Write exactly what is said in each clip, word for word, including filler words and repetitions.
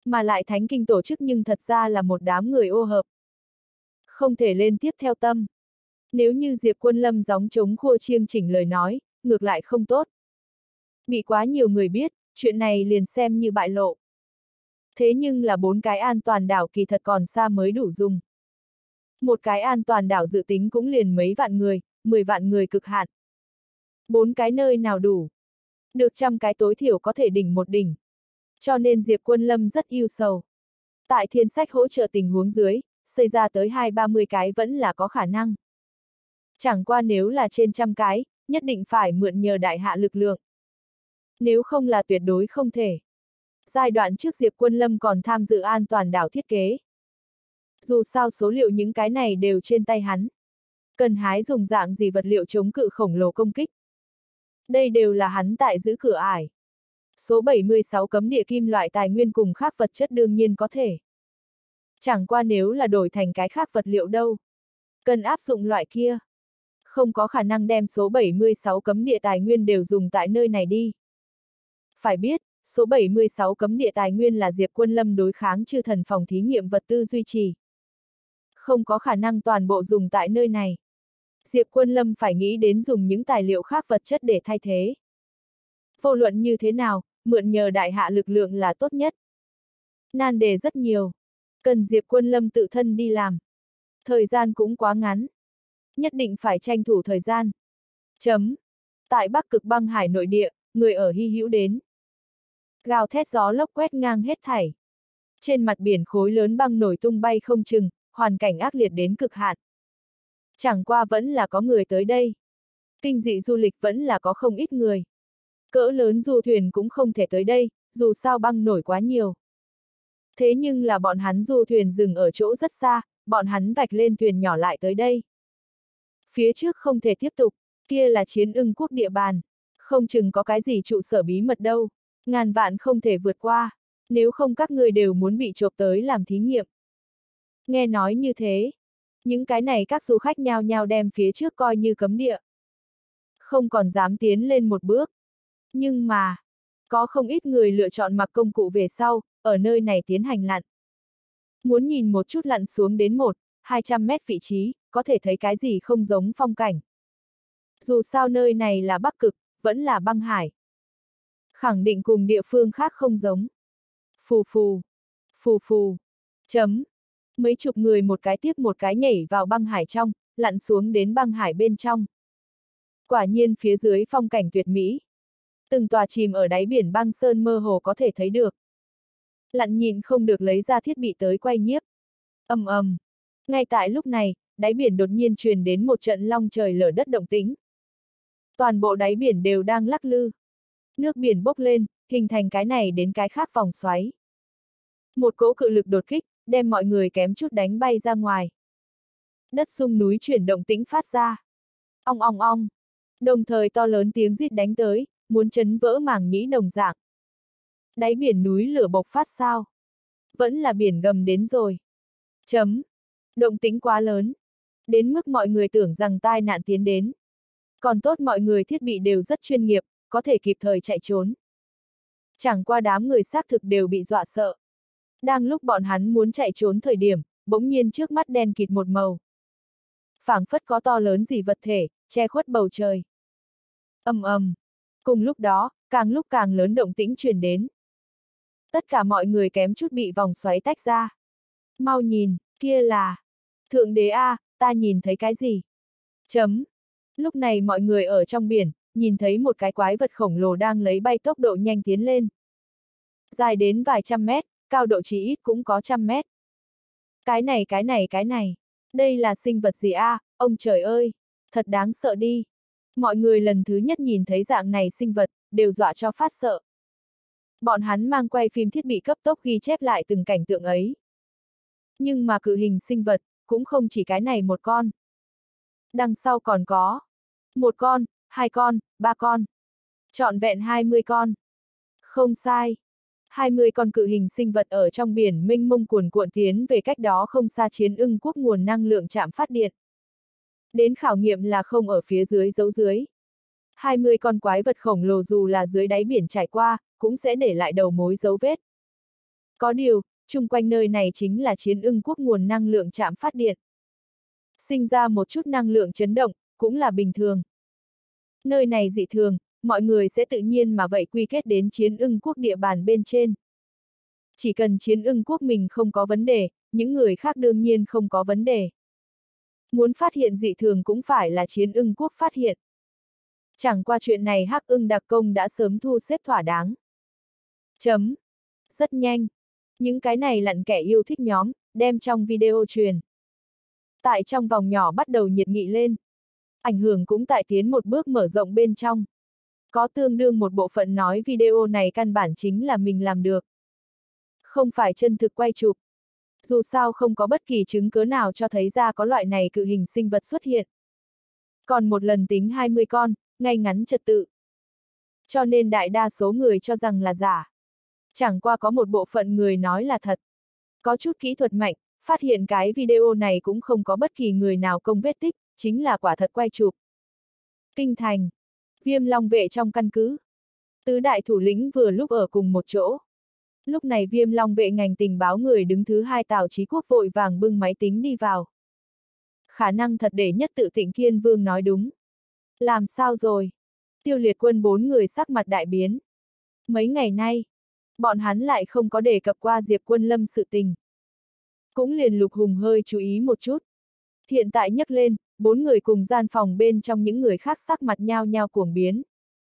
Mà lại thánh kinh tổ chức nhưng thật ra là một đám người ô hợp. Không thể lên tiếp theo tâm. Nếu như Diệp Quân Lâm gióng trống khua chiêng chỉnh lời nói, ngược lại không tốt. Bị quá nhiều người biết, chuyện này liền xem như bại lộ. Thế nhưng là bốn cái an toàn đảo kỳ thật còn xa mới đủ dùng. Một cái an toàn đảo dự tính cũng liền mấy vạn người, mười vạn người cực hạn. Bốn cái nơi nào đủ? Được trăm cái tối thiểu có thể đỉnh một đỉnh. Cho nên Diệp Quân Lâm rất yêu sầu. Tại thiên sách hỗ trợ tình huống dưới, xây ra tới hai ba mươi cái vẫn là có khả năng. Chẳng qua nếu là trên trăm cái, nhất định phải mượn nhờ đại hạ lực lượng. Nếu không là tuyệt đối không thể. Giai đoạn trước Diệp Quân Lâm còn tham dự an toàn đảo thiết kế. Dù sao số liệu những cái này đều trên tay hắn. Cần hái dùng dạng gì vật liệu chống cự khổng lồ công kích. Đây đều là hắn tại giữ cửa ải. Số bảy mươi sáu cấm địa kim loại tài nguyên cùng khác vật chất đương nhiên có thể. Chẳng qua nếu là đổi thành cái khác vật liệu đâu. Cần áp dụng loại kia. Không có khả năng đem số bảy mươi sáu cấm địa tài nguyên đều dùng tại nơi này đi. Phải biết, số bảy mươi sáu cấm địa tài nguyên là Diệp Quân Lâm đối kháng chư thần phòng thí nghiệm vật tư duy trì. Không có khả năng toàn bộ dùng tại nơi này. Diệp Quân Lâm phải nghĩ đến dùng những tài liệu khác vật chất để thay thế. Vô luận như thế nào, mượn nhờ đại hạ lực lượng là tốt nhất. Nan đề rất nhiều. Cần Diệp Quân Lâm tự thân đi làm. Thời gian cũng quá ngắn. Nhất định phải tranh thủ thời gian. Chấm. Tại Bắc Cực băng hải nội địa, người ở hy hữu đến. Gào thét gió lốc quét ngang hết thảy. Trên mặt biển khối lớn băng nổi tung bay không chừng, hoàn cảnh ác liệt đến cực hạn. Chẳng qua vẫn là có người tới đây. Kinh dị du lịch vẫn là có không ít người. Cỡ lớn du thuyền cũng không thể tới đây, dù sao băng nổi quá nhiều. Thế nhưng là bọn hắn du thuyền dừng ở chỗ rất xa, bọn hắn vạch lên thuyền nhỏ lại tới đây. Phía trước không thể tiếp tục, kia là Chiến Ưng quốc địa bàn. Không chừng có cái gì trụ sở bí mật đâu. Ngàn vạn không thể vượt qua, nếu không các người đều muốn bị chộp tới làm thí nghiệm. Nghe nói như thế, những cái này các du khách nhao nhao đem phía trước coi như cấm địa. Không còn dám tiến lên một bước. Nhưng mà, có không ít người lựa chọn mặc công cụ về sau, ở nơi này tiến hành lặn. Muốn nhìn một chút lặn xuống đến một, hai trăm mét vị trí, có thể thấy cái gì không giống phong cảnh. Dù sao nơi này là Bắc Cực, vẫn là băng hải. Khẳng định cùng địa phương khác không giống. Phù phù, phù phù, chấm. Mấy chục người một cái tiếp một cái nhảy vào băng hải trong, lặn xuống đến băng hải bên trong. Quả nhiên phía dưới phong cảnh tuyệt mỹ. Từng tòa chìm ở đáy biển băng sơn mơ hồ có thể thấy được. Lặn nhìn không được lấy ra thiết bị tới quay nhiếp. Ầm ầm. Ngay tại lúc này, đáy biển đột nhiên truyền đến một trận long trời lở đất động tĩnh. Toàn bộ đáy biển đều đang lắc lư. Nước biển bốc lên, hình thành cái này đến cái khác vòng xoáy. Một cỗ cự lực đột kích, đem mọi người kém chút đánh bay ra ngoài. Đất rung núi chuyển động tĩnh phát ra. Ong ong ong. Đồng thời to lớn tiếng rít đánh tới, muốn chấn vỡ màng nhĩ đồng dạng. Đáy biển núi lửa bộc phát sao? Vẫn là biển gầm đến rồi. Chấm. Động tĩnh quá lớn. Đến mức mọi người tưởng rằng tai nạn tiến đến. Còn tốt mọi người thiết bị đều rất chuyên nghiệp, có thể kịp thời chạy trốn. Chẳng qua đám người xác thực đều bị dọa sợ. Đang lúc bọn hắn muốn chạy trốn thời điểm, bỗng nhiên trước mắt đen kịt một màu. Phảng phất có to lớn gì vật thể, che khuất bầu trời. Ầm ầm. Cùng lúc đó, càng lúc càng lớn động tĩnh truyền đến. Tất cả mọi người kém chút bị vòng xoáy tách ra. Mau nhìn, kia là... Thượng đế A, ta nhìn thấy cái gì? Chấm. Lúc này mọi người ở trong biển, nhìn thấy một cái quái vật khổng lồ đang lấy bay tốc độ nhanh tiến lên. Dài đến vài trăm mét, cao độ chỉ ít cũng có trăm mét. Cái này cái này cái này, đây là sinh vật gì a? Ông trời ơi, thật đáng sợ đi. Mọi người lần thứ nhất nhìn thấy dạng này sinh vật, đều dọa cho phát sợ. Bọn hắn mang quay phim thiết bị cấp tốc ghi chép lại từng cảnh tượng ấy. Nhưng mà cự hình sinh vật, cũng không chỉ cái này một con. Đằng sau còn có một con, hai con, ba con. Trọn vẹn hai mươi con. Không sai. hai mươi con cự hình sinh vật ở trong biển mênh mông cuồn cuộn tiến về cách đó không xa Chiến Ưng quốc nguồn năng lượng trạm phát điện. Đến khảo nghiệm là không ở phía dưới giấu dưới. hai mươi con quái vật khổng lồ dù là dưới đáy biển trải qua, cũng sẽ để lại đầu mối dấu vết. Có điều, chung quanh nơi này chính là Chiến Ưng Quốc nguồn năng lượng trạm phát điện. Sinh ra một chút năng lượng chấn động, cũng là bình thường. Nơi này dị thường, mọi người sẽ tự nhiên mà vậy quy kết đến Chiến Ưng Quốc địa bàn bên trên. Chỉ cần Chiến Ưng Quốc mình không có vấn đề, những người khác đương nhiên không có vấn đề. Muốn phát hiện dị thường cũng phải là Chiến Ưng Quốc phát hiện. Chẳng qua chuyện này Hắc Ưng đặc công đã sớm thu xếp thỏa đáng. Chấm. Rất nhanh. Những cái này lặn kẻ yêu thích nhóm, đem trong video truyền. Tại trong vòng nhỏ bắt đầu nhiệt nghị lên. Ảnh hưởng cũng tại tiến một bước mở rộng bên trong. Có tương đương một bộ phận nói video này căn bản chính là mình làm được. Không phải chân thực quay chụp. Dù sao không có bất kỳ chứng cứ nào cho thấy ra có loại này cự hình sinh vật xuất hiện. Còn một lần tính hai mươi con, ngay ngắn trật tự. Cho nên đại đa số người cho rằng là giả. Chẳng qua có một bộ phận người nói là thật. Có chút kỹ thuật mạnh, phát hiện cái video này cũng không có bất kỳ người nào công vết tích, chính là quả thật quay chụp. Kinh thành. Viêm Long vệ trong căn cứ. Tứ đại thủ lĩnh vừa lúc ở cùng một chỗ. Lúc này Viêm Long vệ ngành tình báo người đứng thứ hai Tào Chí Quốc vội vàng bưng máy tính đi vào. Khả năng thật để nhất tự Tịnh Kiên Vương nói đúng. Làm sao rồi? Tiêu Liệt Quân bốn người sắc mặt đại biến. Mấy ngày nay, bọn hắn lại không có đề cập qua Diệp Quân Lâm sự tình. Cũng liền Lục Hùng hơi chú ý một chút. Hiện tại nhắc lên, bốn người cùng gian phòng bên trong những người khác sắc mặt nhao nhao cuồng biến.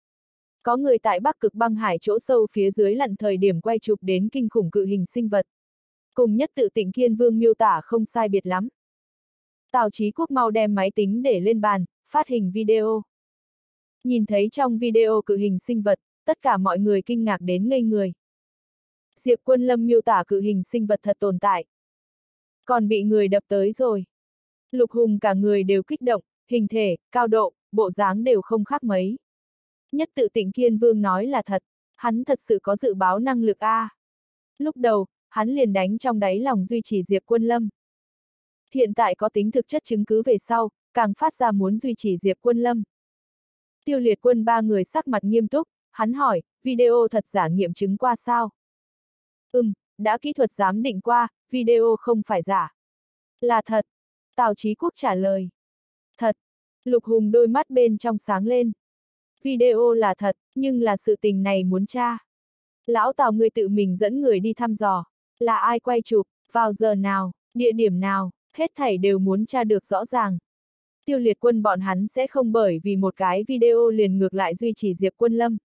Có người tại Bắc Cực băng hải chỗ sâu phía dưới lặn thời điểm quay chụp đến kinh khủng cự hình sinh vật. Cùng nhất tự Tịnh Kiên Vương miêu tả không sai biệt lắm. Tào Chí Quốc mau đem máy tính để lên bàn, phát hình video. Nhìn thấy trong video cự hình sinh vật, tất cả mọi người kinh ngạc đến ngây người. Diệp Quân Lâm miêu tả cự hình sinh vật thật tồn tại. Còn bị người đập tới rồi. Lục Hùng cả người đều kích động, hình thể, cao độ, bộ dáng đều không khác mấy. Nhất tự Tịnh Kiên Vương nói là thật, hắn thật sự có dự báo năng lực a. À. Lúc đầu, hắn liền đánh trong đáy lòng duy trì Diệp Quân Lâm. Hiện tại có tính thực chất chứng cứ về sau, càng phát ra muốn duy trì Diệp Quân Lâm. Tiêu Liệt Quân ba người sắc mặt nghiêm túc, hắn hỏi, video thật giả nghiệm chứng qua sao? Ừm, đã kỹ thuật giám định qua, video không phải giả. Là thật. Tào Chí Quốc trả lời. Thật. Lục Hùng đôi mắt bên trong sáng lên. Video là thật, nhưng là sự tình này muốn tra. Lão Tào ngươi tự mình dẫn người đi thăm dò. Là ai quay chụp, vào giờ nào, địa điểm nào, hết thảy đều muốn tra được rõ ràng. Tiêu Liệt Quân bọn hắn sẽ không bởi vì một cái video liền ngược lại duy trì Diệp Quân Lâm.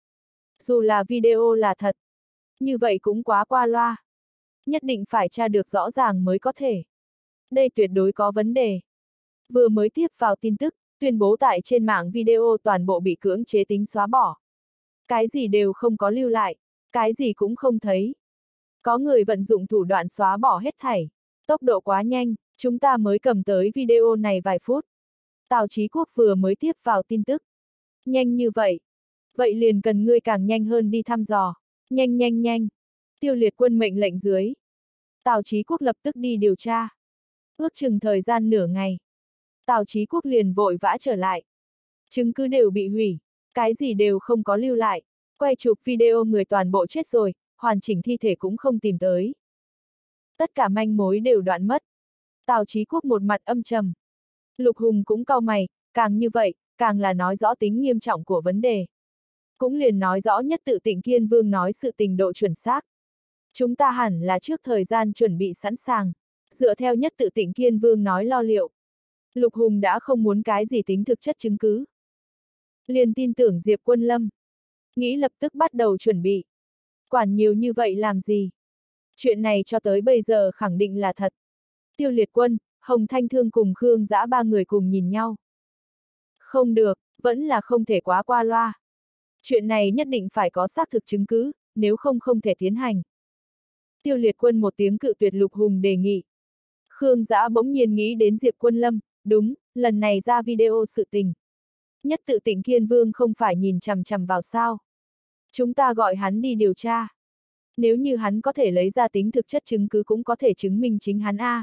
Dù là video là thật, như vậy cũng quá qua loa. Nhất định phải tra được rõ ràng mới có thể. Đây tuyệt đối có vấn đề. Vừa mới tiếp vào tin tức, tuyên bố tại trên mạng video toàn bộ bị cưỡng chế tính xóa bỏ. Cái gì đều không có lưu lại, cái gì cũng không thấy. Có người vận dụng thủ đoạn xóa bỏ hết thảy. Tốc độ quá nhanh, chúng ta mới cầm tới video này vài phút. Tào Chí Quốc vừa mới tiếp vào tin tức. Nhanh như vậy. Vậy liền cần ngươi càng nhanh hơn đi thăm dò. Nhanh nhanh nhanh. Tiêu Liệt Quân mệnh lệnh dưới. Tào Chí Quốc lập tức đi điều tra. Ước chừng thời gian nửa ngày. Tào Chí Quốc liền vội vã trở lại. Chứng cứ đều bị hủy. Cái gì đều không có lưu lại. Quay chụp video người toàn bộ chết rồi, hoàn chỉnh thi thể cũng không tìm tới. Tất cả manh mối đều đoạn mất. Tào Chí Quốc một mặt âm trầm. Lục Hùng cũng cau mày, càng như vậy, càng là nói rõ tính nghiêm trọng của vấn đề. Cũng liền nói rõ nhất tự Tịnh Kiên Vương nói sự tình độ chuẩn xác. Chúng ta hẳn là trước thời gian chuẩn bị sẵn sàng, dựa theo nhất tự Tịnh Kiên Vương nói lo liệu. Lục Hùng đã không muốn cái gì tính thực chất chứng cứ. Liền tin tưởng Diệp Quân Lâm. Nghĩ lập tức bắt đầu chuẩn bị. Quản nhiều như vậy làm gì? Chuyện này cho tới bây giờ khẳng định là thật. Tiêu Liệt Quân, Hồng Thanh Thương cùng Khương Dã ba người cùng nhìn nhau. Không được, vẫn là không thể quá qua loa. Chuyện này nhất định phải có xác thực chứng cứ, nếu không không thể tiến hành. Tiêu Liệt Quân một tiếng cự tuyệt Lục Hùng đề nghị. Khương Dã bỗng nhiên nghĩ đến Diệp Quân Lâm, đúng, lần này ra video sự tình. Nhất tự Tịnh Kiên Vương không phải nhìn chằm chằm vào sao. Chúng ta gọi hắn đi điều tra. Nếu như hắn có thể lấy ra tính thực chất chứng cứ cũng có thể chứng minh chính hắn a.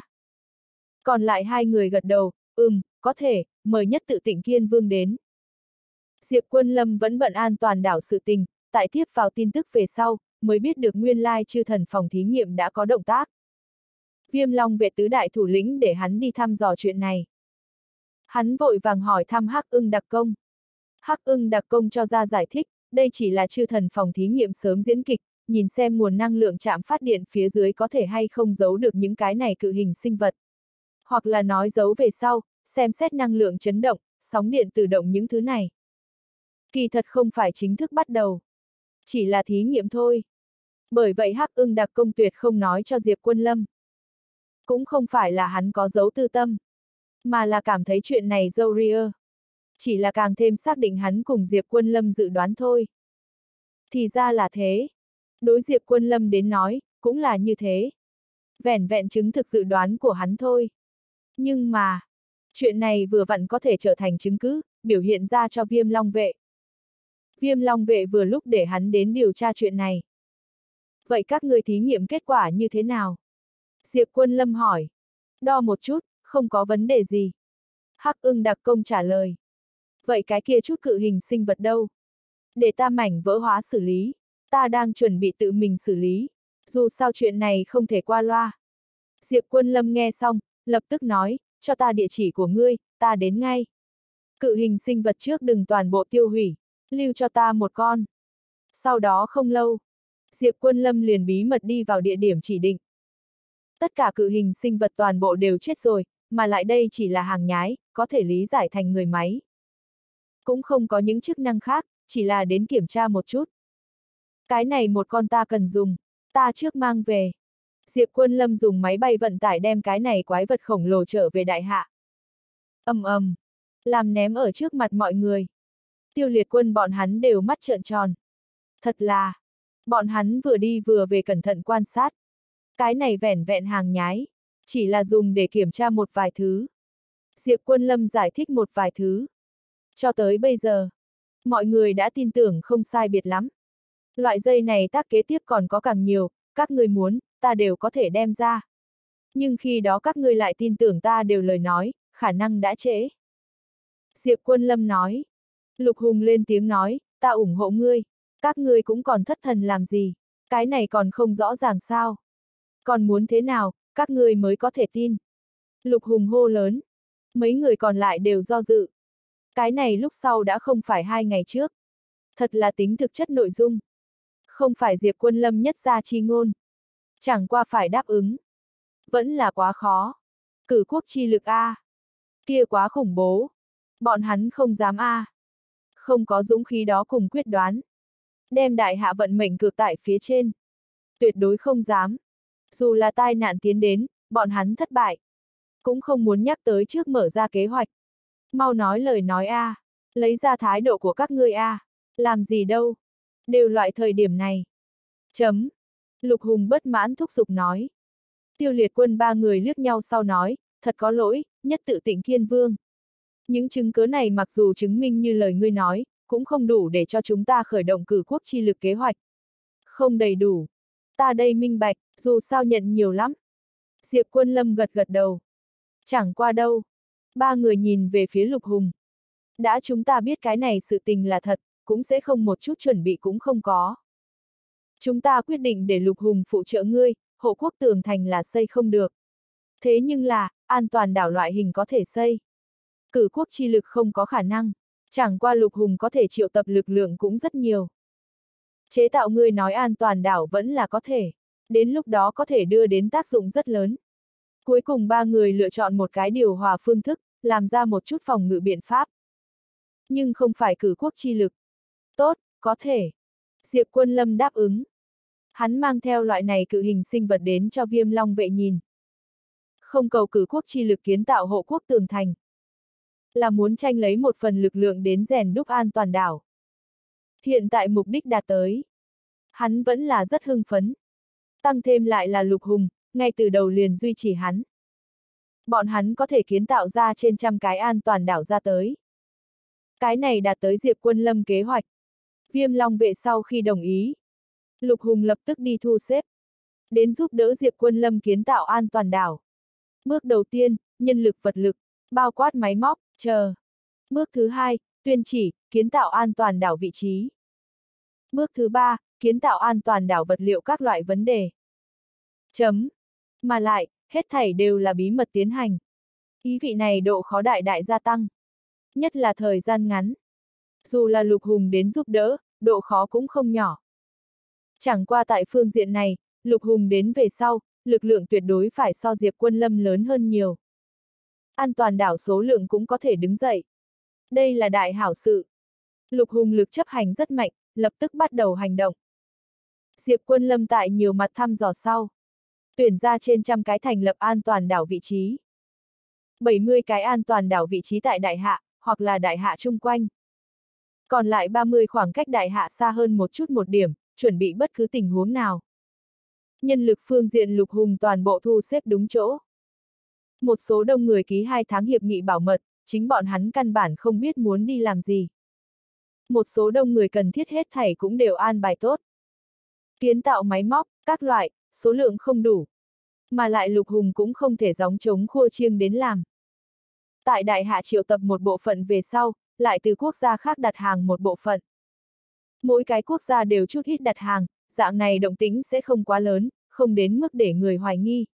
Còn lại hai người gật đầu, ừm, có thể, mời nhất tự Tịnh Kiên Vương đến. Diệp Quân Lâm vẫn bận an toàn đảo sự tình, tại tiếp vào tin tức về sau, mới biết được nguyên lai chư thần phòng thí nghiệm đã có động tác. Viêm Long vệ tứ đại thủ lĩnh để hắn đi thăm dò chuyện này. Hắn vội vàng hỏi thăm Hắc Ưng Đặc Công. Hắc Ưng Đặc Công cho ra giải thích, đây chỉ là chư thần phòng thí nghiệm sớm diễn kịch, nhìn xem nguồn năng lượng trạm phát điện phía dưới có thể hay không giấu được những cái này cự hình sinh vật. Hoặc là nói giấu về sau, xem xét năng lượng chấn động, sóng điện tự động những thứ này. Kỳ thật không phải chính thức bắt đầu. Chỉ là thí nghiệm thôi. Bởi vậy Hắc Ưng Đặc Công tuyệt không nói cho Diệp Quân Lâm. Cũng không phải là hắn có giấu tư tâm, mà là cảm thấy chuyện này râu ria. Chỉ là càng thêm xác định hắn cùng Diệp Quân Lâm dự đoán thôi. Thì ra là thế. Đối Diệp Quân Lâm đến nói, cũng là như thế. Vẻn vẹn chứng thực dự đoán của hắn thôi. Nhưng mà, chuyện này vừa vặn có thể trở thành chứng cứ, biểu hiện ra cho Viêm Long vệ. Viêm Long vệ vừa lúc để hắn đến điều tra chuyện này. Vậy các người thí nghiệm kết quả như thế nào? Diệp Quân Lâm hỏi. Đo một chút, không có vấn đề gì. Hắc Ưng Đặc Công trả lời. Vậy cái kia chút cự hình sinh vật đâu? Để ta mảnh vỡ hóa xử lý. Ta đang chuẩn bị tự mình xử lý. Dù sao chuyện này không thể qua loa. Diệp Quân Lâm nghe xong, lập tức nói, cho ta địa chỉ của ngươi, ta đến ngay. Cự hình sinh vật trước đừng toàn bộ tiêu hủy, lưu cho ta một con. Sau đó không lâu, Diệp Quân Lâm liền bí mật đi vào địa điểm chỉ định. Tất cả cự hình sinh vật toàn bộ đều chết rồi, mà lại đây chỉ là hàng nhái, có thể lý giải thành người máy. Cũng không có những chức năng khác, chỉ là đến kiểm tra một chút. Cái này một con ta cần dùng, ta trước mang về. Diệp Quân Lâm dùng máy bay vận tải đem cái này quái vật khổng lồ trở về đại hạ. Ầm ầm, làm ném ở trước mặt mọi người. Tiêu Liệt Quân bọn hắn đều mắt trợn tròn. Thật là, bọn hắn vừa đi vừa về cẩn thận quan sát. Cái này vẻn vẹn hàng nhái, chỉ là dùng để kiểm tra một vài thứ. Diệp Quân Lâm giải thích một vài thứ. Cho tới bây giờ, mọi người đã tin tưởng không sai biệt lắm. Loại dây này tác kế tiếp còn có càng nhiều, các người muốn, ta đều có thể đem ra. Nhưng khi đó các ngươi lại tin tưởng ta đều lời nói, khả năng đã trễ. Diệp Quân Lâm nói. Lục Hùng lên tiếng nói, ta ủng hộ ngươi, các ngươi cũng còn thất thần làm gì, cái này còn không rõ ràng sao. Còn muốn thế nào, các ngươi mới có thể tin. Lục Hùng hô lớn. Mấy người còn lại đều do dự. Cái này lúc sau đã không phải hai ngày trước. Thật là tính thực chất nội dung. Không phải Diệp Quân Lâm nhất ra chi ngôn. Chẳng qua phải đáp ứng. Vẫn là quá khó. Cử quốc chi lực A. Kia quá khủng bố. Bọn hắn không dám A. Không có dũng khí đó cùng quyết đoán. Đem đại hạ vận mệnh cược tại phía trên. Tuyệt đối không dám. Dù là tai nạn tiến đến, bọn hắn thất bại. Cũng không muốn nhắc tới trước mở ra kế hoạch. Mau nói lời nói A. Lấy ra thái độ của các ngươi A. Làm gì đâu. Đều loại thời điểm này. Chấm. Lục Hùng bất mãn thúc giục nói. Tiêu Liệt Quân ba người liếc nhau sau nói, thật có lỗi, nhất tự Tịnh Kiên Vương. Những chứng cứ này mặc dù chứng minh như lời ngươi nói, cũng không đủ để cho chúng ta khởi động cử quốc chi lực kế hoạch. Không đầy đủ. Ta đây minh bạch, dù sao nhận nhiều lắm. Diệp Quân Lâm gật gật đầu. Chẳng qua đâu. Ba người nhìn về phía Lục Hùng. Đã chúng ta biết cái này sự tình là thật, cũng sẽ không một chút chuẩn bị cũng không có. Chúng ta quyết định để Lục Hùng phụ trợ ngươi, hộ quốc tường thành là xây không được. Thế nhưng là, an toàn đảo loại hình có thể xây. Cử quốc chi lực không có khả năng, chẳng qua Lục Hùng có thể triệu tập lực lượng cũng rất nhiều. Chế tạo ngươi nói an toàn đảo vẫn là có thể, đến lúc đó có thể đưa đến tác dụng rất lớn. Cuối cùng ba người lựa chọn một cái điều hòa phương thức, làm ra một chút phòng ngự biện pháp. Nhưng không phải cử quốc chi lực. Tốt, có thể. Diệp Quân Lâm đáp ứng. Hắn mang theo loại này cự hình sinh vật đến cho Viêm Long vệ nhìn. Không cầu cử quốc chi lực kiến tạo hộ quốc tường thành. Là muốn tranh lấy một phần lực lượng đến rèn đúc an toàn đảo. Hiện tại mục đích đạt tới. Hắn vẫn là rất hưng phấn. Tăng thêm lại là Lục Hùng, ngay từ đầu liền duy trì hắn. Bọn hắn có thể kiến tạo ra trên trăm cái an toàn đảo ra tới. Cái này đạt tới Diệp Quân Lâm kế hoạch. Viêm Long vệ sau khi đồng ý. Lục Hùng lập tức đi thu xếp. Đến giúp đỡ Diệp Quân Lâm kiến tạo an toàn đảo. Bước đầu tiên, nhân lực vật lực, bao quát máy móc, chờ. Bước thứ hai, tuyên chỉ, kiến tạo an toàn đảo vị trí. Bước thứ ba, kiến tạo an toàn đảo vật liệu các loại vấn đề. Chấm. Mà lại, hết thảy đều là bí mật tiến hành. Ý vị này độ khó đại đại gia tăng. Nhất là thời gian ngắn. Dù là Lục Hùng đến giúp đỡ, độ khó cũng không nhỏ. Chẳng qua tại phương diện này, Lục Hùng đến về sau, lực lượng tuyệt đối phải so Diệp Quân Lâm lớn hơn nhiều. An toàn đảo số lượng cũng có thể đứng dậy. Đây là đại hảo sự. Lục Hùng lực chấp hành rất mạnh, lập tức bắt đầu hành động. Diệp Quân Lâm tại nhiều mặt thăm dò sau. Tuyển ra trên trăm cái thành lập an toàn đảo vị trí. bảy mươi cái an toàn đảo vị trí tại đại hạ, hoặc là đại hạ chung quanh. Còn lại ba mươi khoảng cách đại hạ xa hơn một chút một điểm, chuẩn bị bất cứ tình huống nào. Nhân lực phương diện Lục Hùng toàn bộ thu xếp đúng chỗ. Một số đông người ký hai tháng hiệp nghị bảo mật, chính bọn hắn căn bản không biết muốn đi làm gì. Một số đông người cần thiết hết thảy cũng đều an bài tốt. Kiến tạo máy móc, các loại, số lượng không đủ. Mà lại Lục Hùng cũng không thể gióng trống khua chiêng đến làm. Tại đại hạ triệu tập một bộ phận về sau, lại từ quốc gia khác đặt hàng một bộ phận. Mỗi cái quốc gia đều chút ít đặt hàng, dạng này động tĩnh sẽ không quá lớn, không đến mức để người hoài nghi.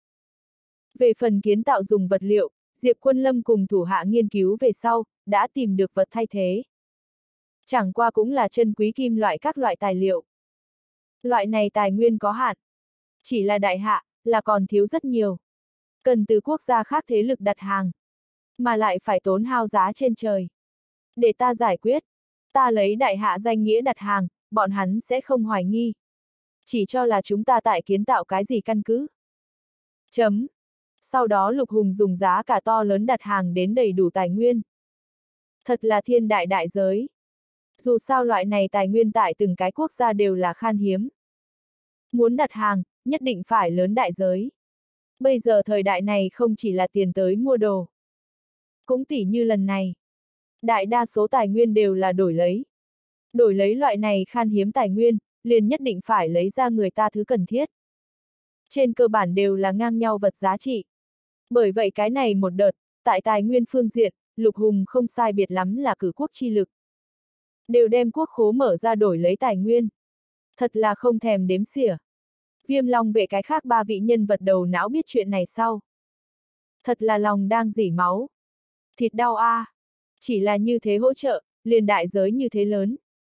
Về phần kiến tạo dùng vật liệu, Diệp Quân Lâm cùng thủ hạ nghiên cứu về sau, đã tìm được vật thay thế. Chẳng qua cũng là chân quý kim loại các loại tài liệu. Loại này tài nguyên có hạn. Chỉ là đại hạ, là còn thiếu rất nhiều. Cần từ quốc gia khác thế lực đặt hàng. Mà lại phải tốn hao giá trên trời. Để ta giải quyết. Ta lấy đại hạ danh nghĩa đặt hàng, bọn hắn sẽ không hoài nghi. Chỉ cho là chúng ta tại kiến tạo cái gì căn cứ. Chấm. Sau đó Lục Hùng dùng giá cả to lớn đặt hàng đến đầy đủ tài nguyên. Thật là thiên đại đại giới. Dù sao loại này tài nguyên tại từng cái quốc gia đều là khan hiếm. Muốn đặt hàng, nhất định phải lớn đại giới. Bây giờ thời đại này không chỉ là tiền tới mua đồ. Cũng tỉ như lần này. Đại đa số tài nguyên đều là đổi lấy. Đổi lấy loại này khan hiếm tài nguyên, liền nhất định phải lấy ra người ta thứ cần thiết. Trên cơ bản đều là ngang nhau vật giá trị. Bởi vậy cái này một đợt, tại tài nguyên phương diện, Lục Hùng không sai biệt lắm là cử quốc chi lực. Đều đem quốc khố mở ra đổi lấy tài nguyên. Thật là không thèm đếm xỉa. Viêm Long vệ cái khác ba vị nhân vật đầu não biết chuyện này sau. Thật là lòng đang rỉ máu. Thịt đau a. À. Chỉ là như thế hỗ trợ, liền đại giới như thế lớn.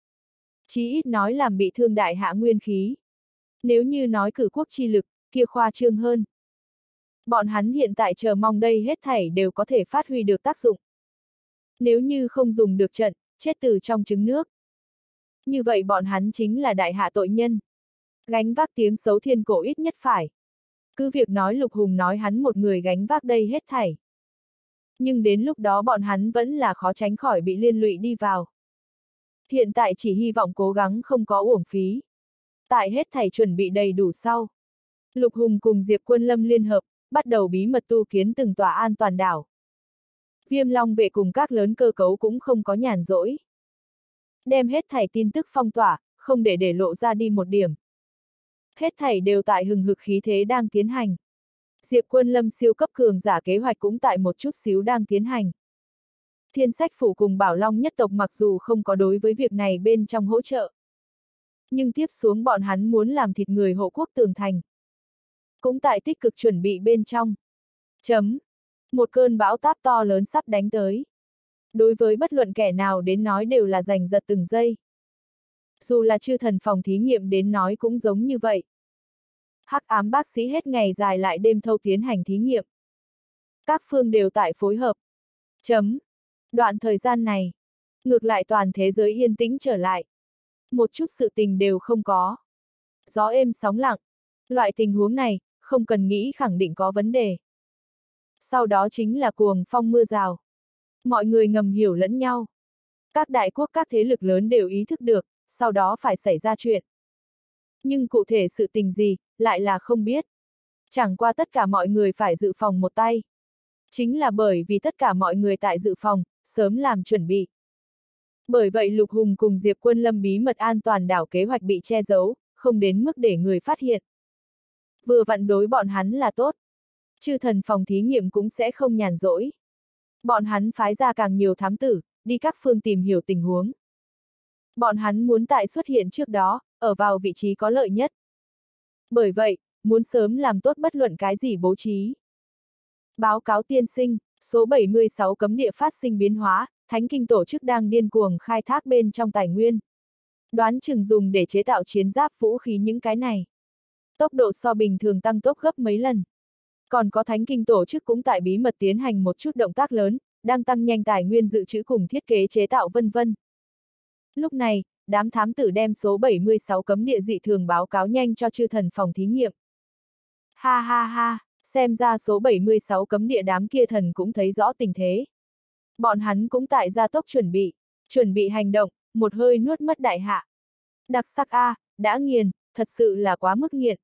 Chí ít nói làm bị thương đại hạ nguyên khí. Nếu như nói cử quốc chi lực, kia khoa trương hơn. Bọn hắn hiện tại chờ mong đây hết thảy đều có thể phát huy được tác dụng. Nếu như không dùng được trận, chết từ trong trứng nước. Như vậy bọn hắn chính là đại hạ tội nhân. Gánh vác tiếng xấu thiên cổ ít nhất phải. Cứ việc nói Lục Hùng nói hắn một người gánh vác đây hết thảy. Nhưng đến lúc đó bọn hắn vẫn là khó tránh khỏi bị liên lụy đi vào. Hiện tại chỉ hy vọng cố gắng không có uổng phí. Tại hết thảy chuẩn bị đầy đủ sau. Lục Hùng cùng Diệp Quân Lâm liên hợp, bắt đầu bí mật tu kiến từng tòa an toàn đảo. Viêm Long vệ cùng các lớn cơ cấu cũng không có nhàn rỗi. Đem hết thảy tin tức phong tỏa, không để để lộ ra đi một điểm. Hết thảy đều tại hừng hực khí thế đang tiến hành. Diệp Quân Lâm siêu cấp cường giả kế hoạch cũng tại một chút xíu đang tiến hành. Thiên Sách Phủ cùng Bảo Long nhất tộc mặc dù không có đối với việc này bên trong hỗ trợ. Nhưng tiếp xuống bọn hắn muốn làm thịt người hộ quốc tường thành. Cũng tại tích cực chuẩn bị bên trong. Chấm. Một cơn bão táp to lớn sắp đánh tới. Đối với bất luận kẻ nào đến nói đều là giành giật từng giây. Dù là chư thần phòng thí nghiệm đến nói cũng giống như vậy. Hắc ám bác sĩ hết ngày dài lại đêm thâu tiến hành thí nghiệm. Các phương đều tại phối hợp. Chấm. Đoạn thời gian này, ngược lại toàn thế giới yên tĩnh trở lại. Một chút sự tình đều không có. Gió êm sóng lặng. Loại tình huống này, không cần nghĩ khẳng định có vấn đề. Sau đó chính là cuồng phong mưa rào. Mọi người ngầm hiểu lẫn nhau. Các đại quốc các thế lực lớn đều ý thức được, sau đó phải xảy ra chuyện. Nhưng cụ thể sự tình gì, lại là không biết. Chẳng qua tất cả mọi người phải dự phòng một tay. Chính là bởi vì tất cả mọi người tại dự phòng, sớm làm chuẩn bị. Bởi vậy Lục Hùng cùng Diệp Quân Lâm bí mật an toàn đảo kế hoạch bị che giấu, không đến mức để người phát hiện. Vừa vặn đối bọn hắn là tốt. Chư thần phòng thí nghiệm cũng sẽ không nhàn rỗi. Bọn hắn phái ra càng nhiều thám tử, đi các phương tìm hiểu tình huống. Bọn hắn muốn tại xuất hiện trước đó, ở vào vị trí có lợi nhất. Bởi vậy, muốn sớm làm tốt bất luận cái gì bố trí. Báo cáo tiên sinh, số bảy mươi sáu cấm địa phát sinh biến hóa, Thánh Kinh tổ chức đang điên cuồng khai thác bên trong tài nguyên. Đoán chừng dùng để chế tạo chiến giáp vũ khí những cái này. Tốc độ so bình thường tăng tốc gấp mấy lần. Còn có Thánh Kinh tổ chức cũng tại bí mật tiến hành một chút động tác lớn, đang tăng nhanh tài nguyên dự trữ cùng thiết kế chế tạo vân vân. Lúc này, đám thám tử đem số bảy mươi sáu cấm địa dị thường báo cáo nhanh cho chư thần phòng thí nghiệm. Ha ha ha, xem ra số bảy mươi sáu cấm địa đám kia thần cũng thấy rõ tình thế. Bọn hắn cũng tại gia tốc chuẩn bị, chuẩn bị hành động, một hơi nuốt mất đại hạ. Đặc sắc a, à, đã nghiền, thật sự là quá mức nghiện.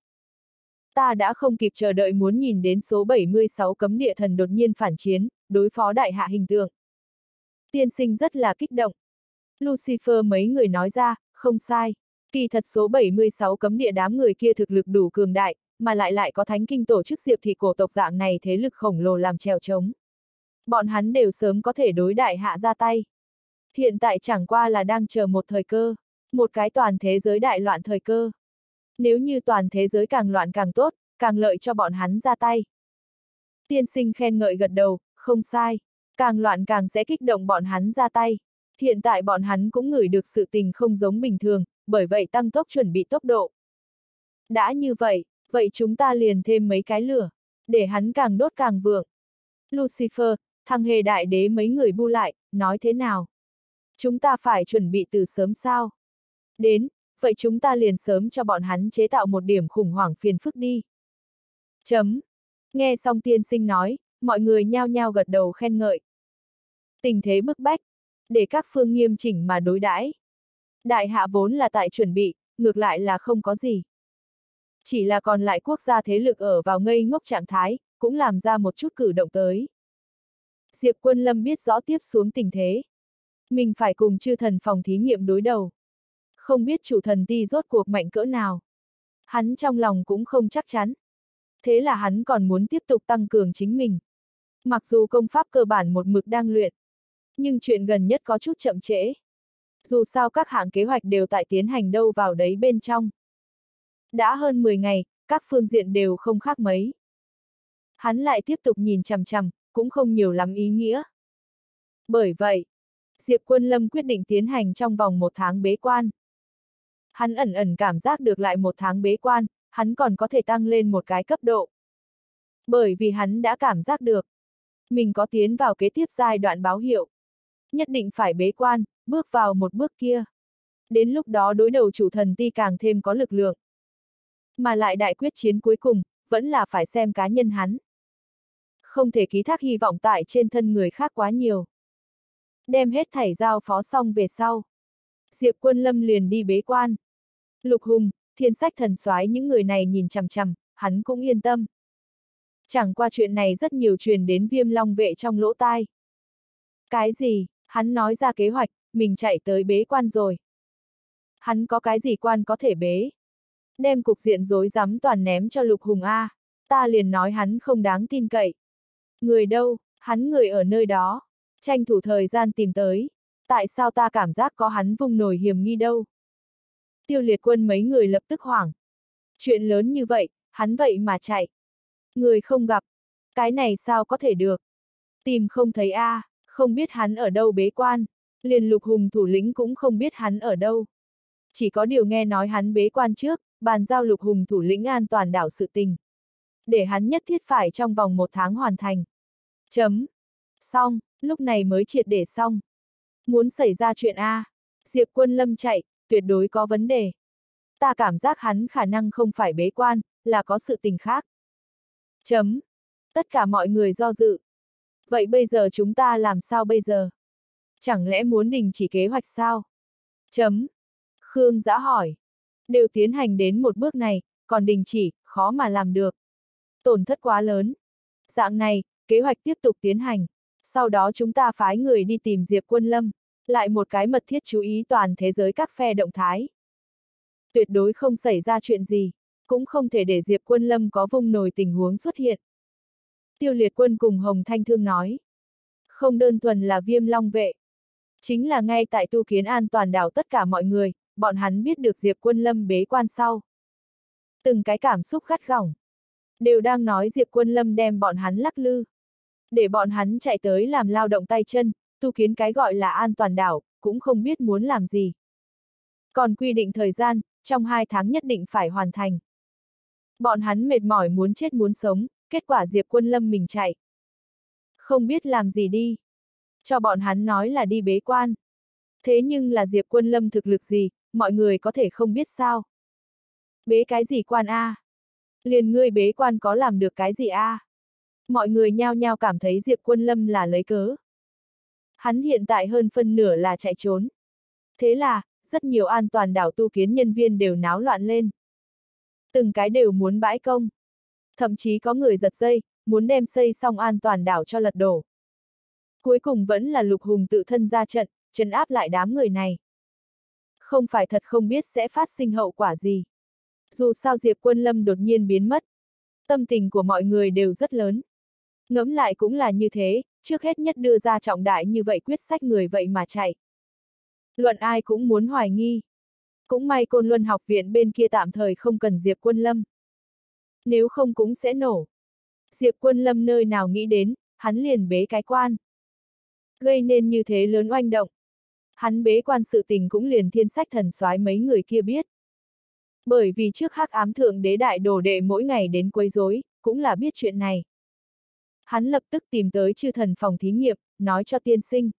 Ta đã không kịp chờ đợi muốn nhìn đến số bảy mươi sáu cấm địa thần đột nhiên phản chiến, đối phó đại hạ hình tượng. Tiên sinh rất là kích động. Lucifer mấy người nói ra, không sai. Kỳ thật số bảy mươi sáu cấm địa đám người kia thực lực đủ cường đại, mà lại lại có Thánh Kinh tổ chức diệp thị cổ tộc dạng này thế lực khổng lồ làm trèo trống. Bọn hắn đều sớm có thể đối đại hạ ra tay. Hiện tại chẳng qua là đang chờ một thời cơ, một cái toàn thế giới đại loạn thời cơ. Nếu như toàn thế giới càng loạn càng tốt, càng lợi cho bọn hắn ra tay. Tiên sinh khen ngợi gật đầu, không sai. Càng loạn càng sẽ kích động bọn hắn ra tay. Hiện tại bọn hắn cũng ngửi được sự tình không giống bình thường, bởi vậy tăng tốc chuẩn bị tốc độ. Đã như vậy, vậy chúng ta liền thêm mấy cái lửa, để hắn càng đốt càng vượng. Lucifer, thằng hề đại đế mấy người bu lại, nói thế nào? Chúng ta phải chuẩn bị từ sớm sao? Đến, vậy chúng ta liền sớm cho bọn hắn chế tạo một điểm khủng hoảng phiền phức đi. Chấm. Nghe xong tiên sinh nói, mọi người nhao nhao gật đầu khen ngợi. Tình thế bức bách, để các phương nghiêm chỉnh mà đối đãi. Đại hạ vốn là tại chuẩn bị, ngược lại là không có gì. Chỉ là còn lại quốc gia thế lực ở vào ngây ngốc trạng thái, cũng làm ra một chút cử động tới. Diệp Quân Lâm biết rõ tiếp xuống tình thế. Mình phải cùng chư thần phòng thí nghiệm đối đầu. Không biết chủ thần ti rốt cuộc mạnh cỡ nào. Hắn trong lòng cũng không chắc chắn. Thế là hắn còn muốn tiếp tục tăng cường chính mình. Mặc dù công pháp cơ bản một mực đang luyện, nhưng chuyện gần nhất có chút chậm trễ. Dù sao các hạng kế hoạch đều tại tiến hành đâu vào đấy bên trong. Đã hơn mười ngày, các phương diện đều không khác mấy. Hắn lại tiếp tục nhìn chằm chằm, cũng không nhiều lắm ý nghĩa. Bởi vậy, Diệp Quân Lâm quyết định tiến hành trong vòng một tháng bế quan. Hắn ẩn ẩn cảm giác được lại một tháng bế quan, hắn còn có thể tăng lên một cái cấp độ. Bởi vì hắn đã cảm giác được, mình có tiến vào kế tiếp giai đoạn báo hiệu. Nhất định phải bế quan, bước vào một bước kia. Đến lúc đó đối đầu chủ thần ti càng thêm có lực lượng. Mà lại đại quyết chiến cuối cùng, vẫn là phải xem cá nhân hắn. Không thể ký thác hy vọng tại trên thân người khác quá nhiều. Đem hết thảy giao phó xong về sau. Diệp Quân Lâm liền đi bế quan. Lục Hùng, Thiên Sách Thần Soái những người này nhìn chằm chằm, hắn cũng yên tâm. Chẳng qua chuyện này rất nhiều truyền đến Viêm Long vệ trong lỗ tai. Cái gì? Hắn nói ra kế hoạch, mình chạy tới bế quan rồi. Hắn có cái gì quan có thể bế? Đem cục diện rối rắm toàn ném cho Lục Hùng A, ta liền nói hắn không đáng tin cậy. Người đâu? Hắn người ở nơi đó. Tranh thủ thời gian tìm tới. Tại sao ta cảm giác có hắn vung nổi hiểm nghi đâu? Tiêu Liệt Quân mấy người lập tức hoảng. Chuyện lớn như vậy, hắn vậy mà chạy. Người không gặp. Cái này sao có thể được? Tìm không thấy a, à, không biết hắn ở đâu bế quan. Liền Lục Hùng thủ lĩnh cũng không biết hắn ở đâu. Chỉ có điều nghe nói hắn bế quan trước, bàn giao Lục Hùng thủ lĩnh an toàn đảo sự tình. Để hắn nhất thiết phải trong vòng một tháng hoàn thành. Chấm. Xong, lúc này mới triệt để xong. Muốn xảy ra chuyện A, à, Diệp Quân Lâm chạy, tuyệt đối có vấn đề. Ta cảm giác hắn khả năng không phải bế quan, là có sự tình khác. Chấm. Tất cả mọi người do dự. Vậy bây giờ chúng ta làm sao bây giờ? Chẳng lẽ muốn đình chỉ kế hoạch sao? Chấm. Khương Dã hỏi. Đều tiến hành đến một bước này, còn đình chỉ, khó mà làm được. Tổn thất quá lớn. Dạng này, kế hoạch tiếp tục tiến hành. Sau đó chúng ta phái người đi tìm Diệp Quân Lâm, lại một cái mật thiết chú ý toàn thế giới các phe động thái. Tuyệt đối không xảy ra chuyện gì, cũng không thể để Diệp Quân Lâm có vung nổi tình huống xuất hiện. Tiêu Liệt Quân cùng Hồng Thanh Thương nói. Không đơn thuần là Viêm Long vệ. Chính là ngay tại tu kiến an toàn đảo tất cả mọi người, bọn hắn biết được Diệp Quân Lâm bế quan sau. Từng cái cảm xúc gắt gỏng, đều đang nói Diệp Quân Lâm đem bọn hắn lắc lư. Để bọn hắn chạy tới làm lao động tay chân, tu kiến cái gọi là an toàn đảo, cũng không biết muốn làm gì. Còn quy định thời gian, trong hai tháng nhất định phải hoàn thành. Bọn hắn mệt mỏi muốn chết muốn sống, kết quả Diệp Quân Lâm mình chạy. Không biết làm gì đi. Cho bọn hắn nói là đi bế quan. Thế nhưng là Diệp Quân Lâm thực lực gì, mọi người có thể không biết sao. Bế cái gì quan a? À? Liền ngươi bế quan có làm được cái gì a? À? Mọi người nhao nhao cảm thấy Diệp Quân Lâm là lấy cớ. Hắn hiện tại hơn phân nửa là chạy trốn. Thế là, rất nhiều an toàn đảo tu kiến nhân viên đều náo loạn lên. Từng cái đều muốn bãi công. Thậm chí có người giật dây, muốn đem xây xong an toàn đảo cho lật đổ. Cuối cùng vẫn là Lục Hùng tự thân ra trận, trấn áp lại đám người này. Không phải thật không biết sẽ phát sinh hậu quả gì. Dù sao Diệp Quân Lâm đột nhiên biến mất. Tâm tình của mọi người đều rất lớn. Ngẫm lại cũng là như thế, trước hết nhất đưa ra trọng đại như vậy quyết sách người vậy mà chạy. Luận ai cũng muốn hoài nghi. Cũng may Côn Luân học viện bên kia tạm thời không cần Diệp Quân Lâm. Nếu không cũng sẽ nổ. Diệp Quân Lâm nơi nào nghĩ đến, hắn liền bế cái quan. Gây nên như thế lớn oanh động. Hắn bế quan sự tình cũng liền thiên sách thần soái mấy người kia biết. Bởi vì trước Hắc Ám Thượng Đế đại đồ đệ mỗi ngày đến quấy rối, cũng là biết chuyện này. Hắn lập tức tìm tới chư thần phòng thí nghiệm, nói cho tiên sinh.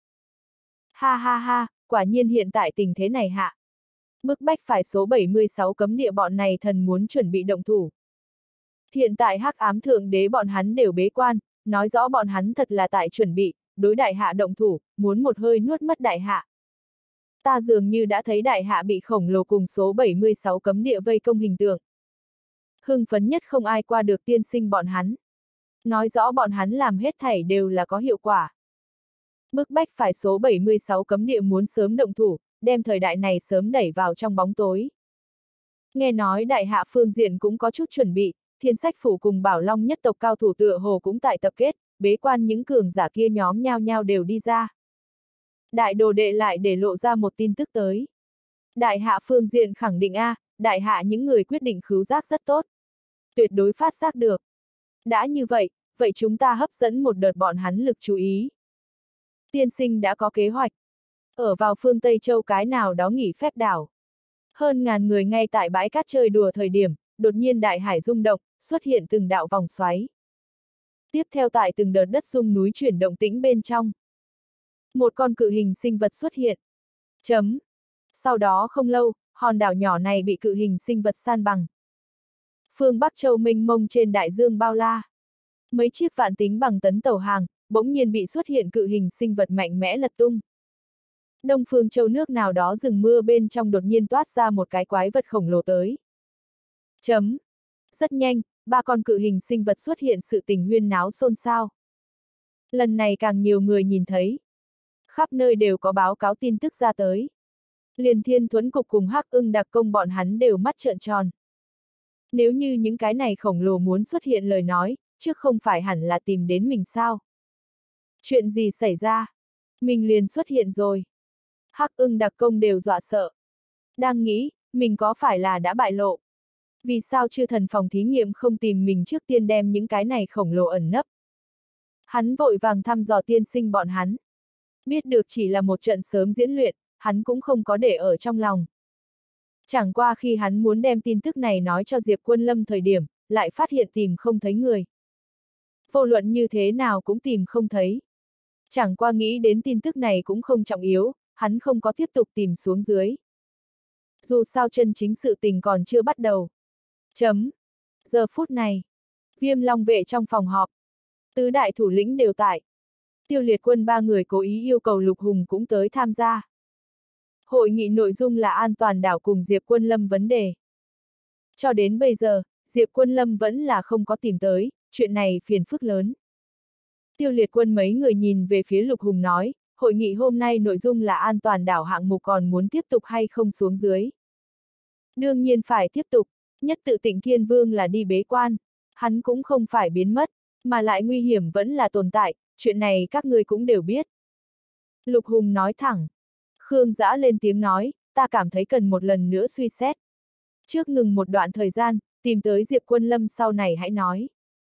Ha ha ha, quả nhiên hiện tại tình thế này hạ. Bức bách phải số bảy mươi sáu cấm địa bọn này thần muốn chuẩn bị động thủ. Hiện tại Hắc Ám Thượng Đế bọn hắn đều bế quan, nói rõ bọn hắn thật là tại chuẩn bị, đối đại hạ động thủ, muốn một hơi nuốt mất đại hạ. Ta dường như đã thấy đại hạ bị khổng lồ cùng số bảy mươi sáu cấm địa vây công hình tượng. Hưng phấn nhất không ai qua được tiên sinh bọn hắn. Nói rõ bọn hắn làm hết thảy đều là có hiệu quả. Bức bách phải số bảy mươi sáu cấm địa muốn sớm động thủ, đem thời đại này sớm đẩy vào trong bóng tối. Nghe nói đại hạ phương diện cũng có chút chuẩn bị, Thiên Sách Phủ cùng Bảo Long nhất tộc cao thủ tựa hồ cũng tại tập kết, bế quan những cường giả kia nhóm nhao nhao đều đi ra. Đại đồ đệ lại để lộ ra một tin tức tới. Đại hạ phương diện khẳng định a, đại hạ những người quyết định khứu giác rất tốt. Tuyệt đối phát giác được. Đã như vậy, vậy chúng ta hấp dẫn một đợt bọn hắn lực chú ý. Tiên sinh đã có kế hoạch. Ở vào phương Tây Châu cái nào đó nghỉ phép đảo. Hơn ngàn người ngay tại bãi cát chơi đùa thời điểm, đột nhiên đại hải rung động, xuất hiện từng đạo vòng xoáy. Tiếp theo tại từng đợt đất rung núi chuyển động tĩnh bên trong. Một con cự hình sinh vật xuất hiện. Chấm. Sau đó không lâu, hòn đảo nhỏ này bị cự hình sinh vật san bằng. Phương Bắc Châu mênh mông trên đại dương bao la. Mấy chiếc vạn tính bằng tấn tàu hàng, bỗng nhiên bị xuất hiện cự hình sinh vật mạnh mẽ lật tung. Đông Phương Châu nước nào đó rừng mưa bên trong đột nhiên toát ra một cái quái vật khổng lồ tới. Chấm. Rất nhanh, ba con cự hình sinh vật xuất hiện sự tình huyên náo xôn xao. Lần này càng nhiều người nhìn thấy. Khắp nơi đều có báo cáo tin tức ra tới. Liền Thiên Thuẫn Cục cùng Hắc Ưng Đặc Công bọn hắn đều mắt trợn tròn. Nếu như những cái này khổng lồ muốn xuất hiện lời nói, trước không phải hẳn là tìm đến mình sao? Chuyện gì xảy ra? Mình liền xuất hiện rồi. Hắc Ưng Đặc Công đều dọa sợ. Đang nghĩ, mình có phải là đã bại lộ? Vì sao chư thần phòng thí nghiệm không tìm mình trước tiên đem những cái này khổng lồ ẩn nấp? Hắn vội vàng thăm dò tiên sinh bọn hắn. Biết được chỉ là một trận sớm diễn luyện, hắn cũng không có để ở trong lòng. Chẳng qua khi hắn muốn đem tin tức này nói cho Diệp Quân Lâm thời điểm, lại phát hiện tìm không thấy người. Vô luận như thế nào cũng tìm không thấy. Chẳng qua nghĩ đến tin tức này cũng không trọng yếu, hắn không có tiếp tục tìm xuống dưới. Dù sao chân chính sự tình còn chưa bắt đầu. Chấm. Giờ phút này, Viêm Long vệ trong phòng họp. Tứ đại thủ lĩnh đều tại. Tiêu Liệt Quân ba người cố ý yêu cầu Lục Hùng cũng tới tham gia. Hội nghị nội dung là an toàn đảo cùng Diệp Quân Lâm vấn đề. Cho đến bây giờ, Diệp Quân Lâm vẫn là không có tìm tới, chuyện này phiền phức lớn. Tiêu Liệt Quân mấy người nhìn về phía Lục Hùng nói, hội nghị hôm nay nội dung là an toàn đảo hạng mục còn muốn tiếp tục hay không xuống dưới. Đương nhiên phải tiếp tục, nhất tự Tịnh Kiên Vương là đi bế quan, hắn cũng không phải biến mất, mà lại nguy hiểm vẫn là tồn tại, chuyện này các ngươi cũng đều biết. Lục Hùng nói thẳng. Khương Dã lên tiếng nói, ta cảm thấy cần một lần nữa suy xét. Trước ngừng một đoạn thời gian, tìm tới Diệp Quân Lâm sau này hãy nói.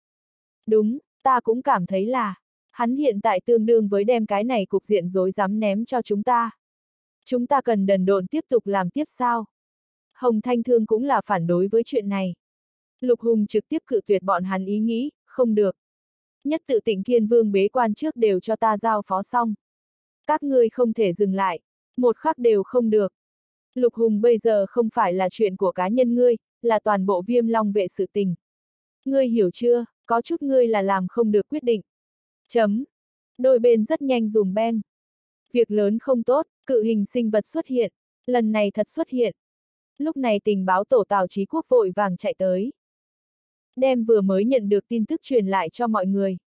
Đúng, ta cũng cảm thấy là, hắn hiện tại tương đương với đem cái này cục diện rối rắm ném cho chúng ta. Chúng ta cần đần độn tiếp tục làm tiếp sao? Hồng Thanh Thương cũng là phản đối với chuyện này. Lục Hùng trực tiếp cự tuyệt bọn hắn ý nghĩ, không được. Nhất tự Tịnh Kiên Vương bế quan trước đều cho ta giao phó xong. Các ngươi không thể dừng lại, một khắc đều không được. Lục Hùng bây giờ không phải là chuyện của cá nhân ngươi, là toàn bộ Viêm Long vệ sự tình. Ngươi hiểu chưa, có chút ngươi là làm không được quyết định. Chấm. Đôi bên rất nhanh dùm beng. Việc lớn không tốt, cự hình sinh vật xuất hiện, lần này thật xuất hiện. Lúc này tình báo tổ Tào Chí Quốc vội vàng chạy tới. Đem vừa mới nhận được tin tức truyền lại cho mọi người.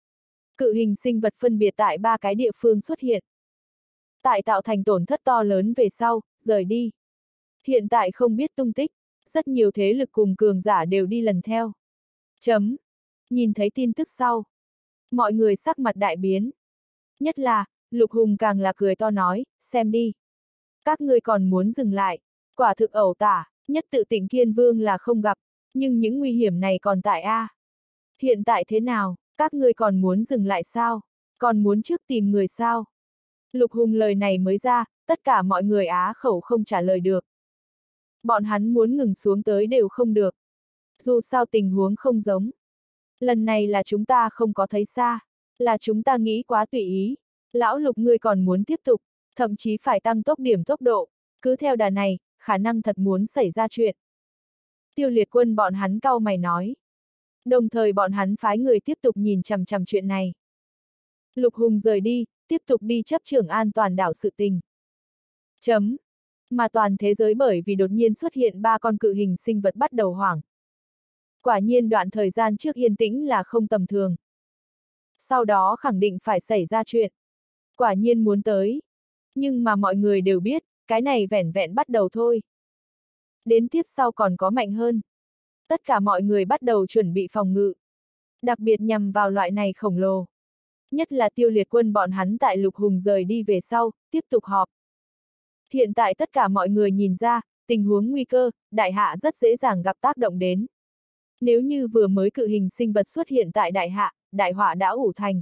Cự hình sinh vật phân biệt tại ba cái địa phương xuất hiện. Tại tạo thành tổn thất to lớn về sau, rời đi. Hiện tại không biết tung tích, rất nhiều thế lực cùng cường giả đều đi lần theo. Chấm. Nhìn thấy tin tức sau. Mọi người sắc mặt đại biến. Nhất là, Lục Hùng càng là cười to nói, xem đi. Các ngươi còn muốn dừng lại, quả thực ẩu tả, nhất tự Tịnh Kiên Vương là không gặp, nhưng những nguy hiểm này còn tại A. Hiện tại thế nào, các ngươi còn muốn dừng lại sao? Còn muốn trước tìm người sao? Lục Hùng lời này mới ra, tất cả mọi người á khẩu không trả lời được. Bọn hắn muốn ngừng xuống tới đều không được. Dù sao tình huống không giống. Lần này là chúng ta không có thấy xa, là chúng ta nghĩ quá tùy ý. Lão Lục ngươi còn muốn tiếp tục, thậm chí phải tăng tốc điểm tốc độ, cứ theo đà này, khả năng thật muốn xảy ra chuyện. Tiêu Liệt Quân bọn hắn cau mày nói. Đồng thời bọn hắn phái người tiếp tục nhìn chằm chằm chuyện này. Lục Hùng rời đi, tiếp tục đi chấp trưởng an toàn đảo sự tình. Chấm. Mà toàn thế giới bởi vì đột nhiên xuất hiện ba con cự hình sinh vật bắt đầu hoảng. Quả nhiên đoạn thời gian trước yên tĩnh là không tầm thường. Sau đó khẳng định phải xảy ra chuyện. Quả nhiên muốn tới. Nhưng mà mọi người đều biết, cái này vẻn vẹn bắt đầu thôi. Đến tiếp sau còn có mạnh hơn. Tất cả mọi người bắt đầu chuẩn bị phòng ngự. Đặc biệt nhằm vào loại này khổng lồ. Nhất là Tiêu Liệt Quân bọn hắn tại Lục Hùng rời đi về sau, tiếp tục họp. Hiện tại tất cả mọi người nhìn ra, tình huống nguy cơ, đại hạ rất dễ dàng gặp tác động đến. Nếu như vừa mới cự hình sinh vật xuất hiện tại đại hạ, đại họa đã ủ thành.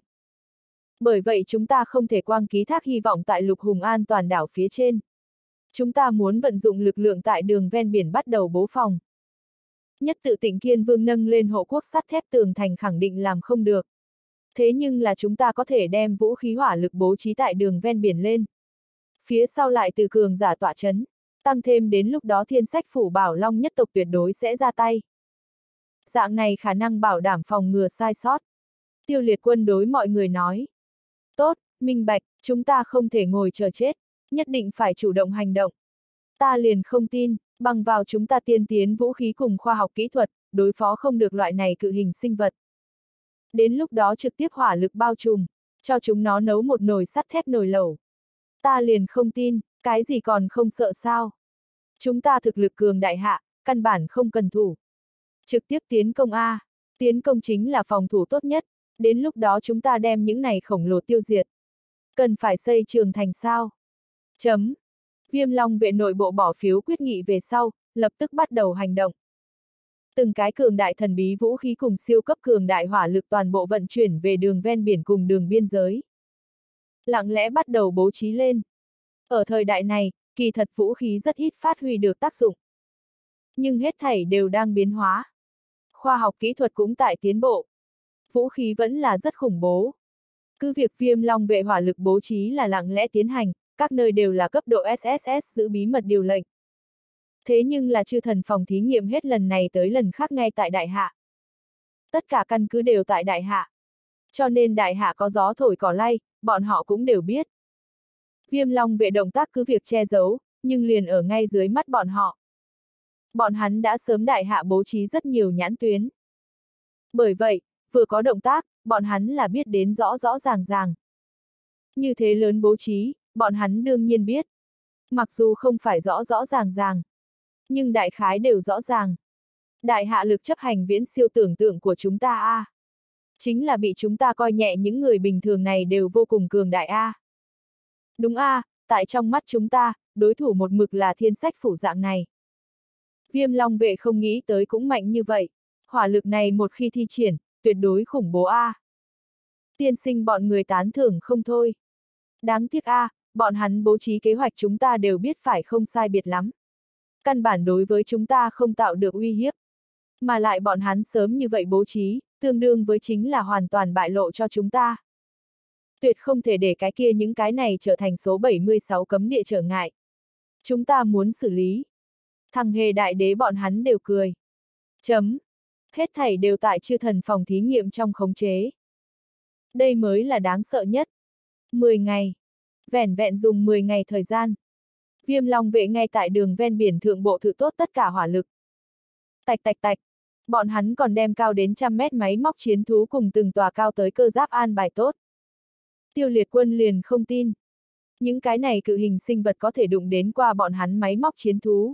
Bởi vậy chúng ta không thể quang ký thác hy vọng tại Lục Hùng an toàn đảo phía trên. Chúng ta muốn vận dụng lực lượng tại đường ven biển bắt đầu bố phòng. Nhất tự Tịnh Kiên Vương nâng lên hộ quốc sắt thép tường thành khẳng định làm không được. Thế nhưng là chúng ta có thể đem vũ khí hỏa lực bố trí tại đường ven biển lên. Phía sau lại từ cường giả tọa chấn, tăng thêm đến lúc đó Thiên Sách Phủ Bảo Long nhất tộc tuyệt đối sẽ ra tay. Dạng này khả năng bảo đảm phòng ngừa sai sót. Tiêu Liệt Quân đối mọi người nói. Tốt, minh bạch, chúng ta không thể ngồi chờ chết, nhất định phải chủ động hành động. Ta liền không tin, bằng vào chúng ta tiên tiến vũ khí cùng khoa học kỹ thuật, đối phó không được loại này cự hình sinh vật. Đến lúc đó trực tiếp hỏa lực bao trùm, cho chúng nó nấu một nồi sắt thép nồi lẩu. Ta liền không tin, cái gì còn không sợ sao? Chúng ta thực lực cường đại hạ, căn bản không cần thủ. Trực tiếp tiến công A, tiến công chính là phòng thủ tốt nhất, đến lúc đó chúng ta đem những này khổng lồ tiêu diệt. Cần phải xây trường thành sao? Chấm. Viêm Long vệ nội bộ bỏ phiếu quyết nghị về sau, lập tức bắt đầu hành động. Từng cái cường đại thần bí vũ khí cùng siêu cấp cường đại hỏa lực toàn bộ vận chuyển về đường ven biển cùng đường biên giới. Lặng lẽ bắt đầu bố trí lên. Ở thời đại này, kỳ thật vũ khí rất ít phát huy được tác dụng. Nhưng hết thảy đều đang biến hóa. Khoa học kỹ thuật cũng tại tiến bộ. Vũ khí vẫn là rất khủng bố. Cứ việc Viêm Long vệ hỏa lực bố trí là lặng lẽ tiến hành, các nơi đều là cấp độ ét ét ét giữ bí mật điều lệnh. Thế nhưng là chư thần phòng thí nghiệm hết lần này tới lần khác ngay tại Đại Hạ. Tất cả căn cứ đều tại Đại Hạ. Cho nên Đại Hạ có gió thổi cỏ lay, bọn họ cũng đều biết. Viêm Long vệ động tác cứ việc che giấu, nhưng liền ở ngay dưới mắt bọn họ. Bọn hắn đã sớm Đại Hạ bố trí rất nhiều nhãn tuyến. Bởi vậy, vừa có động tác, bọn hắn là biết đến rõ rõ ràng ràng. Như thế lớn bố trí, bọn hắn đương nhiên biết. Mặc dù không phải rõ rõ ràng ràng, nhưng đại khái đều rõ ràng. Đại hạ lực chấp hành viễn siêu tưởng tượng của chúng ta a. À. Chính là bị chúng ta coi nhẹ những người bình thường này đều vô cùng cường đại a. À. Đúng a, à, tại trong mắt chúng ta, đối thủ một mực là Thiên Sách Phủ dạng này. Viêm Long vệ không nghĩ tới cũng mạnh như vậy. Hỏa lực này một khi thi triển, tuyệt đối khủng bố a. Tiên sinh bọn người tán thưởng không thôi. Đáng tiếc a, bọn hắn bố trí kế hoạch chúng ta đều biết phải không sai biệt lắm. Căn bản đối với chúng ta không tạo được uy hiếp. Mà lại bọn hắn sớm như vậy bố trí, tương đương với chính là hoàn toàn bại lộ cho chúng ta. Tuyệt không thể để cái kia những cái này trở thành số bảy mươi sáu cấm địa trở ngại. Chúng ta muốn xử lý. Thằng hề đại đế bọn hắn đều cười. Chấm. Hết thảy đều tại chư thần phòng thí nghiệm trong khống chế. Đây mới là đáng sợ nhất. mười ngày. Vẻn vẹn dùng mười ngày thời gian. Viêm Long vệ ngay tại đường ven biển thượng bộ thử tốt tất cả hỏa lực. Tạch tạch tạch. Bọn hắn còn đem cao đến trăm mét máy móc chiến thú cùng từng tòa cao tới cơ giáp an bài tốt. Tiêu Liệt Quân liền không tin. Những cái này cự hình sinh vật có thể đụng đến qua bọn hắn máy móc chiến thú.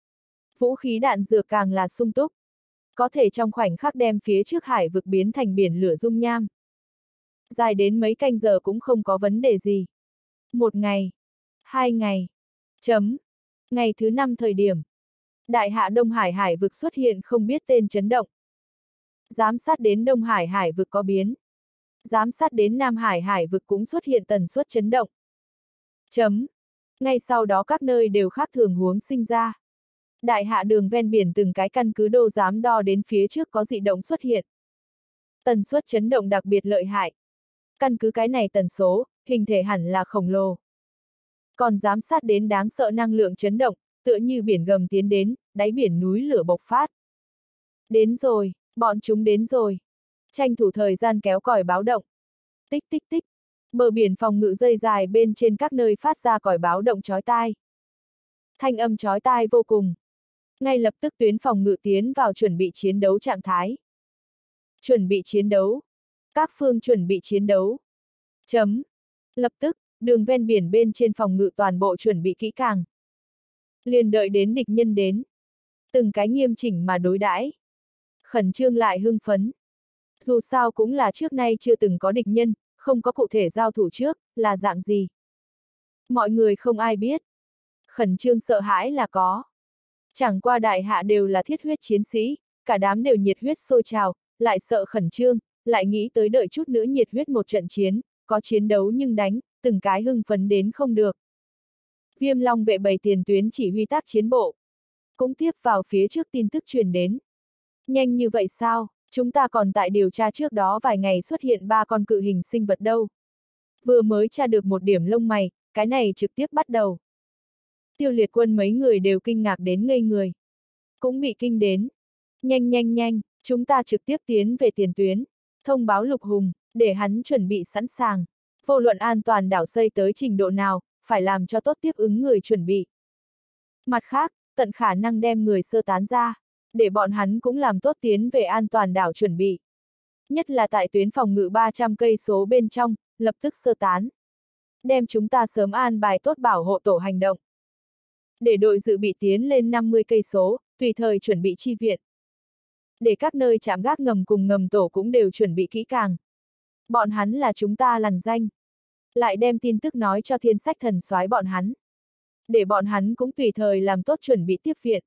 Vũ khí đạn dược càng là sung túc. Có thể trong khoảnh khắc đem phía trước hải vực biến thành biển lửa dung nham. Dài đến mấy canh giờ cũng không có vấn đề gì. Một ngày. Hai ngày. Chấm. Ngày thứ năm thời điểm. Đại hạ Đông Hải hải vực xuất hiện không biết tên chấn động. Giám sát đến Đông Hải hải vực có biến. Giám sát đến Nam Hải hải vực cũng xuất hiện tần suất chấn động. Chấm. Ngay sau đó các nơi đều khác thường huống sinh ra. Đại hạ đường ven biển từng cái căn cứ đô giám đo đến phía trước có dị động xuất hiện. Tần suất chấn động đặc biệt lợi hại. Căn cứ cái này tần số, hình thể hẳn là khổng lồ. Còn giám sát đến đáng sợ năng lượng chấn động, tựa như biển gầm tiến đến, đáy biển núi lửa bộc phát. Đến rồi, bọn chúng đến rồi. Tranh thủ thời gian kéo còi báo động. Tích tích tích. Bờ biển phòng ngự dây dài bên trên các nơi phát ra còi báo động chói tai. Thanh âm chói tai vô cùng. Ngay lập tức tuyến phòng ngự tiến vào chuẩn bị chiến đấu trạng thái. Chuẩn bị chiến đấu. Các phương chuẩn bị chiến đấu. Chấm. Lập tức, đường ven biển bên trên phòng ngự toàn bộ chuẩn bị kỹ càng. Liền đợi đến địch nhân đến. Từng cái nghiêm chỉnh mà đối đãi. Khẩn trương lại hưng phấn. Dù sao cũng là trước nay chưa từng có địch nhân, không có cụ thể giao thủ trước, là dạng gì. Mọi người không ai biết. Khẩn trương sợ hãi là có. Chẳng qua đại hạ đều là thiết huyết chiến sĩ, cả đám đều nhiệt huyết sôi trào, lại sợ khẩn trương, lại nghĩ tới đợi chút nữa nhiệt huyết một trận chiến, có chiến đấu nhưng đánh, từng cái hưng phấn đến không được. Viêm Long vệ bày tiền tuyến chỉ huy tác chiến bộ. Cũng tiếp vào phía trước tin tức truyền đến. Nhanh như vậy sao, chúng ta còn tại điều tra trước đó vài ngày xuất hiện ba con cự hình sinh vật đâu. Vừa mới tra được một điểm lông mày, cái này trực tiếp bắt đầu. Tiêu Liệt Quân mấy người đều kinh ngạc đến ngây người. Cũng bị kinh đến. Nhanh nhanh nhanh, chúng ta trực tiếp tiến về tiền tuyến. Thông báo Lục Hùng, để hắn chuẩn bị sẵn sàng. Vô luận an toàn đảo xây tới trình độ nào, phải làm cho tốt tiếp ứng người chuẩn bị. Mặt khác, tận khả năng đem người sơ tán ra, để bọn hắn cũng làm tốt tiến về an toàn đảo chuẩn bị. Nhất là tại tuyến phòng ngự ba trăm cây số bên trong, lập tức sơ tán. Đem chúng ta sớm an bài tốt bảo hộ tổ hành động. Để đội dự bị tiến lên năm mươi cây số, tùy thời chuẩn bị chi viện. Để các nơi trạm gác ngầm cùng ngầm tổ cũng đều chuẩn bị kỹ càng. Bọn hắn là chúng ta lằn danh. Lại đem tin tức nói cho Thiên Sách Thần soái bọn hắn. Để bọn hắn cũng tùy thời làm tốt chuẩn bị tiếp viện.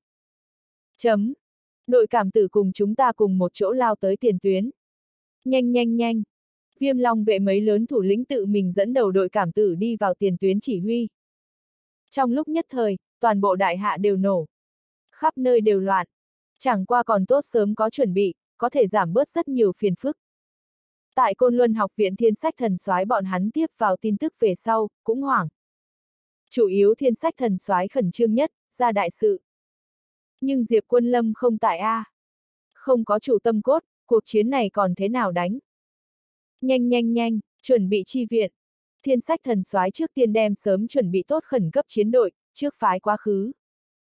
Chấm. Đội cảm tử cùng chúng ta cùng một chỗ lao tới tiền tuyến. Nhanh nhanh nhanh. Viêm Long vệ mấy lớn thủ lĩnh tự mình dẫn đầu đội cảm tử đi vào tiền tuyến chỉ huy. Trong lúc nhất thời, toàn bộ đại hạ đều nổ. Khắp nơi đều loạn. Chẳng qua còn tốt sớm có chuẩn bị, có thể giảm bớt rất nhiều phiền phức. Tại Côn Luân học viện Thiên Sách Thần soái bọn hắn tiếp vào tin tức về sau, cũng hoảng. Chủ yếu Thiên Sách Thần soái khẩn trương nhất, ra đại sự. Nhưng Diệp Quân Lâm không tại a. Không có chủ tâm cốt, cuộc chiến này còn thế nào đánh? Nhanh nhanh nhanh, chuẩn bị chi viện. Thiên Sách Thần soái trước tiên đem sớm chuẩn bị tốt khẩn cấp chiến đội, trước phái quá khứ.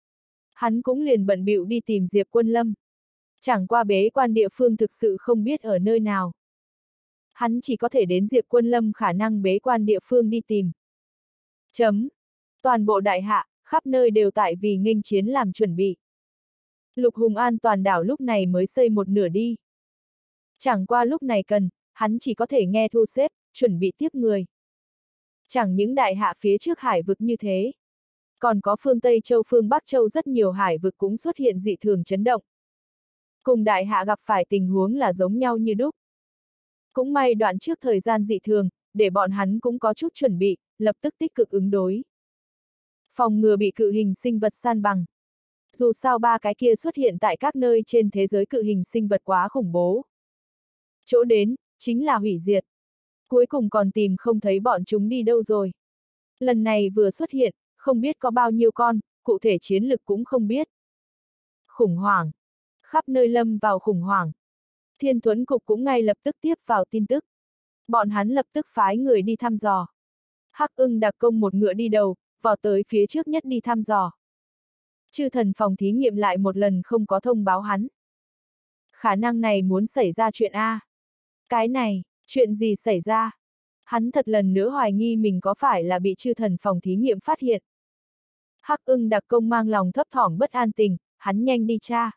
Hắn cũng liền bận bịu đi tìm Diệp Quân Lâm. Chẳng qua bế quan địa phương thực sự không biết ở nơi nào. Hắn chỉ có thể đến Diệp Quân Lâm khả năng bế quan địa phương đi tìm. Chấm. Toàn bộ đại hạ, khắp nơi đều tại vì nghênh chiến làm chuẩn bị. Lục Hùng an toàn đảo lúc này mới xây một nửa đi. Chẳng qua lúc này cần, hắn chỉ có thể nghe thu xếp, chuẩn bị tiếp người. Chẳng những đại hạ phía trước hải vực như thế. Còn có phương Tây Châu phương Bắc Châu rất nhiều hải vực cũng xuất hiện dị thường chấn động. Cùng đại hạ gặp phải tình huống là giống nhau như đúc. Cũng may đoạn trước thời gian dị thường, để bọn hắn cũng có chút chuẩn bị, lập tức tích cực ứng đối. Phòng ngừa bị cự hình sinh vật san bằng. Dù sao ba cái kia xuất hiện tại các nơi trên thế giới cự hình sinh vật quá khủng bố. Chỗ đến, chính là hủy diệt. Cuối cùng còn tìm không thấy bọn chúng đi đâu rồi. Lần này vừa xuất hiện, không biết có bao nhiêu con, cụ thể chiến lực cũng không biết. Khủng hoảng. Khắp nơi lâm vào khủng hoảng. Thiên Tuấn Cục cũng ngay lập tức tiếp vào tin tức. Bọn hắn lập tức phái người đi thăm dò. Hắc Ưng đặc công một ngựa đi đầu, vào tới phía trước nhất đi thăm dò. Chư thần phòng thí nghiệm lại một lần không có thông báo hắn. Khả năng này muốn xảy ra chuyện A. Cái này, chuyện gì xảy ra? Hắn thật lần nữa hoài nghi mình có phải là bị chư thần phòng thí nghiệm phát hiện. Hắc Ưng đặc công mang lòng thấp thỏm bất an tình, hắn nhanh đi tra.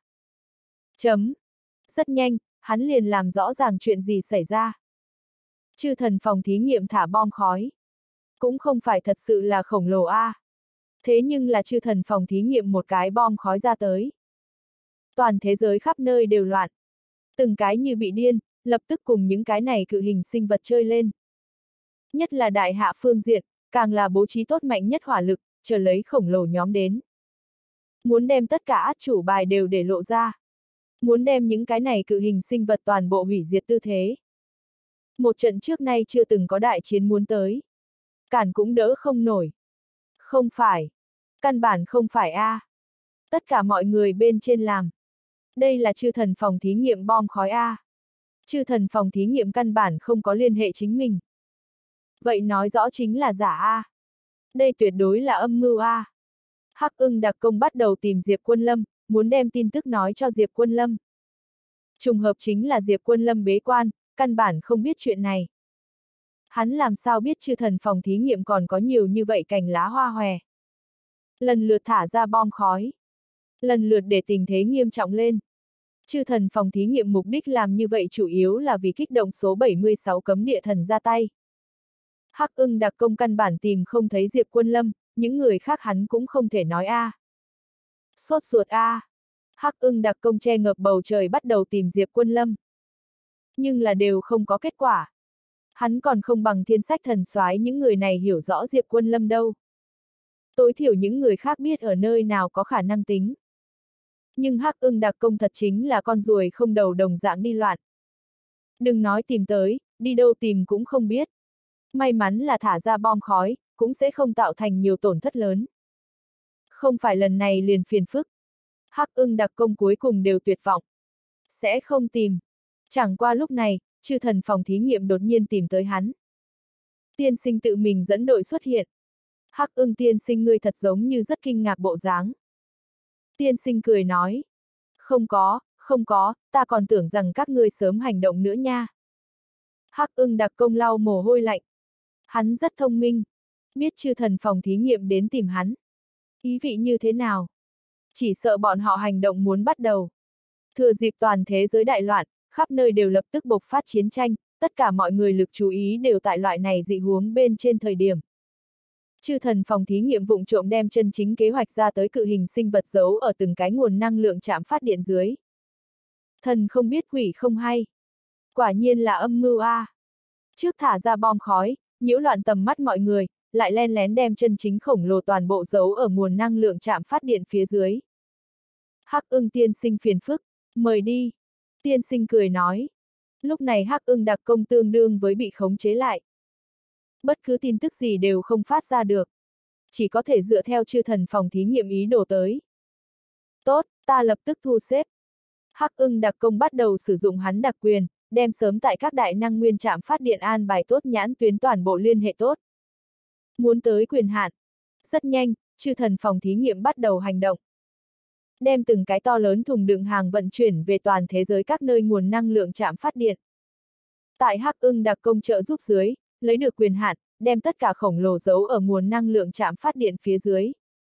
Chấm. Rất nhanh, hắn liền làm rõ ràng chuyện gì xảy ra. Chư thần phòng thí nghiệm thả bom khói. Cũng không phải thật sự là khổng lồ A. Thế nhưng là chư thần phòng thí nghiệm một cái bom khói ra tới. Toàn thế giới khắp nơi đều loạn. Từng cái như bị điên, lập tức cùng những cái này cự hình sinh vật chơi lên. Nhất là đại hạ phương diện, càng là bố trí tốt mạnh nhất hỏa lực, chờ lấy khổng lồ nhóm đến. Muốn đem tất cả át chủ bài đều để lộ ra. Muốn đem những cái này cự hình sinh vật toàn bộ hủy diệt tư thế. Một trận trước nay chưa từng có đại chiến muốn tới. Cản cũng đỡ không nổi. Không phải. Căn bản không phải A. Tất cả mọi người bên trên làm. Đây là chư thần phòng thí nghiệm bom khói A. Chư thần phòng thí nghiệm căn bản không có liên hệ chính mình. Vậy nói rõ chính là giả A. Đây tuyệt đối là âm mưu A. Hắc Ưng đặc công bắt đầu tìm Diệp Quân Lâm, muốn đem tin tức nói cho Diệp Quân Lâm. Trùng hợp chính là Diệp Quân Lâm bế quan, căn bản không biết chuyện này. Hắn làm sao biết chư thần phòng thí nghiệm còn có nhiều như vậy cành lá hoa hòe. Lần lượt thả ra bom khói. Lần lượt để tình thế nghiêm trọng lên. Chư thần phòng thí nghiệm mục đích làm như vậy chủ yếu là vì kích động số bảy mươi sáu cấm địa thần ra tay. Hắc Ưng đặc công căn bản tìm không thấy Diệp Quân Lâm, những người khác hắn cũng không thể nói A. Sốt ruột A. Hắc Ưng đặc công che ngập bầu trời bắt đầu tìm Diệp Quân Lâm. Nhưng là đều không có kết quả. Hắn còn không bằng thiên sách thần soái những người này hiểu rõ Diệp Quân Lâm đâu. Tối thiểu những người khác biết ở nơi nào có khả năng tính. Nhưng Hắc Ưng đặc công thật chính là con ruồi không đầu đồng dạng đi loạn. Đừng nói tìm tới, đi đâu tìm cũng không biết. May mắn là thả ra bom khói, cũng sẽ không tạo thành nhiều tổn thất lớn. Không phải lần này liền phiền phức. Hắc Ưng đặc công cuối cùng đều tuyệt vọng. Sẽ không tìm. Chẳng qua lúc này, chư thần phòng thí nghiệm đột nhiên tìm tới hắn. Tiên sinh tự mình dẫn đội xuất hiện. Hắc Ưng tiên sinh ngươi thật giống như rất kinh ngạc bộ dáng. Tiên sinh cười nói. Không có, không có, ta còn tưởng rằng các ngươi sớm hành động nữa nha. Hắc Ưng đặc công lau mồ hôi lạnh. Hắn rất thông minh. Biết chư thần phòng thí nghiệm đến tìm hắn. Ý vị như thế nào? Chỉ sợ bọn họ hành động muốn bắt đầu. Thừa dịp toàn thế giới đại loạn, khắp nơi đều lập tức bộc phát chiến tranh, tất cả mọi người lực chú ý đều tại loại này dị huống bên trên thời điểm. Chư thần phòng thí nghiệm vụng trộm đem chân chính kế hoạch ra tới cự hình sinh vật giấu ở từng cái nguồn năng lượng trạm phát điện dưới. Thần không biết quỷ không hay. Quả nhiên là âm mưu A. Trước thả ra bom khói, nhiễu loạn tầm mắt mọi người, lại len lén đem chân chính khổng lồ toàn bộ giấu ở nguồn năng lượng trạm phát điện phía dưới. Hắc Ưng tiên sinh phiền phức, mời đi. Tiên sinh cười nói. Lúc này Hắc Ưng đặc công tương đương với bị khống chế lại. Bất cứ tin tức gì đều không phát ra được. Chỉ có thể dựa theo chư thần phòng thí nghiệm ý đồ tới. Tốt, ta lập tức thu xếp. Hắc Ưng đặc công bắt đầu sử dụng hắn đặc quyền, đem sớm tại các đại năng nguyên trạm phát điện an bài tốt nhãn tuyến toàn bộ liên hệ tốt. Muốn tới quyền hạn. Rất nhanh, chư thần phòng thí nghiệm bắt đầu hành động. Đem từng cái to lớn thùng đựng hàng vận chuyển về toàn thế giới các nơi nguồn năng lượng trạm phát điện. Tại Hắc Ưng đặc công trợ giúp dưới, lấy được quyền hạn, đem tất cả khổng lồ giấu ở nguồn năng lượng trạm phát điện phía dưới.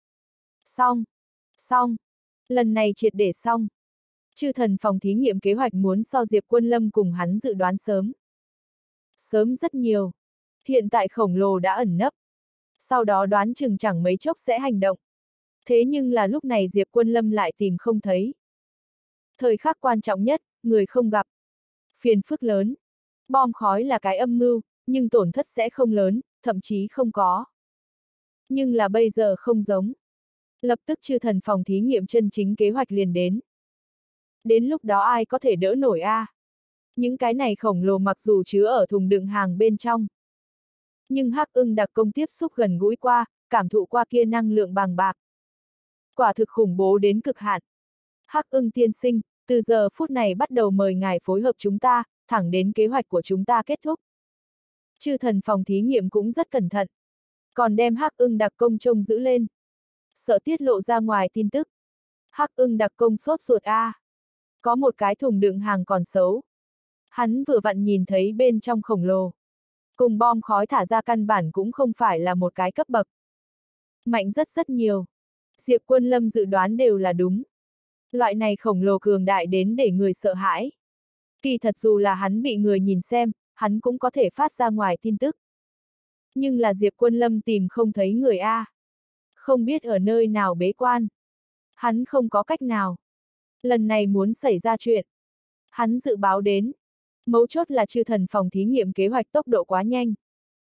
Xong. Xong. Lần này triệt để xong. Chư thần phòng thí nghiệm kế hoạch muốn so Diệp Quân Lâm cùng hắn dự đoán sớm. Sớm rất nhiều. Hiện tại khổng lồ đã ẩn nấp. Sau đó đoán chừng chẳng mấy chốc sẽ hành động. Thế nhưng là lúc này Diệp Quân Lâm lại tìm không thấy. Thời khắc quan trọng nhất, người không gặp. Phiền phức lớn. Bom khói là cái âm mưu, nhưng tổn thất sẽ không lớn, thậm chí không có. Nhưng là bây giờ không giống. Lập tức chư thần phòng thí nghiệm chân chính kế hoạch liền đến. Đến lúc đó ai có thể đỡ nổi a? À? Những cái này khổng lồ mặc dù chứa ở thùng đựng hàng bên trong. Nhưng Hắc Ưng đặc công tiếp xúc gần gũi qua, cảm thụ qua kia năng lượng bàng bạc. Quả thực khủng bố đến cực hạn. Hắc Ưng tiên sinh, từ giờ phút này bắt đầu mời ngài phối hợp chúng ta, thẳng đến kế hoạch của chúng ta kết thúc. Chư thần phòng thí nghiệm cũng rất cẩn thận. Còn đem Hắc Ưng đặc công trông giữ lên. Sợ tiết lộ ra ngoài tin tức. Hắc Ưng đặc công sốt ruột a. À. Có một cái thùng đựng hàng còn xấu. Hắn vừa vặn nhìn thấy bên trong khổng lồ. Cùng bom khói thả ra căn bản cũng không phải là một cái cấp bậc. Mạnh rất rất nhiều. Diệp Quân Lâm dự đoán đều là đúng. Loại này khổng lồ cường đại đến để người sợ hãi. Kỳ thật dù là hắn bị người nhìn xem, hắn cũng có thể phát ra ngoài tin tức. Nhưng là Diệp Quân Lâm tìm không thấy người A. Không biết ở nơi nào bế quan. Hắn không có cách nào. Lần này muốn xảy ra chuyện. Hắn dự báo đến. Mấu chốt là chư thần phòng thí nghiệm kế hoạch tốc độ quá nhanh.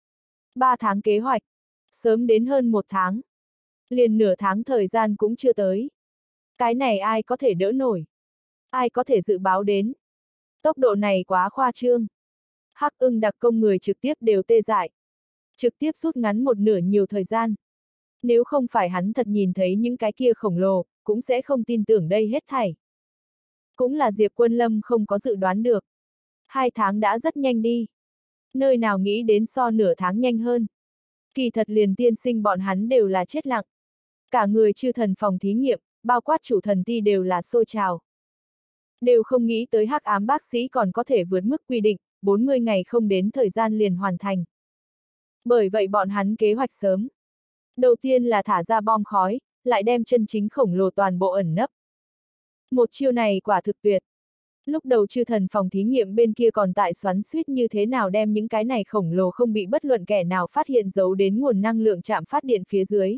Ba tháng kế hoạch. Sớm đến hơn một tháng. Liền nửa tháng thời gian cũng chưa tới. Cái này ai có thể đỡ nổi? Ai có thể dự báo đến? Tốc độ này quá khoa trương. Hắc Ưng đặc công người trực tiếp đều tê dại. Trực tiếp rút ngắn một nửa nhiều thời gian. Nếu không phải hắn thật nhìn thấy những cái kia khổng lồ, cũng sẽ không tin tưởng đây hết thảy. Cũng là Diệp Quân Lâm không có dự đoán được. Hai tháng đã rất nhanh đi. Nơi nào nghĩ đến so nửa tháng nhanh hơn. Kỳ thật liền tiên sinh bọn hắn đều là chết lặng. Cả người chư thần phòng thí nghiệm, bao quát chủ thần ti đều là sôi trào. Đều không nghĩ tới hắc ám bác sĩ còn có thể vượt mức quy định, bốn mươi ngày không đến thời gian liền hoàn thành. Bởi vậy bọn hắn kế hoạch sớm. Đầu tiên là thả ra bom khói, lại đem chân chính khổng lồ toàn bộ ẩn nấp. Một chiêu này quả thực tuyệt. Lúc đầu chư thần phòng thí nghiệm bên kia còn tại xoắn xuýt như thế nào đem những cái này khổng lồ không bị bất luận kẻ nào phát hiện giấu đến nguồn năng lượng chạm phát điện phía dưới.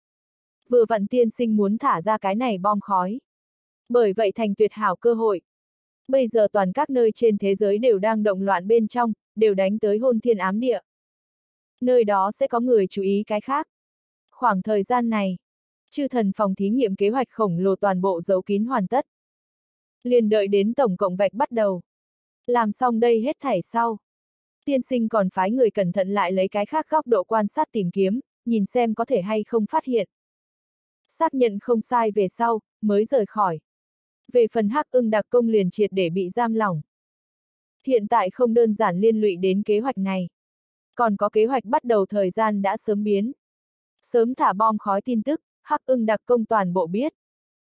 Vừa vặn tiên sinh muốn thả ra cái này bom khói. Bởi vậy thành tuyệt hảo cơ hội. Bây giờ toàn các nơi trên thế giới đều đang động loạn bên trong, đều đánh tới hôn thiên ám địa. Nơi đó sẽ có người chú ý cái khác. Khoảng thời gian này, chư thần phòng thí nghiệm kế hoạch khổng lồ toàn bộ giấu kín hoàn tất. Liền đợi đến tổng cộng vạch bắt đầu. Làm xong đây hết thảy sau. Tiên sinh còn phái người cẩn thận lại lấy cái khác góc độ quan sát tìm kiếm, nhìn xem có thể hay không phát hiện. Xác nhận không sai về sau, mới rời khỏi. Về phần Hắc Ưng đặc công liền triệt để bị giam lỏng. Hiện tại không đơn giản liên lụy đến kế hoạch này. Còn có kế hoạch bắt đầu thời gian đã sớm biến. Sớm thả bom khói tin tức, Hắc Ưng đặc công toàn bộ biết.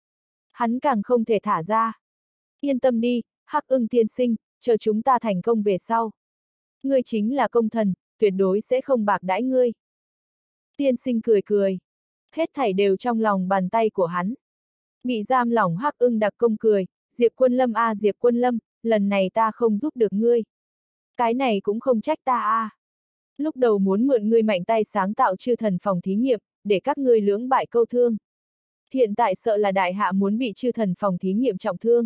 Hắn càng không thể thả ra. Yên tâm đi, Hắc Ưng tiên sinh, chờ chúng ta thành công về sau. Ngươi chính là công thần, tuyệt đối sẽ không bạc đãi ngươi. Tiên sinh cười cười. Hết thảy đều trong lòng bàn tay của hắn. Bị giam lỏng Hắc Ưng đặc công cười, Diệp Quân Lâm a à, Diệp Quân Lâm, lần này ta không giúp được ngươi. Cái này cũng không trách ta a. À. Lúc đầu muốn mượn ngươi mạnh tay sáng tạo chư thần phòng thí nghiệm, để các ngươi lưỡng bại câu thương. Hiện tại sợ là đại hạ muốn bị chư thần phòng thí nghiệm trọng thương.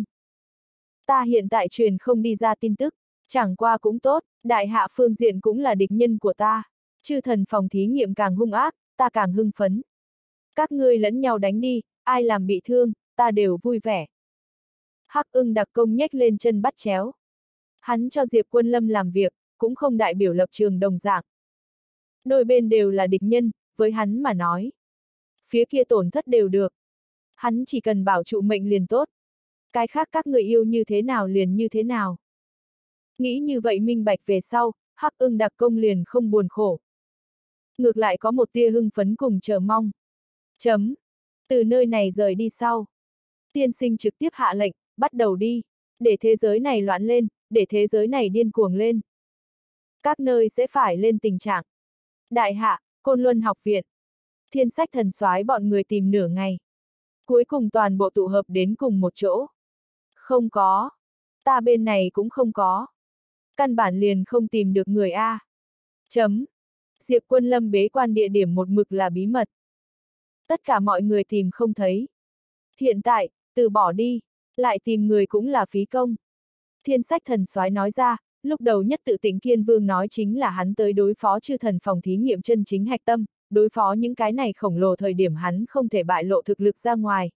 Ta hiện tại truyền không đi ra tin tức, chẳng qua cũng tốt, đại hạ phương diện cũng là địch nhân của ta. Chư thần phòng thí nghiệm càng hung ác, ta càng hưng phấn. Các ngươi lẫn nhau đánh đi, ai làm bị thương, ta đều vui vẻ. Hắc Ưng đặc công nhếch lên chân bắt chéo. Hắn cho Diệp Quân Lâm làm việc, cũng không đại biểu lập trường đồng dạng. Đôi bên đều là địch nhân, với hắn mà nói. Phía kia tổn thất đều được. Hắn chỉ cần bảo trụ mệnh liền tốt. Cái khác các người yêu như thế nào liền như thế nào. Nghĩ như vậy minh bạch về sau, Hắc Ưng đặc công liền không buồn khổ. Ngược lại có một tia hưng phấn cùng chờ mong. Chấm. Từ nơi này rời đi sau. Tiên sinh trực tiếp hạ lệnh, bắt đầu đi. Để thế giới này loạn lên, để thế giới này điên cuồng lên. Các nơi sẽ phải lên tình trạng. Đại hạ, Côn Luân học viện. Thiên sách thần soái bọn người tìm nửa ngày. Cuối cùng toàn bộ tụ hợp đến cùng một chỗ. Không có. Ta bên này cũng không có. Căn bản liền không tìm được người A. Chấm. Diệp Quân Lâm bế quan địa điểm một mực là bí mật. Tất cả mọi người tìm không thấy. Hiện tại, từ bỏ đi, lại tìm người cũng là phí công. Thiên Sách Thần Soái nói ra, lúc đầu nhất tự Tịnh Kiên Vương nói chính là hắn tới đối phó chư thần phòng thí nghiệm chân chính hạch tâm, đối phó những cái này khổng lồ thời điểm hắn không thể bại lộ thực lực ra ngoài.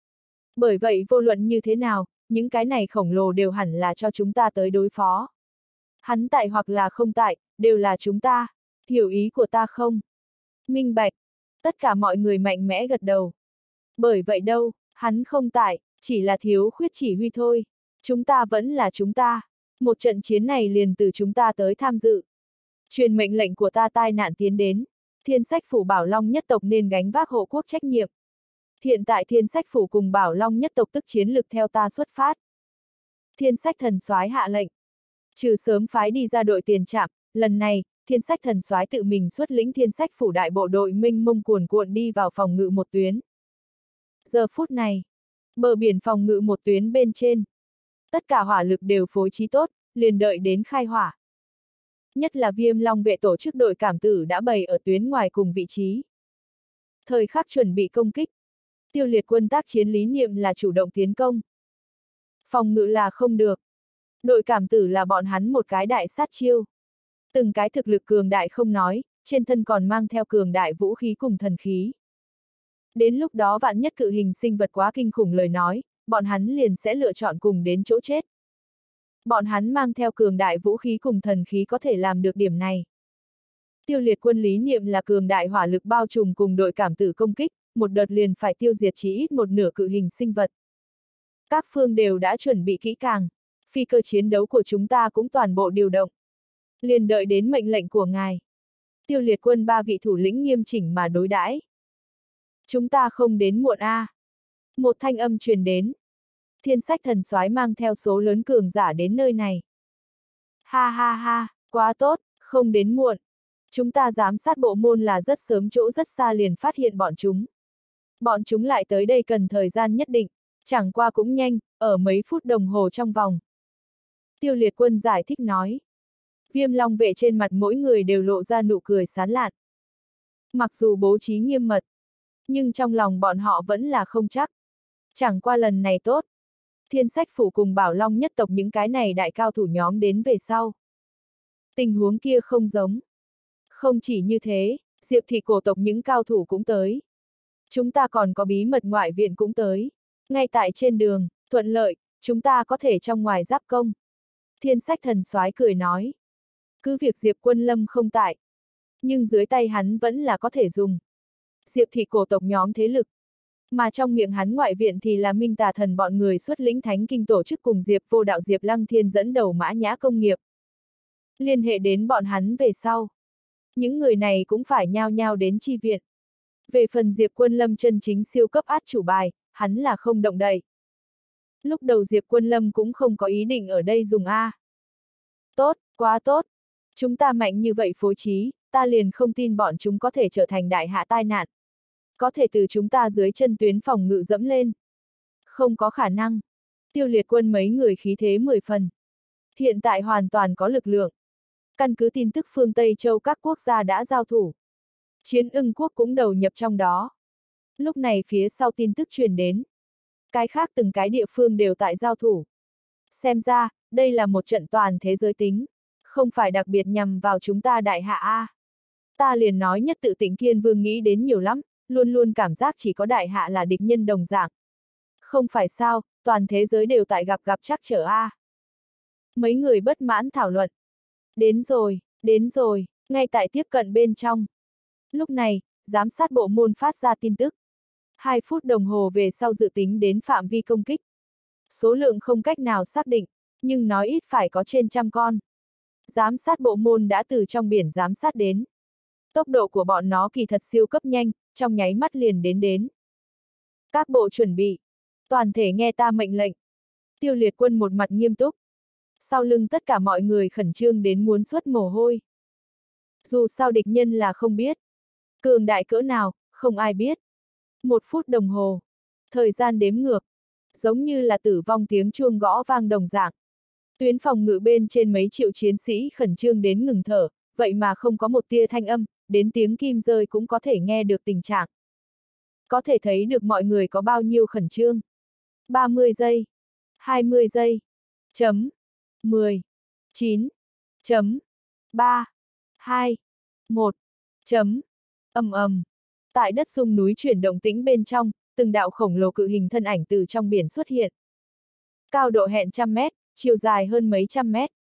Bởi vậy vô luận như thế nào, những cái này khổng lồ đều hẳn là cho chúng ta tới đối phó. Hắn tại hoặc là không tại, đều là chúng ta. Hiểu ý của ta không? Minh bạch. Tất cả mọi người mạnh mẽ gật đầu. Bởi vậy đâu, hắn không tại, chỉ là thiếu khuyết chỉ huy thôi. Chúng ta vẫn là chúng ta. Một trận chiến này liền từ chúng ta tới tham dự. Truyền mệnh lệnh của ta tai nạn tiến đến. Thiên Sách Phủ Bảo Long nhất tộc nên gánh vác hộ quốc trách nhiệm. Hiện tại Thiên Sách Phủ cùng Bảo Long nhất tộc tức chiến lực theo ta xuất phát. Thiên Sách Thần Soái hạ lệnh. Trừ sớm phái đi ra đội tiền trạm, lần này, Thiên Sách Thần Soái tự mình xuất lĩnh Thiên Sách Phủ đại bộ đội minh mông cuồn cuộn đi vào phòng ngự một tuyến. Giờ phút này, bờ biển phòng ngự một tuyến bên trên. Tất cả hỏa lực đều phối trí tốt, liền đợi đến khai hỏa. Nhất là Viêm Long vệ tổ chức đội cảm tử đã bày ở tuyến ngoài cùng vị trí. Thời khắc chuẩn bị công kích. Tiêu Liệt quân tác chiến lý niệm là chủ động tiến công. Phòng ngự là không được. Đội cảm tử là bọn hắn một cái đại sát chiêu. Từng cái thực lực cường đại không nói, trên thân còn mang theo cường đại vũ khí cùng thần khí. Đến lúc đó vạn nhất cự hình sinh vật quá kinh khủng lời nói, bọn hắn liền sẽ lựa chọn cùng đến chỗ chết. Bọn hắn mang theo cường đại vũ khí cùng thần khí có thể làm được điểm này. Tiêu Liệt quân lý niệm là cường đại hỏa lực bao trùm cùng đội cảm tử công kích, một đợt liền phải tiêu diệt chí ít một nửa cự hình sinh vật. Các phương đều đã chuẩn bị kỹ càng, phi cơ chiến đấu của chúng ta cũng toàn bộ điều động. Liền đợi đến mệnh lệnh của ngài. Tiêu Liệt quân ba vị thủ lĩnh nghiêm chỉnh mà đối đãi. Chúng ta không đến muộn a. À. Một thanh âm truyền đến. Thiên Sách Thần Soái mang theo số lớn cường giả đến nơi này. Ha ha ha, quá tốt, không đến muộn. Chúng ta giám sát bộ môn là rất sớm chỗ rất xa liền phát hiện bọn chúng. Bọn chúng lại tới đây cần thời gian nhất định, chẳng qua cũng nhanh, ở mấy phút đồng hồ trong vòng. Tiêu Liệt quân giải thích nói. Viêm Long vệ trên mặt mỗi người đều lộ ra nụ cười sán lạn. Mặc dù bố trí nghiêm mật, nhưng trong lòng bọn họ vẫn là không chắc. Chẳng qua lần này tốt. Thiên Sách Phủ cùng Bảo Long nhất tộc những cái này đại cao thủ nhóm đến về sau. Tình huống kia không giống. Không chỉ như thế, Diệp thị cổ tộc những cao thủ cũng tới. Chúng ta còn có bí mật ngoại viện cũng tới. Ngay tại trên đường, thuận lợi, chúng ta có thể trong ngoài giáp công. Thiên Sách Thần Soái cười nói. Cứ việc Diệp Quân Lâm không tại. Nhưng dưới tay hắn vẫn là có thể dùng. Diệp thị cổ tộc nhóm thế lực. Mà trong miệng hắn ngoại viện thì là Minh Tà Thần bọn người xuất lĩnh Thánh Kinh tổ chức cùng Diệp Vô Đạo Diệp Lăng Thiên dẫn đầu Mã Nhã công nghiệp. Liên hệ đến bọn hắn về sau. Những người này cũng phải nhao nhao đến chi viện. Về phần Diệp Quân Lâm chân chính siêu cấp át chủ bài, hắn là không động đậy. Lúc đầu Diệp Quân Lâm cũng không có ý định ở đây dùng A. Tốt, quá tốt. Chúng ta mạnh như vậy phối trí, ta liền không tin bọn chúng có thể trở thành đại hạ tai nạn. Có thể từ chúng ta dưới chân tuyến phòng ngự dẫm lên. Không có khả năng. Tiêu Liệt quân mấy người khí thế mười phần. Hiện tại hoàn toàn có lực lượng. Căn cứ tin tức phương Tây Châu các quốc gia đã giao thủ. Chiến Ưng quốc cũng đầu nhập trong đó. Lúc này phía sau tin tức truyền đến. Cái khác từng cái địa phương đều tại giao thủ. Xem ra, đây là một trận toàn thế giới tính. Không phải đặc biệt nhằm vào chúng ta đại hạ A. Ta liền nói nhất tự Tịnh Kiên Vương nghĩ đến nhiều lắm, luôn luôn cảm giác chỉ có đại hạ là địch nhân đồng dạng. Không phải sao, toàn thế giới đều tại gặp gặp chắc trở A. Mấy người bất mãn thảo luận. Đến rồi, đến rồi, ngay tại tiếp cận bên trong. Lúc này, giám sát bộ môn phát ra tin tức. Hai phút đồng hồ về sau dự tính đến phạm vi công kích. Số lượng không cách nào xác định, nhưng nói ít phải có trên trăm con. Giám sát bộ môn đã từ trong biển giám sát đến. Tốc độ của bọn nó kỳ thật siêu cấp nhanh, trong nháy mắt liền đến đến. Các bộ chuẩn bị. Toàn thể nghe ta mệnh lệnh. Tiêu Liệt quân một mặt nghiêm túc. Sau lưng tất cả mọi người khẩn trương đến muốn xuất mồ hôi. Dù sao địch nhân là không biết. Cường đại cỡ nào, không ai biết. Một phút đồng hồ. Thời gian đếm ngược. Giống như là tử vong tiếng chuông gõ vang đồng dạng. Tuyến phòng ngự bên trên mấy triệu chiến sĩ khẩn trương đến ngừng thở, vậy mà không có một tia thanh âm, đến tiếng kim rơi cũng có thể nghe được tình trạng. Có thể thấy được mọi người có bao nhiêu khẩn trương. ba mươi giây, hai mươi giây, chấm, mười, chín, chấm, ba, hai, một, chấm, ầm ầm. Tại đất rung núi chuyển động tĩnh bên trong, từng đạo khổng lồ cự hình thân ảnh từ trong biển xuất hiện. Cao độ hẹn trăm mét, chiều dài hơn mấy trăm mét.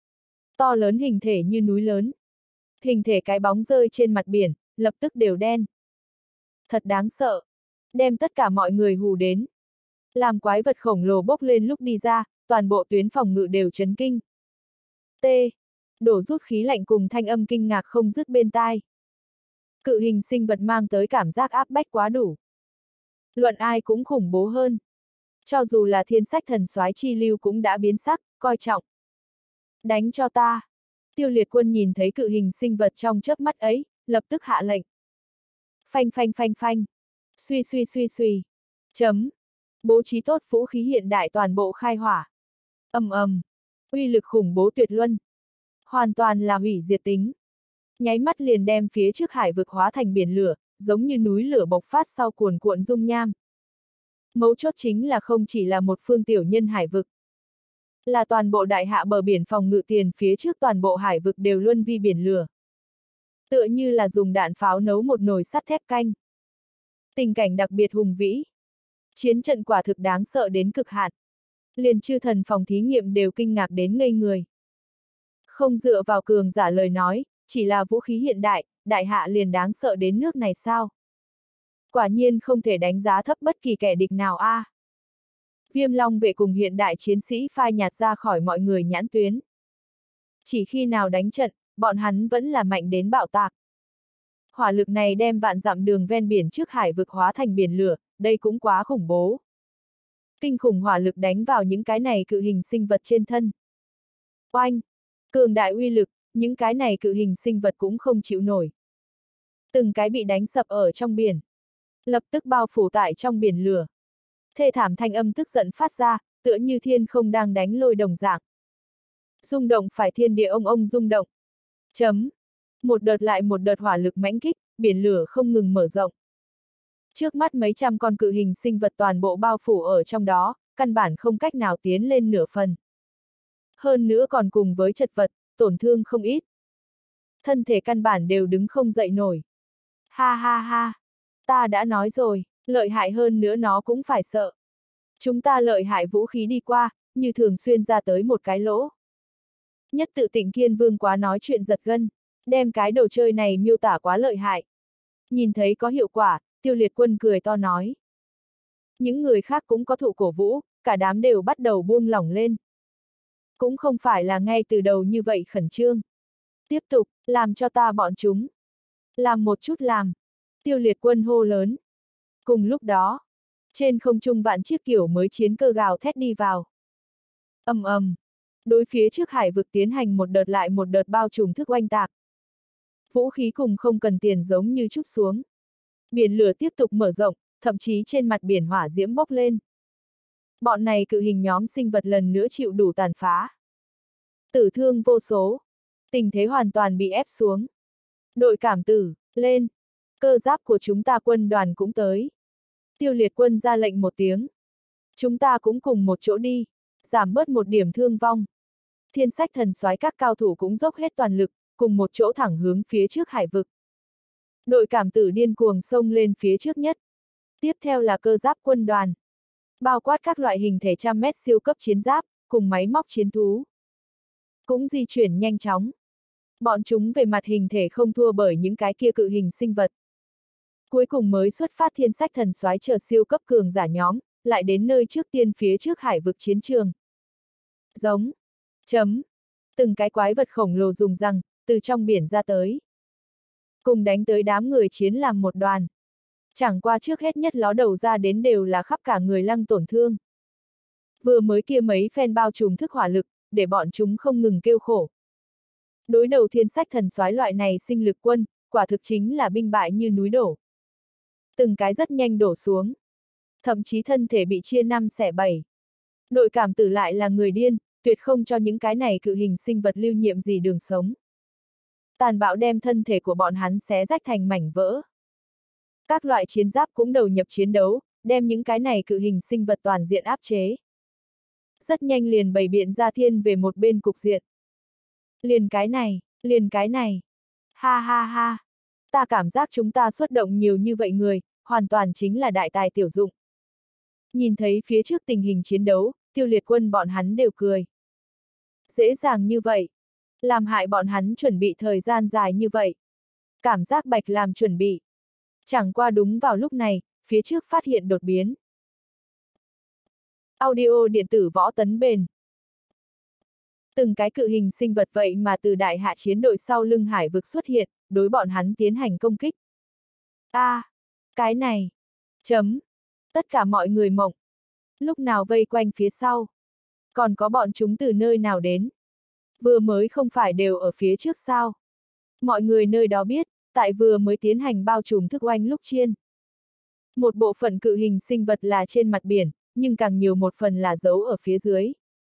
To lớn hình thể như núi lớn. Hình thể cái bóng rơi trên mặt biển, lập tức đều đen. Thật đáng sợ. Đem tất cả mọi người hù đến. Làm quái vật khổng lồ bốc lên lúc đi ra, toàn bộ tuyến phòng ngự đều chấn kinh. T. Đổ rút khí lạnh cùng thanh âm kinh ngạc không dứt bên tai. Cự hình sinh vật mang tới cảm giác áp bách quá đủ. Luận ai cũng khủng bố hơn. Cho dù là thiên sách thần soái chi lưu cũng đã biến sắc, coi trọng. Đánh cho ta. Tiêu Liệt Quân nhìn thấy cự hình sinh vật trong chớp mắt ấy, lập tức hạ lệnh. Phanh phanh phanh phanh. Suy suy suy suy. Chấm. Bố trí tốt vũ khí hiện đại toàn bộ khai hỏa. Ầm ầm. Uy lực khủng bố tuyệt luân. Hoàn toàn là hủy diệt tính. Nháy mắt liền đem phía trước hải vực hóa thành biển lửa, giống như núi lửa bộc phát sau cuồn cuộn dung nham. Mấu chốt chính là không chỉ là một phương tiểu nhân hải vực. Là toàn bộ đại hạ bờ biển phòng ngự tiền phía trước toàn bộ hải vực đều luân vi biển lửa. Tựa như là dùng đạn pháo nấu một nồi sắt thép canh. Tình cảnh đặc biệt hùng vĩ. Chiến trận quả thực đáng sợ đến cực hạn. Liền chư thần phòng thí nghiệm đều kinh ngạc đến ngây người. Không dựa vào cường giả lời nói, chỉ là vũ khí hiện đại, đại hạ liền đáng sợ đến nước này sao? Quả nhiên không thể đánh giá thấp bất kỳ kẻ địch nào a. À. Viêm Long vệ cùng hiện đại chiến sĩ phai nhạt ra khỏi mọi người nhãn tuyến. Chỉ khi nào đánh trận, bọn hắn vẫn là mạnh đến bạo tạc. Hỏa lực này đem vạn dặm đường ven biển trước hải vực hóa thành biển lửa, đây cũng quá khủng bố. Kinh khủng hỏa lực đánh vào những cái này cự hình sinh vật trên thân. Oanh! Cường đại uy lực, những cái này cự hình sinh vật cũng không chịu nổi. Từng cái bị đánh sập ở trong biển. Lập tức bao phủ tại trong biển lửa. Thê thảm thanh âm tức giận phát ra, tựa như thiên không đang đánh lôi đồng dạng. Rung động phải thiên địa ông ông rung động. Chấm. Một đợt lại một đợt hỏa lực mãnh kích, biển lửa không ngừng mở rộng. Trước mắt mấy trăm con cự hình sinh vật toàn bộ bao phủ ở trong đó, căn bản không cách nào tiến lên nửa phần. Hơn nữa còn cùng với chật vật, tổn thương không ít. Thân thể căn bản đều đứng không dậy nổi. Ha ha ha. Ta đã nói rồi, lợi hại hơn nữa nó cũng phải sợ. Chúng ta lợi hại vũ khí đi qua, như thường xuyên ra tới một cái lỗ. Nhất tự Tịnh Kiên Vương quá nói chuyện giật gân, đem cái đồ chơi này miêu tả quá lợi hại. Nhìn thấy có hiệu quả, Tiêu Liệt Quân cười to nói. Những người khác cũng có thụ cổ vũ, cả đám đều bắt đầu buông lỏng lên. Cũng không phải là ngay từ đầu như vậy khẩn trương. Tiếp tục, làm cho ta bọn chúng. Làm một chút làm. Tiêu Liệt Quân hô lớn. Cùng lúc đó, trên không trung vạn chiếc kiểu mới chiến cơ gào thét đi vào. Ầm ầm. Đối phía trước hải vực tiến hành một đợt lại một đợt bao trùm thức oanh tạc. Vũ khí cùng không cần tiền giống như chút xuống. Biển lửa tiếp tục mở rộng, thậm chí trên mặt biển hỏa diễm bốc lên. Bọn này cự hình nhóm sinh vật lần nữa chịu đủ tàn phá. Tử thương vô số. Tình thế hoàn toàn bị ép xuống. Đội cảm tử, lên. Cơ giáp của chúng ta quân đoàn cũng tới. Tiêu Liệt Quân ra lệnh một tiếng. Chúng ta cũng cùng một chỗ đi, giảm bớt một điểm thương vong. Thiên sách thần soái các cao thủ cũng dốc hết toàn lực, cùng một chỗ thẳng hướng phía trước hải vực. Đội cảm tử điên cuồng xông lên phía trước nhất. Tiếp theo là cơ giáp quân đoàn. Bao quát các loại hình thể trăm mét siêu cấp chiến giáp, cùng máy móc chiến thú. Cũng di chuyển nhanh chóng. Bọn chúng về mặt hình thể không thua bởi những cái kia cự hình sinh vật. Cuối cùng mới xuất phát thiên sách thần soái chờ siêu cấp cường giả nhóm, lại đến nơi trước tiên phía trước hải vực chiến trường. Giống. Chấm. Từng cái quái vật khổng lồ dùng răng, từ trong biển ra tới. Cùng đánh tới đám người chiến làm một đoàn. Chẳng qua trước hết nhất ló đầu ra đến đều là khắp cả người lăng tổn thương. Vừa mới kia mấy phen bao trùm thức hỏa lực, để bọn chúng không ngừng kêu khổ. Đối đầu thiên sách thần soái loại này sinh lực quân, quả thực chính là binh bại như núi đổ. Từng cái rất nhanh đổ xuống. Thậm chí thân thể bị chia năm xẻ bảy. Đội cảm tử lại là người điên, tuyệt không cho những cái này cự hình sinh vật lưu nhiệm gì đường sống. tàn bạo đem thân thể của bọn hắn xé rách thành mảnh vỡ. Các loại chiến giáp cũng đầu nhập chiến đấu, đem những cái này cự hình sinh vật toàn diện áp chế. Rất nhanh liền bày biện ra thiên về một bên cục diện. Liền cái này, liền cái này. Ha ha ha. Ta cảm giác chúng ta xuất động nhiều như vậy người, hoàn toàn chính là đại tài tiểu dụng. Nhìn thấy phía trước tình hình chiến đấu, Tiêu Liệt Quân bọn hắn đều cười. Dễ dàng như vậy. Làm hại bọn hắn chuẩn bị thời gian dài như vậy. Cảm giác Bạch làm chuẩn bị. Chẳng qua đúng vào lúc này, phía trước phát hiện đột biến. Audio điện tử võ tấn bền. Từng cái cự hình sinh vật vậy mà từ đại hạ chiến đội sau lưng hải vực xuất hiện, đối bọn hắn tiến hành công kích. A, à, cái này. Chấm. Tất cả mọi người mộng. Lúc nào vây quanh phía sau. Còn có bọn chúng từ nơi nào đến. Vừa mới không phải đều ở phía trước sao. Mọi người nơi đó biết, tại vừa mới tiến hành bao trùm thức oanh lúc chiên. Một bộ phận cự hình sinh vật là trên mặt biển, nhưng càng nhiều một phần là giấu ở phía dưới.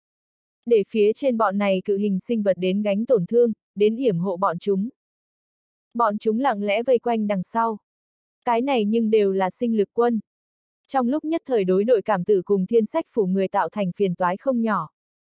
Để phía trên bọn này cự hình sinh vật đến gánh tổn thương, đến yểm hộ bọn chúng. Bọn chúng lặng lẽ vây quanh đằng sau. Cái này nhưng đều là sinh lực quân. Trong lúc nhất thời đối đội cảm tử cùng thiên sách phủ người tạo thành phiền toái không nhỏ.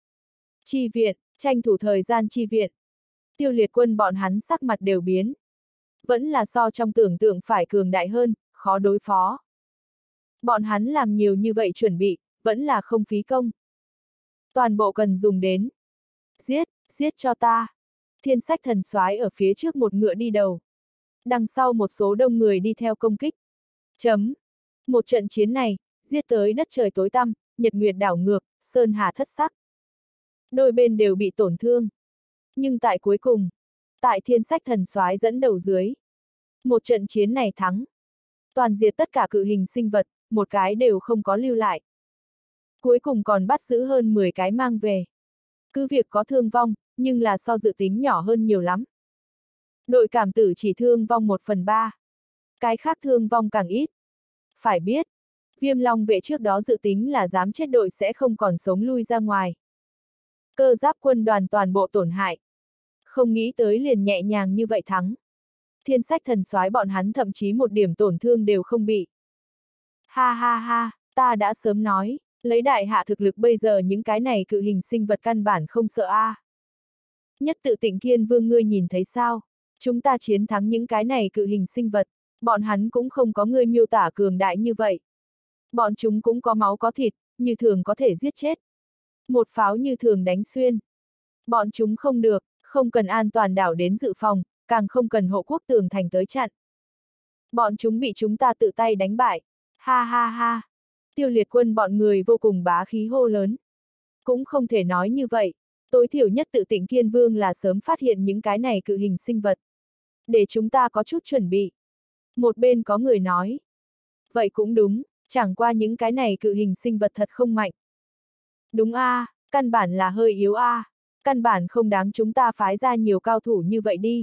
Chi viện, tranh thủ thời gian chi viện. Tiêu Liệt Quân bọn hắn sắc mặt đều biến. Vẫn là so trong tưởng tượng phải cường đại hơn, khó đối phó. Bọn hắn làm nhiều như vậy chuẩn bị, vẫn là không phí công. Toàn bộ cần dùng đến. Giết, giết cho ta. Thiên sách thần soái ở phía trước một ngựa đi đầu. Đằng sau một số đông người đi theo công kích. Chấm. Một trận chiến này, giết tới đất trời tối tăm, nhật nguyệt đảo ngược, sơn hà thất sắc. Đôi bên đều bị tổn thương. Nhưng tại cuối cùng, tại thiên sách thần soái dẫn đầu dưới, một trận chiến này thắng. Toàn diệt tất cả cự hình sinh vật, một cái đều không có lưu lại. Cuối cùng còn bắt giữ hơn mười cái mang về. Cứ việc có thương vong, nhưng là so dự tính nhỏ hơn nhiều lắm. Đội cảm tử chỉ thương vong một phần ba. Cái khác thương vong càng ít. Phải biết, Viêm Long vệ trước đó dự tính là dám chết đội sẽ không còn sống lui ra ngoài. Cơ giáp quân đoàn toàn bộ tổn hại. Không nghĩ tới liền nhẹ nhàng như vậy thắng. Thiên sách thần soái bọn hắn thậm chí một điểm tổn thương đều không bị. Ha ha ha, ta đã sớm nói, lấy đại hạ thực lực bây giờ những cái này cự hình sinh vật căn bản không sợ a. À. Nhất tự Tịnh Kiên Vương ngươi nhìn thấy sao? Chúng ta chiến thắng những cái này cự hình sinh vật, bọn hắn cũng không có ngươi miêu tả cường đại như vậy. Bọn chúng cũng có máu có thịt, như thường có thể giết chết. Một pháo như thường đánh xuyên. Bọn chúng không được, không cần an toàn đảo đến dự phòng, càng không cần hộ quốc tường thành tới chặn. Bọn chúng bị chúng ta tự tay đánh bại. Ha ha ha. Tiêu Liệt Quân bọn người vô cùng bá khí hô lớn. Cũng không thể nói như vậy. Tối thiểu nhất tự Tịnh Kiên Vương là sớm phát hiện những cái này cự hình sinh vật. Để chúng ta có chút chuẩn bị. Một bên có người nói. Vậy cũng đúng, chẳng qua những cái này cự hình sinh vật thật không mạnh. Đúng a, à, căn bản là hơi yếu a, à, căn bản không đáng chúng ta phái ra nhiều cao thủ như vậy đi.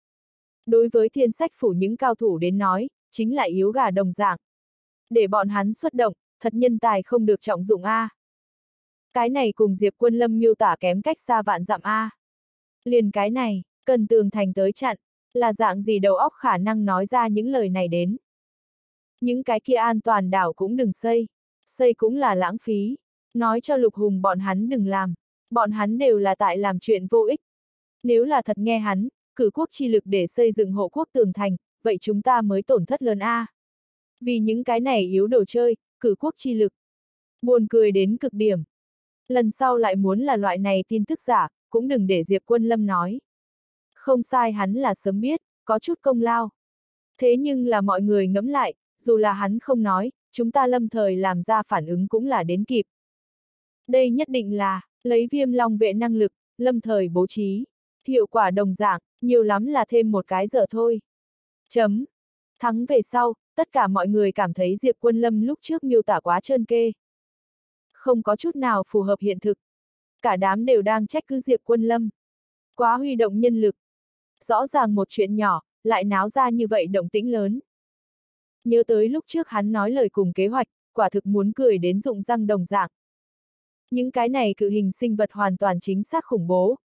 Đối với thiên sách phủ những cao thủ đến nói, chính là yếu gà đồng dạng. Để bọn hắn xuất động, thật nhân tài không được trọng dụng a. À. Cái này cùng Diệp Quân Lâm miêu tả kém cách xa vạn dặm a. À. Liền cái này, cần tường thành tới chặn, là dạng gì đầu óc khả năng nói ra những lời này đến. Những cái kia an toàn đảo cũng đừng xây, xây cũng là lãng phí, nói cho Lục Hùng bọn hắn đừng làm, bọn hắn đều là tại làm chuyện vô ích. Nếu là thật nghe hắn, cử quốc chi lực để xây dựng hộ quốc tường thành, vậy chúng ta mới tổn thất lớn a. À. Vì những cái này yếu đồ chơi, cử quốc chi lực. Buồn cười đến cực điểm. Lần sau lại muốn là loại này tin tức giả, cũng đừng để Diệp Quân Lâm nói. Không sai, hắn là sớm biết, có chút công lao. Thế nhưng là mọi người ngẫm lại, dù là hắn không nói, chúng ta lâm thời làm ra phản ứng cũng là đến kịp. Đây nhất định là, lấy Viêm Long vệ năng lực, lâm thời bố trí. Hiệu quả đồng dạng, nhiều lắm là thêm một cái giờ thôi. Chấm. Thắng về sau, tất cả mọi người cảm thấy Diệp Quân Lâm lúc trước miêu tả quá trơn kê. Không có chút nào phù hợp hiện thực. Cả đám đều đang trách cứ Diệp Quân Lâm. Quá huy động nhân lực. Rõ ràng một chuyện nhỏ, lại náo ra như vậy động tĩnh lớn. Nhớ tới lúc trước hắn nói lời cùng kế hoạch, quả thực muốn cười đến rụng răng đồng dạng. Những cái này cự hình sinh vật hoàn toàn chính xác khủng bố,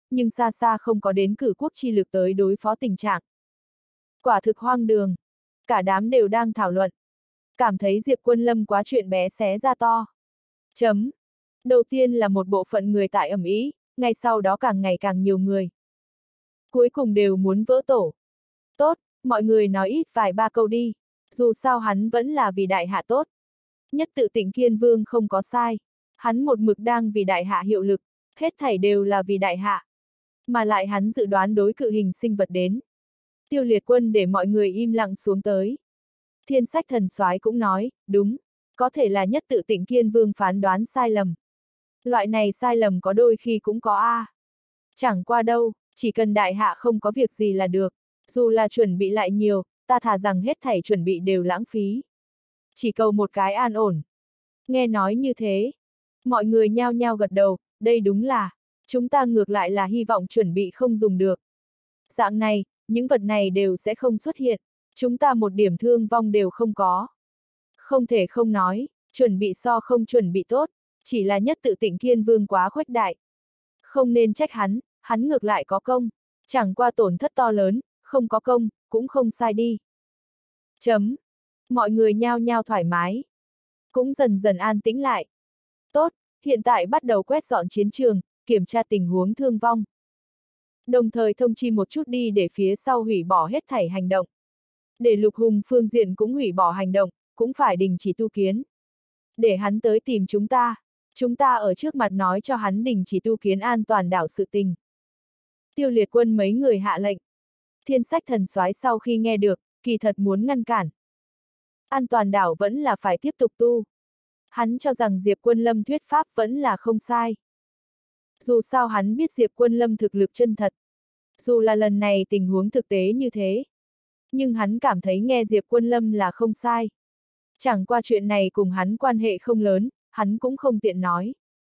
nhưng xa xa không có đến cử quốc chi lực tới đối phó tình trạng. Quả thực hoang đường. Cả đám đều đang thảo luận. Cảm thấy Diệp Quân Lâm quá chuyện bé xé ra to. Chấm. Đầu tiên là một bộ phận người tại ầm ĩ, ngay sau đó càng ngày càng nhiều người. Cuối cùng đều muốn vỡ tổ. Tốt, mọi người nói ít vài ba câu đi. Dù sao hắn vẫn là vì đại hạ tốt. Nhất tự Tịnh Kiên Vương không có sai. Hắn một mực đang vì đại hạ hiệu lực, hết thảy đều là vì đại hạ. Mà lại hắn dự đoán đối cự hình sinh vật đến. Tiêu Liệt Quân để mọi người im lặng xuống tới. Thiên Sách Thần Soái cũng nói, đúng, có thể là nhất tự Tịnh Kiên Vương phán đoán sai lầm. Loại này sai lầm có đôi khi cũng có a. À. Chẳng qua đâu, chỉ cần đại hạ không có việc gì là được. Dù là chuẩn bị lại nhiều, ta thà rằng hết thảy chuẩn bị đều lãng phí. Chỉ cầu một cái an ổn. Nghe nói như thế, mọi người nhao nhao gật đầu, đây đúng là, chúng ta ngược lại là hy vọng chuẩn bị không dùng được. Dạng này, những vật này đều sẽ không xuất hiện, chúng ta một điểm thương vong đều không có. Không thể không nói, chuẩn bị so không chuẩn bị tốt, chỉ là nhất tự Tịnh Kiên Vương quá khuếch đại. Không nên trách hắn, hắn ngược lại có công, chẳng qua tổn thất to lớn, không có công, cũng không sai đi. Chấm. Mọi người nhao nhao thoải mái. Cũng dần dần an tĩnh lại. Tốt, hiện tại bắt đầu quét dọn chiến trường, kiểm tra tình huống thương vong. Đồng thời thông chi một chút đi để phía sau hủy bỏ hết thảy hành động. Để Lục Hùng phương diện cũng hủy bỏ hành động, cũng phải đình chỉ tu kiến. Để hắn tới tìm chúng ta, chúng ta ở trước mặt nói cho hắn đình chỉ tu kiến an toàn đảo sự tình. Tiêu Liệt Quân mấy người hạ lệnh. Thiên Sách Thần Soái sau khi nghe được, kỳ thật muốn ngăn cản. An toàn đảo vẫn là phải tiếp tục tu. Hắn cho rằng Diệp Quân Lâm thuyết pháp vẫn là không sai. Dù sao hắn biết Diệp Quân Lâm thực lực chân thật. Dù là lần này tình huống thực tế như thế. Nhưng hắn cảm thấy nghe Diệp Quân Lâm là không sai. Chẳng qua chuyện này cùng hắn quan hệ không lớn, hắn cũng không tiện nói.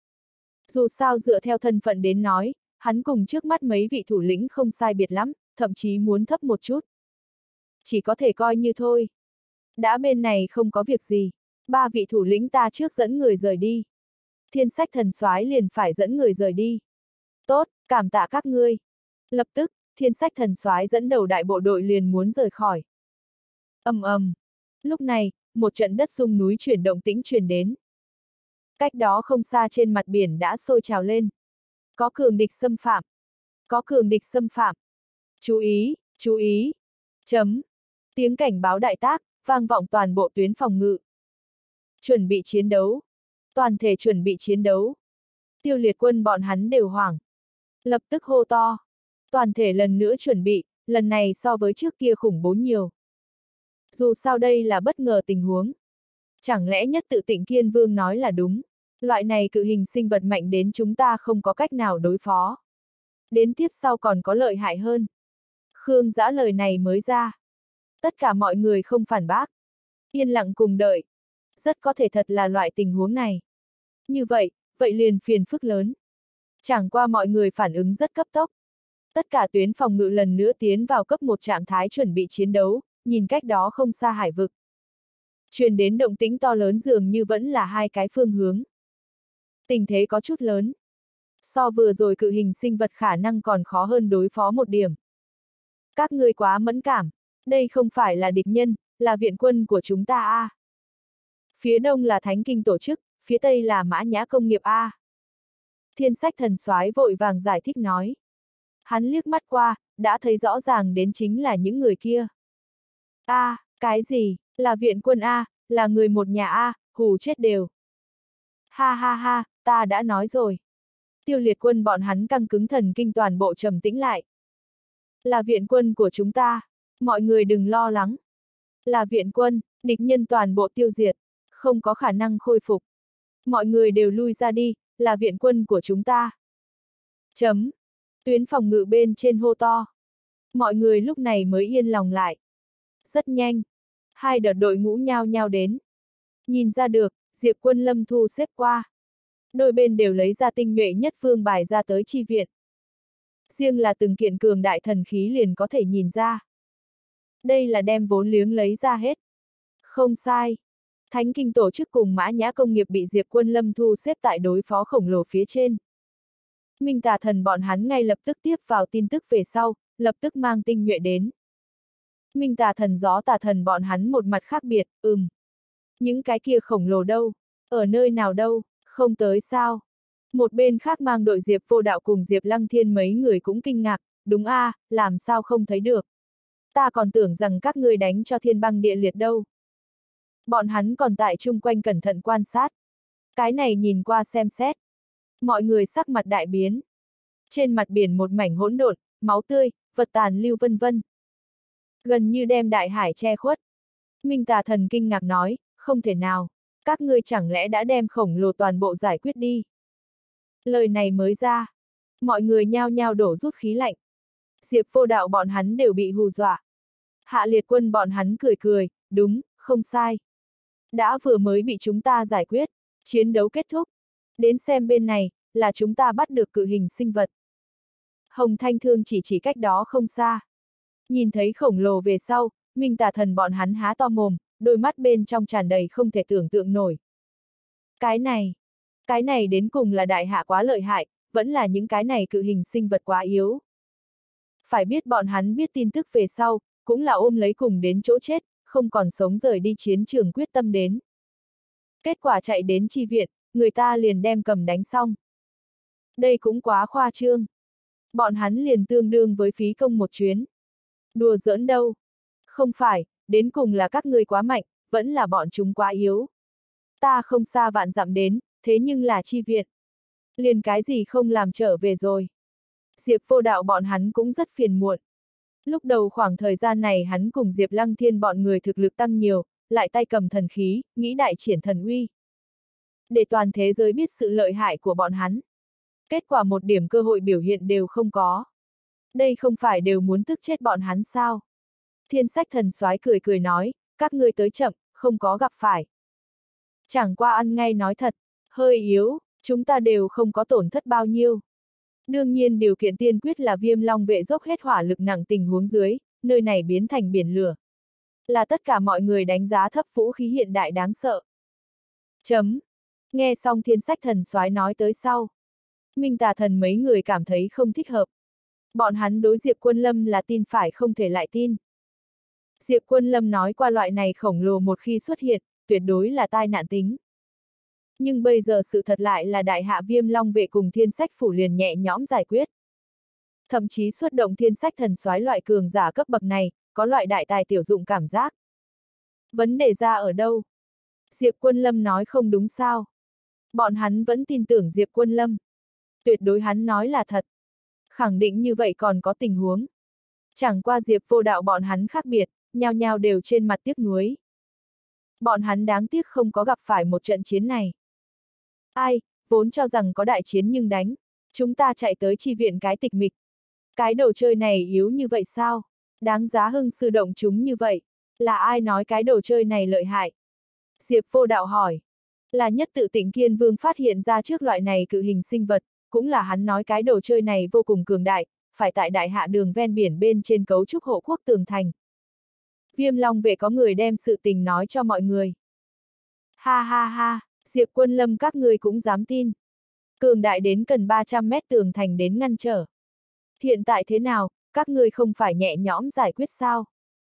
Dù sao dựa theo thân phận đến nói, hắn cùng trước mắt mấy vị thủ lĩnh không sai biệt lắm, thậm chí muốn thấp một chút. Chỉ có thể coi như thôi. Đã bên này không có việc gì, ba vị thủ lĩnh ta trước dẫn người rời đi. Thiên Sách Thần Soái liền phải dẫn người rời đi. Tốt, cảm tạ các ngươi. Lập tức, Thiên Sách Thần Soái dẫn đầu đại bộ đội liền muốn rời khỏi. Ầm ầm. Lúc này, một trận đất rung núi chuyển động tĩnh truyền đến. Cách đó không xa trên mặt biển đã sôi trào lên. Có cường địch xâm phạm. Có cường địch xâm phạm. Chú ý, chú ý. Chấm. Tiếng cảnh báo đại tác, vang vọng toàn bộ tuyến phòng ngự. Chuẩn bị chiến đấu. Toàn thể chuẩn bị chiến đấu. Tiêu Liệt Quân bọn hắn đều hoảng. Lập tức hô to. Toàn thể lần nữa chuẩn bị, lần này so với trước kia khủng bố nhiều. Dù sao đây là bất ngờ tình huống. Chẳng lẽ nhất tự Tịnh Kiên Vương nói là đúng. Loại này cự hình sinh vật mạnh đến chúng ta không có cách nào đối phó. Đến tiếp sau còn có lợi hại hơn. Khương Dã lời này mới ra. Tất cả mọi người không phản bác. Yên lặng cùng đợi. Rất có thể thật là loại tình huống này. Như vậy, vậy liền phiền phức lớn. Chẳng qua mọi người phản ứng rất cấp tốc. Tất cả tuyến phòng ngự lần nữa tiến vào cấp một trạng thái chuẩn bị chiến đấu, nhìn cách đó không xa hải vực. Truyền đến động tĩnh to lớn dường như vẫn là hai cái phương hướng. Tình thế có chút lớn. So vừa rồi cự hình sinh vật khả năng còn khó hơn đối phó một điểm. Các ngươi quá mẫn cảm. Đây không phải là địch nhân, là viện quân của chúng ta a. À. Phía đông là Thánh Kinh tổ chức, phía tây là Mã Nhã công nghiệp a. À. Thiên Sách Thần Soái vội vàng giải thích nói. Hắn liếc mắt qua, đã thấy rõ ràng đến chính là những người kia. A, à, cái gì, là viện quân a, à, là người một nhà a, à, hù chết đều. Ha ha ha, ta đã nói rồi. Tiêu Liệt Quân bọn hắn căng cứng thần kinh toàn bộ trầm tĩnh lại. Là viện quân của chúng ta, mọi người đừng lo lắng. Là viện quân, địch nhân toàn bộ tiêu diệt, không có khả năng khôi phục. Mọi người đều lui ra đi, là viện quân của chúng ta. Chấm. Tuyến phòng ngự bên trên hô to. Mọi người lúc này mới yên lòng lại. Rất nhanh. Hai đợt đội ngũ nhao nhao đến. Nhìn ra được, Diệp Quân Lâm thu xếp qua. Đôi bên đều lấy ra tinh nhuệ nhất vương bài ra tới chi viện. Riêng là từng kiện cường đại thần khí liền có thể nhìn ra. Đây là đem vốn liếng lấy ra hết. Không sai. Thánh Kinh tổ chức cùng Mã Nhã công nghiệp bị Diệp Quân Lâm thu xếp tại đối phó khổng lồ phía trên. Minh Tà Thần bọn hắn ngay lập tức tiếp vào tin tức về sau, lập tức mang tinh nhuệ đến. Minh Tà Thần Gió Tà Thần bọn hắn một mặt khác biệt, ừm. Những cái kia khổng lồ đâu? Ở nơi nào đâu? Không tới sao? Một bên khác mang đội Diệp Vô Đạo cùng Diệp Lăng Thiên mấy người cũng kinh ngạc, đúng a, à, làm sao không thấy được? Ta còn tưởng rằng các ngươi đánh cho thiên băng địa liệt đâu. Bọn hắn còn tại chung quanh cẩn thận quan sát. Cái này nhìn qua xem xét. Mọi người sắc mặt đại biến. Trên mặt biển một mảnh hỗn độn, máu tươi, vật tàn lưu vân vân. Gần như đem đại hải che khuất. Minh Tà Thần kinh ngạc nói, không thể nào, các ngươi chẳng lẽ đã đem khổng lồ toàn bộ giải quyết đi. Lời này mới ra. Mọi người nhao nhao đổ rút khí lạnh. Diệp Vô Đạo bọn hắn đều bị hù dọa. Hạ Liệt Quân bọn hắn cười cười, đúng, không sai. Đã vừa mới bị chúng ta giải quyết, chiến đấu kết thúc. Đến xem bên này, là chúng ta bắt được cự hình sinh vật. Hồng Thanh Thương chỉ chỉ cách đó không xa. Nhìn thấy khổng lồ về sau, Minh Tà Thần bọn hắn há to mồm, đôi mắt bên trong tràn đầy không thể tưởng tượng nổi. Cái này, cái này đến cùng là đại hạ quá lợi hại, vẫn là những cái này cự hình sinh vật quá yếu. Phải biết bọn hắn biết tin tức về sau, cũng là ôm lấy cùng đến chỗ chết, không còn sống rời đi chiến trường quyết tâm đến. Kết quả chạy đến chi viện, người ta liền đem cầm đánh xong. Đây cũng quá khoa trương. Bọn hắn liền tương đương với phí công một chuyến. Đùa giỡn đâu. Không phải, đến cùng là các ngươi quá mạnh, vẫn là bọn chúng quá yếu. Ta không xa vạn dặm đến, thế nhưng là chi viện. Liền cái gì không làm trở về rồi. Diệp Vô Đạo bọn hắn cũng rất phiền muộn. Lúc đầu khoảng thời gian này hắn cùng Diệp Lăng Thiên bọn người thực lực tăng nhiều, lại tay cầm thần khí, nghĩ đại triển thần uy. Để toàn thế giới biết sự lợi hại của bọn hắn. Kết quả một điểm cơ hội biểu hiện đều không có. Đây không phải đều muốn tức chết bọn hắn sao? Thiên Sách Thần Soái cười cười nói, các ngươi tới chậm, không có gặp phải. Chẳng qua ăn ngay nói thật, hơi yếu, chúng ta đều không có tổn thất bao nhiêu. Đương nhiên điều kiện tiên quyết là Viêm Long vệ dốc hết hỏa lực nặng tình huống dưới, nơi này biến thành biển lửa. Là tất cả mọi người đánh giá thấp vũ khí hiện đại đáng sợ. Chấm. Nghe xong Thiên Sách Thần Soái nói tới sau. Minh Tà Thần mấy người cảm thấy không thích hợp. Bọn hắn đối Diệp Quân Lâm là tin phải không thể lại tin. Diệp Quân Lâm nói qua loại này khổng lồ một khi xuất hiện, tuyệt đối là tai nạn tính. Nhưng bây giờ sự thật lại là đại hạ Viêm Long vệ cùng Thiên Sách phủ liền nhẹ nhõm giải quyết. Thậm chí xuất động Thiên Sách Thần Soái loại cường giả cấp bậc này, có loại đại tài tiểu dụng cảm giác. Vấn đề ra ở đâu? Diệp Quân Lâm nói không đúng sao? Bọn hắn vẫn tin tưởng Diệp Quân Lâm. Tuyệt đối hắn nói là thật. Khẳng định như vậy còn có tình huống. Chẳng qua Diệp Vô Đạo bọn hắn khác biệt, nhao nhao đều trên mặt tiếc nuối. Bọn hắn đáng tiếc không có gặp phải một trận chiến này. Ai, vốn cho rằng có đại chiến nhưng đánh, chúng ta chạy tới chi viện cái tịch mịch. Cái đồ chơi này yếu như vậy sao? Đáng giá hưng sư động chúng như vậy. Là ai nói cái đồ chơi này lợi hại? Diệp Vô Đạo hỏi. Là Nhất Tự Tịnh Kiên Vương phát hiện ra trước loại này cự hình sinh vật, cũng là hắn nói cái đồ chơi này vô cùng cường đại, phải tại đại hạ đường ven biển bên trên cấu trúc hộ quốc tường thành. Viêm Long vệ có người đem sự tình nói cho mọi người. Ha ha ha, Diệp Quân Lâm các ngươi cũng dám tin. Cường đại đến cần ba trăm mét tường thành đến ngăn trở. Hiện tại thế nào, các ngươi không phải nhẹ nhõm giải quyết sao?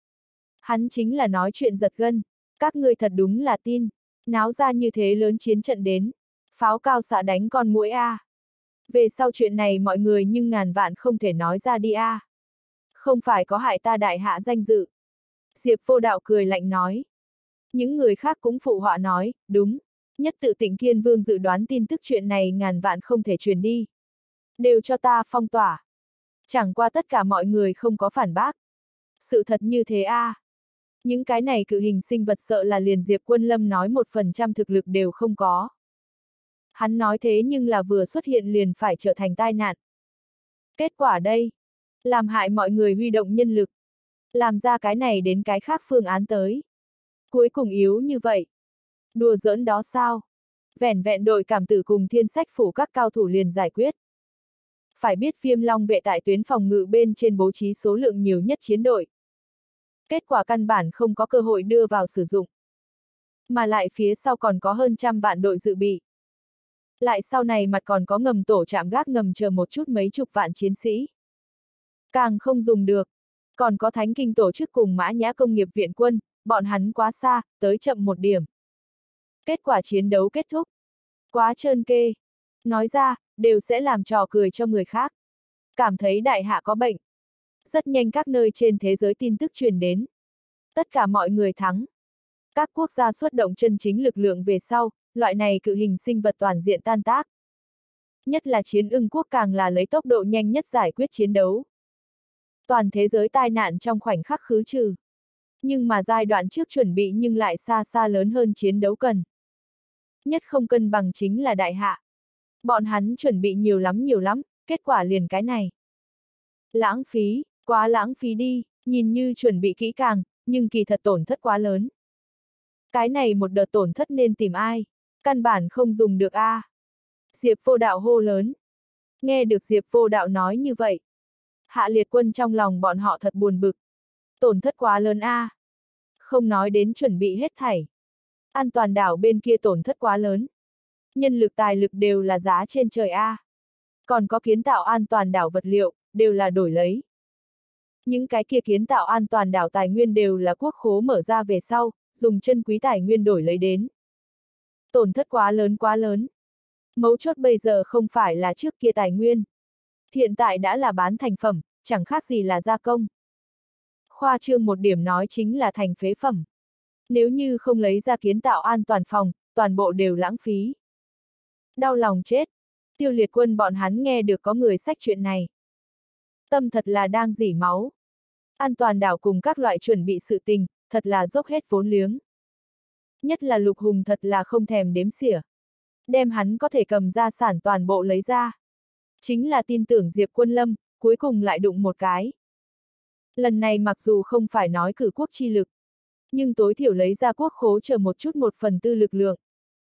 Hắn chính là nói chuyện giật gân, các ngươi thật đúng là tin, náo ra như thế lớn chiến trận đến, pháo cao xạ đánh con muỗi a. À. Về sau chuyện này mọi người nhưng ngàn vạn không thể nói ra đi a. À. Không phải có hại ta đại hạ danh dự. Diệp Vô Đạo cười lạnh nói. Những người khác cũng phụ họa nói, đúng, Nhất Tự Tịnh Kiên Vương dự đoán tin tức chuyện này ngàn vạn không thể truyền đi. Đều cho ta phong tỏa. Chẳng qua tất cả mọi người không có phản bác. Sự thật như thế a. À. Những cái này cự hình sinh vật sợ là liền Diệp Quân Lâm nói một phần trăm thực lực đều không có. Hắn nói thế nhưng là vừa xuất hiện liền phải trở thành tai nạn. Kết quả đây, làm hại mọi người huy động nhân lực. Làm ra cái này đến cái khác phương án tới. Cuối cùng yếu như vậy. Đùa giỡn đó sao? Vẻn vẹn đội cảm tử cùng Thiên Sách phủ các cao thủ liền giải quyết. Phải biết Viêm Long vệ tại tuyến phòng ngự bên trên bố trí số lượng nhiều nhất chiến đội. Kết quả căn bản không có cơ hội đưa vào sử dụng. Mà lại phía sau còn có hơn trăm vạn đội dự bị. Lại sau này mặt còn có ngầm tổ trạm gác ngầm chờ một chút mấy chục vạn chiến sĩ. Càng không dùng được. Còn có Thánh Kinh tổ chức cùng Mã Nhã công nghiệp viện quân, bọn hắn quá xa, tới chậm một điểm. Kết quả chiến đấu kết thúc. Quá trơn kê. Nói ra, đều sẽ làm trò cười cho người khác. Cảm thấy đại hạ có bệnh. Rất nhanh các nơi trên thế giới tin tức truyền đến. Tất cả mọi người thắng. Các quốc gia xuất động chân chính lực lượng về sau, loại này cự hình sinh vật toàn diện tan tác. Nhất là chiến ưng quốc càng là lấy tốc độ nhanh nhất giải quyết chiến đấu. Toàn thế giới tai nạn trong khoảnh khắc khứ trừ. Nhưng mà giai đoạn trước chuẩn bị nhưng lại xa xa lớn hơn chiến đấu cần. Nhất không cân bằng chính là đại hạ. Bọn hắn chuẩn bị nhiều lắm nhiều lắm, kết quả liền cái này. Lãng phí, quá lãng phí đi, nhìn như chuẩn bị kỹ càng, nhưng kỳ thật tổn thất quá lớn. Cái này một đợt tổn thất nên tìm ai? Căn bản không dùng được a. À. Diệp Vô Đạo hô lớn. Nghe được Diệp Vô Đạo nói như vậy. Hạ Liệt Quân trong lòng bọn họ thật buồn bực. Tổn thất quá lớn a. À. Không nói đến chuẩn bị hết thảy. An toàn đảo bên kia tổn thất quá lớn. Nhân lực tài lực đều là giá trên trời a. À. Còn có kiến tạo an toàn đảo vật liệu, đều là đổi lấy. Những cái kia kiến tạo an toàn đảo tài nguyên đều là quốc khố mở ra về sau, dùng chân quý tài nguyên đổi lấy đến. Tổn thất quá lớn quá lớn. Mấu chốt bây giờ không phải là trước kia tài nguyên. Hiện tại đã là bán thành phẩm, chẳng khác gì là gia công. Khoa trương một điểm nói chính là thành phế phẩm. Nếu như không lấy ra kiến tạo an toàn phòng, toàn bộ đều lãng phí. Đau lòng chết. Tiêu Liệt Quân bọn hắn nghe được có người xách chuyện này. Tâm thật là đang rỉ máu. An toàn đảo cùng các loại chuẩn bị sự tình, thật là dốc hết vốn liếng. Nhất là Lục Hùng thật là không thèm đếm xỉa. Đem hắn có thể cầm ra sản toàn bộ lấy ra. Chính là tin tưởng Diệp Quân Lâm, cuối cùng lại đụng một cái. Lần này mặc dù không phải nói cử quốc chi lực, nhưng tối thiểu lấy ra quốc khố chờ một chút một phần tư lực lượng.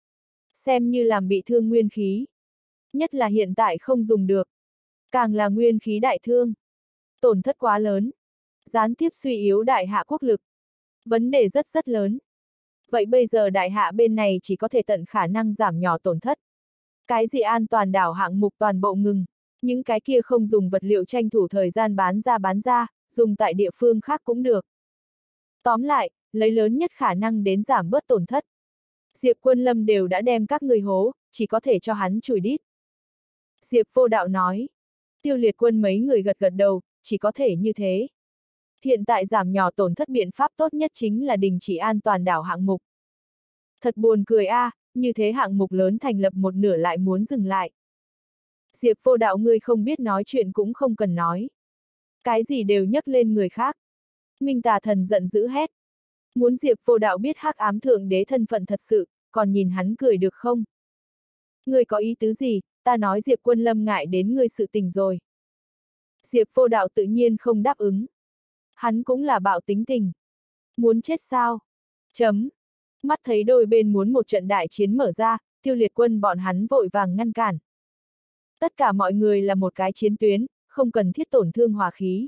Xem như làm bị thương nguyên khí. Nhất là hiện tại không dùng được. Càng là nguyên khí đại thương. Tổn thất quá lớn. Gián tiếp suy yếu đại hạ quốc lực. Vấn đề rất rất lớn. Vậy bây giờ đại hạ bên này chỉ có thể tận khả năng giảm nhỏ tổn thất. Cái gì an toàn đảo hạng mục toàn bộ ngừng. Những cái kia không dùng vật liệu tranh thủ thời gian bán ra bán ra, dùng tại địa phương khác cũng được. Tóm lại, lấy lớn nhất khả năng đến giảm bớt tổn thất. Diệp Quân Lâm đều đã đem các người hố, chỉ có thể cho hắn chùi đít. Diệp Vô Đạo nói. Tiêu Liệt Quân mấy người gật gật đầu, chỉ có thể như thế. Hiện tại giảm nhỏ tổn thất biện pháp tốt nhất chính là đình chỉ an toàn đảo hạng mục. Thật buồn cười a, à, như thế hạng mục lớn thành lập một nửa lại muốn dừng lại. Diệp Vô Đạo ngươi không biết nói chuyện cũng không cần nói. Cái gì đều nhắc lên người khác. Minh Tà Thần giận dữ hét. Muốn Diệp Vô Đạo biết hắc ám thượng đế thân phận thật sự, còn nhìn hắn cười được không? Ngươi có ý tứ gì, ta nói Diệp Quân Lâm ngại đến ngươi sự tình rồi. Diệp Vô Đạo tự nhiên không đáp ứng. Hắn cũng là bạo tính tình. Muốn chết sao? Chấm. Mắt thấy đôi bên muốn một trận đại chiến mở ra, Tiêu Liệt Quân bọn hắn vội vàng ngăn cản. Tất cả mọi người là một cái chiến tuyến, không cần thiết tổn thương hòa khí.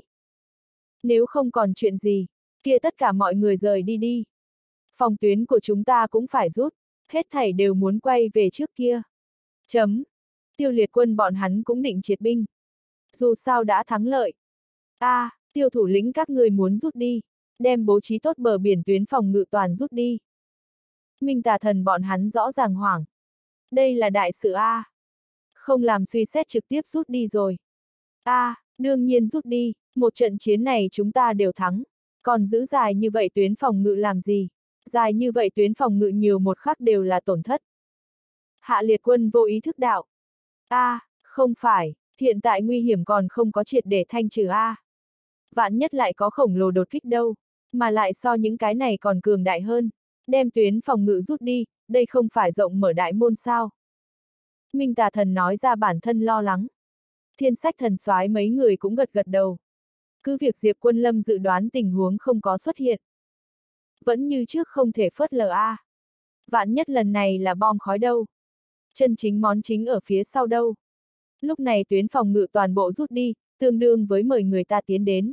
Nếu không còn chuyện gì, kia tất cả mọi người rời đi đi. Phòng tuyến của chúng ta cũng phải rút, hết thảy đều muốn quay về trước kia. Chấm. Tiêu Liệt Quân bọn hắn cũng định triệt binh. Dù sao đã thắng lợi. a à, Tiêu thủ lĩnh các người muốn rút đi, đem bố trí tốt bờ biển tuyến phòng ngự toàn rút đi. Minh Tà Thần bọn hắn rõ ràng hoảng. Đây là đại sự a. À. Không làm suy xét trực tiếp rút đi rồi. a à, đương nhiên rút đi, một trận chiến này chúng ta đều thắng. Còn giữ dài như vậy tuyến phòng ngự làm gì? Dài như vậy tuyến phòng ngự nhiều một khắc đều là tổn thất. Hạ Liệt Quân vô ý thức đạo. a à, không phải, hiện tại nguy hiểm còn không có triệt để thanh trừ a. À. Vạn nhất lại có khổng lồ đột kích đâu, mà lại so những cái này còn cường đại hơn. Đem tuyến phòng ngự rút đi, đây không phải rộng mở đại môn sao. Minh Tà Thần nói ra bản thân lo lắng. Thiên Sách Thần soái mấy người cũng gật gật đầu. Cứ việc Diệp Quân Lâm dự đoán tình huống không có xuất hiện. Vẫn như trước không thể phớt lờ a. À. Vạn nhất lần này là bom khói đâu. Chân chính món chính ở phía sau đâu. Lúc này tuyến phòng ngự toàn bộ rút đi, tương đương với mời người ta tiến đến.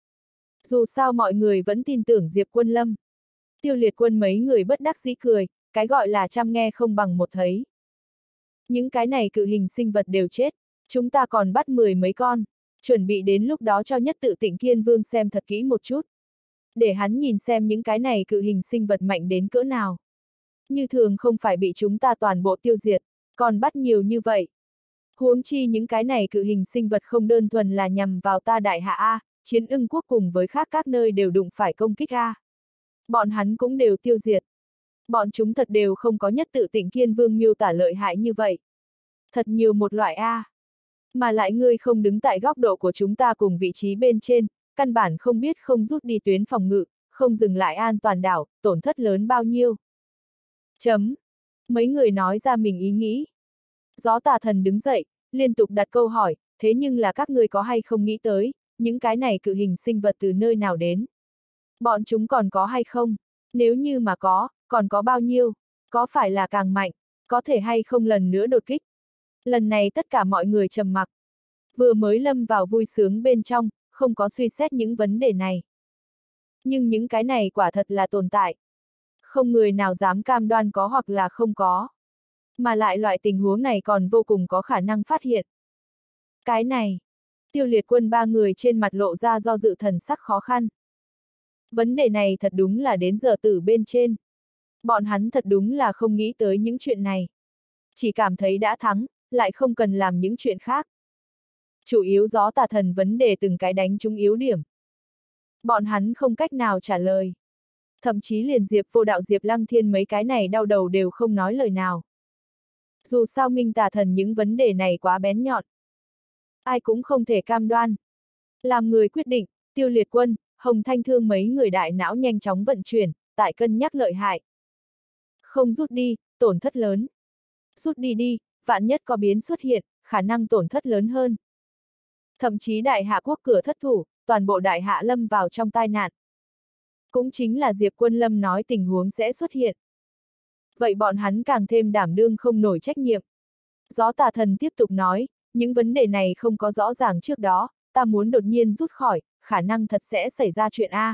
Dù sao mọi người vẫn tin tưởng Diệp Quân Lâm. Tiêu Liệt Quân mấy người bất đắc dĩ cười, cái gọi là chăm nghe không bằng một thấy. Những cái này cự hình sinh vật đều chết, chúng ta còn bắt mười mấy con, chuẩn bị đến lúc đó cho Nhất Tự Tịnh Kiên Vương xem thật kỹ một chút. Để hắn nhìn xem những cái này cự hình sinh vật mạnh đến cỡ nào. Như thường không phải bị chúng ta toàn bộ tiêu diệt, còn bắt nhiều như vậy. Huống chi những cái này cự hình sinh vật không đơn thuần là nhằm vào ta đại hạ A, Chiến Ưng quốc cùng với khác các nơi đều đụng phải công kích A. Bọn hắn cũng đều tiêu diệt. Bọn chúng thật đều không có Nhất Tự Tịnh Kiên Vương miêu tả lợi hại như vậy. Thật nhiều một loại A. Mà lại ngươi không đứng tại góc độ của chúng ta cùng vị trí bên trên, căn bản không biết không rút đi tuyến phòng ngự, không dừng lại an toàn đảo, tổn thất lớn bao nhiêu. Chấm. Mấy người nói ra mình ý nghĩ. Gió Tà Thần đứng dậy, liên tục đặt câu hỏi, thế nhưng là các ngươi có hay không nghĩ tới, những cái này cự hình sinh vật từ nơi nào đến? Bọn chúng còn có hay không? Nếu như mà có, còn có bao nhiêu? Có phải là càng mạnh? Có thể hay không lần nữa đột kích? Lần này tất cả mọi người trầm mặc. Vừa mới lâm vào vui sướng bên trong, không có suy xét những vấn đề này. Nhưng những cái này quả thật là tồn tại. Không người nào dám cam đoan có hoặc là không có. Mà lại loại tình huống này còn vô cùng có khả năng phát hiện. Cái này, Tiêu Liệt Quân ba người trên mặt lộ ra do dự thần sắc khó khăn. Vấn đề này thật đúng là đến giờ tử bên trên. Bọn hắn thật đúng là không nghĩ tới những chuyện này. Chỉ cảm thấy đã thắng, lại không cần làm những chuyện khác. Chủ yếu Gió Tà Thần vấn đề từng cái đánh trúng yếu điểm. Bọn hắn không cách nào trả lời. Thậm chí liền Diệp Vô Đạo Diệp Lăng Thiên mấy cái này đau đầu đều không nói lời nào. Dù sao Minh Tà Thần những vấn đề này quá bén nhọn. Ai cũng không thể cam đoan. Làm người quyết định, Tiêu Liệt Quân, Hồng Thanh Thương mấy người đại não nhanh chóng vận chuyển, tại cân nhắc lợi hại. Không rút đi, tổn thất lớn. Rút đi đi, vạn nhất có biến xuất hiện, khả năng tổn thất lớn hơn. Thậm chí đại hạ quốc cửa thất thủ, toàn bộ đại hạ lâm vào trong tai nạn. Cũng chính là Diệp Quân Lâm nói tình huống sẽ xuất hiện. Vậy bọn hắn càng thêm đảm đương không nổi trách nhiệm. Gió Tà Thần tiếp tục nói, những vấn đề này không có rõ ràng trước đó, ta muốn đột nhiên rút khỏi, khả năng thật sẽ xảy ra chuyện A.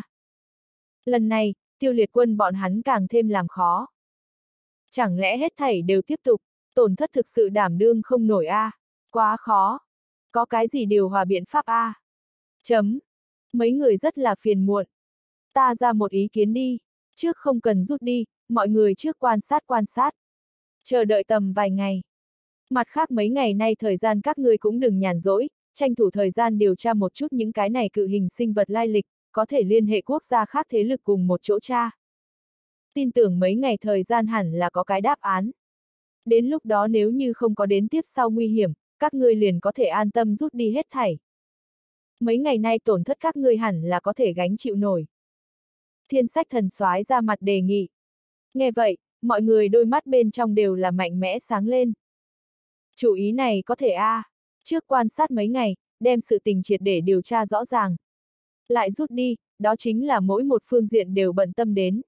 Lần này, Tiêu Liệt Quân bọn hắn càng thêm làm khó. Chẳng lẽ hết thảy đều tiếp tục, tổn thất thực sự đảm đương không nổi A. Quá khó. Có cái gì điều hòa biện pháp A. Chấm. Mấy người rất là phiền muộn. Ta ra một ý kiến đi, trước không cần rút đi, mọi người trước quan sát quan sát. Chờ đợi tầm vài ngày. Mặt khác mấy ngày nay thời gian các ngươi cũng đừng nhàn rỗi, tranh thủ thời gian điều tra một chút những cái này cự hình sinh vật lai lịch, có thể liên hệ quốc gia khác thế lực cùng một chỗ tra. Tin tưởng mấy ngày thời gian hẳn là có cái đáp án. Đến lúc đó nếu như không có đến tiếp sau nguy hiểm, các ngươi liền có thể an tâm rút đi hết thảy. Mấy ngày nay tổn thất các ngươi hẳn là có thể gánh chịu nổi. Thiên Sách Thần soái ra mặt đề nghị. Nghe vậy, mọi người đôi mắt bên trong đều là mạnh mẽ sáng lên. Chủ ý này có thể a, à, trước quan sát mấy ngày, đem sự tình triệt để điều tra rõ ràng. Lại rút đi, đó chính là mỗi một phương diện đều bận tâm đến.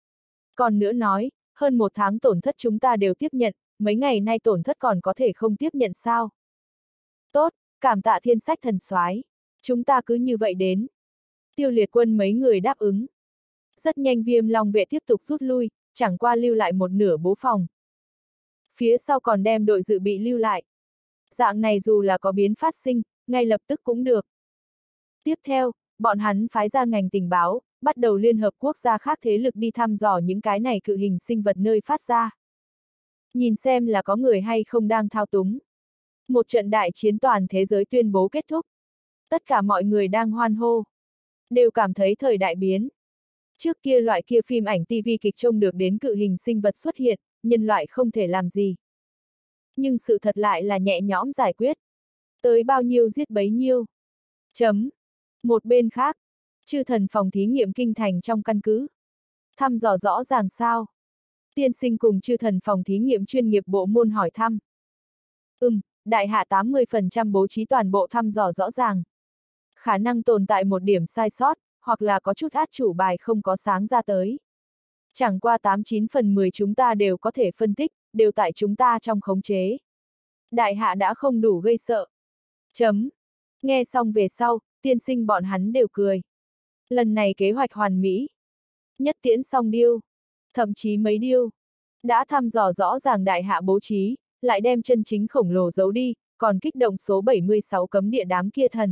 Còn nữa nói, hơn một tháng tổn thất chúng ta đều tiếp nhận, mấy ngày nay tổn thất còn có thể không tiếp nhận sao? Tốt, cảm tạ Thiên Sách Thần soái, chúng ta cứ như vậy đến. Tiêu Liệt Quân mấy người đáp ứng. Rất nhanh Viêm Long vệ tiếp tục rút lui, chẳng qua lưu lại một nửa bố phòng. Phía sau còn đem đội dự bị lưu lại. Dạng này dù là có biến phát sinh, ngay lập tức cũng được. Tiếp theo, bọn hắn phái ra ngành tình báo, bắt đầu liên hợp quốc gia khác thế lực đi thăm dò những cái này cự hình sinh vật nơi phát ra. Nhìn xem là có người hay không đang thao túng. Một trận đại chiến toàn thế giới tuyên bố kết thúc. Tất cả mọi người đang hoan hô. Đều cảm thấy thời đại biến. Trước kia loại kia phim ảnh ti vi kịch trông được đến cự hình sinh vật xuất hiện, nhân loại không thể làm gì. Nhưng sự thật lại là nhẹ nhõm giải quyết. Tới bao nhiêu giết bấy nhiêu. Chấm. Một bên khác, Chư Thần phòng thí nghiệm kinh thành trong căn cứ. Thăm dò rõ ràng sao? Tiên sinh cùng Chư Thần phòng thí nghiệm chuyên nghiệp bộ môn hỏi thăm. Ừm, đại hạ tám mươi phần trăm bố trí toàn bộ thăm dò rõ ràng. Khả năng tồn tại một điểm sai sót, hoặc là có chút át chủ bài không có sáng ra tới. Chẳng qua tám chín phần mười chúng ta đều có thể phân tích, đều tại chúng ta trong khống chế. Đại hạ đã không đủ gây sợ. Chấm. Nghe xong về sau, tiên sinh bọn hắn đều cười. Lần này kế hoạch hoàn mỹ. Nhất tiễn xong điêu. Thậm chí mấy điêu. Đã thăm dò rõ ràng đại hạ bố trí, lại đem chân chính khổng lồ giấu đi, còn kích động số bảy mươi sáu cấm địa đám kia thần.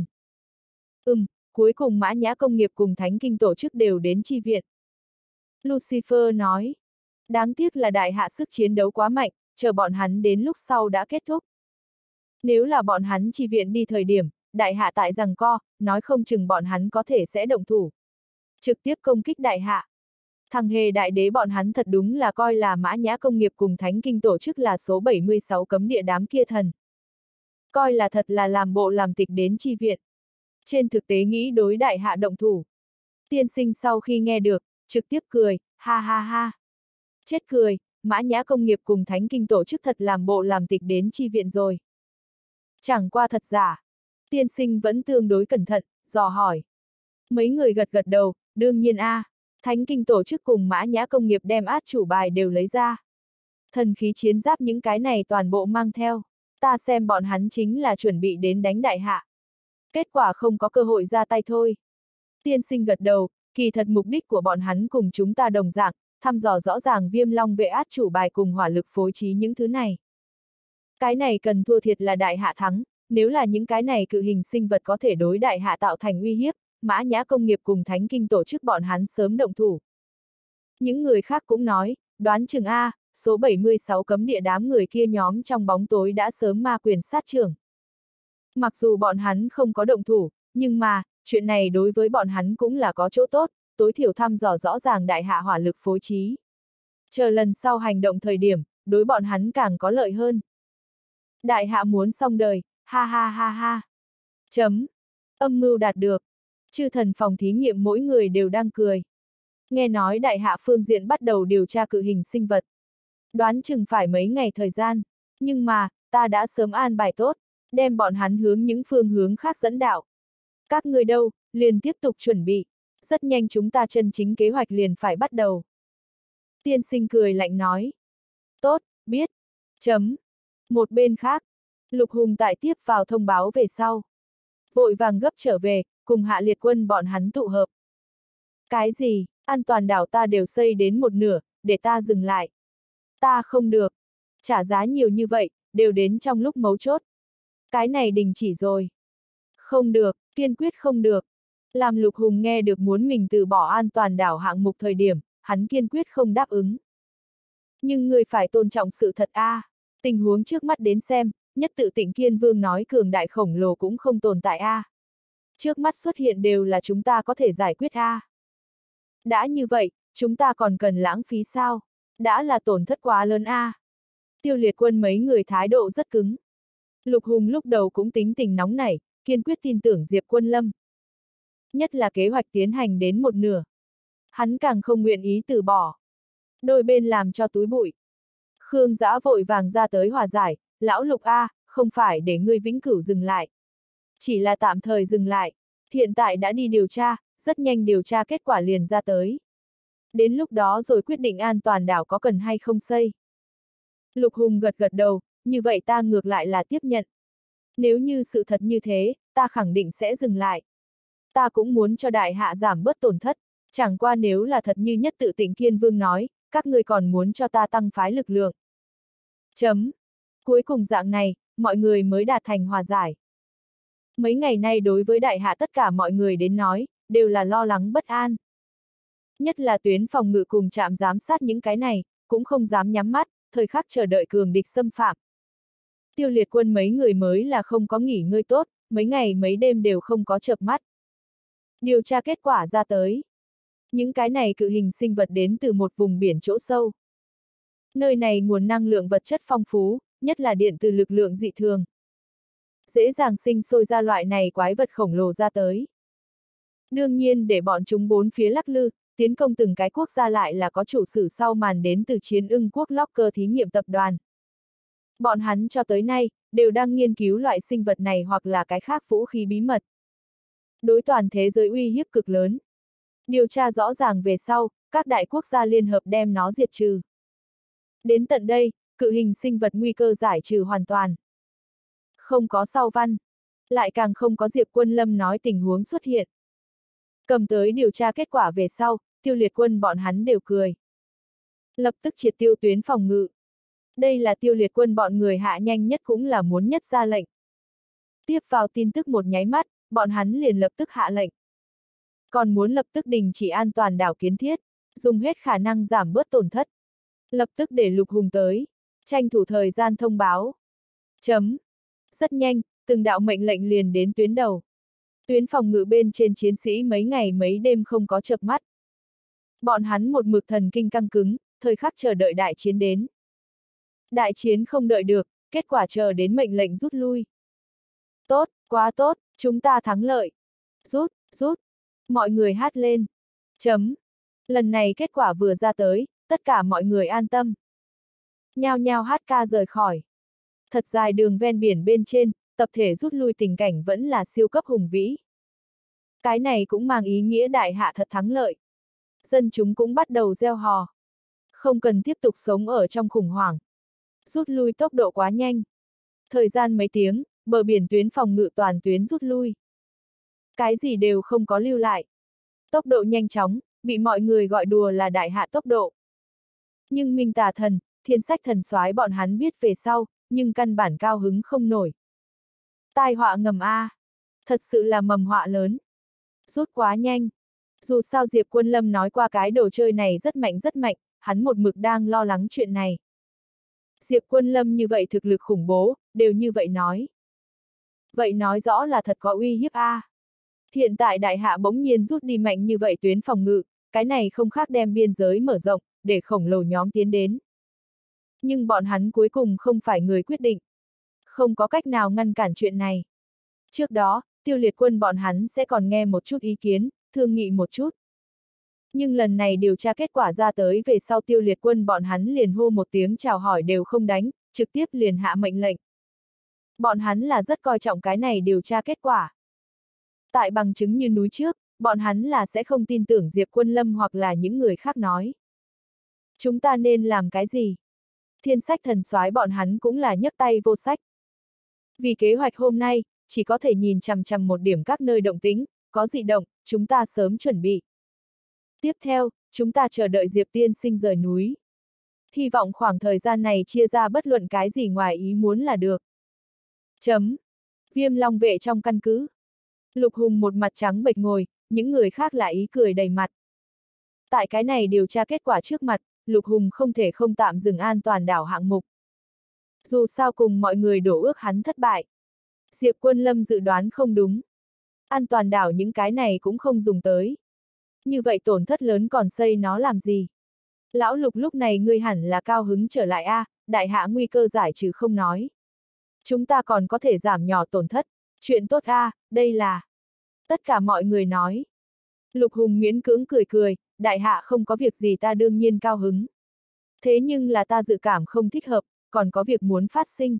Ừm, cuối cùng Mã Nhã Công Nghiệp cùng Thánh Kinh tổ chức đều đến chi viện. Lucifer nói, đáng tiếc là đại hạ sức chiến đấu quá mạnh, chờ bọn hắn đến lúc sau đã kết thúc. Nếu là bọn hắn chi viện đi thời điểm, đại hạ tại giằng co, nói không chừng bọn hắn có thể sẽ động thủ. Trực tiếp công kích đại hạ. Thằng hề đại đế bọn hắn thật đúng là coi là Mã Nhã Công Nghiệp cùng Thánh Kinh tổ chức là số bảy mươi sáu cấm địa đám kia thần. Coi là thật là làm bộ làm tịch đến chi viện. Trên thực tế nghĩ đối đại hạ động thủ. Tiên sinh sau khi nghe được, trực tiếp cười, ha ha ha. Chết cười, Mã Nhã Công Nghiệp cùng Thánh Kinh tổ chức thật làm bộ làm tịch đến chi viện rồi. Chẳng qua thật giả. Tiên sinh vẫn tương đối cẩn thận, dò hỏi. Mấy người gật gật đầu, đương nhiên a, à, Thánh Kinh tổ chức cùng Mã Nhã Công Nghiệp đem át chủ bài đều lấy ra. Thần khí chiến giáp những cái này toàn bộ mang theo. Ta xem bọn hắn chính là chuẩn bị đến đánh đại hạ. Kết quả không có cơ hội ra tay thôi. Tiên sinh gật đầu, kỳ thật mục đích của bọn hắn cùng chúng ta đồng dạng, thăm dò rõ ràng Viêm Long vệ át chủ bài cùng hỏa lực phối trí những thứ này. Cái này cần thua thiệt là đại hạ thắng, nếu là những cái này cự hình sinh vật có thể đối đại hạ tạo thành uy hiếp, Mã Nhã Công Nghiệp cùng Thánh Kinh tổ chức bọn hắn sớm động thủ. Những người khác cũng nói, đoán chừng A, số bảy mươi sáu cấm địa đám người kia nhóm trong bóng tối đã sớm ma quyền sát trưởng. Mặc dù bọn hắn không có động thủ, nhưng mà, chuyện này đối với bọn hắn cũng là có chỗ tốt, tối thiểu thăm dò rõ ràng đại hạ hỏa lực phối trí. Chờ lần sau hành động thời điểm, đối bọn hắn càng có lợi hơn. Đại hạ muốn xong đời, ha ha ha ha. Chấm. Âm mưu đạt được. Chư thần phòng thí nghiệm mỗi người đều đang cười. Nghe nói đại hạ phương diện bắt đầu điều tra cự hình sinh vật. Đoán chừng phải mấy ngày thời gian. Nhưng mà, ta đã sớm an bài tốt, đem bọn hắn hướng những phương hướng khác dẫn đạo. Các người đâu, liền tiếp tục chuẩn bị. Rất nhanh chúng ta chân chính kế hoạch liền phải bắt đầu. Tiên sinh cười lạnh nói. Tốt, biết. Chấm. Một bên khác, Lục Hùng tại tiếp vào thông báo về sau. Vội vàng gấp trở về, cùng Hạ Liệt Quân bọn hắn tụ hợp. Cái gì, an toàn đảo ta đều xây đến một nửa, để ta dừng lại. Ta không được. Trả giá nhiều như vậy, đều đến trong lúc mấu chốt. Cái này đình chỉ rồi. Không được, kiên quyết không được. Làm Lục Hùng nghe được muốn mình từ bỏ an toàn đảo hạng mục thời điểm, hắn kiên quyết không đáp ứng. Nhưng người phải tôn trọng sự thật a. À. Tình huống trước mắt đến xem, nhất tự Tịnh Kiên Vương nói cường đại khổng lồ cũng không tồn tại a. À. Trước mắt xuất hiện đều là chúng ta có thể giải quyết a. À. Đã như vậy, chúng ta còn cần lãng phí sao? Đã là tổn thất quá lớn a. À. Tiêu Liệt Quân mấy người thái độ rất cứng. Lục Hùng lúc đầu cũng tính tình nóng nảy, kiên quyết tin tưởng Diệp Quân Lâm. Nhất là kế hoạch tiến hành đến một nửa. Hắn càng không nguyện ý từ bỏ. Đôi bên làm cho túi bụi. Khương Dã vội vàng ra tới hòa giải, lão Lục A, không phải để ngươi vĩnh cửu dừng lại. Chỉ là tạm thời dừng lại, hiện tại đã đi điều tra, rất nhanh điều tra kết quả liền ra tới. Đến lúc đó rồi quyết định an toàn đảo có cần hay không xây. Lục Hùng gật gật đầu, như vậy ta ngược lại là tiếp nhận. Nếu như sự thật như thế, ta khẳng định sẽ dừng lại. Ta cũng muốn cho đại hạ giảm bớt tổn thất, chẳng qua nếu là thật như nhất tự Tịnh Kiên Vương nói, các ngươi còn muốn cho ta tăng phái lực lượng. Chấm. Cuối cùng dạng này, mọi người mới đạt thành hòa giải. Mấy ngày nay đối với đại hạ tất cả mọi người đến nói, đều là lo lắng bất an. Nhất là tuyến phòng ngự cùng trạm giám sát những cái này, cũng không dám nhắm mắt, thời khắc chờ đợi cường địch xâm phạm. Tiêu Liệt Quân mấy người mới là không có nghỉ ngơi tốt, mấy ngày mấy đêm đều không có chợp mắt. Điều tra kết quả ra tới. Những cái này cự hình sinh vật đến từ một vùng biển chỗ sâu. Nơi này nguồn năng lượng vật chất phong phú, nhất là điện từ lực lượng dị thường. Dễ dàng sinh sôi ra loại này quái vật khổng lồ ra tới. Đương nhiên để bọn chúng bốn phía lắc lư, tiến công từng cái quốc gia lại là có chủ sử sau màn đến từ Chiến Ưng Quốc Locker thí nghiệm tập đoàn. Bọn hắn cho tới nay, đều đang nghiên cứu loại sinh vật này hoặc là cái khác vũ khí bí mật. Đối toàn thế giới uy hiếp cực lớn. Điều tra rõ ràng về sau, các đại quốc gia liên hợp đem nó diệt trừ. Đến tận đây, cự hình sinh vật nguy cơ giải trừ hoàn toàn. Không có sau văn. Lại càng không có Diệp Quân Lâm nói tình huống xuất hiện. Cầm tới điều tra kết quả về sau, Tiêu Liệt Quân bọn hắn đều cười. Lập tức triệt tiêu tuyến phòng ngự. Đây là Tiêu Liệt Quân bọn người hạ nhanh nhất cũng là muốn nhất ra lệnh. Tiếp vào tin tức một nháy mắt, bọn hắn liền lập tức hạ lệnh. Còn muốn lập tức đình chỉ an toàn đảo Kiến Thiết, dùng hết khả năng giảm bớt tổn thất. Lập tức để Lục Hùng tới, tranh thủ thời gian thông báo. Chấm. Rất nhanh, từng đạo mệnh lệnh liền đến tuyến đầu. Tuyến phòng ngự bên trên chiến sĩ mấy ngày mấy đêm không có chợp mắt. Bọn hắn một mực thần kinh căng cứng, thời khắc chờ đợi đại chiến đến. Đại chiến không đợi được, kết quả chờ đến mệnh lệnh rút lui. Tốt, quá tốt, chúng ta thắng lợi. Rút, rút. Mọi người hát lên. Chấm. Lần này kết quả vừa ra tới, tất cả mọi người an tâm. Nhao nhao hát ca rời khỏi. Thật dài đường ven biển bên trên, tập thể rút lui tình cảnh vẫn là siêu cấp hùng vĩ. Cái này cũng mang ý nghĩa đại hạ thật thắng lợi. Dân chúng cũng bắt đầu reo hò. Không cần tiếp tục sống ở trong khủng hoảng. Rút lui tốc độ quá nhanh. Thời gian mấy tiếng, bờ biển tuyến phòng ngự toàn tuyến rút lui. Cái gì đều không có lưu lại. Tốc độ nhanh chóng, bị mọi người gọi đùa là đại hạ tốc độ. Nhưng Minh Tà Thần, Thiên Sách Thần soái bọn hắn biết về sau, nhưng căn bản cao hứng không nổi. Tai họa ngầm a, thật sự là mầm họa lớn. Rút quá nhanh. Dù sao Diệp Quân Lâm nói qua cái đồ chơi này rất mạnh rất mạnh, hắn một mực đang lo lắng chuyện này. Diệp Quân Lâm như vậy thực lực khủng bố, đều như vậy nói. Vậy nói rõ là thật có uy hiếp a. Hiện tại đại hạ bỗng nhiên rút đi mạnh như vậy tuyến phòng ngự, cái này không khác đem biên giới mở rộng, để khổng lồ nhóm tiến đến. Nhưng bọn hắn cuối cùng không phải người quyết định. Không có cách nào ngăn cản chuyện này. Trước đó, Tiêu Liệt Quân bọn hắn sẽ còn nghe một chút ý kiến, thương nghị một chút. Nhưng lần này điều tra kết quả ra tới về sau Tiêu Liệt Quân bọn hắn liền hô một tiếng chào hỏi đều không đánh, trực tiếp liền hạ mệnh lệnh. Bọn hắn là rất coi trọng cái này điều tra kết quả. Tại bằng chứng như núi trước, bọn hắn là sẽ không tin tưởng Diệp Quân Lâm hoặc là những người khác nói. Chúng ta nên làm cái gì? Thiên Sách Thần soái bọn hắn cũng là nhấc tay vô sách. Vì kế hoạch hôm nay, chỉ có thể nhìn chằm chằm một điểm các nơi động tĩnh, có dị động, chúng ta sớm chuẩn bị. Tiếp theo, chúng ta chờ đợi Diệp tiên sinh rời núi. Hy vọng khoảng thời gian này chia ra bất luận cái gì ngoài ý muốn là được. Chấm. Viêm Long vệ trong căn cứ. Lục Hùng một mặt trắng bệch ngồi, những người khác lại ý cười đầy mặt. Tại cái này điều tra kết quả trước mặt, Lục Hùng không thể không tạm dừng an toàn đảo hạng mục. Dù sao cùng mọi người đổ ước hắn thất bại. Diệp Quân Lâm dự đoán không đúng. An toàn đảo những cái này cũng không dùng tới. Như vậy tổn thất lớn còn xây nó làm gì? Lão Lục lúc này ngươi hẳn là cao hứng trở lại a, à, đại hạ nguy cơ giải trừ không nói. Chúng ta còn có thể giảm nhỏ tổn thất. Chuyện tốt a, à, đây là. Tất cả mọi người nói. Lục Hùng miễn cưỡng cười cười, đại hạ không có việc gì ta đương nhiên cao hứng. Thế nhưng là ta dự cảm không thích hợp, còn có việc muốn phát sinh.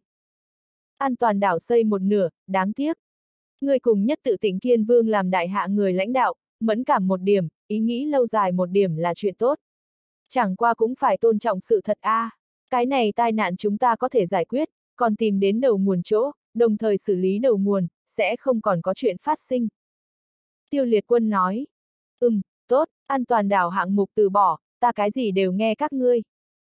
An toàn đảo xây một nửa, đáng tiếc. Người cùng nhất tự Tịnh Kiên Vương làm đại hạ người lãnh đạo, mẫn cảm một điểm, ý nghĩ lâu dài một điểm là chuyện tốt. Chẳng qua cũng phải tôn trọng sự thật a. À. Cái này tai nạn chúng ta có thể giải quyết, còn tìm đến đầu nguồn chỗ, đồng thời xử lý đầu nguồn, sẽ không còn có chuyện phát sinh. Tiêu Liệt Quân nói. Ừm, tốt, an toàn đảo hạng mục từ bỏ, ta cái gì đều nghe các ngươi.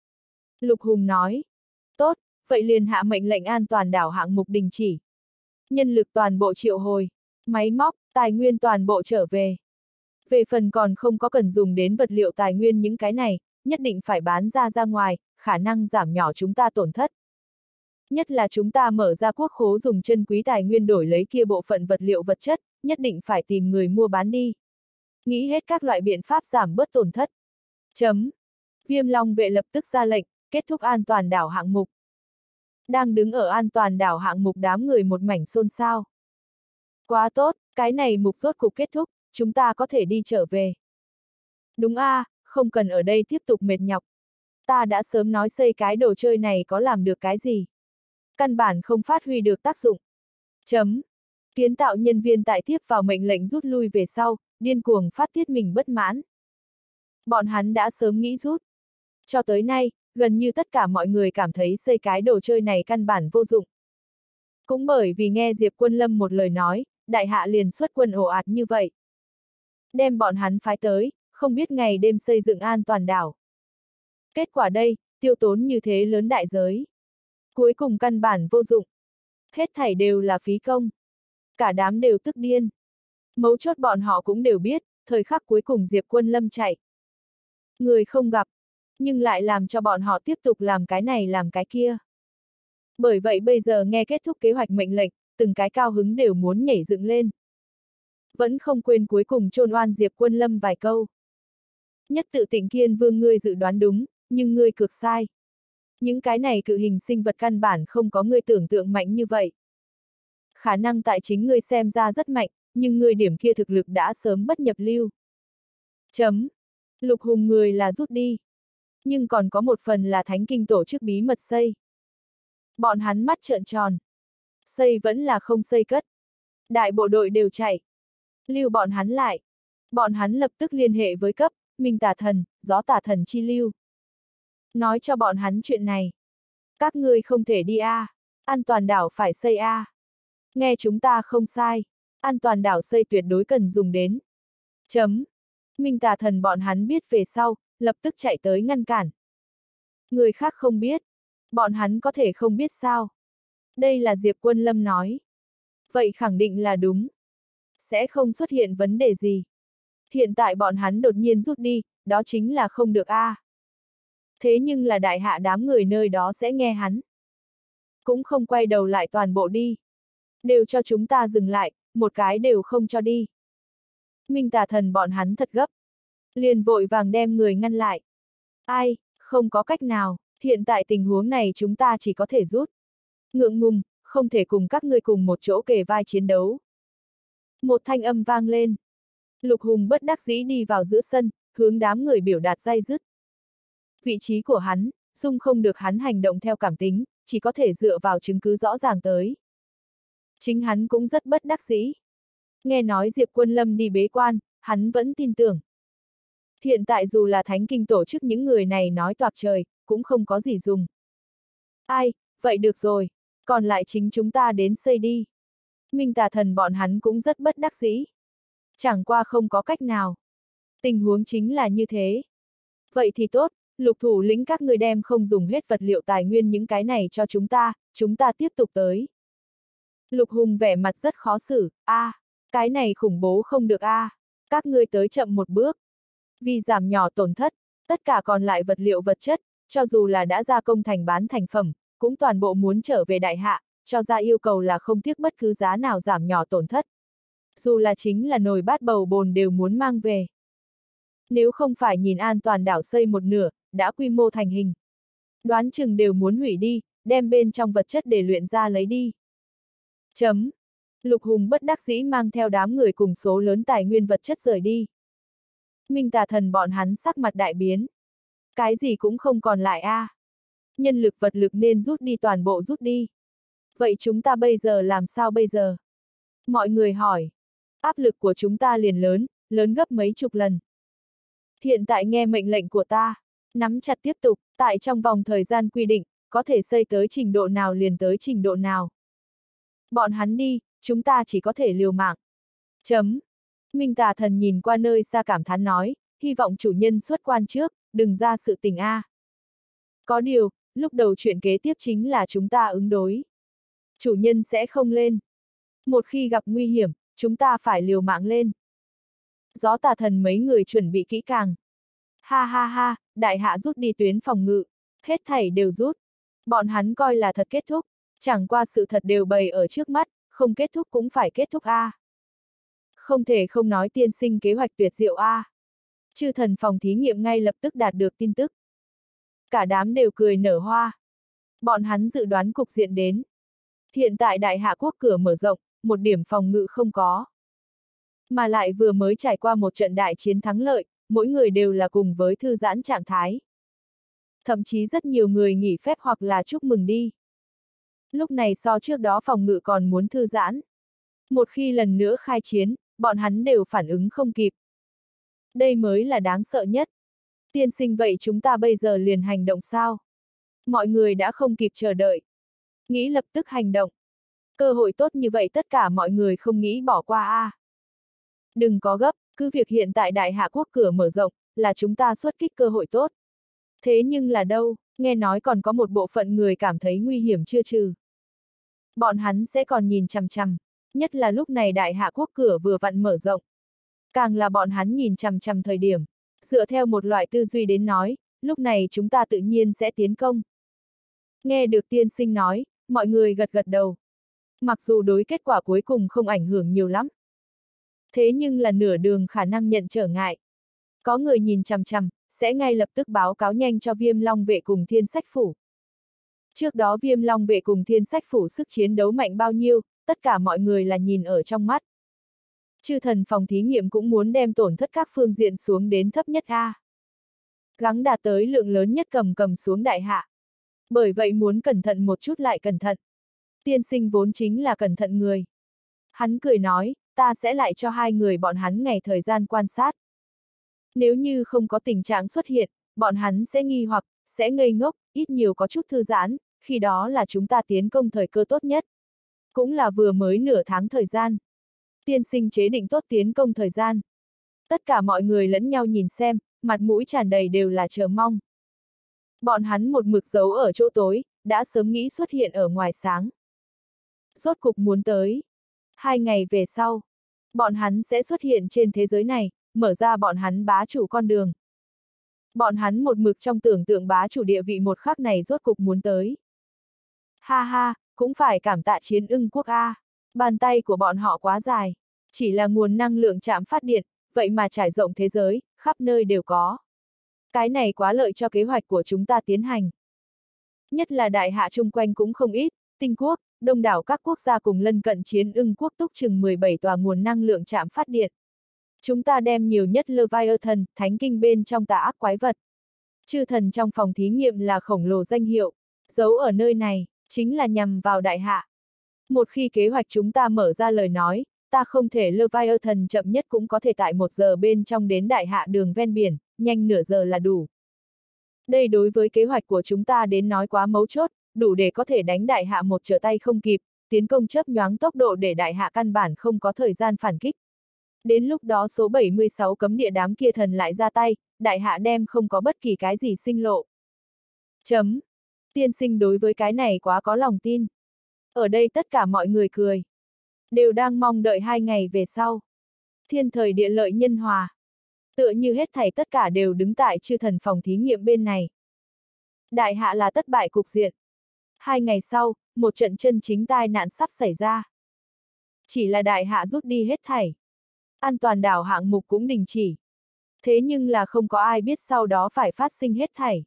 Lục Hùng nói. Tốt, vậy liền hạ mệnh lệnh an toàn đảo hạng mục đình chỉ. Nhân lực toàn bộ triệu hồi, máy móc, tài nguyên toàn bộ trở về. Về phần còn không có cần dùng đến vật liệu tài nguyên những cái này, nhất định phải bán ra ra ngoài, khả năng giảm nhỏ chúng ta tổn thất. Nhất là chúng ta mở ra quốc khố dùng chân quý tài nguyên đổi lấy kia bộ phận vật liệu vật chất, nhất định phải tìm người mua bán đi. Nghĩ hết các loại biện pháp giảm bớt tổn thất. Chấm. Viêm Long vệ lập tức ra lệnh, kết thúc an toàn đảo hạng mục. Đang đứng ở an toàn đảo hạng mục đám người một mảnh xôn xao. Quá tốt, cái này mục rốt cục kết thúc, chúng ta có thể đi trở về. Đúng a, à, không cần ở đây tiếp tục mệt nhọc. Ta đã sớm nói xây cái đồ chơi này có làm được cái gì. Căn bản không phát huy được tác dụng. Chấm. Kiến tạo nhân viên tại tiếp vào mệnh lệnh rút lui về sau, điên cuồng phát tiết mình bất mãn. Bọn hắn đã sớm nghĩ rút. Cho tới nay, gần như tất cả mọi người cảm thấy xây cái đồ chơi này căn bản vô dụng. Cũng bởi vì nghe Diệp Quân Lâm một lời nói, đại hạ liền xuất quân ồ ạt như vậy. Đem bọn hắn phái tới, không biết ngày đêm xây dựng an toàn đảo. Kết quả đây, tiêu tốn như thế lớn đại giới. Cuối cùng căn bản vô dụng. Hết thảy đều là phí công. Cả đám đều tức điên. Mấu chốt bọn họ cũng đều biết, thời khắc cuối cùng Diệp Quân Lâm chạy. Người không gặp, nhưng lại làm cho bọn họ tiếp tục làm cái này làm cái kia. Bởi vậy bây giờ nghe kết thúc kế hoạch mệnh lệnh, từng cái cao hứng đều muốn nhảy dựng lên. Vẫn không quên cuối cùng trôn oan Diệp Quân Lâm vài câu. Nhất tự Tịnh Kiên Vương ngươi dự đoán đúng, nhưng ngươi cược sai. Những cái này cự hình sinh vật căn bản không có ngươi tưởng tượng mạnh như vậy. Khả năng tại chính ngươi xem ra rất mạnh, nhưng ngươi điểm kia thực lực đã sớm bất nhập lưu. Chấm. Lục Hùng người là rút đi. Nhưng còn có một phần là Thánh Kinh tổ chức bí mật xây. Bọn hắn mắt trợn tròn. Xây vẫn là không xây cất. Đại bộ đội đều chạy. Lưu bọn hắn lại. Bọn hắn lập tức liên hệ với cấp, Minh Tà Thần, Gió Tà Thần chi lưu. Nói cho bọn hắn chuyện này. Các ngươi không thể đi a, à. An toàn đảo phải xây a. À. Nghe chúng ta không sai. An toàn đảo xây tuyệt đối cần dùng đến. Chấm. Minh Tà Thần bọn hắn biết về sau, lập tức chạy tới ngăn cản. Người khác không biết. Bọn hắn có thể không biết sao. Đây là Diệp Quân Lâm nói. Vậy khẳng định là đúng. Sẽ không xuất hiện vấn đề gì. Hiện tại bọn hắn đột nhiên rút đi, đó chính là không được a. À. Thế nhưng là đại hạ đám người nơi đó sẽ nghe hắn. Cũng không quay đầu lại toàn bộ đi. Đều cho chúng ta dừng lại, một cái đều không cho đi. Minh Tà Thần bọn hắn thật gấp. Liền vội vàng đem người ngăn lại. Ai, không có cách nào, hiện tại tình huống này chúng ta chỉ có thể rút. Ngượng ngùng, không thể cùng các ngươi cùng một chỗ kề vai chiến đấu. Một thanh âm vang lên. Lục Hùng bất đắc dĩ đi vào giữa sân, hướng đám người biểu đạt day dứt. Vị trí của hắn, dung không được hắn hành động theo cảm tính, chỉ có thể dựa vào chứng cứ rõ ràng tới. Chính hắn cũng rất bất đắc dĩ. Nghe nói Diệp Quân Lâm đi bế quan, hắn vẫn tin tưởng. Hiện tại dù là Thánh Kinh tổ chức những người này nói toạc trời, cũng không có gì dùng. Ai, vậy được rồi, còn lại chính chúng ta đến xây đi. Minh Tà Thần bọn hắn cũng rất bất đắc dĩ. Chẳng qua không có cách nào. Tình huống chính là như thế. Vậy thì tốt, Lục thủ lĩnh các người đem không dùng hết vật liệu tài nguyên những cái này cho chúng ta, chúng ta tiếp tục tới. Lục Hùng vẻ mặt rất khó xử, a, à, cái này khủng bố không được a, à. Các ngươi tới chậm một bước. Vì giảm nhỏ tổn thất, tất cả còn lại vật liệu vật chất, cho dù là đã gia công thành bán thành phẩm, cũng toàn bộ muốn trở về đại hạ, cho ra yêu cầu là không tiếc bất cứ giá nào giảm nhỏ tổn thất. Dù là chính là nồi bát bầu bồn đều muốn mang về. Nếu không phải nhìn an toàn đảo xây một nửa, đã quy mô thành hình. Đoán chừng đều muốn hủy đi, đem bên trong vật chất để luyện ra lấy đi. Chấm. Lục Hùng bất đắc dĩ mang theo đám người cùng số lớn tài nguyên vật chất rời đi. Minh Tà Thần bọn hắn sắc mặt đại biến. Cái gì cũng không còn lại a. À. Nhân lực vật lực nên rút đi toàn bộ rút đi. Vậy chúng ta bây giờ làm sao bây giờ? Mọi người hỏi. Áp lực của chúng ta liền lớn, lớn gấp mấy chục lần. Hiện tại nghe mệnh lệnh của ta, nắm chặt tiếp tục, tại trong vòng thời gian quy định, có thể xây tới trình độ nào liền tới trình độ nào. Bọn hắn đi, chúng ta chỉ có thể liều mạng. Chấm. Minh Tà Thần nhìn qua nơi xa cảm thán nói, hy vọng chủ nhân xuất quan trước, đừng ra sự tình a. À. Có điều, lúc đầu chuyện kế tiếp chính là chúng ta ứng đối. Chủ nhân sẽ không lên. Một khi gặp nguy hiểm, chúng ta phải liều mạng lên. Gió Tà Thần mấy người chuẩn bị kỹ càng. Ha ha ha, đại hạ rút đi tuyến phòng ngự, hết thảy đều rút. Bọn hắn coi là thật kết thúc, chẳng qua sự thật đều bày ở trước mắt, không kết thúc cũng phải kết thúc a. À. Không thể không nói tiên sinh kế hoạch tuyệt diệu a. À. Chư thần phòng thí nghiệm ngay lập tức đạt được tin tức. Cả đám đều cười nở hoa. Bọn hắn dự đoán cục diện đến. Hiện tại đại hạ quốc cửa mở rộng, một điểm phòng ngự không có. Mà lại vừa mới trải qua một trận đại chiến thắng lợi, mỗi người đều là cùng với thư giãn trạng thái. Thậm chí rất nhiều người nghỉ phép hoặc là chúc mừng đi. Lúc này so trước đó phòng ngự còn muốn thư giãn. Một khi lần nữa khai chiến, bọn hắn đều phản ứng không kịp. Đây mới là đáng sợ nhất. Tiên sinh vậy chúng ta bây giờ liền hành động sao? Mọi người đã không kịp chờ đợi. Nghĩ lập tức hành động. Cơ hội tốt như vậy tất cả mọi người không nghĩ bỏ qua a. À. Đừng có gấp, cứ việc hiện tại đại hạ quốc cửa mở rộng, là chúng ta xuất kích cơ hội tốt. Thế nhưng là đâu, nghe nói còn có một bộ phận người cảm thấy nguy hiểm chưa trừ. Bọn hắn sẽ còn nhìn chằm chằm, nhất là lúc này đại hạ quốc cửa vừa vặn mở rộng. Càng là bọn hắn nhìn chằm chằm thời điểm, dựa theo một loại tư duy đến nói, lúc này chúng ta tự nhiên sẽ tiến công. Nghe được tiên sinh nói, mọi người gật gật đầu. Mặc dù đối kết quả cuối cùng không ảnh hưởng nhiều lắm. Thế nhưng là nửa đường khả năng nhận trở ngại. Có người nhìn chằm chằm, sẽ ngay lập tức báo cáo nhanh cho Viêm Long vệ cùng Thiên Sách phủ. Trước đó Viêm Long vệ cùng Thiên Sách phủ sức chiến đấu mạnh bao nhiêu, tất cả mọi người là nhìn ở trong mắt. Chư thần phòng thí nghiệm cũng muốn đem tổn thất các phương diện xuống đến thấp nhất a. Gắng đạt tới lượng lớn nhất cầm cầm xuống đại hạ. Bởi vậy muốn cẩn thận một chút lại cẩn thận. Tiên sinh vốn chính là cẩn thận người. Hắn cười nói, ta sẽ lại cho hai người bọn hắn ngày thời gian quan sát. Nếu như không có tình trạng xuất hiện, bọn hắn sẽ nghi hoặc, sẽ ngây ngốc, ít nhiều có chút thư giãn, khi đó là chúng ta tiến công thời cơ tốt nhất. Cũng là vừa mới nửa tháng thời gian. Tiên sinh chế định tốt tiến công thời gian. Tất cả mọi người lẫn nhau nhìn xem, mặt mũi tràn đầy đều là chờ mong. Bọn hắn một mực giấu ở chỗ tối, đã sớm nghĩ xuất hiện ở ngoài sáng. Rốt cục muốn tới. Hai ngày về sau, bọn hắn sẽ xuất hiện trên thế giới này, mở ra bọn hắn bá chủ con đường. Bọn hắn một mực trong tưởng tượng bá chủ địa vị một khắc này rốt cục muốn tới. Ha ha, cũng phải cảm tạ Chiến Ưng quốc a. Bàn tay của bọn họ quá dài, chỉ là nguồn năng lượng chạm phát điện, vậy mà trải rộng thế giới, khắp nơi đều có. Cái này quá lợi cho kế hoạch của chúng ta tiến hành. Nhất là đại hạ chung quanh cũng không ít, Tinh quốc, đông đảo các quốc gia cùng lân cận Chiến Ưng quốc túc chừng mười bảy tòa nguồn năng lượng chạm phát điện. Chúng ta đem nhiều nhất Leviathan, thánh kinh bên trong tà ác quái vật. Chư thần trong phòng thí nghiệm là khổng lồ danh hiệu, giấu ở nơi này, chính là nhằm vào đại hạ. Một khi kế hoạch chúng ta mở ra lời nói, ta không thể Leviathan chậm nhất cũng có thể tại một giờ bên trong đến đại hạ đường ven biển, nhanh nửa giờ là đủ. Đây đối với kế hoạch của chúng ta đến nói quá mấu chốt, đủ để có thể đánh đại hạ một trở tay không kịp, tiến công chớp nhoáng tốc độ để đại hạ căn bản không có thời gian phản kích. Đến lúc đó số bảy mươi sáu cấm địa đám kia thần lại ra tay, đại hạ đem không có bất kỳ cái gì sinh lộ. Chấm. Tiên sinh đối với cái này quá có lòng tin. Ở đây tất cả mọi người cười. Đều đang mong đợi hai ngày về sau. Thiên thời địa lợi nhân hòa. Tựa như hết thảy tất cả đều đứng tại chư thần phòng thí nghiệm bên này. Đại hạ là tất bại cục diện. Hai ngày sau, một trận chân chính tai nạn sắp xảy ra. Chỉ là đại hạ rút đi hết thảy. An toàn đảo hạng mục cũng đình chỉ. Thế nhưng là không có ai biết sau đó phải phát sinh hết thảy.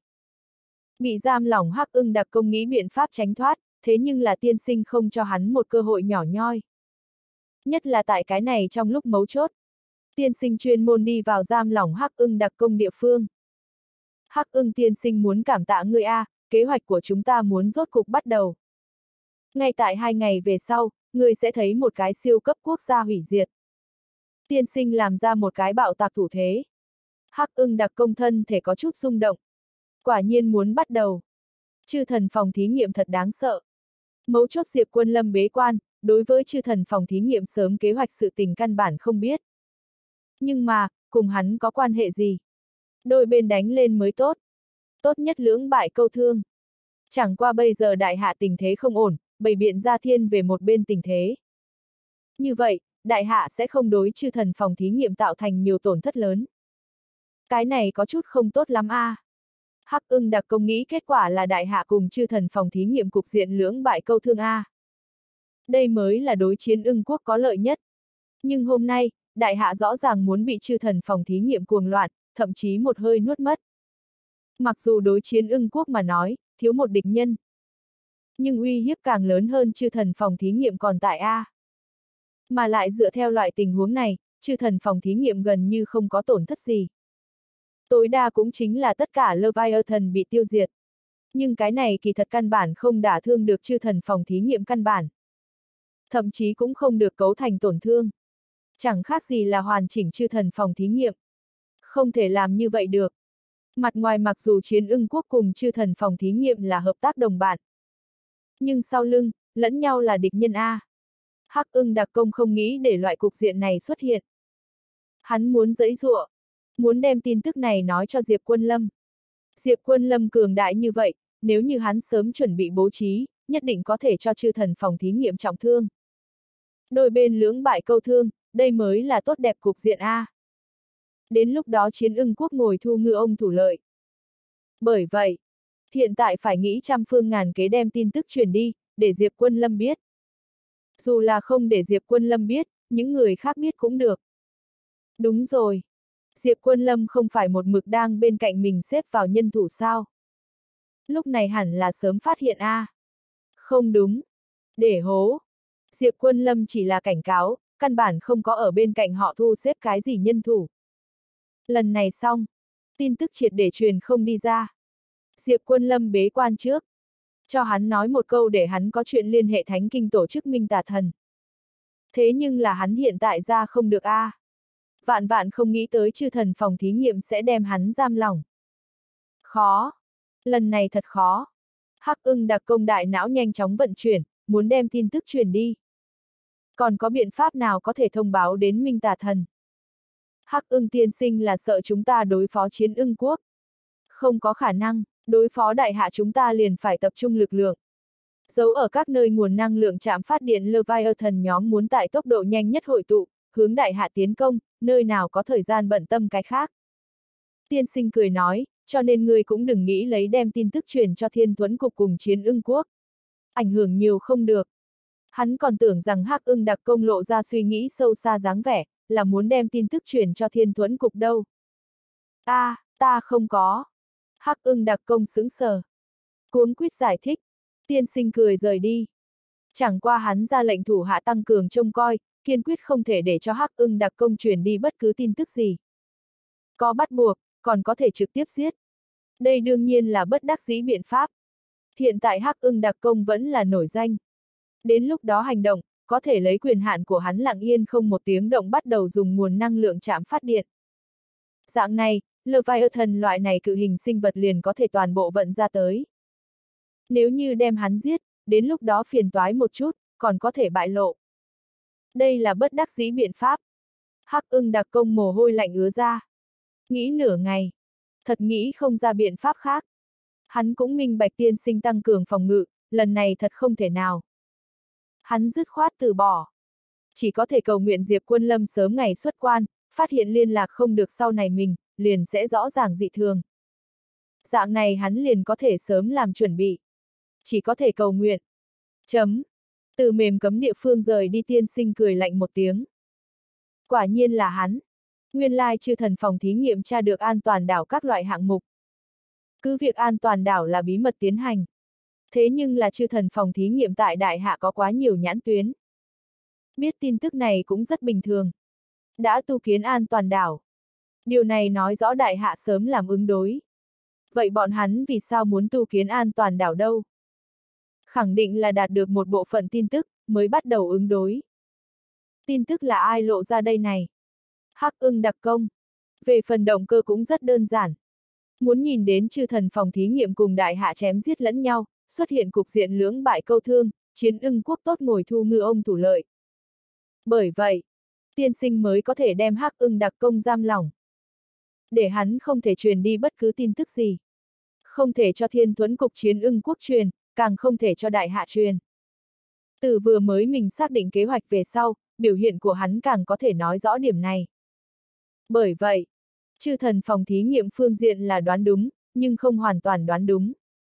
Bị giam lỏng Hắc Ưng đặc công nghĩ biện pháp tránh thoát, thế nhưng là tiên sinh không cho hắn một cơ hội nhỏ nhoi. Nhất là tại cái này trong lúc mấu chốt. Tiên sinh chuyên môn đi vào giam lỏng Hắc Ưng đặc công địa phương. Hắc Ưng tiên sinh muốn cảm tạ ngươi a, kế hoạch của chúng ta muốn rốt cục bắt đầu. Ngay tại hai ngày về sau, ngươi sẽ thấy một cái siêu cấp quốc gia hủy diệt. Tiên sinh làm ra một cái bạo tạc thủ thế. Hắc Ưng đặc công thân thể có chút rung động. Quả nhiên muốn bắt đầu. Chư thần phòng thí nghiệm thật đáng sợ. Mấu chốt Diệp Quân Lâm bế quan, đối với chư thần phòng thí nghiệm sớm kế hoạch sự tình căn bản không biết. Nhưng mà, cùng hắn có quan hệ gì? Đôi bên đánh lên mới tốt. Tốt nhất lưỡng bại câu thương. Chẳng qua bây giờ đại hạ tình thế không ổn, bày biện ra thiên về một bên tình thế. Như vậy, đại hạ sẽ không đối chư thần phòng thí nghiệm tạo thành nhiều tổn thất lớn. Cái này có chút không tốt lắm a. À. Hắc Ưng đặc công nghĩ kết quả là đại hạ cùng chư thần phòng thí nghiệm cục diện lưỡng bại câu thương a. À. Đây mới là đối chiến Ưng quốc có lợi nhất. Nhưng hôm nay, đại hạ rõ ràng muốn bị chư thần phòng thí nghiệm cuồng loạn, thậm chí một hơi nuốt mất. Mặc dù đối chiến Ưng quốc mà nói, thiếu một địch nhân. Nhưng uy hiếp càng lớn hơn chư thần phòng thí nghiệm còn tại a. À. Mà lại dựa theo loại tình huống này, chư thần phòng thí nghiệm gần như không có tổn thất gì. Tối đa cũng chính là tất cả Leviathan bị tiêu diệt. Nhưng cái này kỳ thật căn bản không đả thương được chư thần phòng thí nghiệm căn bản. Thậm chí cũng không được cấu thành tổn thương. Chẳng khác gì là hoàn chỉnh chư thần phòng thí nghiệm. Không thể làm như vậy được. Mặt ngoài mặc dù chiến Ưng quốc cùng chư thần phòng thí nghiệm là hợp tác đồng bạn. Nhưng sau lưng, lẫn nhau là địch nhân A. Hắc Ưng đặc công không nghĩ để loại cục diện này xuất hiện. Hắn muốn giãy giụa, muốn đem tin tức này nói cho Diệp Quân Lâm. Diệp Quân Lâm cường đại như vậy, nếu như hắn sớm chuẩn bị bố trí, nhất định có thể cho chư thần phòng thí nghiệm trọng thương. Đôi bên lưỡng bại câu thương, đây mới là tốt đẹp cục diện A. Đến lúc đó Chiến Ưng quốc ngồi thu ngư ông thủ lợi. Bởi vậy, hiện tại phải nghĩ trăm phương ngàn kế đem tin tức truyền đi, để Diệp Quân Lâm biết. Dù là không để Diệp Quân Lâm biết, những người khác biết cũng được. Đúng rồi. Diệp Quân Lâm không phải một mực đang bên cạnh mình xếp vào nhân thủ sao? Lúc này hẳn là sớm phát hiện a. À. Không đúng. Để hố. Diệp Quân Lâm chỉ là cảnh cáo, căn bản không có ở bên cạnh họ thu xếp cái gì nhân thủ. Lần này xong, tin tức triệt để truyền không đi ra. Diệp Quân Lâm bế quan trước. Cho hắn nói một câu để hắn có chuyện liên hệ thánh kinh tổ chức Minh Tà Thần. Thế nhưng là hắn hiện tại ra không được a. À. Vạn vạn không nghĩ tới chư thần phòng thí nghiệm sẽ đem hắn giam lỏng. Khó. Lần này thật khó. Hắc Ưng đặc công đại não nhanh chóng vận chuyển, muốn đem tin tức truyền đi. Còn có biện pháp nào có thể thông báo đến Minh Tà Thần? Hắc Ưng tiên sinh là sợ chúng ta đối phó Chiến Ưng quốc. Không có khả năng, đối phó đại hạ chúng ta liền phải tập trung lực lượng. Giấu ở các nơi nguồn năng lượng trạm phát điện Leviathan nhóm muốn tại tốc độ nhanh nhất hội tụ, hướng đại hạ tiến công, nơi nào có thời gian bận tâm cái khác. Tiên sinh cười nói, cho nên ngươi cũng đừng nghĩ lấy đem tin tức truyền cho Thiên Tuấn Cục cùng Chiến Ưng quốc. Ảnh hưởng nhiều không được. Hắn còn tưởng rằng Hắc Ưng đặc công lộ ra suy nghĩ sâu xa dáng vẻ, là muốn đem tin tức truyền cho Thiên Tuấn Cục đâu. A, à, ta không có. Hắc Ưng đặc công sững sờ. Cuống quýt giải thích. Tiên sinh cười rời đi. Chẳng qua hắn ra lệnh thủ hạ tăng cường trông coi, kiên quyết không thể để cho Hắc Ưng đặc công truyền đi bất cứ tin tức gì. Có bắt buộc, còn có thể trực tiếp giết. Đây đương nhiên là bất đắc dĩ biện pháp. Hiện tại Hắc Ưng đặc công vẫn là nổi danh. Đến lúc đó hành động, có thể lấy quyền hạn của hắn lặng yên không một tiếng động bắt đầu dùng nguồn năng lượng trạm phát điện. Dạng này, Leviathan loại này cự hình sinh vật liền có thể toàn bộ vận ra tới. Nếu như đem hắn giết, đến lúc đó phiền toái một chút, còn có thể bại lộ. Đây là bất đắc dĩ biện pháp. Hắc Ưng đặc công mồ hôi lạnh ứa ra. Nghĩ nửa ngày. Thật nghĩ không ra biện pháp khác. Hắn cũng minh bạch tiên sinh tăng cường phòng ngự, lần này thật không thể nào. Hắn dứt khoát từ bỏ. Chỉ có thể cầu nguyện Diệp Quân Lâm sớm ngày xuất quan, phát hiện liên lạc không được sau này mình, liền sẽ rõ ràng dị thường. Dạng này hắn liền có thể sớm làm chuẩn bị. Chỉ có thể cầu nguyện. Chấm. Từ mềm cấm địa phương rời đi tiên sinh cười lạnh một tiếng. Quả nhiên là hắn. Nguyên lai chư thần phòng thí nghiệm tra được an toàn đảo các loại hạng mục. Cứ việc an toàn đảo là bí mật tiến hành. Thế nhưng là chư thần phòng thí nghiệm tại đại hạ có quá nhiều nhãn tuyến. Biết tin tức này cũng rất bình thường. Đã tu kiến an toàn đảo. Điều này nói rõ đại hạ sớm làm ứng đối. Vậy bọn hắn vì sao muốn tu kiến an toàn đảo đâu? Khẳng định là đạt được một bộ phận tin tức, mới bắt đầu ứng đối. Tin tức là ai lộ ra đây này? Hắc Ưng đặc công. Về phần động cơ cũng rất đơn giản. Muốn nhìn đến chư thần phòng thí nghiệm cùng đại hạ chém giết lẫn nhau, xuất hiện cục diện lưỡng bại câu thương, Chiến Ưng quốc tốt ngồi thu ngư ông thủ lợi. Bởi vậy, tiên sinh mới có thể đem Hắc Ưng đặc công giam lỏng. Để hắn không thể truyền đi bất cứ tin tức gì. Không thể cho Thiên Tuấn Cục Chiến Ưng quốc truyền, càng không thể cho đại hạ truyền. Từ vừa mới mình xác định kế hoạch về sau, biểu hiện của hắn càng có thể nói rõ điểm này. Bởi vậy, chư thần phòng thí nghiệm phương diện là đoán đúng, nhưng không hoàn toàn đoán đúng.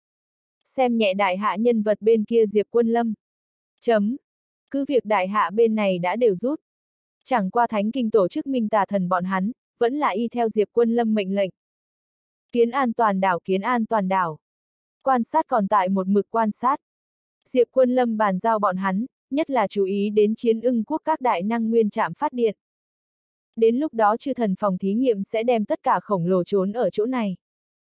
Xem nhẹ đại hạ nhân vật bên kia Diệp Quân Lâm. Chấm. Cứ việc đại hạ bên này đã đều rút. Chẳng qua thánh kinh tổ chức Minh Tà Thần bọn hắn, vẫn là y theo Diệp Quân Lâm mệnh lệnh. Kiến an toàn đảo kiến an toàn đảo. Quan sát còn tại một mực quan sát. Diệp Quân Lâm bàn giao bọn hắn, nhất là chú ý đến Chiến Ưng quốc các đại năng nguyên trạm phát điện. Đến lúc đó chư thần phòng thí nghiệm sẽ đem tất cả khổng lồ trốn ở chỗ này.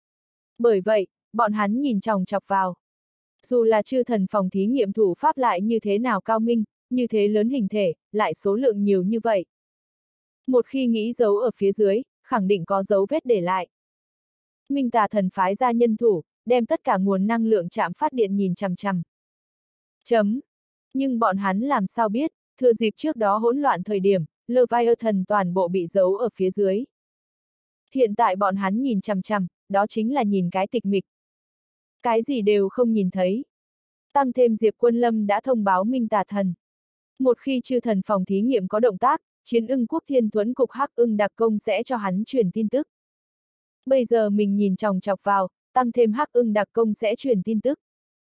Bởi vậy, bọn hắn nhìn chòng chọc vào. Dù là chư thần phòng thí nghiệm thủ pháp lại như thế nào cao minh, như thế lớn hình thể, lại số lượng nhiều như vậy. Một khi nghĩ dấu ở phía dưới, khẳng định có dấu vết để lại. Minh Tà Thần phái ra nhân thủ, đem tất cả nguồn năng lượng trạm phát điện nhìn chằm chằm. Chấm. Nhưng bọn hắn làm sao biết, thừa dịp trước đó hỗn loạn thời điểm, Leviathan toàn bộ bị giấu ở phía dưới. Hiện tại bọn hắn nhìn chằm chằm, đó chính là nhìn cái tịch mịch. Cái gì đều không nhìn thấy. Tăng thêm Diệp Quân Lâm đã thông báo Minh Tà Thần. Một khi chư thần phòng thí nghiệm có động tác, Chiến Ưng Quốc Thiên Thuẫn cục Hắc Ưng Đặc Công sẽ cho hắn truyền tin tức. Bây giờ mình nhìn chòng chọc vào, tăng thêm Hắc Ưng Đặc Công sẽ truyền tin tức.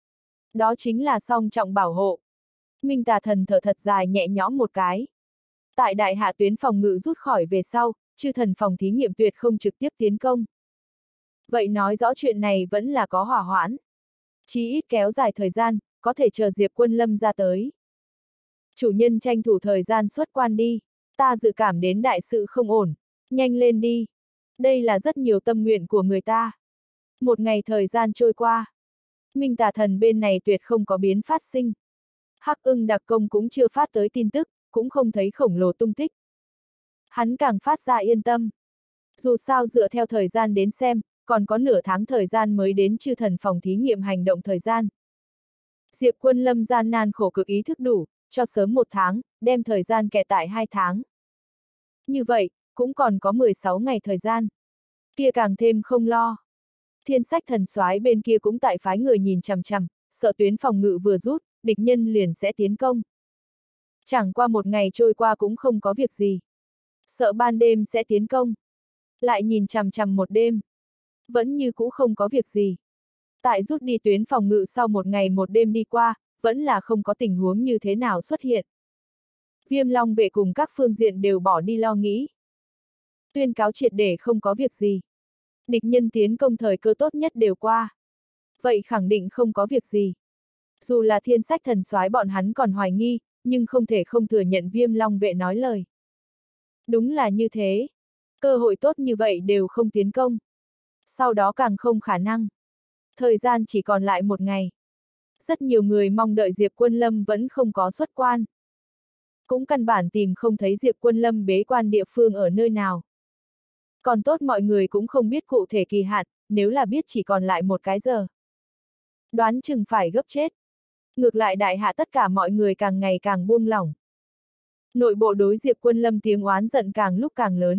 Đó chính là song trọng bảo hộ. Minh Tà Thần thở thật dài nhẹ nhõm một cái. Tại đại hạ tuyến phòng ngự rút khỏi về sau, chư thần phòng thí nghiệm tuyệt không trực tiếp tiến công. Vậy nói rõ chuyện này vẫn là có hỏa hoãn. Chí ít kéo dài thời gian, có thể chờ Diệp Quân Lâm ra tới. Chủ nhân tranh thủ thời gian xuất quan đi, ta dự cảm đến đại sự không ổn, nhanh lên đi. Đây là rất nhiều tâm nguyện của người ta. Một ngày thời gian trôi qua, Minh Tà Thần bên này tuyệt không có biến phát sinh. Hắc Ưng Đặc Công cũng chưa phát tới tin tức, cũng không thấy khổng lồ tung tích. Hắn càng phát ra yên tâm. Dù sao dựa theo thời gian đến xem, còn có nửa tháng thời gian mới đến chư thần phòng thí nghiệm hành động thời gian. Diệp Quân Lâm gian nan khổ cực ý thức đủ, cho sớm một tháng, đem thời gian kẹt tại hai tháng. Như vậy, cũng còn có mười sáu ngày thời gian. Kia càng thêm không lo. Thiên Sách Thần Soái bên kia cũng tại phái người nhìn chằm chằm, sợ tuyến phòng ngự vừa rút, địch nhân liền sẽ tiến công. Chẳng qua một ngày trôi qua cũng không có việc gì. Sợ ban đêm sẽ tiến công. Lại nhìn chằm chằm một đêm. Vẫn như cũ không có việc gì. Tại rút đi tuyến phòng ngự sau một ngày một đêm đi qua, vẫn là không có tình huống như thế nào xuất hiện. Viêm Long vệ cùng các phương diện đều bỏ đi lo nghĩ. Tuyên cáo triệt để không có việc gì. Địch nhân tiến công thời cơ tốt nhất đều qua. Vậy khẳng định không có việc gì. Dù là Thiên Sách Thần Soái bọn hắn còn hoài nghi, nhưng không thể không thừa nhận Viêm Long vệ nói lời. Đúng là như thế. Cơ hội tốt như vậy đều không tiến công. Sau đó càng không khả năng. Thời gian chỉ còn lại một ngày. Rất nhiều người mong đợi Diệp Quân Lâm vẫn không có xuất quan. Cũng căn bản tìm không thấy Diệp Quân Lâm bế quan địa phương ở nơi nào. Còn tốt mọi người cũng không biết cụ thể kỳ hạn, nếu là biết chỉ còn lại một cái giờ. Đoán chừng phải gấp chết. Ngược lại đại hạ tất cả mọi người càng ngày càng buông lỏng. Nội bộ đối Diệp Quân Lâm tiếng oán giận càng lúc càng lớn.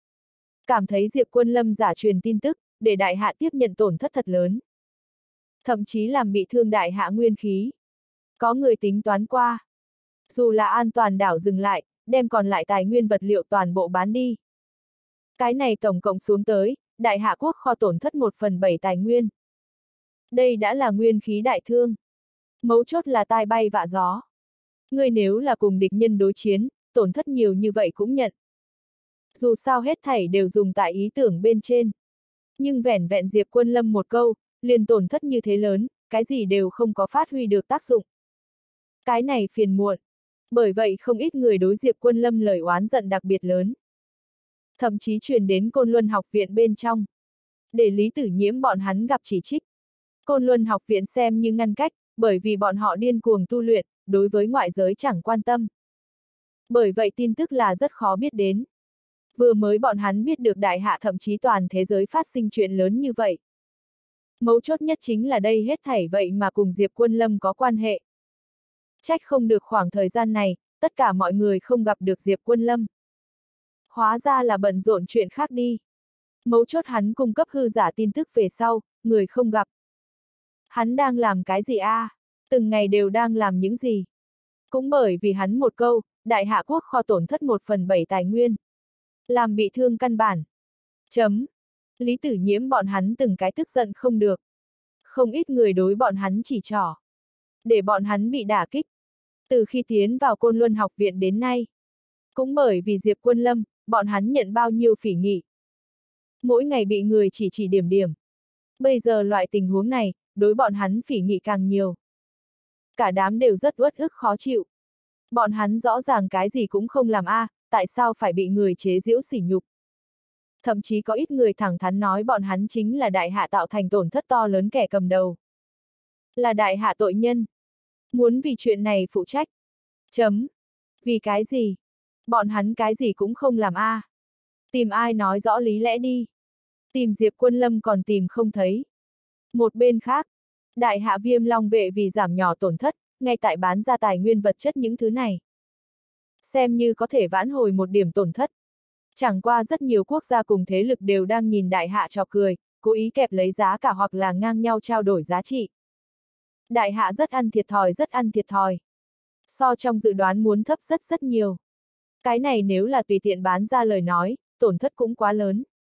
Cảm thấy Diệp Quân Lâm giả truyền tin tức, để đại hạ tiếp nhận tổn thất thật lớn. Thậm chí làm bị thương đại hạ nguyên khí. Có người tính toán qua. Dù là an toàn đảo dừng lại, đem còn lại tài nguyên vật liệu toàn bộ bán đi. Cái này tổng cộng xuống tới, đại hạ quốc kho tổn thất một phần bảy tài nguyên. Đây đã là nguyên khí đại thương. Mấu chốt là tai bay vạ gió. Ngươi nếu là cùng địch nhân đối chiến, tổn thất nhiều như vậy cũng nhận. Dù sao hết thảy đều dùng tại ý tưởng bên trên. Nhưng vẻn vẹn Diệp Quân Lâm một câu, liền tổn thất như thế lớn, cái gì đều không có phát huy được tác dụng. Cái này phiền muộn. Bởi vậy không ít người đối Diệp Quân Lâm lời oán giận đặc biệt lớn. Thậm chí truyền đến Côn Luân học viện bên trong. Để Lý Tử Nhiễm bọn hắn gặp chỉ trích. Côn Luân học viện xem như ngăn cách, bởi vì bọn họ điên cuồng tu luyện, đối với ngoại giới chẳng quan tâm. Bởi vậy tin tức là rất khó biết đến. Vừa mới bọn hắn biết được đại hạ thậm chí toàn thế giới phát sinh chuyện lớn như vậy. Mấu chốt nhất chính là đây hết thảy vậy mà cùng Diệp Quân Lâm có quan hệ. Trách không được khoảng thời gian này, tất cả mọi người không gặp được Diệp Quân Lâm. Hóa ra là bận rộn chuyện khác đi. Mấu chốt hắn cung cấp hư giả tin tức về sau, người không gặp. Hắn đang làm cái gì a? À? Từng ngày đều đang làm những gì? Cũng bởi vì hắn một câu, đại hạ quốc kho tổn thất một phần bảy tài nguyên. Làm bị thương căn bản. Chấm. Lý Tử Nhiễm bọn hắn từng cái tức giận không được. Không ít người đối bọn hắn chỉ trỏ. Để bọn hắn bị đả kích. Từ khi tiến vào Côn Luân học viện đến nay. Cũng bởi vì Diệp Quân Lâm, bọn hắn nhận bao nhiêu phỉ nghị. Mỗi ngày bị người chỉ chỉ điểm điểm. Bây giờ loại tình huống này, đối bọn hắn phỉ nghị càng nhiều. Cả đám đều rất uất ức khó chịu. Bọn hắn rõ ràng cái gì cũng không làm a, à, tại sao phải bị người chế giễu sỉ nhục. Thậm chí có ít người thẳng thắn nói bọn hắn chính là đại hạ tạo thành tổn thất to lớn kẻ cầm đầu. Là đại hạ tội nhân. Muốn vì chuyện này phụ trách. Chấm. Vì cái gì? Bọn hắn cái gì cũng không làm a. À. Tìm ai nói rõ lý lẽ đi. Tìm Diệp Quân Lâm còn tìm không thấy. Một bên khác, đại hạ Viêm Long vệ vì giảm nhỏ tổn thất, ngay tại bán ra tài nguyên vật chất những thứ này. Xem như có thể vãn hồi một điểm tổn thất. Chẳng qua rất nhiều quốc gia cùng thế lực đều đang nhìn đại hạ trò cười, cố ý kẹp lấy giá cả hoặc là ngang nhau trao đổi giá trị. Đại hạ rất ăn thiệt thòi rất ăn thiệt thòi. So trong dự đoán muốn thấp rất rất nhiều. Cái này nếu là tùy tiện bán ra lời nói, tổn thất cũng quá lớn.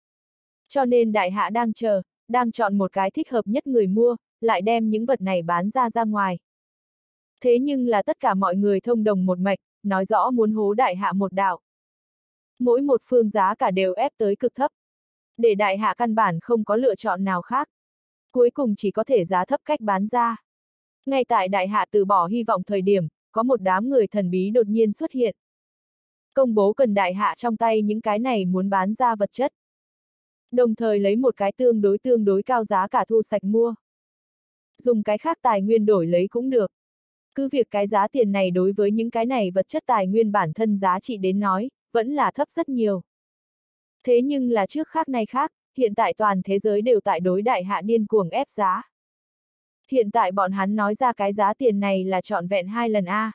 Cho nên đại hạ đang chờ, đang chọn một cái thích hợp nhất người mua, lại đem những vật này bán ra ra ngoài. Thế nhưng là tất cả mọi người thông đồng một mạch, nói rõ muốn hố đại hạ một đạo. Mỗi một phương giá cả đều ép tới cực thấp. Để đại hạ căn bản không có lựa chọn nào khác. Cuối cùng chỉ có thể giá thấp cách bán ra. Ngay tại đại hạ từ bỏ hy vọng thời điểm, có một đám người thần bí đột nhiên xuất hiện. Công bố cần đại hạ trong tay những cái này muốn bán ra vật chất. Đồng thời lấy một cái tương đối tương đối cao giá cả thu sạch mua. Dùng cái khác tài nguyên đổi lấy cũng được. Cứ việc cái giá tiền này đối với những cái này vật chất tài nguyên bản thân giá trị đến nói, vẫn là thấp rất nhiều. Thế nhưng là trước khác nay khác, hiện tại toàn thế giới đều tại đối đại hạ điên cuồng ép giá. Hiện tại bọn hắn nói ra cái giá tiền này là trọn vẹn hai lần A.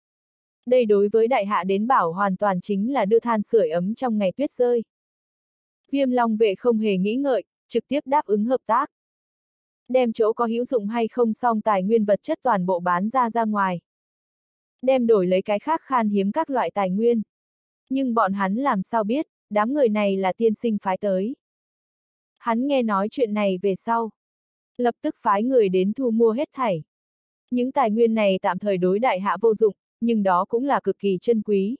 Đây đối với đại hạ đến bảo hoàn toàn chính là đưa than sưởi ấm trong ngày tuyết rơi. Viêm Long vệ không hề nghĩ ngợi, trực tiếp đáp ứng hợp tác. Đem chỗ có hữu dụng hay không xong tài nguyên vật chất toàn bộ bán ra ra ngoài. Đem đổi lấy cái khác khan hiếm các loại tài nguyên. Nhưng bọn hắn làm sao biết, đám người này là tiên sinh phái tới. Hắn nghe nói chuyện này về sau. Lập tức phái người đến thu mua hết thảy. Những tài nguyên này tạm thời đối đại hạ vô dụng, nhưng đó cũng là cực kỳ chân quý.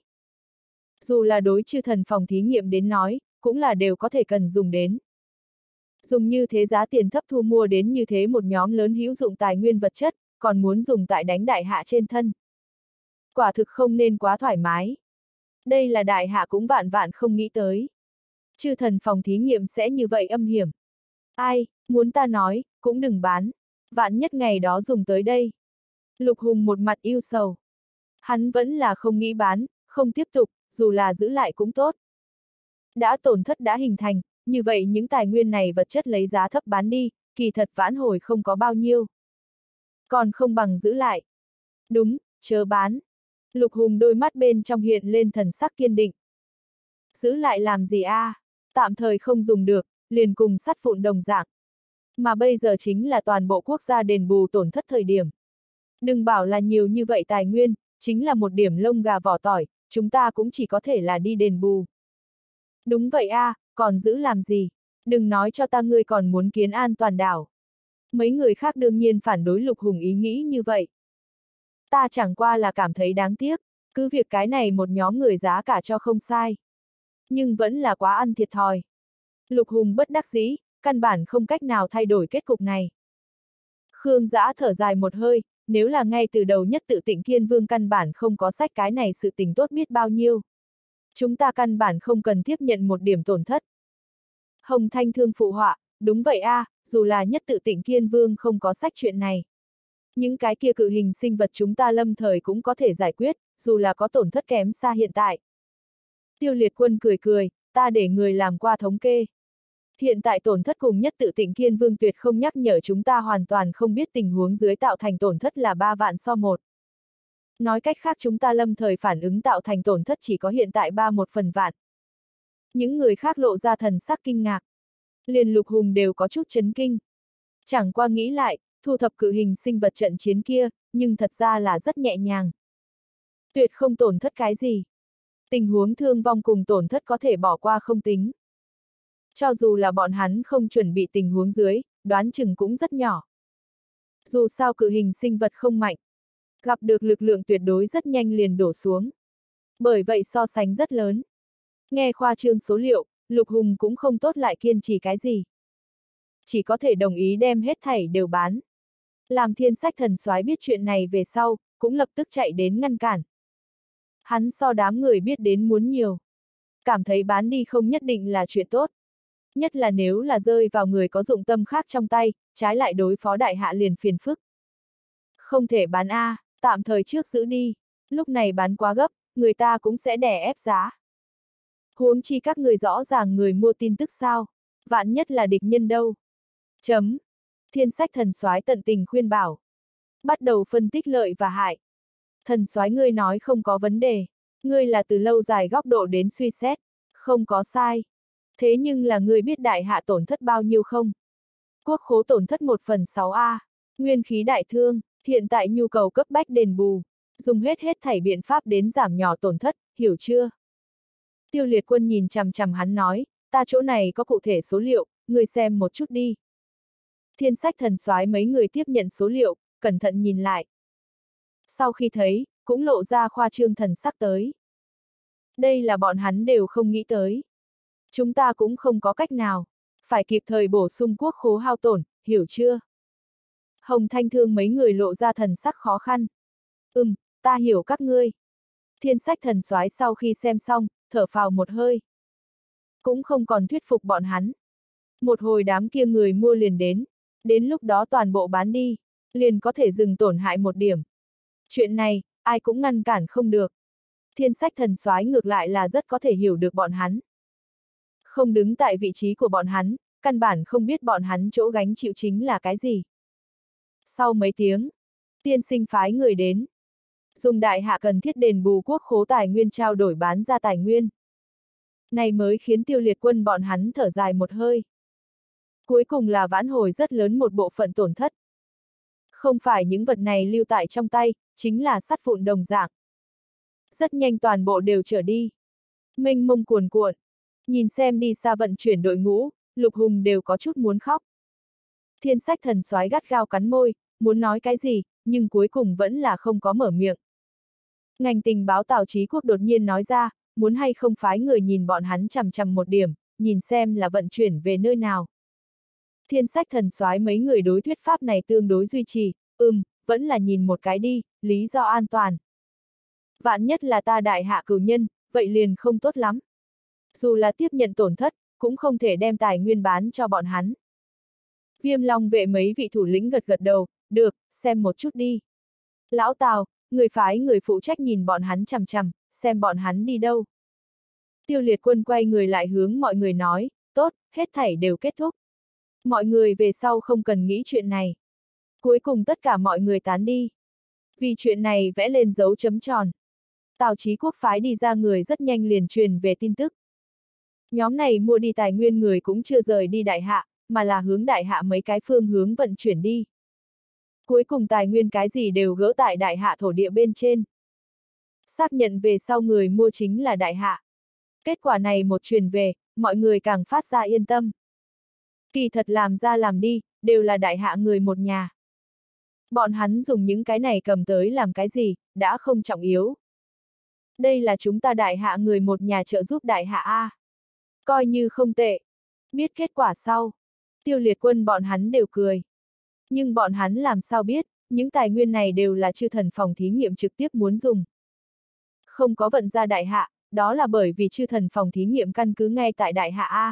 Dù là đối chư thần phòng thí nghiệm đến nói, cũng là đều có thể cần dùng đến. Dùng như thế giá tiền thấp thu mua đến như thế một nhóm lớn hữu dụng tài nguyên vật chất, còn muốn dùng tại đánh đại hạ trên thân. Quả thực không nên quá thoải mái. Đây là đại hạ cũng vạn vạn không nghĩ tới. Chư thần phòng thí nghiệm sẽ như vậy âm hiểm. Ai, muốn ta nói, cũng đừng bán. Vạn nhất ngày đó dùng tới đây. Lục Hùng một mặt yêu sầu. Hắn vẫn là không nghĩ bán, không tiếp tục, dù là giữ lại cũng tốt. Đã tổn thất đã hình thành, như vậy những tài nguyên này vật chất lấy giá thấp bán đi, kỳ thật vãn hồi không có bao nhiêu. Còn không bằng giữ lại. Đúng, chớ bán. Lục Hùng đôi mắt bên trong hiện lên thần sắc kiên định. Giữ lại làm gì a? À? Tạm thời không dùng được, liền cùng sắt vụn đồng dạng. Mà bây giờ chính là toàn bộ quốc gia đền bù tổn thất thời điểm. Đừng bảo là nhiều như vậy tài nguyên, chính là một điểm lông gà vỏ tỏi, chúng ta cũng chỉ có thể là đi đền bù. Đúng vậy a, à, còn giữ làm gì? Đừng nói cho ta ngươi còn muốn kiến an toàn đảo. Mấy người khác đương nhiên phản đối Lục Hùng ý nghĩ như vậy. Ta chẳng qua là cảm thấy đáng tiếc, cứ việc cái này một nhóm người giá cả cho không sai. Nhưng vẫn là quá ăn thiệt thòi. Lục Hùng bất đắc dĩ, căn bản không cách nào thay đổi kết cục này. Khương Dã thở dài một hơi, nếu là ngay từ đầu nhất tự Tịnh Kiên Vương căn bản không có sách cái này sự tình tốt biết bao nhiêu. Chúng ta căn bản không cần tiếp nhận một điểm tổn thất. Hồng Thanh Thương phụ họa, đúng vậy a, à, dù là nhất tự Tịnh Kiên Vương không có sách chuyện này. Những cái kia cự hình sinh vật chúng ta lâm thời cũng có thể giải quyết, dù là có tổn thất kém xa hiện tại. Tiêu Liệt Quân cười cười, ta để người làm qua thống kê. Hiện tại tổn thất cùng nhất tự Tịnh Kiên Vương tuyệt không nhắc nhở chúng ta hoàn toàn không biết tình huống dưới tạo thành tổn thất là ba vạn so một. Nói cách khác chúng ta lâm thời phản ứng tạo thành tổn thất chỉ có hiện tại ba một phần vạn. Những người khác lộ ra thần sắc kinh ngạc. Liền Lục Hùng đều có chút chấn kinh. Chẳng qua nghĩ lại, thu thập cự hình sinh vật trận chiến kia, nhưng thật ra là rất nhẹ nhàng. Tuyệt không tổn thất cái gì. Tình huống thương vong cùng tổn thất có thể bỏ qua không tính. Cho dù là bọn hắn không chuẩn bị tình huống dưới, đoán chừng cũng rất nhỏ. Dù sao cự hình sinh vật không mạnh, gặp được lực lượng tuyệt đối rất nhanh liền đổ xuống. Bởi vậy so sánh rất lớn. Nghe khoa trương số liệu, Lục Hùng cũng không tốt lại kiên trì cái gì. Chỉ có thể đồng ý đem hết thảy đều bán. Làm Thiên Sách Thần Soái biết chuyện này về sau, cũng lập tức chạy đến ngăn cản. Hắn so đám người biết đến muốn nhiều. Cảm thấy bán đi không nhất định là chuyện tốt. Nhất là nếu là rơi vào người có dụng tâm khác trong tay, trái lại đối phó đại hạ liền phiền phức. Không thể bán a, à, tạm thời trước giữ đi. Lúc này bán quá gấp, người ta cũng sẽ đè ép giá. Huống chi các người rõ ràng người mua tin tức sao, vạn nhất là địch nhân đâu. Chấm. Thiên Sách Thần Soái tận tình khuyên bảo. Bắt đầu phân tích lợi và hại. Thần soái ngươi nói không có vấn đề. Ngươi là từ lâu dài góc độ đến suy xét. Không có sai. Thế nhưng là ngươi biết đại hạ tổn thất bao nhiêu không? Quốc khố tổn thất một phần sáu A, nguyên khí đại thương, hiện tại nhu cầu cấp bách đền bù, dùng hết hết thảy biện pháp đến giảm nhỏ tổn thất, hiểu chưa? Tiêu Liệt Quân nhìn chằm chằm hắn nói, ta chỗ này có cụ thể số liệu, ngươi xem một chút đi. Thiên Sách Thần Soái mấy người tiếp nhận số liệu, cẩn thận nhìn lại. Sau khi thấy, cũng lộ ra khoa trương thần sắc tới. Đây là bọn hắn đều không nghĩ tới. Chúng ta cũng không có cách nào, phải kịp thời bổ sung quốc khố hao tổn, hiểu chưa? Hồng Thanh Thương mấy người lộ ra thần sắc khó khăn. Ừm, ta hiểu các ngươi. Thiên Sách Thần Soái sau khi xem xong, thở phào một hơi. Cũng không còn thuyết phục bọn hắn. Một hồi đám kia người mua liền đến, đến lúc đó toàn bộ bán đi, liền có thể dừng tổn hại một điểm. Chuyện này, ai cũng ngăn cản không được. Thiên Sách Thần Soái ngược lại là rất có thể hiểu được bọn hắn. Không đứng tại vị trí của bọn hắn, căn bản không biết bọn hắn chỗ gánh chịu chính là cái gì. Sau mấy tiếng, tiên sinh phái người đến. Dùng đại hạ cần thiết đền bù quốc khố tài nguyên trao đổi bán ra tài nguyên. Này mới khiến Tiêu Liệt Quân bọn hắn thở dài một hơi. Cuối cùng là vãn hồi rất lớn một bộ phận tổn thất. Không phải những vật này lưu tại trong tay, chính là sắt vụn đồng dạng. Rất nhanh toàn bộ đều trở đi. Mênh mông cuồn cuộn. Nhìn xem đi xa vận chuyển đội ngũ, Lục Hùng đều có chút muốn khóc. Thiên Sách Thần Soái gắt gao cắn môi, muốn nói cái gì, nhưng cuối cùng vẫn là không có mở miệng. Ngành tình báo Tào Chí Quốc đột nhiên nói ra, muốn hay không phái người nhìn bọn hắn chằm chằm một điểm, nhìn xem là vận chuyển về nơi nào. Thiên Sách Thần Soái mấy người đối thuyết pháp này tương đối duy trì, ừm, vẫn là nhìn một cái đi, lý do an toàn. Vạn nhất là ta đại hạ cửu nhân, vậy liền không tốt lắm. Dù là tiếp nhận tổn thất, cũng không thể đem tài nguyên bán cho bọn hắn. Viêm Long vệ mấy vị thủ lĩnh gật gật đầu, được, xem một chút đi. Lão Tào, người phái người phụ trách nhìn bọn hắn chằm chằm, xem bọn hắn đi đâu. Tiêu Liệt Quân quay người lại hướng mọi người nói, tốt, hết thảy đều kết thúc. Mọi người về sau không cần nghĩ chuyện này. Cuối cùng tất cả mọi người tán đi. Vì chuyện này vẽ lên dấu chấm tròn. Tào Chí Quốc phái đi ra người rất nhanh liền truyền về tin tức. Nhóm này mua đi tài nguyên người cũng chưa rời đi đại hạ, mà là hướng đại hạ mấy cái phương hướng vận chuyển đi. Cuối cùng tài nguyên cái gì đều gỡ tại đại hạ thổ địa bên trên. Xác nhận về sau người mua chính là đại hạ. Kết quả này một truyền về, mọi người càng phát ra yên tâm. Kỳ thật làm ra làm đi, đều là đại hạ người một nhà. Bọn hắn dùng những cái này cầm tới làm cái gì, đã không trọng yếu. Đây là chúng ta đại hạ người một nhà trợ giúp đại hạ A. Coi như không tệ. Biết kết quả sau, Tiêu Liệt Quân bọn hắn đều cười. Nhưng bọn hắn làm sao biết, những tài nguyên này đều là chư thần phòng thí nghiệm trực tiếp muốn dùng. Không có vận ra đại hạ, đó là bởi vì chư thần phòng thí nghiệm căn cứ ngay tại đại hạ A.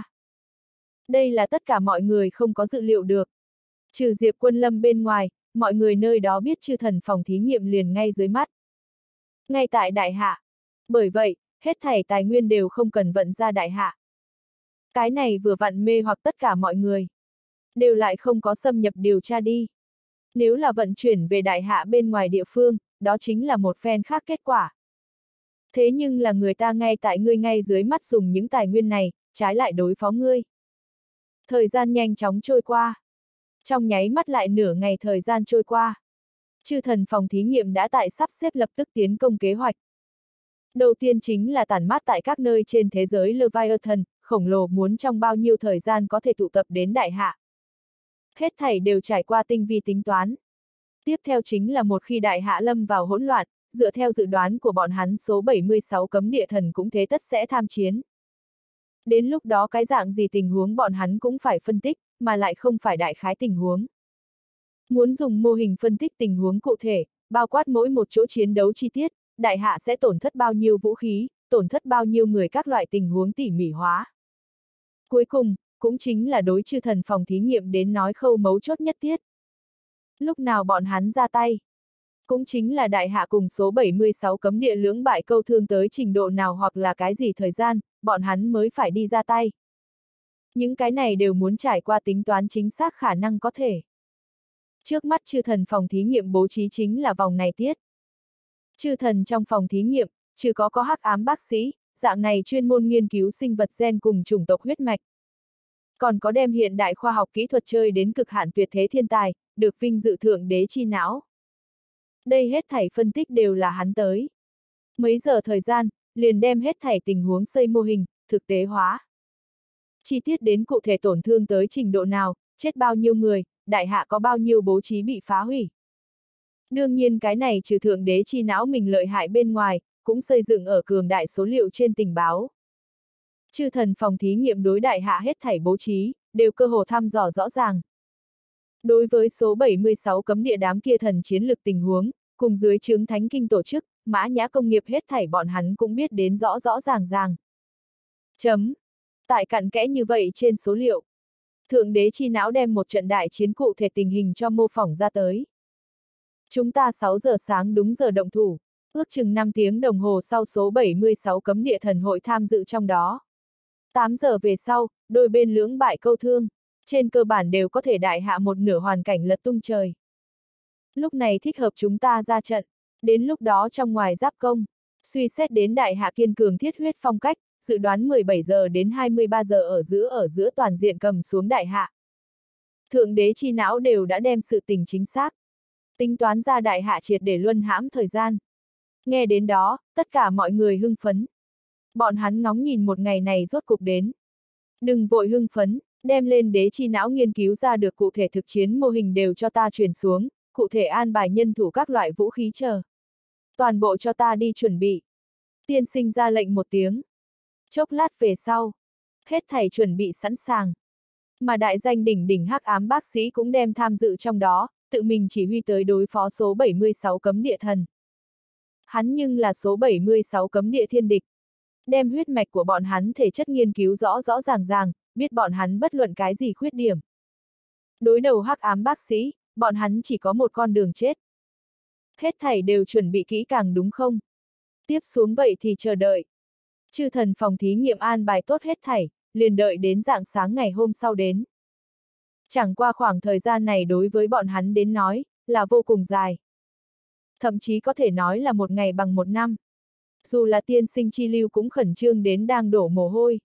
Đây là tất cả mọi người không có dự liệu được. Trừ Diệp Quân Lâm bên ngoài, mọi người nơi đó biết chư thần phòng thí nghiệm liền ngay dưới mắt. Ngay tại đại hạ. Bởi vậy, hết thảy tài nguyên đều không cần vận ra đại hạ. Cái này vừa vặn mê hoặc tất cả mọi người. Đều lại không có xâm nhập điều tra đi. Nếu là vận chuyển về đại hạ bên ngoài địa phương, đó chính là một phen khác kết quả. Thế nhưng là người ta ngay tại ngươi ngay dưới mắt dùng những tài nguyên này, trái lại đối phó ngươi. Thời gian nhanh chóng trôi qua. Trong nháy mắt lại nửa ngày thời gian trôi qua. Chư thần phòng thí nghiệm đã tại sắp xếp lập tức tiến công kế hoạch. Đầu tiên chính là tản mát tại các nơi trên thế giới Leviathan, khổng lồ muốn trong bao nhiêu thời gian có thể tụ tập đến đại hạ. Hết thảy đều trải qua tinh vi tính toán. Tiếp theo chính là một khi đại hạ lâm vào hỗn loạn, dựa theo dự đoán của bọn hắn số bảy mươi sáu cấm địa thần cũng thế tất sẽ tham chiến. Đến lúc đó cái dạng gì tình huống bọn hắn cũng phải phân tích, mà lại không phải đại khái tình huống. Muốn dùng mô hình phân tích tình huống cụ thể, bao quát mỗi một chỗ chiến đấu chi tiết, đại hạ sẽ tổn thất bao nhiêu vũ khí, tổn thất bao nhiêu người các loại tình huống tỉ mỉ hóa. Cuối cùng, cũng chính là đối chư thần phòng thí nghiệm đến nói khâu mấu chốt nhất tiết. Lúc nào bọn hắn ra tay? Cũng chính là đại hạ cùng số bảy mươi sáu cấm địa lưỡng bại câu thương tới trình độ nào hoặc là cái gì thời gian, bọn hắn mới phải đi ra tay. Những cái này đều muốn trải qua tính toán chính xác khả năng có thể. Trước mắt chư thần phòng thí nghiệm bố trí chính là vòng này tiết. Chư thần trong phòng thí nghiệm, trừ có có hắc ám bác sĩ, dạng này chuyên môn nghiên cứu sinh vật gen cùng chủng tộc huyết mạch. Còn có đem hiện đại khoa học kỹ thuật chơi đến cực hạn tuyệt thế thiên tài, được vinh dự thượng đế chi não. Đây hết thảy phân tích đều là hắn tới. Mấy giờ thời gian, liền đem hết thảy tình huống xây mô hình, thực tế hóa. Chi tiết đến cụ thể tổn thương tới trình độ nào, chết bao nhiêu người, đại hạ có bao nhiêu bố trí bị phá hủy. Đương nhiên cái này trừ thượng đế chi não mình lợi hại bên ngoài, cũng xây dựng ở cường đại số liệu trên tình báo. Chư thần phòng thí nghiệm đối đại hạ hết thảy bố trí, đều cơ hồ thăm dò rõ ràng. Đối với số bảy mươi sáu cấm địa đám kia thần chiến lực tình huống, cùng dưới trướng thánh kinh tổ chức, Mã Nhã công nghiệp hết thảy bọn hắn cũng biết đến rõ rõ ràng ràng. Chấm. Tại cặn kẽ như vậy trên số liệu, thượng đế chi não đem một trận đại chiến cụ thể tình hình cho mô phỏng ra tới. Chúng ta sáu giờ sáng đúng giờ động thủ, ước chừng năm tiếng đồng hồ sau số bảy mươi sáu cấm địa thần hội tham dự trong đó. tám giờ về sau, đôi bên lưỡng bại câu thương, trên cơ bản đều có thể đại hạ một nửa hoàn cảnh lật tung trời. Lúc này thích hợp chúng ta ra trận, đến lúc đó trong ngoài giáp công, suy xét đến đại hạ kiên cường thiết huyết phong cách, dự đoán mười bảy giờ đến hai mươi ba giờ ở giữa ở giữa toàn diện cầm xuống đại hạ. Thượng đế chi não đều đã đem sự tình chính xác, tính toán ra đại hạ triệt để luân hãm thời gian. Nghe đến đó, tất cả mọi người hưng phấn. Bọn hắn ngóng nhìn một ngày này rốt cục đến. Đừng vội hưng phấn, đem lên đế chi não nghiên cứu ra được cụ thể thực chiến mô hình đều cho ta truyền xuống, cụ thể an bài nhân thủ các loại vũ khí chờ. Toàn bộ cho ta đi chuẩn bị. Tiên sinh ra lệnh một tiếng. Chốc lát về sau, hết thảy chuẩn bị sẵn sàng. Mà đại danh đỉnh đỉnh hắc ám bác sĩ cũng đem tham dự trong đó, tự mình chỉ huy tới đối phó số bảy mươi sáu cấm địa thần. Hắn nhưng là số bảy mươi sáu cấm địa thiên địch. Đem huyết mạch của bọn hắn thể chất nghiên cứu rõ rõ ràng ràng, biết bọn hắn bất luận cái gì khuyết điểm. Đối đầu hắc ám bác sĩ, bọn hắn chỉ có một con đường chết. Hết thảy đều chuẩn bị kỹ càng đúng không? Tiếp xuống vậy thì chờ đợi. Chư thần phòng thí nghiệm an bài tốt hết thảy, liền đợi đến rạng sáng ngày hôm sau đến. Chẳng qua khoảng thời gian này đối với bọn hắn đến nói, là vô cùng dài. Thậm chí có thể nói là một ngày bằng một năm. Dù là tiên sinh chi lưu cũng khẩn trương đến đang đổ mồ hôi.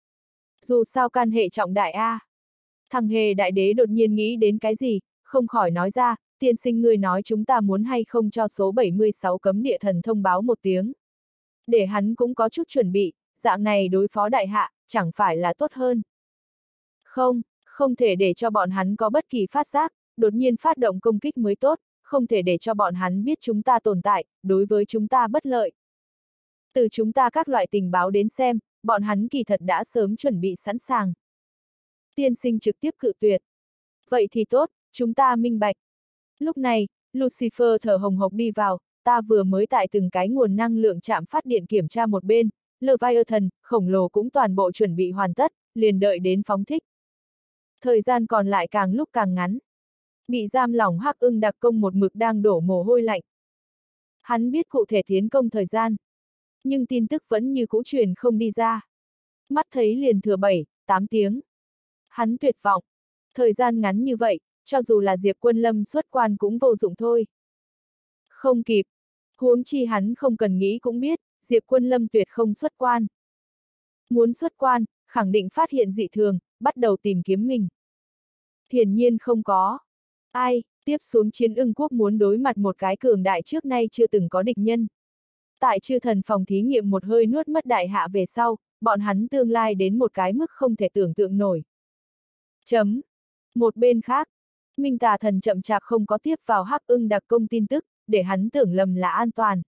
Dù sao can hệ trọng đại A. Thằng hề đại đế đột nhiên nghĩ đến cái gì, không khỏi nói ra, tiên sinh ngươi nói chúng ta muốn hay không cho số bảy mươi sáu cấm địa thần thông báo một tiếng. Để hắn cũng có chút chuẩn bị, dạng này đối phó đại hạ, chẳng phải là tốt hơn. Không, không thể để cho bọn hắn có bất kỳ phát giác, đột nhiên phát động công kích mới tốt, không thể để cho bọn hắn biết chúng ta tồn tại, đối với chúng ta bất lợi. Từ chúng ta các loại tình báo đến xem, bọn hắn kỳ thật đã sớm chuẩn bị sẵn sàng. Tiên sinh trực tiếp cự tuyệt. Vậy thì tốt, chúng ta minh bạch. Lúc này, Lucifer thở hồng hộc đi vào, ta vừa mới tại từng cái nguồn năng lượng trạm phát điện kiểm tra một bên, Leviathan, khổng lồ cũng toàn bộ chuẩn bị hoàn tất, liền đợi đến phóng thích. Thời gian còn lại càng lúc càng ngắn. Bị giam lỏng Hắc Ưng đặc công một mực đang đổ mồ hôi lạnh. Hắn biết cụ thể tiến công thời gian. Nhưng tin tức vẫn như cũ truyền không đi ra. Mắt thấy liền thừa bảy, tám tiếng. Hắn tuyệt vọng. Thời gian ngắn như vậy, cho dù là Diệp Quân Lâm xuất quan cũng vô dụng thôi. Không kịp. Huống chi hắn không cần nghĩ cũng biết, Diệp Quân Lâm tuyệt không xuất quan. Muốn xuất quan, khẳng định phát hiện dị thường, bắt đầu tìm kiếm mình. Hiển nhiên không có. Ai, tiếp xuống Chiến Ưng Quốc muốn đối mặt một cái cường đại trước nay chưa từng có địch nhân. Tại chư thần phòng thí nghiệm một hơi nuốt mất đại hạ về sau, bọn hắn tương lai đến một cái mức không thể tưởng tượng nổi. Chấm. Một bên khác, Minh Tà Thần chậm chạp không có tiếp vào Hắc Ưng đặc công tin tức, để hắn tưởng lầm là an toàn.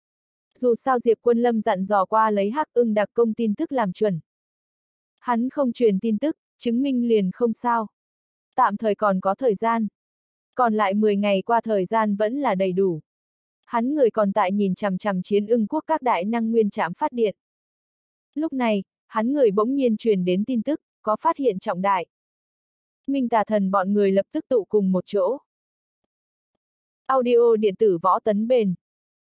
Dù sao Diệp Quân Lâm dặn dò qua lấy Hắc Ưng đặc công tin tức làm chuẩn. Hắn không truyền tin tức, chứng minh liền không sao. Tạm thời còn có thời gian. Còn lại mười ngày qua thời gian vẫn là đầy đủ. Hắn người còn tại nhìn chằm chằm Chiến Ưng Quốc các đại năng nguyên trạm phát điện. Lúc này, hắn người bỗng nhiên truyền đến tin tức, có phát hiện trọng đại. Minh Tà Thần bọn người lập tức tụ cùng một chỗ. Audio điện tử Võ Tấn Bền.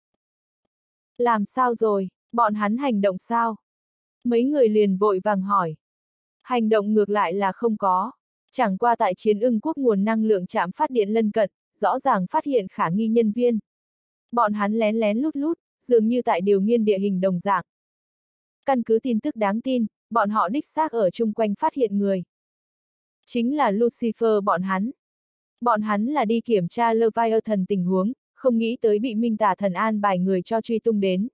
Làm sao rồi, bọn hắn hành động sao? Mấy người liền vội vàng hỏi. Hành động ngược lại là không có. Chẳng qua tại Chiến Ưng Quốc nguồn năng lượng trạm phát điện lân cận, rõ ràng phát hiện khả nghi nhân viên. Bọn hắn lén lén lút lút, dường như tại điều nghiên địa hình đồng dạng. Căn cứ tin tức đáng tin, bọn họ đích xác ở chung quanh phát hiện người. Chính là Lucifer bọn hắn. Bọn hắn là đi kiểm tra Leviathan tình huống, không nghĩ tới bị Minh Tà Thần an bài người cho truy tung đến.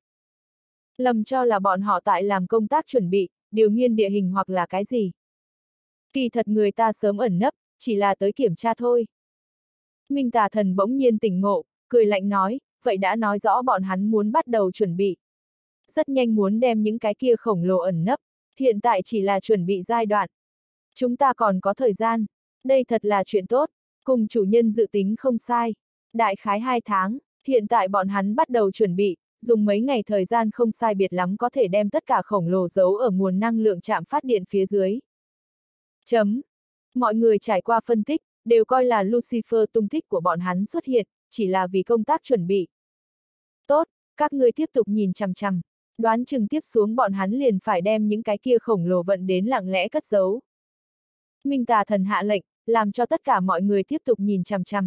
Lầm cho là bọn họ tại làm công tác chuẩn bị, điều nghiên địa hình hoặc là cái gì. Kỳ thật người ta sớm ẩn nấp, chỉ là tới kiểm tra thôi. Minh Tà Thần bỗng nhiên tỉnh ngộ, cười lạnh nói, vậy đã nói rõ bọn hắn muốn bắt đầu chuẩn bị. Rất nhanh muốn đem những cái kia khổng lồ ẩn nấp, hiện tại chỉ là chuẩn bị giai đoạn. Chúng ta còn có thời gian, đây thật là chuyện tốt, cùng chủ nhân dự tính không sai. Đại khái hai tháng, hiện tại bọn hắn bắt đầu chuẩn bị, dùng mấy ngày thời gian không sai biệt lắm có thể đem tất cả khổng lồ giấu ở nguồn năng lượng trạm phát điện phía dưới. Chấm. Mọi người trải qua phân tích, đều coi là Lucifer tung tích của bọn hắn xuất hiện, chỉ là vì công tác chuẩn bị. Tốt, các ngươi tiếp tục nhìn chằm chằm, đoán chừng tiếp xuống bọn hắn liền phải đem những cái kia khổng lồ vận đến lặng lẽ cất giấu. Minh Tà Thần hạ lệnh, làm cho tất cả mọi người tiếp tục nhìn chằm chằm.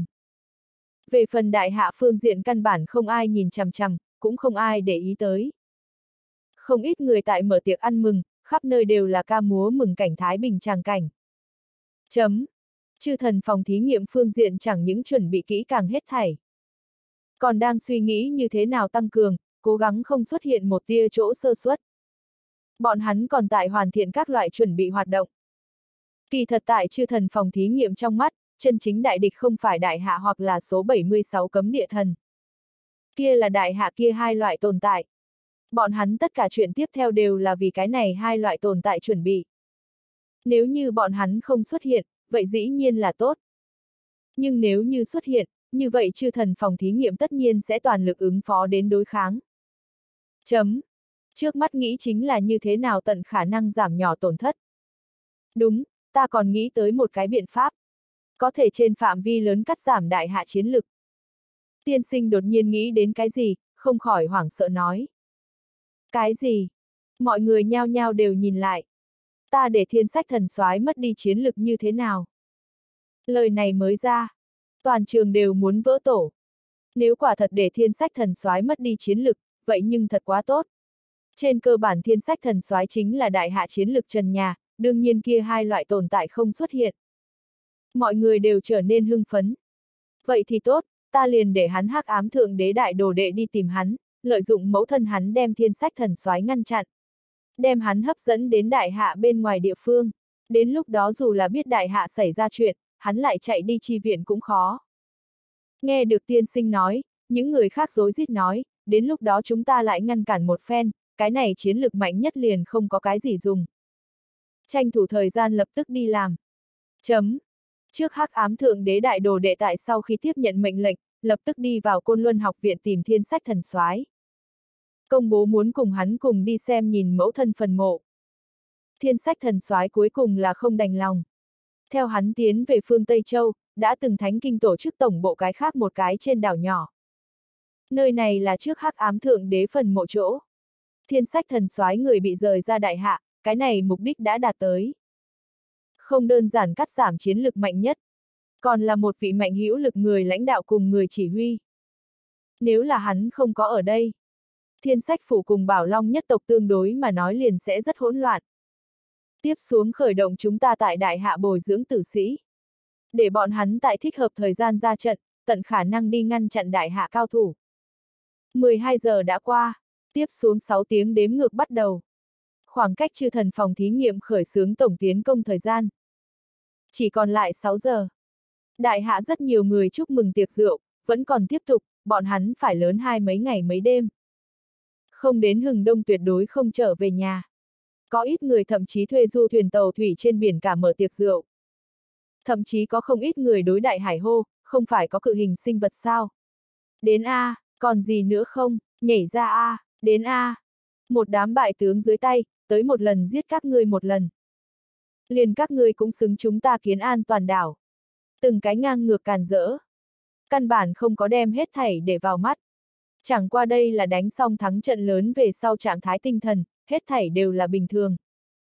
Về phần đại hạ phương diện căn bản không ai nhìn chằm chằm, cũng không ai để ý tới. Không ít người tại mở tiệc ăn mừng, khắp nơi đều là ca múa mừng cảnh thái bình tràng cảnh. Chấm. Chư thần phòng thí nghiệm phương diện chẳng những chuẩn bị kỹ càng hết thảy. Còn đang suy nghĩ như thế nào tăng cường, cố gắng không xuất hiện một tia chỗ sơ suất. Bọn hắn còn tại hoàn thiện các loại chuẩn bị hoạt động. Kỳ thật tại chư thần phòng thí nghiệm trong mắt, chân chính đại địch không phải đại hạ hoặc là số bảy mươi sáu cấm địa thần. Kia là đại hạ kia hai loại tồn tại. Bọn hắn tất cả chuyện tiếp theo đều là vì cái này hai loại tồn tại chuẩn bị. Nếu như bọn hắn không xuất hiện, vậy dĩ nhiên là tốt. Nhưng nếu như xuất hiện, như vậy chư thần phòng thí nghiệm tất nhiên sẽ toàn lực ứng phó đến đối kháng. Chấm. Trước mắt nghĩ chính là như thế nào tận khả năng giảm nhỏ tổn thất. Đúng, ta còn nghĩ tới một cái biện pháp. Có thể trên phạm vi lớn cắt giảm đại hạ chiến lực. Tiên sinh đột nhiên nghĩ đến cái gì, không khỏi hoảng sợ nói. Cái gì? Mọi người nhao nhao đều nhìn lại. Ta để thiên sách thần soái mất đi chiến lực như thế nào? Lời này mới ra. Toàn trường đều muốn vỡ tổ. Nếu quả thật để thiên sách thần soái mất đi chiến lực, vậy nhưng thật quá tốt. Trên cơ bản thiên sách thần soái chính là đại hạ chiến lực trần nhà, đương nhiên kia hai loại tồn tại không xuất hiện. Mọi người đều trở nên hưng phấn. Vậy thì tốt, ta liền để hắn hắc ám thượng đế đại đồ đệ đi tìm hắn, lợi dụng mẫu thân hắn đem thiên sách thần soái ngăn chặn. Đem hắn hấp dẫn đến đại hạ bên ngoài địa phương. Đến lúc đó dù là biết đại hạ xảy ra chuyện, hắn lại chạy đi chi viện cũng khó. Nghe được tiên sinh nói, những người khác rối rít nói, đến lúc đó chúng ta lại ngăn cản một phen, cái này chiến lực mạnh nhất liền không có cái gì dùng. Tranh thủ thời gian lập tức đi làm. Chấm. Trước hắc ám thượng đế đại đồ đệ tại sau khi tiếp nhận mệnh lệnh, lập tức đi vào Côn Luân học viện tìm thiên sách thần soái. Công bố muốn cùng hắn cùng đi xem nhìn mẫu thân phần mộ. Thiên sách thần soái cuối cùng là không đành lòng. Theo hắn tiến về phương Tây Châu, đã từng thánh kinh tổ chức tổng bộ cái khác một cái trên đảo nhỏ. Nơi này là trước hắc ám thượng đế phần mộ chỗ. Thiên sách thần soái người bị rời ra đại hạ, cái này mục đích đã đạt tới. Không đơn giản cắt giảm chiến lực mạnh nhất, còn là một vị mạnh hữu lực người lãnh đạo cùng người chỉ huy. Nếu là hắn không có ở đây, thiên sách phủ cùng Bảo Long nhất tộc tương đối mà nói liền sẽ rất hỗn loạn. Tiếp xuống khởi động chúng ta tại đại hạ bồi dưỡng tử sĩ. Để bọn hắn tại thích hợp thời gian ra trận, tận khả năng đi ngăn chặn đại hạ cao thủ. mười hai giờ đã qua, tiếp xuống sáu tiếng đếm ngược bắt đầu. Khoảng cách chư thần phòng thí nghiệm khởi xướng tổng tiến công thời gian. Chỉ còn lại sáu giờ. Đại hạ rất nhiều người chúc mừng tiệc rượu, vẫn còn tiếp tục, bọn hắn phải lớn hai mấy ngày mấy đêm. Không đến hừng đông tuyệt đối không trở về nhà. Có ít người thậm chí thuê du thuyền tàu thủy trên biển cả mở tiệc rượu. Thậm chí có không ít người đối đại hải hô, không phải có cự hình sinh vật sao. Đến A, còn gì nữa không, nhảy ra A, đến A. Một đám bại tướng dưới tay, tới một lần giết các ngươi một lần. Liền các ngươi cũng xứng chúng ta kiến an toàn đảo. Từng cái ngang ngược càn rỡ. Căn bản không có đem hết thảy để vào mắt. Chẳng qua đây là đánh xong thắng trận lớn về sau trạng thái tinh thần, hết thảy đều là bình thường.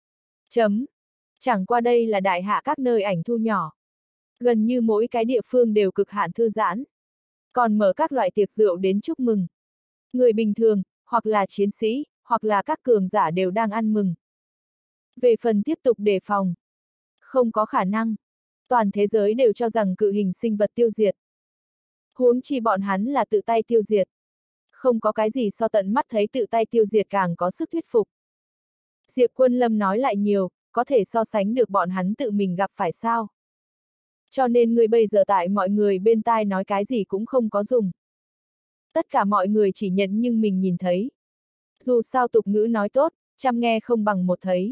Chấm. Chẳng qua đây là đại hạ các nơi ảnh thu nhỏ. Gần như mỗi cái địa phương đều cực hạn thư giãn. Còn mở các loại tiệc rượu đến chúc mừng. Người bình thường, hoặc là chiến sĩ, hoặc là các cường giả đều đang ăn mừng. Về phần tiếp tục đề phòng. Không có khả năng, Toàn thế giới đều cho rằng cự hình sinh vật tiêu diệt. Huống chi bọn hắn là tự tay tiêu diệt. Không có cái gì so tận mắt thấy tự tay tiêu diệt càng có sức thuyết phục. Diệp Quân Lâm nói lại nhiều, có thể so sánh được bọn hắn tự mình gặp phải sao? Cho nên người bây giờ tại mọi người bên tai nói cái gì cũng không có dùng. Tất cả mọi người chỉ nhận nhưng mình nhìn thấy. Dù sao tục ngữ nói tốt, trăm nghe không bằng một thấy.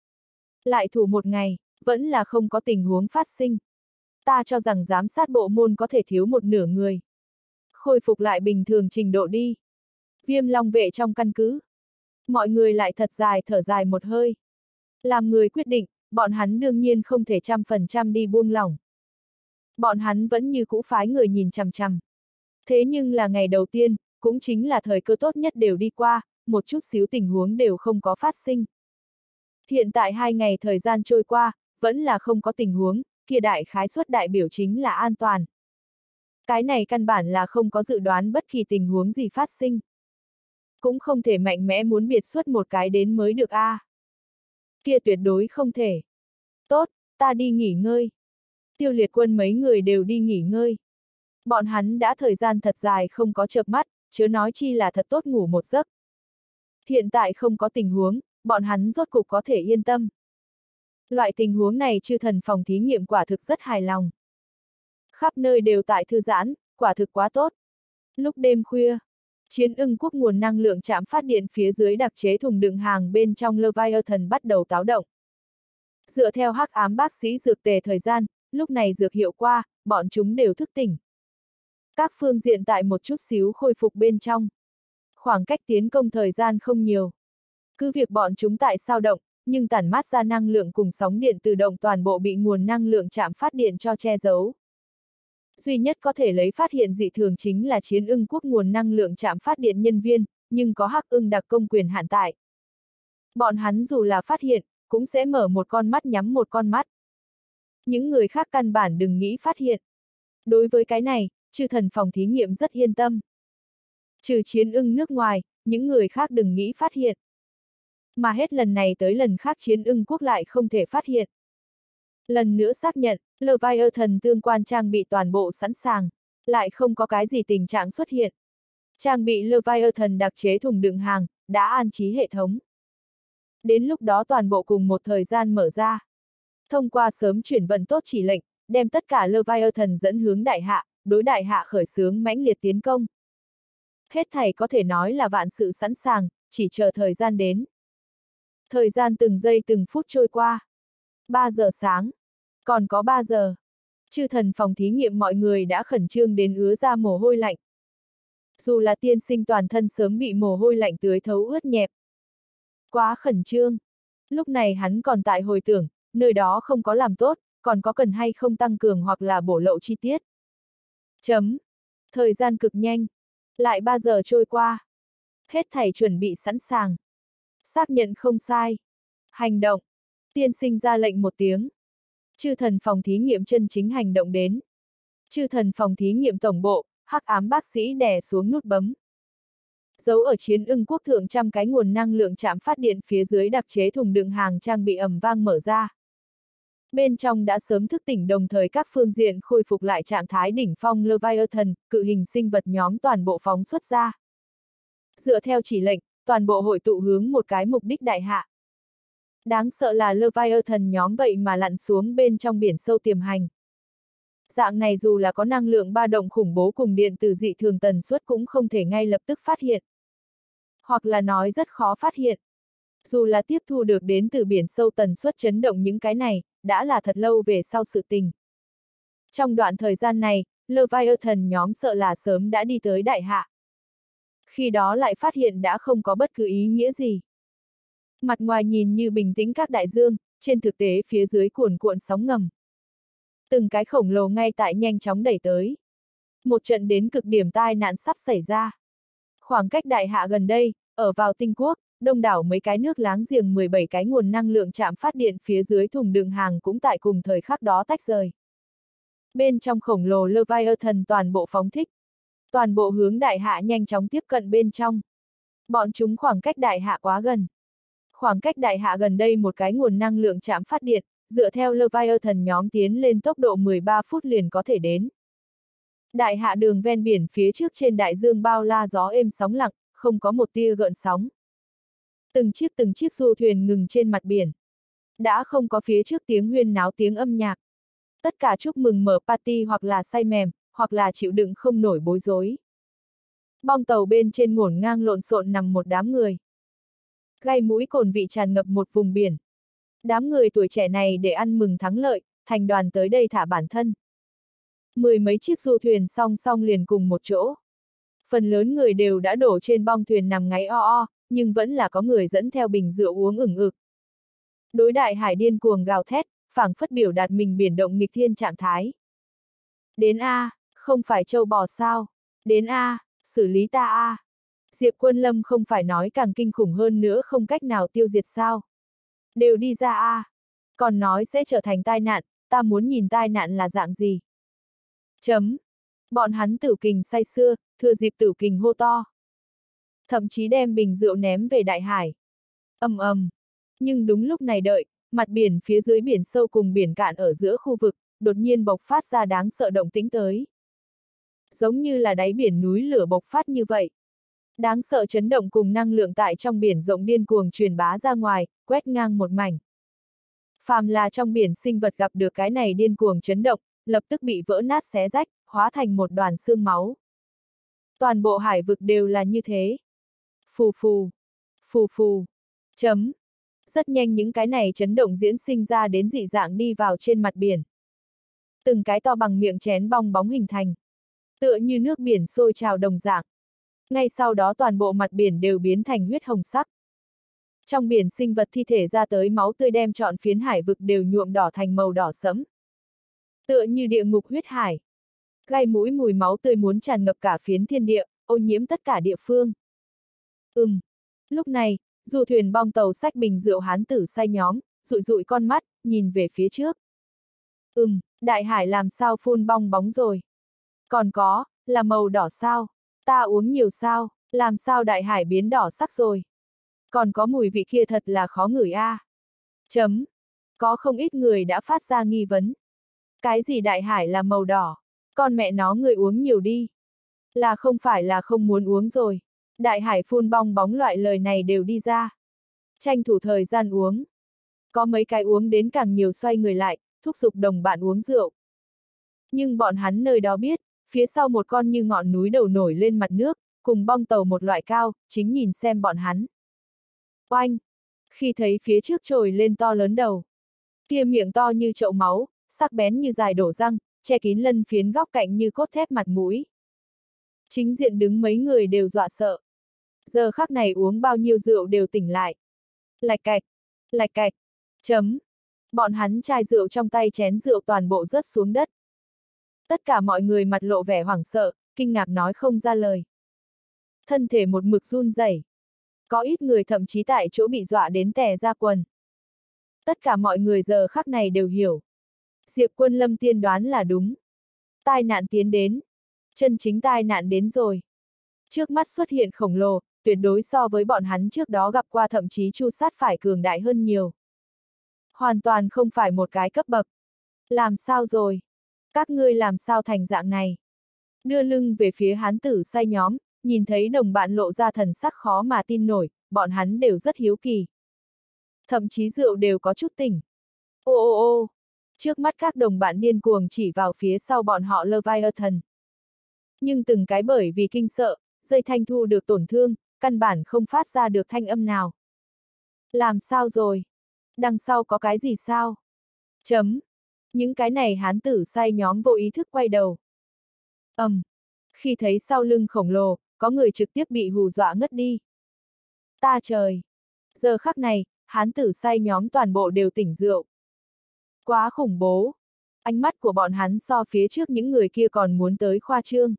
Lại thủ một ngày, vẫn là không có tình huống phát sinh. Ta cho rằng giám sát bộ môn có thể thiếu một nửa người. Khôi phục lại bình thường trình độ đi. Viêm Long vệ trong căn cứ. Mọi người lại thật dài thở dài một hơi. Làm người quyết định, bọn hắn đương nhiên không thể trăm phần trăm đi buông lỏng. Bọn hắn vẫn như cũ phái người nhìn chằm chằm. Thế nhưng là ngày đầu tiên, cũng chính là thời cơ tốt nhất đều đi qua, một chút xíu tình huống đều không có phát sinh. Hiện tại hai ngày thời gian trôi qua, vẫn là không có tình huống, kia đại khái suất đại biểu chính là an toàn. Cái này căn bản là không có dự đoán bất kỳ tình huống gì phát sinh. Cũng không thể mạnh mẽ muốn biệt xuất một cái đến mới được a. À. Kia tuyệt đối không thể. Tốt, ta đi nghỉ ngơi. Tiêu Liệt Quân mấy người đều đi nghỉ ngơi. Bọn hắn đã thời gian thật dài không có chợp mắt, chớ nói chi là thật tốt ngủ một giấc. Hiện tại không có tình huống, bọn hắn rốt cục có thể yên tâm. Loại tình huống này chư thần phòng thí nghiệm quả thực rất hài lòng. Khắp nơi đều tại thư giãn, quả thực quá tốt. Lúc đêm khuya, Chiến Ưng Quốc nguồn năng lượng trạm phát điện phía dưới đặc chế thùng đựng hàng bên trong Leviathan bắt đầu táo động. Dựa theo hắc ám bác sĩ dược tề thời gian, lúc này dược hiệu qua, bọn chúng đều thức tỉnh. Các phương diện tại một chút xíu khôi phục bên trong. Khoảng cách tiến công thời gian không nhiều. Cứ việc bọn chúng tại sao động, nhưng tản mát ra năng lượng cùng sóng điện tự động toàn bộ bị nguồn năng lượng trạm phát điện cho che giấu. Duy nhất có thể lấy phát hiện dị thường chính là Chiến Ưng Quốc nguồn năng lượng trạm phát điện nhân viên, nhưng có hắc ưng đặc công quyền hạn tại. Bọn hắn dù là phát hiện, cũng sẽ mở một con mắt nhắm một con mắt. Những người khác căn bản đừng nghĩ phát hiện. Đối với cái này, chư thần phòng thí nghiệm rất yên tâm. Trừ Chiến Ưng nước ngoài, những người khác đừng nghĩ phát hiện. Mà hết lần này tới lần khác Chiến Ưng Quốc lại không thể phát hiện. Lần nữa xác nhận, Leviathan tương quan trang bị toàn bộ sẵn sàng, lại không có cái gì tình trạng xuất hiện. Trang bị Leviathan đặc chế thùng đựng hàng, đã an trí hệ thống. Đến lúc đó toàn bộ cùng một thời gian mở ra. Thông qua sớm chuyển vận tốt chỉ lệnh, đem tất cả Leviathan dẫn hướng đại hạ, đối đại hạ khởi xướng mãnh liệt tiến công. Hết thảy có thể nói là vạn sự sẵn sàng, chỉ chờ thời gian đến. Thời gian từng giây từng phút trôi qua. ba giờ sáng. Còn có ba giờ. Chư thần phòng thí nghiệm mọi người đã khẩn trương đến ứa ra mồ hôi lạnh. Dù là tiên sinh toàn thân sớm bị mồ hôi lạnh tưới thấu ướt nhẹp. Quá khẩn trương. Lúc này hắn còn tại hồi tưởng, nơi đó không có làm tốt, còn có cần hay không tăng cường hoặc là bổ lậu chi tiết. Chấm. Thời gian cực nhanh. Lại ba giờ trôi qua. Hết thảy chuẩn bị sẵn sàng. Xác nhận không sai. Hành động. Tiên sinh ra lệnh một tiếng. Chư thần phòng thí nghiệm chân chính hành động đến. Chư thần phòng thí nghiệm tổng bộ, hắc ám bác sĩ đè xuống nút bấm. Giấu ở Chiến Ưng Quốc thượng trăm cái nguồn năng lượng trạm phát điện phía dưới đặc chế thùng đựng hàng trang bị ầm vang mở ra. Bên trong đã sớm thức tỉnh đồng thời các phương diện khôi phục lại trạng thái đỉnh phong Leviathan, cự hình sinh vật nhóm toàn bộ phóng xuất ra. Dựa theo chỉ lệnh, toàn bộ hội tụ hướng một cái mục đích đại hạ. Đáng sợ là Leviathan nhóm vậy mà lặn xuống bên trong biển sâu tiềm hành. Dạng này dù là có năng lượng ba động khủng bố cùng điện từ dị thường tần suất cũng không thể ngay lập tức phát hiện. Hoặc là nói rất khó phát hiện. Dù là tiếp thu được đến từ biển sâu tần suất chấn động những cái này, đã là thật lâu về sau sự tình. Trong đoạn thời gian này, Leviathan nhóm sợ là sớm đã đi tới đại hạ. Khi đó lại phát hiện đã không có bất cứ ý nghĩa gì. Mặt ngoài nhìn như bình tĩnh các đại dương, trên thực tế phía dưới cuồn cuộn sóng ngầm. Từng cái khổng lồ ngay tại nhanh chóng đẩy tới. Một trận đến cực điểm tai nạn sắp xảy ra. Khoảng cách đại hạ gần đây, ở vào Tinh Quốc, đông đảo mấy cái nước láng giềng mười bảy cái nguồn năng lượng trạm phát điện phía dưới thùng đựng hàng cũng tại cùng thời khắc đó tách rời. Bên trong khổng lồ Leviathan toàn bộ phóng thích. Toàn bộ hướng đại hạ nhanh chóng tiếp cận bên trong. Bọn chúng khoảng cách đại hạ quá gần. Khoảng cách đại hạ gần đây một cái nguồn năng lượng trạm phát điện, dựa theo Leviathan nhóm tiến lên tốc độ mười ba phút liền có thể đến. Đại hạ đường ven biển phía trước trên đại dương bao la gió êm sóng lặng, không có một tia gợn sóng. Từng chiếc từng chiếc du thuyền ngừng trên mặt biển. Đã không có phía trước tiếng huyên náo tiếng âm nhạc. Tất cả chúc mừng mở party hoặc là say mềm, hoặc là chịu đựng không nổi bối rối. Bong tàu bên trên ngổn ngang lộn xộn nằm một đám người. Gai mũi cồn vị tràn ngập một vùng biển. Đám người tuổi trẻ này để ăn mừng thắng lợi, thành đoàn tới đây thả bản thân. Mười mấy chiếc du thuyền song song liền cùng một chỗ. Phần lớn người đều đã đổ trên bong thuyền nằm ngáy o o, nhưng vẫn là có người dẫn theo bình rượu uống ửng ực. Đối đại hải điên cuồng gào thét, phảng phất biểu đạt mình biển động nghịch thiên trạng thái. Đến A, không phải trâu bò sao? Đến A, xử lý ta A. Diệp Quân Lâm không phải nói càng kinh khủng hơn nữa không cách nào tiêu diệt sao? Đều đi ra A. Còn nói sẽ trở thành tai nạn, ta muốn nhìn tai nạn là dạng gì? Chấm. Bọn hắn Tử Kình say sưa, thừa dịp Tử Kình hô to. Thậm chí đem bình rượu ném về đại hải. Ầm ầm. Nhưng đúng lúc này đợi, mặt biển phía dưới biển sâu cùng biển cạn ở giữa khu vực, đột nhiên bộc phát ra đáng sợ động tĩnh tới. Giống như là đáy biển núi lửa bộc phát như vậy. Đáng sợ chấn động cùng năng lượng tại trong biển rộng điên cuồng truyền bá ra ngoài, quét ngang một mảnh. Phàm là trong biển sinh vật gặp được cái này điên cuồng chấn động, lập tức bị vỡ nát xé rách, hóa thành một đoàn xương máu. Toàn bộ hải vực đều là như thế. Phù phù, phù phù, chấm. Rất nhanh những cái này chấn động diễn sinh ra đến dị dạng đi vào trên mặt biển. Từng cái to bằng miệng chén bong bóng hình thành. Tựa như nước biển sôi trào đồng dạng. Ngay sau đó toàn bộ mặt biển đều biến thành huyết hồng sắc. Trong biển sinh vật thi thể ra tới máu tươi đem trọn phiến hải vực đều nhuộm đỏ thành màu đỏ sẫm. Tựa như địa ngục huyết hải. Gai mũi mùi máu tươi muốn tràn ngập cả phiến thiên địa, ô nhiễm tất cả địa phương. Ừm. Lúc này, du thuyền bong tàu xách bình rượu hán tử say nhóm, rụi rụi con mắt, nhìn về phía trước. Ừm, đại hải làm sao phun bong bóng rồi? Còn có, là màu đỏ sao? Ta uống nhiều sao? Làm sao đại hải biến đỏ sắc rồi? Còn có mùi vị kia thật là khó ngửi a. À. Chấm. Có không ít người đã phát ra nghi vấn. Cái gì đại hải là màu đỏ? Con mẹ nó người uống nhiều đi. Là không phải là không muốn uống rồi. Đại hải phun bong bóng loại lời này đều đi ra. Tranh thủ thời gian uống. Có mấy cái uống đến càng nhiều xoay người lại, thúc giục đồng bạn uống rượu. Nhưng bọn hắn nơi đó biết, phía sau một con như ngọn núi đầu nổi lên mặt nước, cùng bong tàu một loại cao, chính nhìn xem bọn hắn. Oanh! Khi thấy phía trước trồi lên to lớn đầu. Kia miệng to như chậu máu, sắc bén như dài đổ răng, che kín lân phiến góc cạnh như cốt thép mặt mũi. Chính diện đứng mấy người đều dọa sợ. Giờ khắc này uống bao nhiêu rượu đều tỉnh lại. Lạch cạch, lạch cạch, chấm. Bọn hắn chai rượu trong tay chén rượu toàn bộ rớt xuống đất. Tất cả mọi người mặt lộ vẻ hoảng sợ, kinh ngạc nói không ra lời. Thân thể một mực run rẩy. Có ít người thậm chí tại chỗ bị dọa đến tè ra quần. Tất cả mọi người giờ khắc này đều hiểu. Diệp Quân Lâm tiên đoán là đúng. Tai nạn tiến đến. Chân chính tai nạn đến rồi. Trước mắt xuất hiện khổng lồ, tuyệt đối so với bọn hắn trước đó gặp qua thậm chí chu sát phải cường đại hơn nhiều. Hoàn toàn không phải một cái cấp bậc. Làm sao rồi? Các ngươi làm sao thành dạng này? Đưa lưng về phía hán tử say nhóm, nhìn thấy đồng bạn lộ ra thần sắc khó mà tin nổi, bọn hắn đều rất hiếu kỳ. Thậm chí rượu đều có chút tỉnh. Ô ô ô! Trước mắt các đồng bạn điên cuồng chỉ vào phía sau bọn họ Leviathan. Nhưng từng cái bởi vì kinh sợ, dây thanh thu được tổn thương, căn bản không phát ra được thanh âm nào. Làm sao rồi? Đằng sau có cái gì sao? Chấm. Những cái này hán tử say nhóm vô ý thức quay đầu. ầm. Um. Khi thấy sau lưng khổng lồ, có người trực tiếp bị hù dọa ngất đi. Ta trời! Giờ khắc này, hán tử say nhóm toàn bộ đều tỉnh rượu. Quá khủng bố! Ánh mắt của bọn hắn so phía trước những người kia còn muốn tới khoa trương.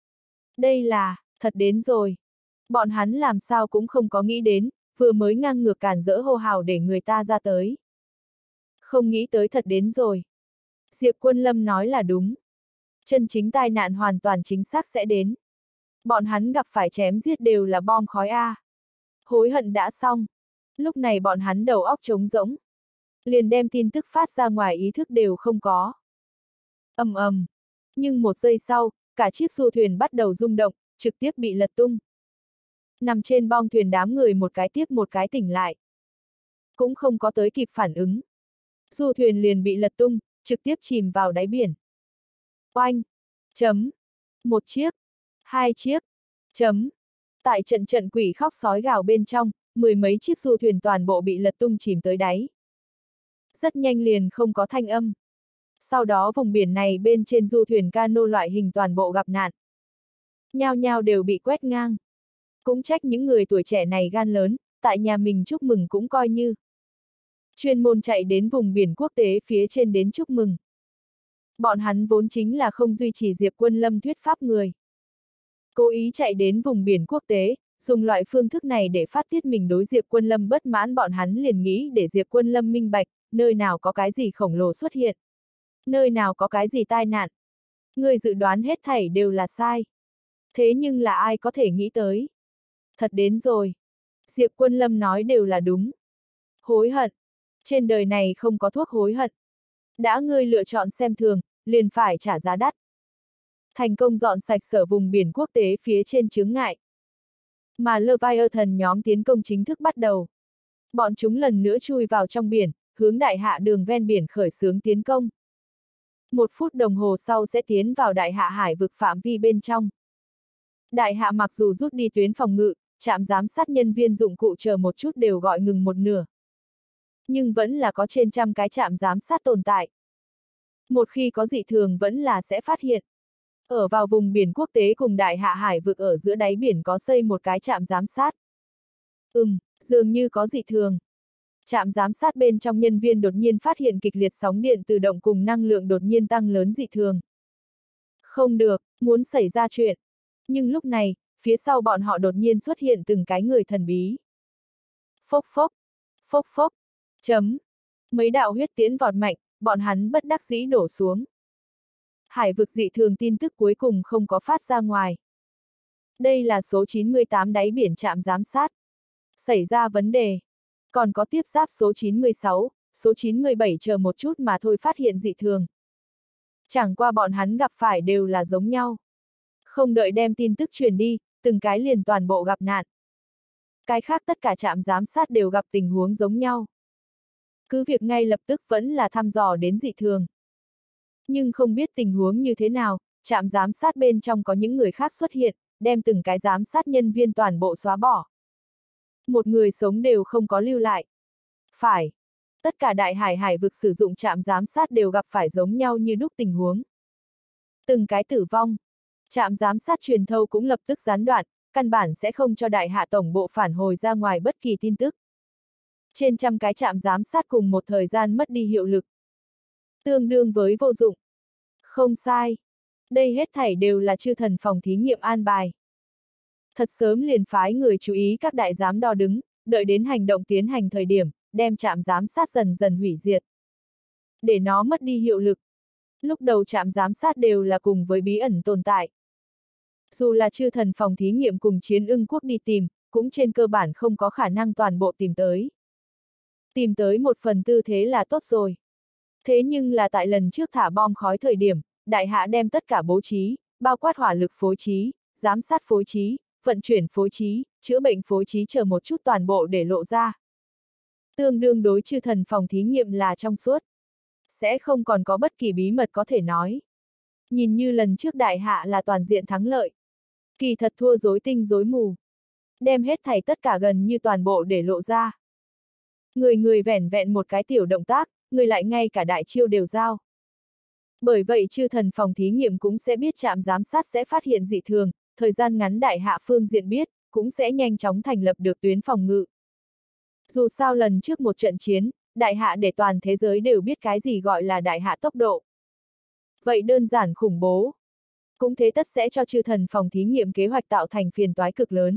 Đây là, thật đến rồi. Bọn hắn làm sao cũng không có nghĩ đến, vừa mới ngang ngược cản rỡ hô hào để người ta ra tới. Không nghĩ tới thật đến rồi. Diệp Quân Lâm nói là đúng. Chân chính tai nạn hoàn toàn chính xác sẽ đến. Bọn hắn gặp phải chém giết đều là bom khói A. Hối hận đã xong. Lúc này bọn hắn đầu óc trống rỗng. liền đem tin tức phát ra ngoài ý thức đều không có. Ầm ầm. Nhưng một giây sau, cả chiếc du thuyền bắt đầu rung động, trực tiếp bị lật tung. Nằm trên bong thuyền đám người một cái tiếp một cái tỉnh lại. Cũng không có tới kịp phản ứng. Du thuyền liền bị lật tung, trực tiếp chìm vào đáy biển. Oanh! Chấm! Một chiếc! Hai chiếc! Chấm! Tại trận trận quỷ khóc sói gào bên trong, mười mấy chiếc du thuyền toàn bộ bị lật tung chìm tới đáy. Rất nhanh liền không có thanh âm. Sau đó vùng biển này bên trên du thuyền cano loại hình toàn bộ gặp nạn. Nhao nhao đều bị quét ngang. Cũng trách những người tuổi trẻ này gan lớn, tại nhà mình chúc mừng cũng coi như. Chuyên môn chạy đến vùng biển quốc tế phía trên đến chúc mừng. Bọn hắn vốn chính là không duy trì Diệp Quân Lâm thuyết pháp người. Cố ý chạy đến vùng biển quốc tế, dùng loại phương thức này để phát tiết mình đối Diệp Quân Lâm bất mãn, bọn hắn liền nghĩ để Diệp Quân Lâm minh bạch, nơi nào có cái gì khổng lồ xuất hiện. Nơi nào có cái gì tai nạn. Người dự đoán hết thảy đều là sai. Thế nhưng là ai có thể nghĩ tới. Thật đến rồi. Diệp Quân Lâm nói đều là đúng. Hối hận. Trên đời này không có thuốc hối hận. Đã ngươi lựa chọn xem thường, liền phải trả giá đắt. Thành công dọn sạch sở vùng biển quốc tế phía trên chướng ngại. Mà Leviathan nhóm tiến công chính thức bắt đầu. Bọn chúng lần nữa chui vào trong biển, hướng đại hạ đường ven biển khởi xướng tiến công. Một phút đồng hồ sau sẽ tiến vào đại hạ hải vực phạm vi bên trong. Đại hạ mặc dù rút đi tuyến phòng ngự, trạm giám sát nhân viên dụng cụ chờ một chút đều gọi ngừng một nửa. Nhưng vẫn là có trên trăm cái trạm giám sát tồn tại. Một khi có dị thường vẫn là sẽ phát hiện. Ở vào vùng biển quốc tế cùng đại hạ hải vực ở giữa đáy biển có xây một cái trạm giám sát. Ừm, dường như có dị thường. Trạm giám sát bên trong nhân viên đột nhiên phát hiện kịch liệt sóng điện tự động cùng năng lượng đột nhiên tăng lớn dị thường. Không được, muốn xảy ra chuyện. Nhưng lúc này, phía sau bọn họ đột nhiên xuất hiện từng cái người thần bí. Phốc phốc, phốc phốc, chấm. Mấy đạo huyết tiễn vọt mạnh, bọn hắn bất đắc dĩ đổ xuống. Hải vực dị thường tin tức cuối cùng không có phát ra ngoài. Đây là số chín mươi tám đáy biển trạm giám sát. Xảy ra vấn đề. Còn có tiếp giáp số chín mươi sáu, số chín mươi bảy chờ một chút mà thôi phát hiện dị thường. Chẳng qua bọn hắn gặp phải đều là giống nhau. Không đợi đem tin tức truyền đi, từng cái liền toàn bộ gặp nạn. Cái khác tất cả trạm giám sát đều gặp tình huống giống nhau. Cứ việc ngay lập tức vẫn là thăm dò đến dị thường. Nhưng không biết tình huống như thế nào, trạm giám sát bên trong có những người khác xuất hiện, đem từng cái giám sát nhân viên toàn bộ xóa bỏ. Một người sống đều không có lưu lại. Phải. Tất cả đại hải hải vực sử dụng trạm giám sát đều gặp phải giống nhau như đúc tình huống. Từng cái tử vong. Trạm giám sát truyền thâu cũng lập tức gián đoạn, căn bản sẽ không cho đại hạ tổng bộ phản hồi ra ngoài bất kỳ tin tức. Trên trăm cái trạm giám sát cùng một thời gian mất đi hiệu lực. Tương đương với vô dụng. Không sai. Đây hết thảy đều là chư thần phòng thí nghiệm an bài. Thật sớm liền phái người chú ý các đại giám đo đứng, đợi đến hành động tiến hành thời điểm, đem trạm giám sát dần dần hủy diệt. Để nó mất đi hiệu lực. Lúc đầu trạm giám sát đều là cùng với bí ẩn tồn tại. Dù là chư thần phòng thí nghiệm cùng chiến ưng quốc đi tìm, cũng trên cơ bản không có khả năng toàn bộ tìm tới. Tìm tới một phần tư thế là tốt rồi. Thế nhưng là tại lần trước thả bom khói thời điểm, đại hạ đem tất cả bố trí, bao quát hỏa lực phối trí, giám sát phối trí, vận chuyển phối trí, chữa bệnh phối trí chờ một chút toàn bộ để lộ ra. Tương đương đối chư thần phòng thí nghiệm là trong suốt. Sẽ không còn có bất kỳ bí mật có thể nói. Nhìn như lần trước đại hạ là toàn diện thắng lợi. Kỳ thật thua rối tinh rối mù. Đem hết thảy tất cả gần như toàn bộ để lộ ra. Người người vẻn vẹn một cái tiểu động tác, người lại ngay cả đại chiêu đều giao. Bởi vậy chư thần phòng thí nghiệm cũng sẽ biết trạm giám sát sẽ phát hiện dị thường, thời gian ngắn đại hạ phương diện biết, cũng sẽ nhanh chóng thành lập được tuyến phòng ngự. Dù sao lần trước một trận chiến, đại hạ để toàn thế giới đều biết cái gì gọi là đại hạ tốc độ. Vậy đơn giản khủng bố. Cũng thế tất sẽ cho chư thần phòng thí nghiệm kế hoạch tạo thành phiền toái cực lớn.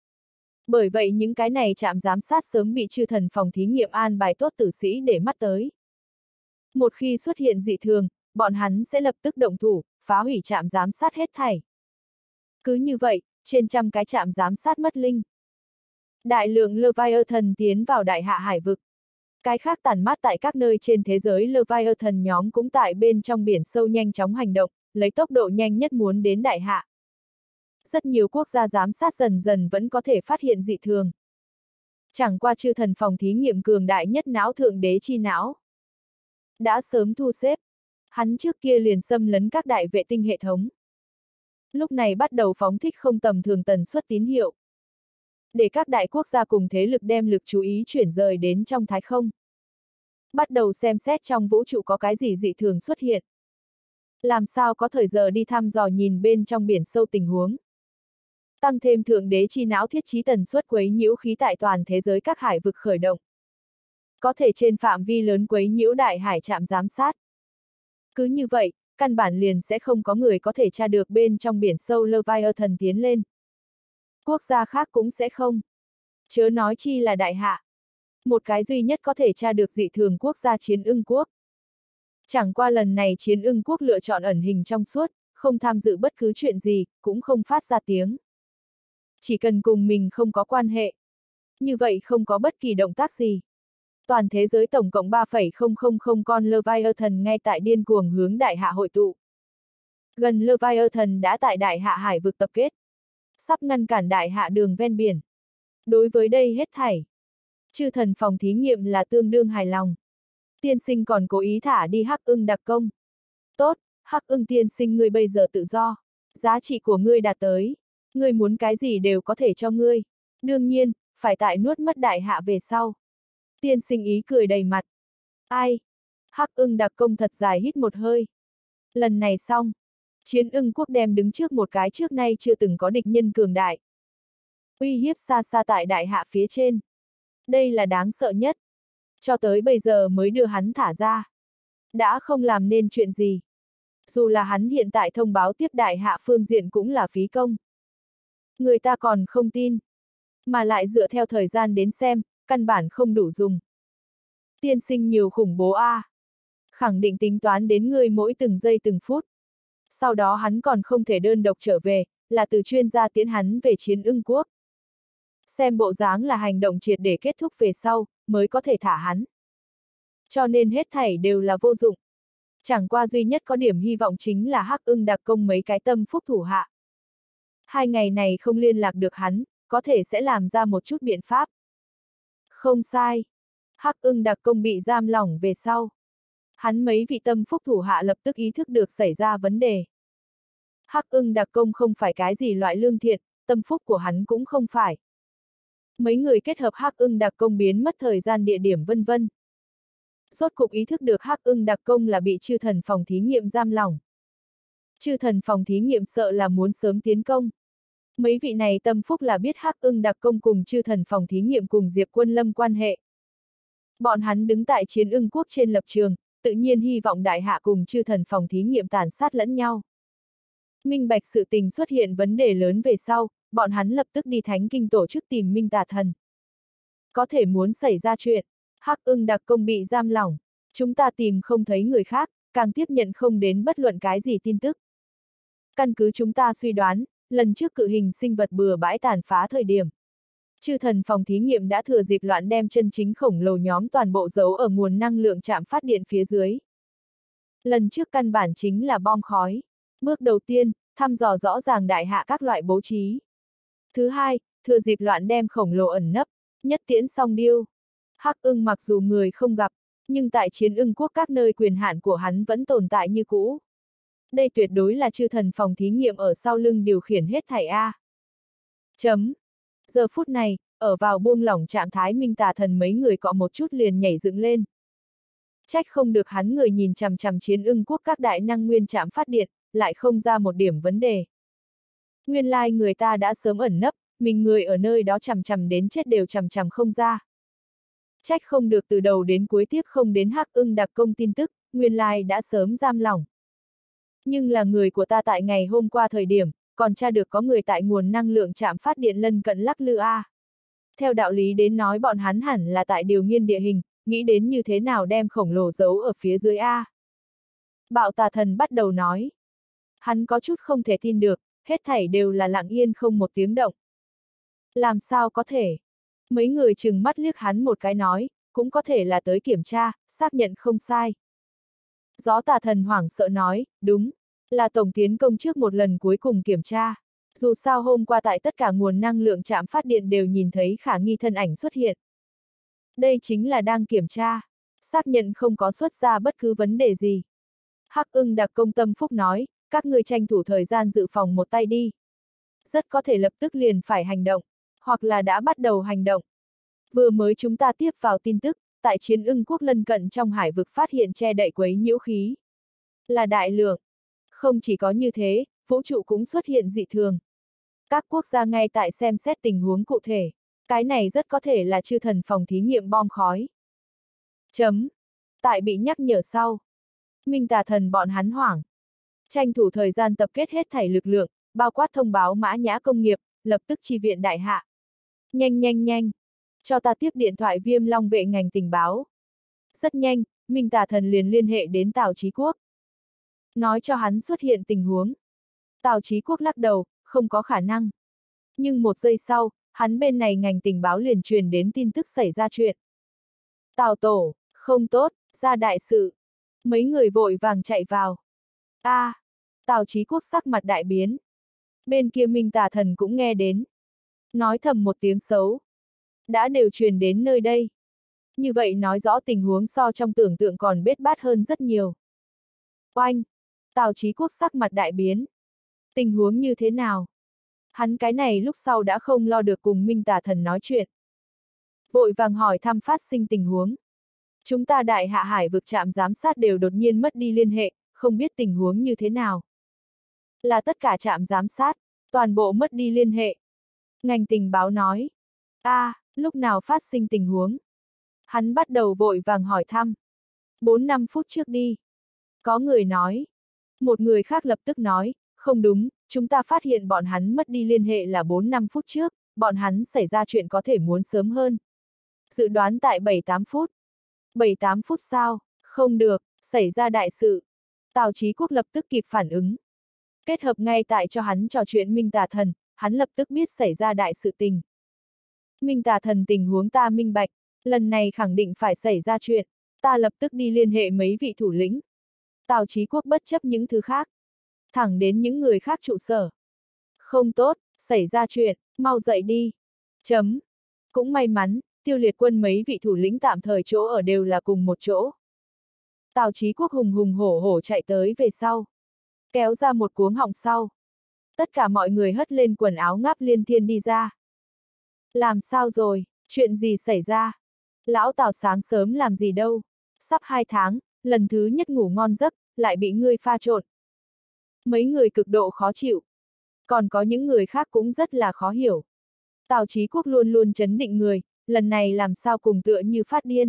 Bởi vậy những cái này trạm giám sát sớm bị chư thần phòng thí nghiệm an bài tốt tử sĩ để mắt tới. Một khi xuất hiện dị thường, bọn hắn sẽ lập tức động thủ, phá hủy trạm giám sát hết thảy. Cứ như vậy, trên trăm cái trạm giám sát mất linh. Đại lượng Leviathan tiến vào đại hạ hải vực. Cái khác tản mát tại các nơi trên thế giới Leviathan nhóm cũng tại bên trong biển sâu nhanh chóng hành động, lấy tốc độ nhanh nhất muốn đến đại hạ. Rất nhiều quốc gia giám sát dần dần vẫn có thể phát hiện dị thường. Chẳng qua chư thần phòng thí nghiệm cường đại nhất não thượng đế chi não đã sớm thu xếp. Hắn trước kia liền xâm lấn các đại vệ tinh hệ thống. Lúc này bắt đầu phóng thích không tầm thường tần suất tín hiệu. Để các đại quốc gia cùng thế lực đem lực chú ý chuyển rời đến trong thái không. Bắt đầu xem xét trong vũ trụ có cái gì dị thường xuất hiện. Làm sao có thời giờ đi thăm dò nhìn bên trong biển sâu tình huống. Tăng thêm thượng đế chi não thiết trí tần suất quấy nhiễu khí tại toàn thế giới các hải vực khởi động. Có thể trên phạm vi lớn quấy nhiễu đại hải trạm giám sát. Cứ như vậy, căn bản liền sẽ không có người có thể tra được bên trong biển sâu Leviathan tiến lên. Quốc gia khác cũng sẽ không. Chớ nói chi là đại hạ. Một cái duy nhất có thể tra được dị thường quốc gia Chiến Ưng Quốc. Chẳng qua lần này Chiến Ưng Quốc lựa chọn ẩn hình trong suốt, không tham dự bất cứ chuyện gì, cũng không phát ra tiếng. Chỉ cần cùng mình không có quan hệ. Như vậy không có bất kỳ động tác gì. Toàn thế giới tổng cộng ba phẩy không không không con Leviathan ngay tại điên cuồng hướng đại hạ hội tụ. Gần Leviathan đã tại đại hạ hải vực tập kết. Sắp ngăn cản đại hạ đường ven biển. Đối với đây hết thảy, chư thần phòng thí nghiệm là tương đương hài lòng. Tiên sinh còn cố ý thả đi Hắc Ưng đặc công. Tốt, Hắc Ưng tiên sinh ngươi bây giờ tự do. Giá trị của ngươi đạt tới. Ngươi muốn cái gì đều có thể cho ngươi. Đương nhiên, phải tại nuốt mất đại hạ về sau. Tiên sinh ý cười đầy mặt. Ai? Hắc Ưng đặc công thật dài hít một hơi. Lần này xong. Chiến Ưng Quốc đem đứng trước một cái trước nay chưa từng có địch nhân cường đại. Uy hiếp xa xa tại đại hạ phía trên. Đây là đáng sợ nhất. Cho tới bây giờ mới đưa hắn thả ra. Đã không làm nên chuyện gì. Dù là hắn hiện tại thông báo tiếp đại hạ phương diện cũng là phí công. Người ta còn không tin. Mà lại dựa theo thời gian đến xem, căn bản không đủ dùng. Tiên sinh nhiều khủng bố a. À. Khẳng định tính toán đến ngươi mỗi từng giây từng phút. Sau đó hắn còn không thể đơn độc trở về, là từ chuyên gia tiễn hắn về Chiến Ưng Quốc. Xem bộ dáng là hành động triệt để kết thúc về sau, mới có thể thả hắn. Cho nên hết thảy đều là vô dụng. Chẳng qua duy nhất có điểm hy vọng chính là Hắc Ưng đặc công mấy cái tâm phúc thủ hạ. Hai ngày này không liên lạc được hắn, có thể sẽ làm ra một chút biện pháp. Không sai. Hắc Ưng đặc công bị giam lỏng về sau. Hắn mấy vị tâm phúc thủ hạ lập tức ý thức được xảy ra vấn đề. Hắc Ưng đặc công không phải cái gì loại lương thiện, tâm phúc của hắn cũng không phải. Mấy người kết hợp Hắc Ưng đặc công biến mất thời gian địa điểm vân vân. Rốt cục ý thức được Hắc Ưng đặc công là bị chư thần phòng thí nghiệm giam lỏng. Chư thần phòng thí nghiệm sợ là muốn sớm tiến công. Mấy vị này tâm phúc là biết Hắc Ưng đặc công cùng chư thần phòng thí nghiệm cùng Diệp Quân Lâm quan hệ. Bọn hắn đứng tại Chiến Ưng Quốc trên lập trường, tự nhiên hy vọng đại hạ cùng chư thần phòng thí nghiệm tàn sát lẫn nhau. Minh bạch sự tình xuất hiện vấn đề lớn về sau, bọn hắn lập tức đi Thánh Kinh tổ chức tìm Minh Tà Thần. Có thể muốn xảy ra chuyện, Hắc Ưng đặc công bị giam lỏng, chúng ta tìm không thấy người khác, càng tiếp nhận không đến bất luận cái gì tin tức. Căn cứ chúng ta suy đoán, lần trước cự hình sinh vật bừa bãi tàn phá thời điểm. Chư thần phòng thí nghiệm đã thừa dịp loạn đem chân chính khổng lồ nhóm toàn bộ giấu ở nguồn năng lượng trạm phát điện phía dưới. Lần trước căn bản chính là bom khói. Bước đầu tiên, thăm dò rõ ràng đại hạ các loại bố trí. Thứ hai, thừa dịp loạn đem khổng lồ ẩn nấp, nhất tiễn song điêu. Hắc Ưng mặc dù người không gặp, nhưng tại Chiến Ưng Quốc các nơi quyền hạn của hắn vẫn tồn tại như cũ. Đây tuyệt đối là chư thần phòng thí nghiệm ở sau lưng điều khiển hết thảy A. Chấm. Giờ phút này, ở vào buông lỏng trạng thái Minh Tà Thần mấy người cọ một chút liền nhảy dựng lên. Trách không được hắn người nhìn chằm chằm Chiến Ưng Quốc các đại năng nguyên trạm phát điện, lại không ra một điểm vấn đề. Nguyên lai like người ta đã sớm ẩn nấp, mình người ở nơi đó chằm chằm đến chết đều chằm chằm không ra. Trách không được từ đầu đến cuối tiếp không đến Hắc Ưng đặc công tin tức, nguyên lai like đã sớm giam lỏng. Nhưng là người của ta tại ngày hôm qua thời điểm, còn tra được có người tại nguồn năng lượng trạm phát điện lân cận lắc lư A. Theo đạo lý đến nói bọn hắn hẳn là tại điều nghiên địa hình, nghĩ đến như thế nào đem khổng lồ giấu ở phía dưới A. Bạo Tà Thần bắt đầu nói. Hắn có chút không thể tin được, hết thảy đều là lặng yên không một tiếng động. Làm sao có thể? Mấy người chừng mắt liếc hắn một cái nói, cũng có thể là tới kiểm tra, xác nhận không sai. Gió Tà Thần hoảng sợ nói, đúng, là tổng tiến công trước một lần cuối cùng kiểm tra. Dù sao hôm qua tại tất cả nguồn năng lượng trạm phát điện đều nhìn thấy khả nghi thân ảnh xuất hiện. Đây chính là đang kiểm tra, xác nhận không có xuất ra bất cứ vấn đề gì. Hắc Ưng đặc công tâm phúc nói, các ngươi tranh thủ thời gian dự phòng một tay đi. Rất có thể lập tức liền phải hành động, hoặc là đã bắt đầu hành động. Vừa mới chúng ta tiếp vào tin tức, tại chiến ưng quốc lân cận trong hải vực phát hiện che đậy quấy nhiễu khí. Là đại lượng. Không chỉ có như thế, vũ trụ cũng xuất hiện dị thường. Các quốc gia ngay tại xem xét tình huống cụ thể. Cái này rất có thể là chư thần phòng thí nghiệm bom khói. Chấm. Tại bị nhắc nhở sau. Minh Tà Thần bọn hắn hoảng. Tranh thủ thời gian tập kết hết thảy lực lượng, bao quát thông báo Mã Nhã công nghiệp, lập tức chi viện đại hạ. Nhanh nhanh nhanh. Cho ta tiếp điện thoại Viêm Long vệ ngành tình báo. Rất nhanh, Minh Tà Thần liền liên hệ đến Tào Chí Quốc. Nói cho hắn xuất hiện tình huống. Tào Chí Quốc lắc đầu, không có khả năng. Nhưng một giây sau, hắn bên này ngành tình báo liền truyền đến tin tức xảy ra chuyện. Tào Tổ, không tốt, ra đại sự. Mấy người vội vàng chạy vào. A, à, Tào Chí Quốc sắc mặt đại biến. Bên kia Minh Tà Thần cũng nghe đến. Nói thầm một tiếng xấu. Đã đều truyền đến nơi đây. Như vậy nói rõ tình huống so trong tưởng tượng còn bết bát hơn rất nhiều. Oanh! Tào Chí Quốc sắc mặt đại biến. Tình huống như thế nào? Hắn cái này lúc sau đã không lo được cùng Minh Tà Thần nói chuyện. Vội vàng hỏi thăm phát sinh tình huống. Chúng ta đại hạ hải vực trạm giám sát đều đột nhiên mất đi liên hệ, không biết tình huống như thế nào. Là tất cả trạm giám sát, toàn bộ mất đi liên hệ. Ngành tình báo nói. A, à, lúc nào phát sinh tình huống? Hắn bắt đầu vội vàng hỏi thăm. bốn năm phút trước đi. Có người nói. Một người khác lập tức nói, không đúng, chúng ta phát hiện bọn hắn mất đi liên hệ là bốn năm phút trước, bọn hắn xảy ra chuyện có thể muốn sớm hơn. Dự đoán tại bảy tám phút. bảy tám phút sao? Không được, xảy ra đại sự. Tào Chí Quốc lập tức kịp phản ứng. Kết hợp ngay tại cho hắn trò chuyện Minh Tà Thần, hắn lập tức biết xảy ra đại sự tình. Minh Tà Thần tình huống ta minh bạch, lần này khẳng định phải xảy ra chuyện, ta lập tức đi liên hệ mấy vị thủ lĩnh. Tào Chí Quốc bất chấp những thứ khác, thẳng đến những người khác trụ sở. Không tốt, xảy ra chuyện, mau dậy đi. Chấm. Cũng may mắn, Tiêu Liệt Quân mấy vị thủ lĩnh tạm thời chỗ ở đều là cùng một chỗ. Tào Chí Quốc hùng hùng hổ hổ chạy tới về sau. Kéo ra một cuống họng sau. Tất cả mọi người hất lên quần áo ngáp liên thiên đi ra. Làm sao rồi, chuyện gì xảy ra? Lão Tào sáng sớm làm gì đâu? Sắp hai tháng, lần thứ nhất ngủ ngon giấc, lại bị ngươi pha trộn. Mấy người cực độ khó chịu. Còn có những người khác cũng rất là khó hiểu. Tào Chí Quốc luôn luôn trấn định người, lần này làm sao cùng tựa như phát điên.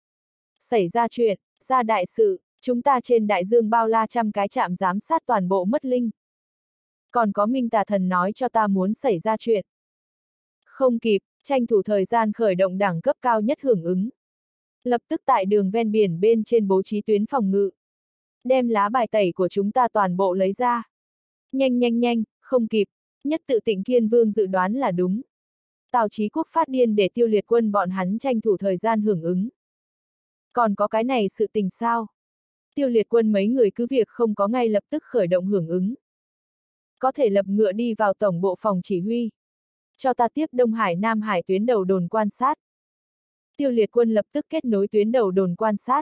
Xảy ra chuyện, ra đại sự, chúng ta trên đại dương bao la trăm cái trạm giám sát toàn bộ mất linh. Còn có Minh Tà Thần nói cho ta muốn xảy ra chuyện. Không kịp, tranh thủ thời gian khởi động đẳng cấp cao nhất hưởng ứng. Lập tức tại đường ven biển bên trên bố trí tuyến phòng ngự. Đem lá bài tẩy của chúng ta toàn bộ lấy ra. Nhanh nhanh nhanh, không kịp, nhất tự Tịnh Kiên Vương dự đoán là đúng. Tào Chí Quốc phát điên để Tiêu Liệt Quân bọn hắn tranh thủ thời gian hưởng ứng. Còn có cái này sự tình sao? Tiêu Liệt Quân mấy người cứ việc không có ngay lập tức khởi động hưởng ứng. Có thể lập ngựa đi vào tổng bộ phòng chỉ huy. Cho ta tiếp Đông Hải Nam Hải tuyến đầu đồn quan sát. Tiêu Liệt Quân lập tức kết nối tuyến đầu đồn quan sát.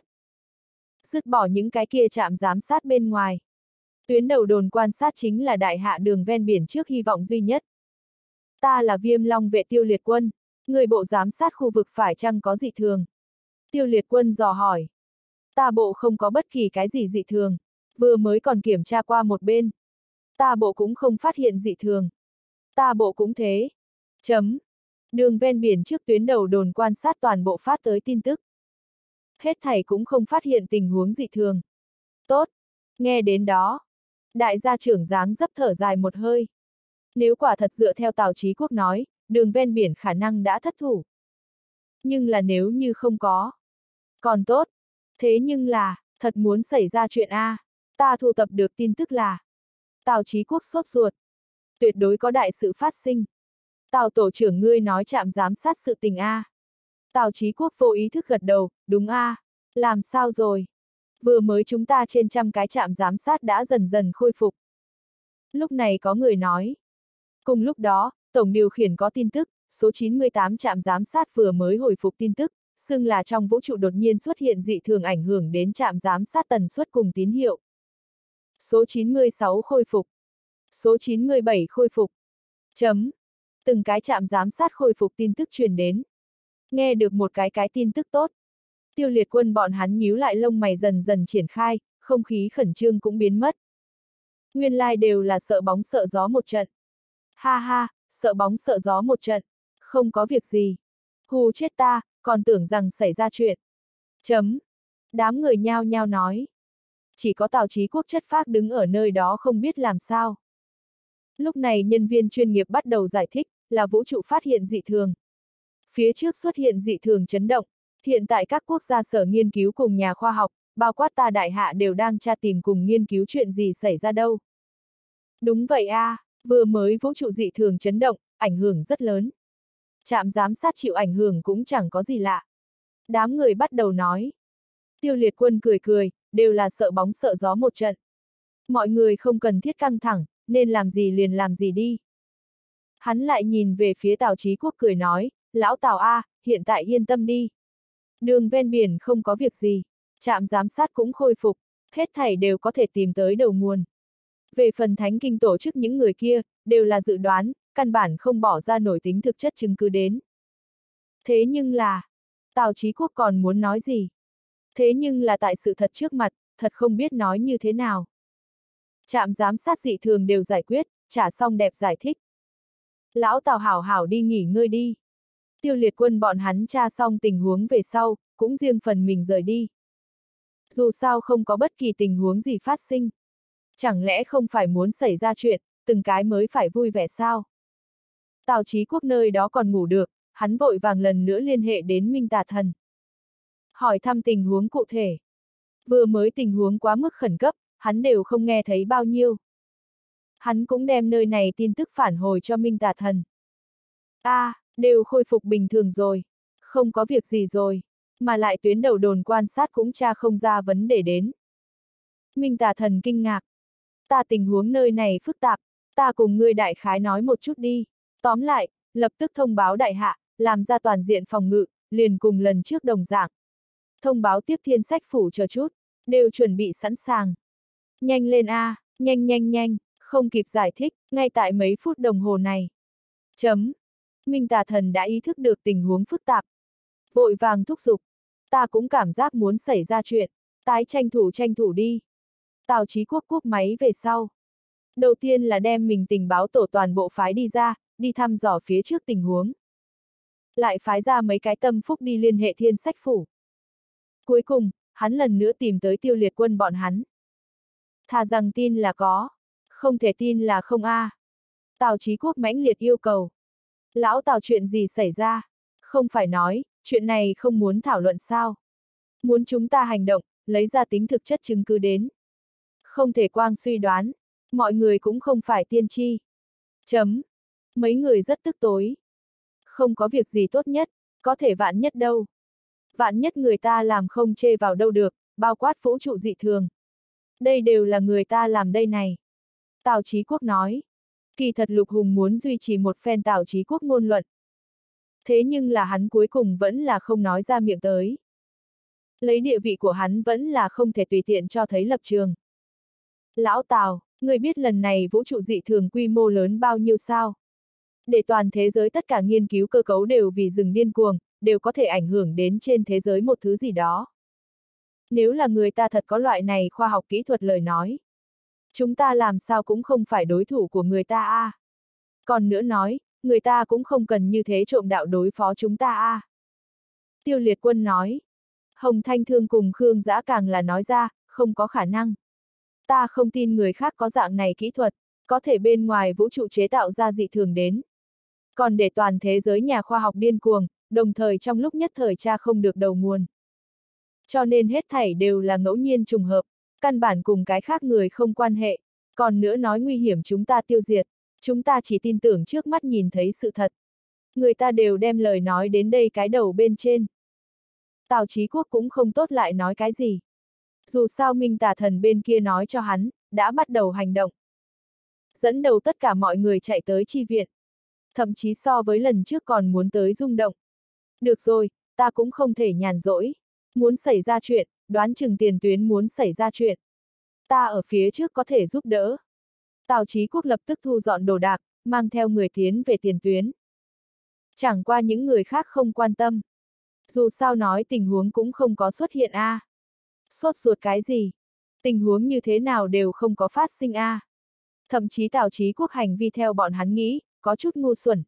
Dứt bỏ những cái kia trạm giám sát bên ngoài. Tuyến đầu đồn quan sát chính là đại hạ đường ven biển trước hy vọng duy nhất. Ta là Viêm Long vệ Tiêu Liệt Quân, người bộ giám sát khu vực phải chăng có dị thường? Tiêu Liệt Quân dò hỏi. Ta bộ không có bất kỳ cái gì dị thường, vừa mới còn kiểm tra qua một bên. Ta bộ cũng không phát hiện dị thường. Ta bộ cũng thế. Chấm. Đường ven biển trước tuyến đầu đồn quan sát toàn bộ phát tới tin tức. Hết thảy cũng không phát hiện tình huống dị thường. Tốt. Nghe đến đó. Đại gia trưởng dáng dấp thở dài một hơi. Nếu quả thật dựa theo Tào Chí Quốc nói, đường ven biển khả năng đã thất thủ. Nhưng là nếu như không có. Còn tốt. Thế nhưng là, thật muốn xảy ra chuyện A. Ta thu tập được tin tức là. Tào Chí Quốc sốt ruột. Tuyệt đối có đại sự phát sinh. Tào tổ trưởng ngươi nói trạm giám sát sự tình A. Tào Chí Quốc vô ý thức gật đầu, đúng a, à? Làm sao rồi? Vừa mới chúng ta trên trăm cái trạm giám sát đã dần dần khôi phục. Lúc này có người nói. Cùng lúc đó, Tổng điều khiển có tin tức, số chín mươi tám trạm giám sát vừa mới hồi phục tin tức, xưng là trong vũ trụ đột nhiên xuất hiện dị thường ảnh hưởng đến trạm giám sát tần suất cùng tín hiệu. Số chín mươi sáu khôi phục. Số chín mươi bảy khôi phục. Chấm. Từng cái trạm giám sát khôi phục tin tức truyền đến. Nghe được một cái cái tin tức tốt. Tiêu Liệt Quân bọn hắn nhíu lại lông mày dần dần triển khai, không khí khẩn trương cũng biến mất. Nguyên lai like đều là sợ bóng sợ gió một trận. Ha ha, sợ bóng sợ gió một trận. Không có việc gì. Hù chết ta, còn tưởng rằng xảy ra chuyện. Chấm. Đám người nhao nhao nói. Chỉ có Tào Chí Quốc chất phác đứng ở nơi đó không biết làm sao. Lúc này nhân viên chuyên nghiệp bắt đầu giải thích, là vũ trụ phát hiện dị thường. Phía trước xuất hiện dị thường chấn động, hiện tại các quốc gia sở nghiên cứu cùng nhà khoa học, bao quát ta đại hạ đều đang tra tìm cùng nghiên cứu chuyện gì xảy ra đâu. Đúng vậy a, à, vừa mới vũ trụ dị thường chấn động, ảnh hưởng rất lớn. Trạm giám sát chịu ảnh hưởng cũng chẳng có gì lạ. Đám người bắt đầu nói. Tiêu Liệt Quân cười cười, đều là sợ bóng sợ gió một trận. Mọi người không cần thiết căng thẳng, nên làm gì liền làm gì đi. Hắn lại nhìn về phía Tào Chí Quốc cười nói, lão Tào a, hiện tại yên tâm đi. Đường ven biển không có việc gì, trạm giám sát cũng khôi phục, hết thảy đều có thể tìm tới đầu nguồn. Về phần thánh kinh tổ chức những người kia, đều là dự đoán, căn bản không bỏ ra nổi tính thực chất chứng cứ đến. Thế nhưng là, Tào Chí Quốc còn muốn nói gì? Thế nhưng là tại sự thật trước mặt, thật không biết nói như thế nào. Trạm giám sát dị thường đều giải quyết, trả xong đẹp giải thích. Lão Tào hảo hảo đi nghỉ ngơi đi. Tiêu Liệt Quân bọn hắn tra xong tình huống về sau, cũng riêng phần mình rời đi. Dù sao không có bất kỳ tình huống gì phát sinh. Chẳng lẽ không phải muốn xảy ra chuyện, từng cái mới phải vui vẻ sao? Tào Chí Quốc nơi đó còn ngủ được, hắn vội vàng lần nữa liên hệ đến Minh Tà Thần. Hỏi thăm tình huống cụ thể. Vừa mới tình huống quá mức khẩn cấp, hắn đều không nghe thấy bao nhiêu. Hắn cũng đem nơi này tin tức phản hồi cho Minh Tà Thần. A, à, đều khôi phục bình thường rồi. Không có việc gì rồi. Mà lại tuyến đầu đồn quan sát cũng tra không ra vấn đề đến. Minh Tà Thần kinh ngạc. Ta tình huống nơi này phức tạp, ta cùng ngươi đại khái nói một chút đi. Tóm lại, lập tức thông báo đại hạ, làm ra toàn diện phòng ngự, liền cùng lần trước đồng dạng. Thông báo tiếp thiên sách phủ chờ chút, đều chuẩn bị sẵn sàng. Nhanh lên a, à, nhanh nhanh nhanh, không kịp giải thích, ngay tại mấy phút đồng hồ này. Chấm. Minh Tà Thần đã ý thức được tình huống phức tạp. Vội vàng thúc giục. Ta cũng cảm giác muốn xảy ra chuyện, tái tranh thủ tranh thủ đi. Tào Chí Quốc cúp máy về sau. Đầu tiên là đem mình tình báo tổ toàn bộ phái đi ra, đi thăm dò phía trước tình huống. Lại phái ra mấy cái tâm phúc đi liên hệ thiên sách phủ. Cuối cùng, hắn lần nữa tìm tới Tiêu Liệt Quân bọn hắn. Thà rằng tin là có, không thể tin là không a. À. Tào Chí Quốc mãnh liệt yêu cầu. Lão Tào chuyện gì xảy ra? Không phải nói, chuyện này không muốn thảo luận sao? Muốn chúng ta hành động, lấy ra tính thực chất chứng cứ đến. Không thể quang suy đoán, mọi người cũng không phải tiên tri. Chấm. Mấy người rất tức tối. Không có việc gì tốt nhất, có thể vạn nhất đâu. Vạn nhất người ta làm không chê vào đâu được, bao quát vũ trụ dị thường. Đây đều là người ta làm đây này. Tào Chí Quốc nói. Kỳ thật Lục Hùng muốn duy trì một phen Tào Chí Quốc ngôn luận. Thế nhưng là hắn cuối cùng vẫn là không nói ra miệng tới. Lấy địa vị của hắn vẫn là không thể tùy tiện cho thấy lập trường. Lão Tào, người biết lần này vũ trụ dị thường quy mô lớn bao nhiêu sao? Để toàn thế giới tất cả nghiên cứu cơ cấu đều vì rừng điên cuồng, đều có thể ảnh hưởng đến trên thế giới một thứ gì đó. Nếu là người ta thật có loại này khoa học kỹ thuật lời nói. Chúng ta làm sao cũng không phải đối thủ của người ta a. À. Còn nữa nói, người ta cũng không cần như thế trộm đạo đối phó chúng ta a. À. Tiêu Liệt Quân nói. Hồng Thanh Thương cùng Khương Dã càng là nói ra, không có khả năng. Ta không tin người khác có dạng này kỹ thuật, có thể bên ngoài vũ trụ chế tạo ra dị thường đến. Còn để toàn thế giới nhà khoa học điên cuồng, đồng thời trong lúc nhất thời tra không được đầu nguồn. Cho nên hết thảy đều là ngẫu nhiên trùng hợp, căn bản cùng cái khác người không quan hệ, còn nữa nói nguy hiểm chúng ta tiêu diệt, chúng ta chỉ tin tưởng trước mắt nhìn thấy sự thật. Người ta đều đem lời nói đến đây cái đầu bên trên. Tào Chí Quốc cũng không tốt lại nói cái gì. Dù sao Minh Tà Thần bên kia nói cho hắn, đã bắt đầu hành động. Dẫn đầu tất cả mọi người chạy tới chi viện. Thậm chí so với lần trước còn muốn tới rung động. Được rồi, ta cũng không thể nhàn rỗi. Muốn xảy ra chuyện, đoán chừng tiền tuyến muốn xảy ra chuyện. Ta ở phía trước có thể giúp đỡ. Tào Chí Quốc lập tức thu dọn đồ đạc, mang theo người tiến về tiền tuyến. Chẳng qua những người khác không quan tâm. Dù sao nói tình huống cũng không có xuất hiện a. À. Sốt ruột cái gì? Tình huống như thế nào đều không có phát sinh a. À. Thậm chí Tào Chí Quốc hành vi theo bọn hắn nghĩ, có chút ngu xuẩn.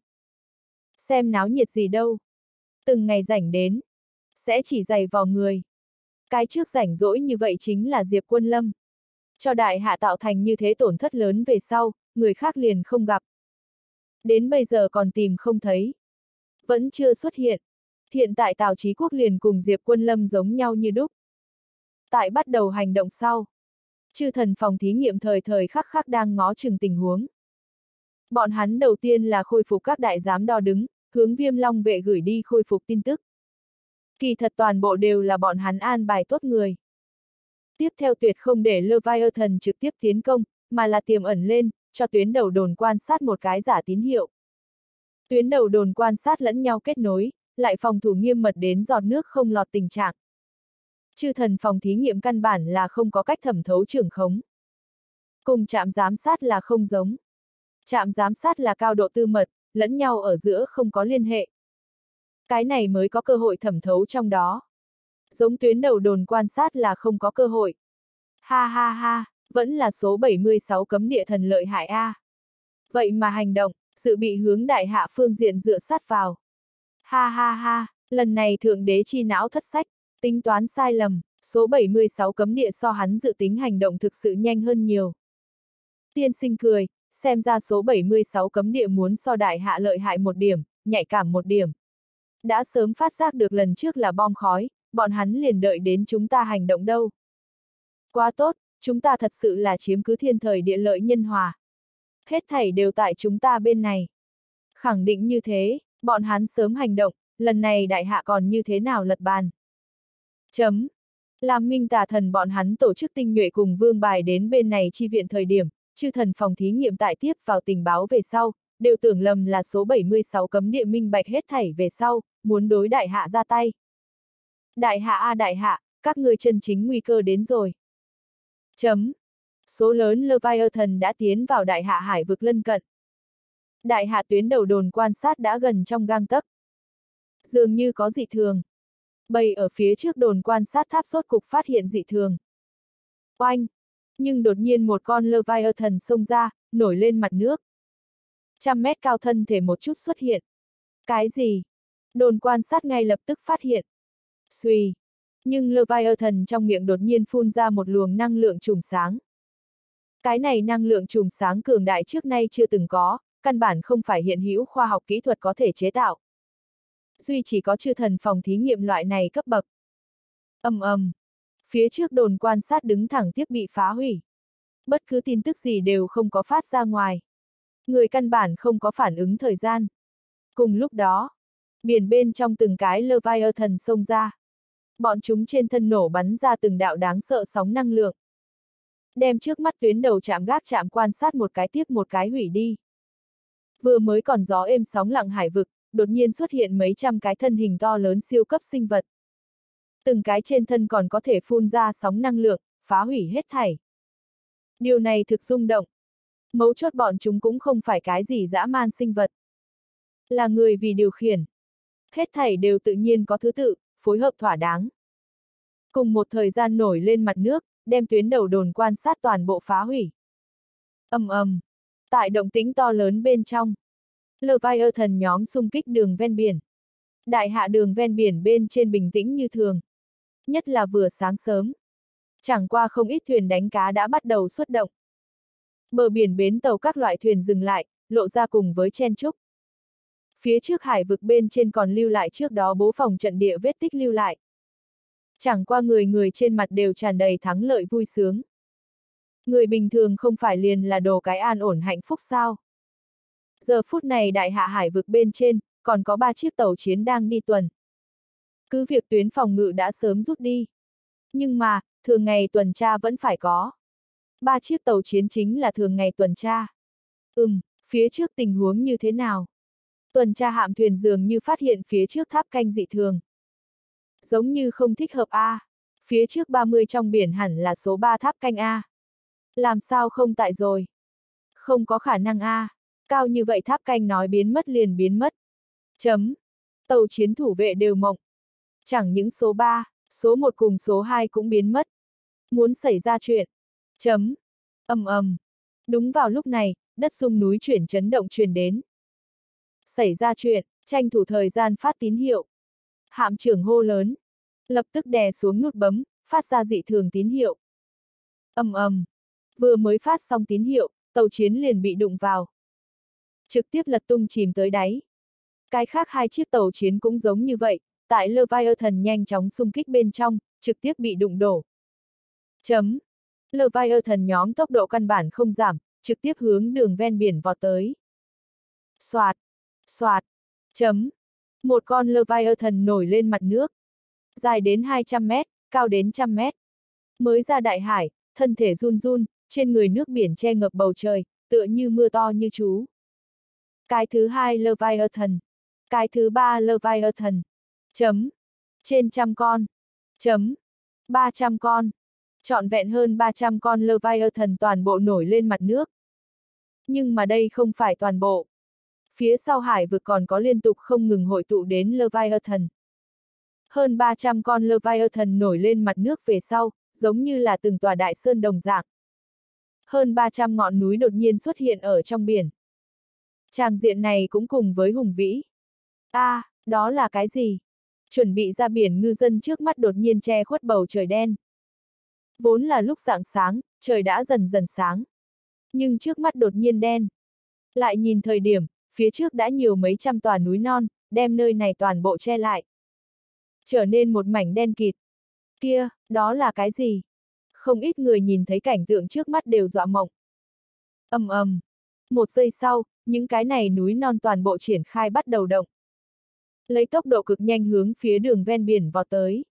Xem náo nhiệt gì đâu. Từng ngày rảnh đến, sẽ chỉ giày vò người. Cái trước rảnh rỗi như vậy chính là Diệp Quân Lâm. Cho đại hạ tạo thành như thế tổn thất lớn về sau, người khác liền không gặp. Đến bây giờ còn tìm không thấy. Vẫn chưa xuất hiện. Hiện tại Tào Chí Quốc liền cùng Diệp Quân Lâm giống nhau như đúc. Tại bắt đầu hành động sau, chư thần phòng thí nghiệm thời thời khắc khắc đang ngó chừng tình huống. Bọn hắn đầu tiên là khôi phục các đại giám đo đứng, hướng Viêm Long vệ gửi đi khôi phục tin tức. Kỳ thật toàn bộ đều là bọn hắn an bài tốt người. Tiếp theo tuyệt không để Leviathan trực tiếp tiến công, mà là tiềm ẩn lên, cho tuyến đầu đồn quan sát một cái giả tín hiệu. Tuyến đầu đồn quan sát lẫn nhau kết nối, lại phòng thủ nghiêm mật đến giọt nước không lọt tình trạng. Chư thần phòng thí nghiệm căn bản là không có cách thẩm thấu trưởng khống. Cùng trạm giám sát là không giống. Trạm giám sát là cao độ tư mật, lẫn nhau ở giữa không có liên hệ. Cái này mới có cơ hội thẩm thấu trong đó. Giống tuyến đầu đồn quan sát là không có cơ hội. Ha ha ha, vẫn là số bảy mươi sáu cấm địa thần lợi hại a. Vậy mà hành động, sự bị hướng đại hạ phương diện dựa sát vào. Ha ha ha, lần này thượng đế chi não thất sách, tính toán sai lầm, số bảy mươi sáu cấm địa so hắn dự tính hành động thực sự nhanh hơn nhiều. Tiên sinh cười, xem ra số bảy mươi sáu cấm địa muốn so đại hạ lợi hại một điểm, nhạy cảm một điểm. Đã sớm phát giác được lần trước là bom khói, bọn hắn liền đợi đến chúng ta hành động đâu. Quá tốt, chúng ta thật sự là chiếm cứ thiên thời địa lợi nhân hòa. Hết thảy đều tại chúng ta bên này. Khẳng định như thế, bọn hắn sớm hành động, lần này đại hạ còn như thế nào lật bàn. Chấm. Làm Minh Tà Thần bọn hắn tổ chức tinh nhuệ cùng vương bài đến bên này chi viện thời điểm, chư thần phòng thí nghiệm tại tiếp vào tình báo về sau, đều tưởng lầm là số bảy mươi sáu cấm địa minh bạch hết thảy về sau, muốn đối đại hạ ra tay. Đại hạ a đại hạ, các người chân chính nguy cơ đến rồi. Chấm. Số lớn Leviathan đã tiến vào đại hạ hải vực lân cận. Đại hạ tuyến đầu đồn quan sát đã gần trong gang tấc. Dường như có dị thường. Bầy ở phía trước đồn quan sát tháp sốt cục phát hiện dị thường. Oanh! Nhưng đột nhiên một con Leviathan xông ra, nổi lên mặt nước. Trăm mét cao thân thể một chút xuất hiện. Cái gì? Đồn quan sát ngay lập tức phát hiện. Xuy! Nhưng Leviathan trong miệng đột nhiên phun ra một luồng năng lượng chùm sáng. Cái này năng lượng chùm sáng cường đại trước nay chưa từng có, căn bản không phải hiện hữu khoa học kỹ thuật có thể chế tạo. Duy chỉ có chư thần phòng thí nghiệm loại này cấp bậc. Ầm ầm. Phía trước đồn quan sát đứng thẳng tiếp bị phá hủy. Bất cứ tin tức gì đều không có phát ra ngoài. Người căn bản không có phản ứng thời gian. Cùng lúc đó, biển bên trong từng cái Leviathan xông ra. Bọn chúng trên thân nổ bắn ra từng đạo đáng sợ sóng năng lượng. Đem trước mắt tuyến đầu chạm gác chạm quan sát một cái tiếp một cái hủy đi. Vừa mới còn gió êm sóng lặng hải vực, đột nhiên xuất hiện mấy trăm cái thân hình to lớn siêu cấp sinh vật. Từng cái trên thân còn có thể phun ra sóng năng lượng, phá hủy hết thảy. Điều này thực rung động. Mấu chốt bọn chúng cũng không phải cái gì dã man sinh vật. Là người vì điều khiển. Hết thảy đều tự nhiên có thứ tự, phối hợp thỏa đáng. Cùng một thời gian nổi lên mặt nước, đem tuyến đầu đồn quan sát toàn bộ phá hủy. Ầm ầm. Tại động tĩnh to lớn bên trong, Leviathan nhóm xung kích đường ven biển. Đại hạ đường ven biển bên trên bình tĩnh như thường. Nhất là vừa sáng sớm. Chẳng qua không ít thuyền đánh cá đã bắt đầu xuất động. Bờ biển bến tàu các loại thuyền dừng lại, lộ ra cùng với chen chúc. Phía trước hải vực bên trên còn lưu lại trước đó bố phòng trận địa vết tích lưu lại. Chẳng qua người người trên mặt đều tràn đầy thắng lợi vui sướng. Người bình thường không phải liền là đồ cái an ổn hạnh phúc sao? Giờ phút này đại hạ hải vực bên trên, còn có ba chiếc tàu chiến đang đi tuần. Cứ việc tuyến phòng ngự đã sớm rút đi. Nhưng mà, thường ngày tuần tra vẫn phải có. Ba chiếc tàu chiến chính là thường ngày tuần tra. Ừm, phía trước tình huống như thế nào? Tuần tra hạm thuyền dường như phát hiện phía trước tháp canh dị thường. Giống như không thích hợp A. Phía trước ba mươi trong biển hẳn là số ba tháp canh A. Làm sao không tại rồi? Không có khả năng A. Cao như vậy tháp canh nói biến mất liền biến mất. Chấm. Tàu chiến thủ vệ đều mộng. Chẳng những số ba, số một cùng số hai cũng biến mất. Muốn xảy ra chuyện. Chấm. Ầm ầm. Đúng vào lúc này, đất rung núi chuyển chấn động truyền đến. Xảy ra chuyện, tranh thủ thời gian phát tín hiệu. Hạm trưởng hô lớn. Lập tức đè xuống nút bấm, phát ra dị thường tín hiệu. Ầm ầm. Vừa mới phát xong tín hiệu, tàu chiến liền bị đụng vào. Trực tiếp lật tung chìm tới đáy. Cái khác hai chiếc tàu chiến cũng giống như vậy, tại Leviathan nhanh chóng xung kích bên trong, trực tiếp bị đụng đổ. Chấm. Leviathan nhóm tốc độ căn bản không giảm, trực tiếp hướng đường ven biển vọt tới. Soạt, soạt, chấm. Một con Leviathan nổi lên mặt nước. Dài đến hai trăm mét, cao đến một trăm mét. Mới ra đại hải, thân thể run run, trên người nước biển che ngập bầu trời, tựa như mưa to như chú. Cái thứ hai Leviathan. Cái thứ ba Leviathan. Chấm. Trên trăm con. Chấm. ba trăm con. Trọn vẹn hơn ba trăm con Leviathan toàn bộ nổi lên mặt nước. Nhưng mà đây không phải toàn bộ. Phía sau hải vực còn có liên tục không ngừng hội tụ đến Leviathan. Hơn ba trăm con Leviathan nổi lên mặt nước về sau, giống như là từng tòa đại sơn đồng dạng. Hơn ba trăm ngọn núi đột nhiên xuất hiện ở trong biển. Tràng diện này cũng cùng với hùng vĩ. A, à, đó là cái gì? Chuẩn bị ra biển ngư dân trước mắt đột nhiên che khuất bầu trời đen. Vốn là lúc rạng sáng, trời đã dần dần sáng. Nhưng trước mắt đột nhiên đen. Lại nhìn thời điểm, phía trước đã nhiều mấy trăm tòa núi non, đem nơi này toàn bộ che lại. Trở nên một mảnh đen kịt. Kia, đó là cái gì? Không ít người nhìn thấy cảnh tượng trước mắt đều dọa mộng. Ầm ầm. Một giây sau, những cái này núi non toàn bộ triển khai bắt đầu động. Lấy tốc độ cực nhanh hướng phía đường ven biển vọt tới.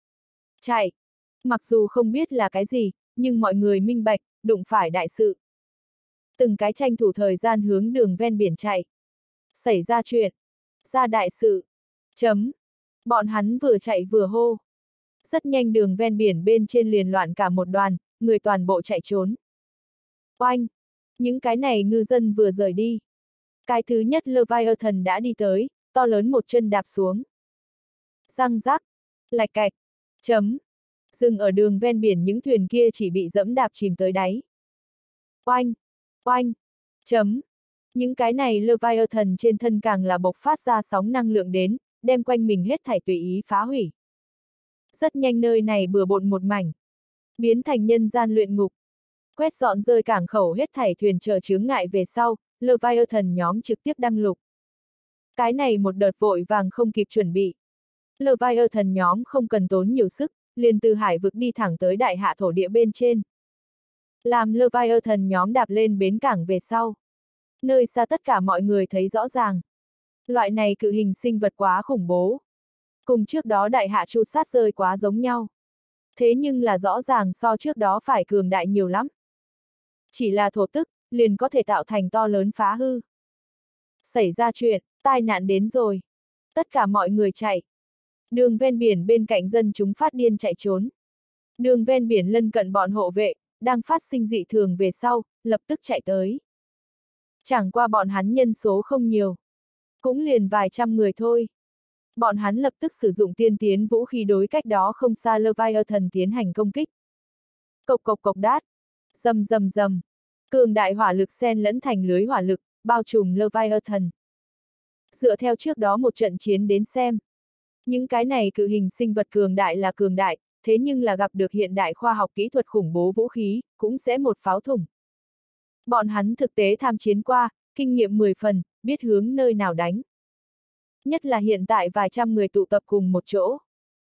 Chạy. Mặc dù không biết là cái gì, nhưng mọi người minh bạch, đụng phải đại sự. Từng cái tranh thủ thời gian hướng đường ven biển chạy. Xảy ra chuyện. Ra đại sự. Chấm. Bọn hắn vừa chạy vừa hô. Rất nhanh đường ven biển bên trên liền loạn cả một đoàn, người toàn bộ chạy trốn. Oanh! Những cái này ngư dân vừa rời đi. Cái thứ nhất Leviathan đã đi tới, to lớn một chân đạp xuống. Răng rắc! Lạch cạch! Chấm! Dừng ở đường ven biển những thuyền kia chỉ bị dẫm đạp chìm tới đáy. Oanh! Oanh! Chấm! Những cái này Leviathan trên thân càng là bộc phát ra sóng năng lượng đến, đem quanh mình hết thảy tùy ý phá hủy. Rất nhanh nơi này bừa bộn một mảnh. Biến thành nhân gian luyện ngục. Quét dọn rơi cảng khẩu hết thảy thuyền chờ chướng ngại về sau, Leviathan nhóm trực tiếp đăng lục. Cái này một đợt vội vàng không kịp chuẩn bị. Leviathan nhóm không cần tốn nhiều sức, liền từ hải vực đi thẳng tới đại hạ thổ địa bên trên. Làm Leviathan nhóm đạp lên bến cảng về sau. Nơi xa tất cả mọi người thấy rõ ràng. Loại này cự hình sinh vật quá khủng bố. Cùng trước đó đại hạ tru sát rơi quá giống nhau. Thế nhưng là rõ ràng so trước đó phải cường đại nhiều lắm. Chỉ là thổ tức, liền có thể tạo thành to lớn phá hư. Xảy ra chuyện, tai nạn đến rồi. Tất cả mọi người chạy. Đường ven biển bên cạnh dân chúng phát điên chạy trốn. Đường ven biển lân cận bọn hộ vệ, đang phát sinh dị thường về sau, lập tức chạy tới. Chẳng qua bọn hắn nhân số không nhiều. Cũng liền vài trăm người thôi. Bọn hắn lập tức sử dụng tiên tiến vũ khí đối cách đó không xa Leviathan tiến hành công kích. Cộc cộc cộc đát. Rầm rầm rầm. Cường đại hỏa lực xen lẫn thành lưới hỏa lực, bao trùm Leviathan. Dựa theo trước đó một trận chiến đến xem. Những cái này cự hình sinh vật cường đại là cường đại, thế nhưng là gặp được hiện đại khoa học kỹ thuật khủng bố vũ khí, cũng sẽ một pháo thủng. Bọn hắn thực tế tham chiến qua, kinh nghiệm mười phần, biết hướng nơi nào đánh. Nhất là hiện tại vài trăm người tụ tập cùng một chỗ.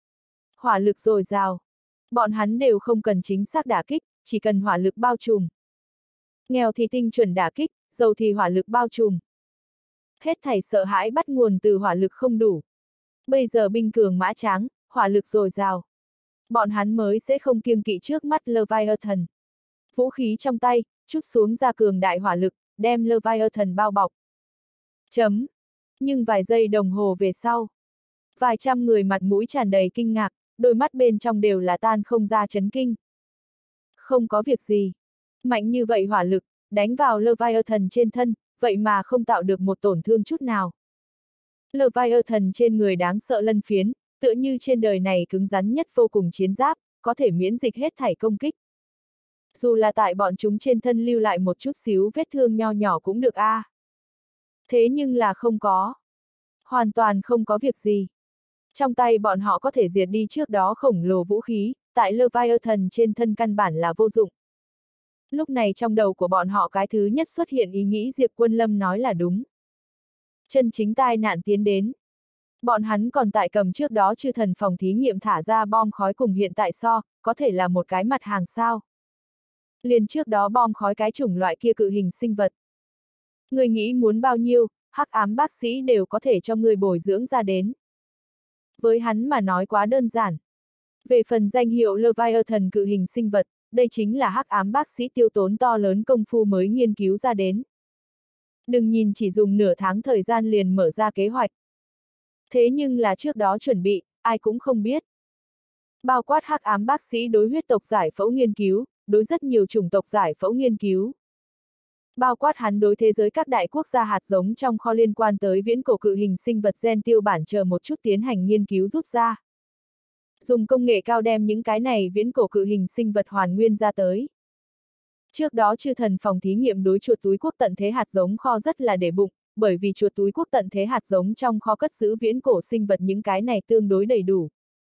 Hỏa lực dồi dào. Bọn hắn đều không cần chính xác đả kích, chỉ cần hỏa lực bao trùm. Nghèo thì tinh chuẩn đả kích, giàu thì hỏa lực bao trùm. Hết thảy sợ hãi bắt nguồn từ hỏa lực không đủ. Bây giờ binh cường mã tráng, hỏa lực dồi dào. Bọn hắn mới sẽ không kiêng kỵ trước mắt Leviathan. Vũ khí trong tay, chút xuống ra cường đại hỏa lực, đem Leviathan bao bọc. Chấm. Nhưng vài giây đồng hồ về sau, vài trăm người mặt mũi tràn đầy kinh ngạc, đôi mắt bên trong đều là tan không ra chấn kinh. Không có việc gì. Mạnh như vậy hỏa lực, đánh vào Leviathan trên thân, vậy mà không tạo được một tổn thương chút nào. Leviathan trên người đáng sợ lân phiến, tựa như trên đời này cứng rắn nhất vô cùng chiến giáp, có thể miễn dịch hết thảy công kích. Dù là tại bọn chúng trên thân lưu lại một chút xíu vết thương nho nhỏ cũng được a. À. Thế nhưng là không có. Hoàn toàn không có việc gì. Trong tay bọn họ có thể diệt đi trước đó khổng lồ vũ khí, tại Leviathan trên thân căn bản là vô dụng. Lúc này trong đầu của bọn họ cái thứ nhất xuất hiện ý nghĩ Diệp Quân Lâm nói là đúng. Chân chính tai nạn tiến đến. Bọn hắn còn tại cầm trước đó chư thần phòng thí nghiệm thả ra bom khói cùng hiện tại so, có thể là một cái mặt hàng sao. Liền trước đó bom khói cái chủng loại kia cự hình sinh vật. Người nghĩ muốn bao nhiêu, hắc ám bác sĩ đều có thể cho người bồi dưỡng ra đến. Với hắn mà nói quá đơn giản. Về phần danh hiệu Leviathan cự hình sinh vật, đây chính là hắc ám bác sĩ tiêu tốn to lớn công phu mới nghiên cứu ra đến. Đừng nhìn chỉ dùng nửa tháng thời gian liền mở ra kế hoạch. Thế nhưng là trước đó chuẩn bị, ai cũng không biết. Bao quát hắc ám bác sĩ đối huyết tộc giải phẫu nghiên cứu, đối rất nhiều chủng tộc giải phẫu nghiên cứu. Bao quát hắn đối thế giới các đại quốc gia hạt giống trong kho liên quan tới viễn cổ cự hình sinh vật gen tiêu bản chờ một chút tiến hành nghiên cứu rút ra. Dùng công nghệ cao đem những cái này viễn cổ cự hình sinh vật hoàn nguyên ra tới. Trước đó chư thần phòng thí nghiệm đối chuột túi quốc tận thế hạt giống kho rất là để bụng, bởi vì chuột túi quốc tận thế hạt giống trong kho cất giữ viễn cổ sinh vật những cái này tương đối đầy đủ.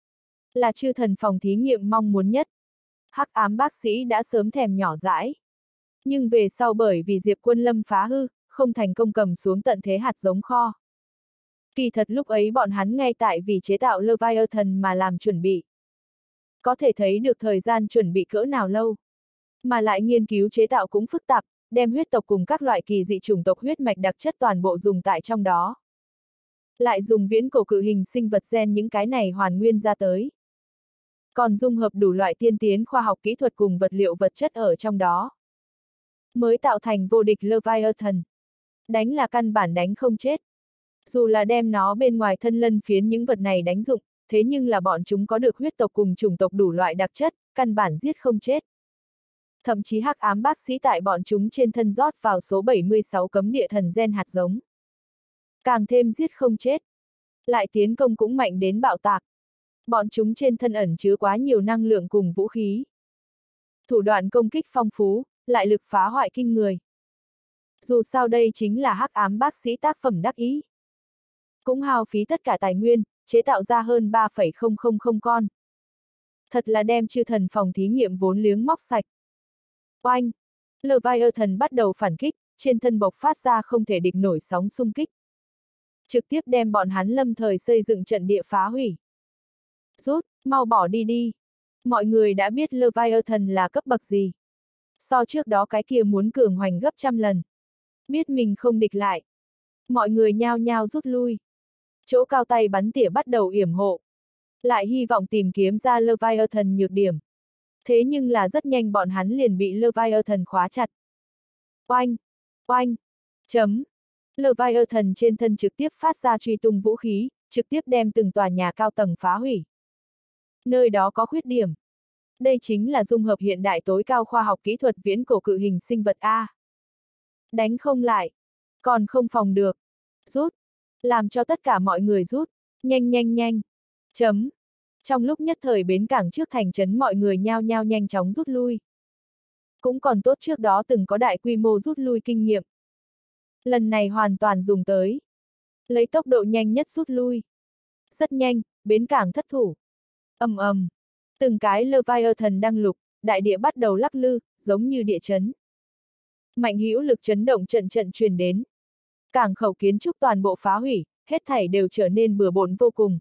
Là chư thần phòng thí nghiệm mong muốn nhất. Hắc ám bác sĩ đã sớm thèm nhỏ dãi. Nhưng về sau bởi vì Diệp Quân Lâm phá hư, không thành công cầm xuống tận thế hạt giống kho. Kỳ thật lúc ấy bọn hắn ngay tại vì chế tạo Leviathan mà làm chuẩn bị. Có thể thấy được thời gian chuẩn bị cỡ nào lâu. Mà lại nghiên cứu chế tạo cũng phức tạp, đem huyết tộc cùng các loại kỳ dị chủng tộc huyết mạch đặc chất toàn bộ dùng tại trong đó. Lại dùng viễn cổ cự hình sinh vật gen những cái này hoàn nguyên ra tới. Còn dung hợp đủ loại tiên tiến khoa học kỹ thuật cùng vật liệu vật chất ở trong đó. Mới tạo thành vô địch Leviathan. Đánh là căn bản đánh không chết. Dù là đem nó bên ngoài thân lân phiến những vật này đánh dụng, thế nhưng là bọn chúng có được huyết tộc cùng chủng tộc đủ loại đặc chất, căn bản giết không chết. Thậm chí hắc ám bác sĩ tại bọn chúng trên thân rót vào số bảy mươi sáu cấm địa thần gen hạt giống. Càng thêm giết không chết. Lại tiến công cũng mạnh đến bạo tạc. Bọn chúng trên thân ẩn chứa quá nhiều năng lượng cùng vũ khí. Thủ đoạn công kích phong phú, lại lực phá hoại kinh người. Dù sao đây chính là hắc ám bác sĩ tác phẩm đắc ý. Cũng hao phí tất cả tài nguyên, chế tạo ra hơn ba phẩy không không không con. Thật là đem chư thần phòng thí nghiệm vốn liếng móc sạch. Oanh! Leviathan bắt đầu phản kích, trên thân bộc phát ra không thể địch nổi sóng xung kích. Trực tiếp đem bọn hắn lâm thời xây dựng trận địa phá hủy. Rút, mau bỏ đi đi. Mọi người đã biết Leviathan là cấp bậc gì. So trước đó cái kia muốn cường hoành gấp trăm lần. Biết mình không địch lại. Mọi người nhao nhao rút lui. Chỗ cao tay bắn tỉa bắt đầu yểm hộ. Lại hy vọng tìm kiếm ra Leviathan nhược điểm. Thế nhưng là rất nhanh bọn hắn liền bị Leviathan khóa chặt. Oanh! Oanh! Chấm! Leviathan trên thân trực tiếp phát ra truy tung vũ khí, trực tiếp đem từng tòa nhà cao tầng phá hủy. Nơi đó có khuyết điểm. Đây chính là dung hợp hiện đại tối cao khoa học kỹ thuật viễn cổ cự hình sinh vật A. Đánh không lại. Còn không phòng được. Rút. Làm cho tất cả mọi người rút. Nhanh nhanh nhanh. Chấm. Trong lúc nhất thời bến cảng trước thành trấn mọi người nhao nhao nhanh chóng rút lui. Cũng còn tốt trước đó từng có đại quy mô rút lui kinh nghiệm. Lần này hoàn toàn dùng tới. Lấy tốc độ nhanh nhất rút lui. Rất nhanh, bến cảng thất thủ. Ầm ầm. Từng cái Leviathan đăng lục, đại địa bắt đầu lắc lư, giống như địa chấn. Mạnh hữu lực chấn động trận trận truyền đến. Cảng khẩu kiến trúc toàn bộ phá hủy, hết thảy đều trở nên bừa bộn vô cùng.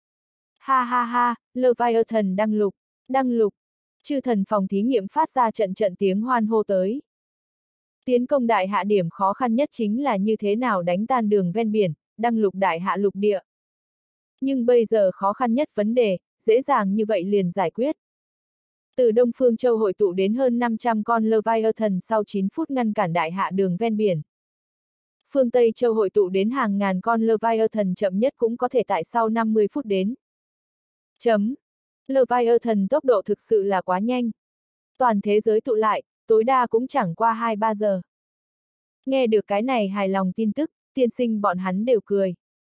Ha ha ha, Leviathan đăng lục, đăng lục. Chư thần phòng thí nghiệm phát ra trận trận tiếng hoan hô tới. Tiến công đại hạ điểm khó khăn nhất chính là như thế nào đánh tan đường ven biển, đăng lục đại hạ lục địa. Nhưng bây giờ khó khăn nhất vấn đề, dễ dàng như vậy liền giải quyết. Từ Đông Phương Châu hội tụ đến hơn năm trăm con Leviathan sau chín phút ngăn cản đại hạ đường ven biển. Phương Tây Châu hội tụ đến hàng ngàn con Leviathan chậm nhất cũng có thể tại sau năm mươi phút đến. Chấm. Leviathan tốc độ thực sự là quá nhanh. Toàn thế giới tụ lại, tối đa cũng chẳng qua hai ba giờ. Nghe được cái này hài lòng tin tức, tiên sinh bọn hắn đều cười.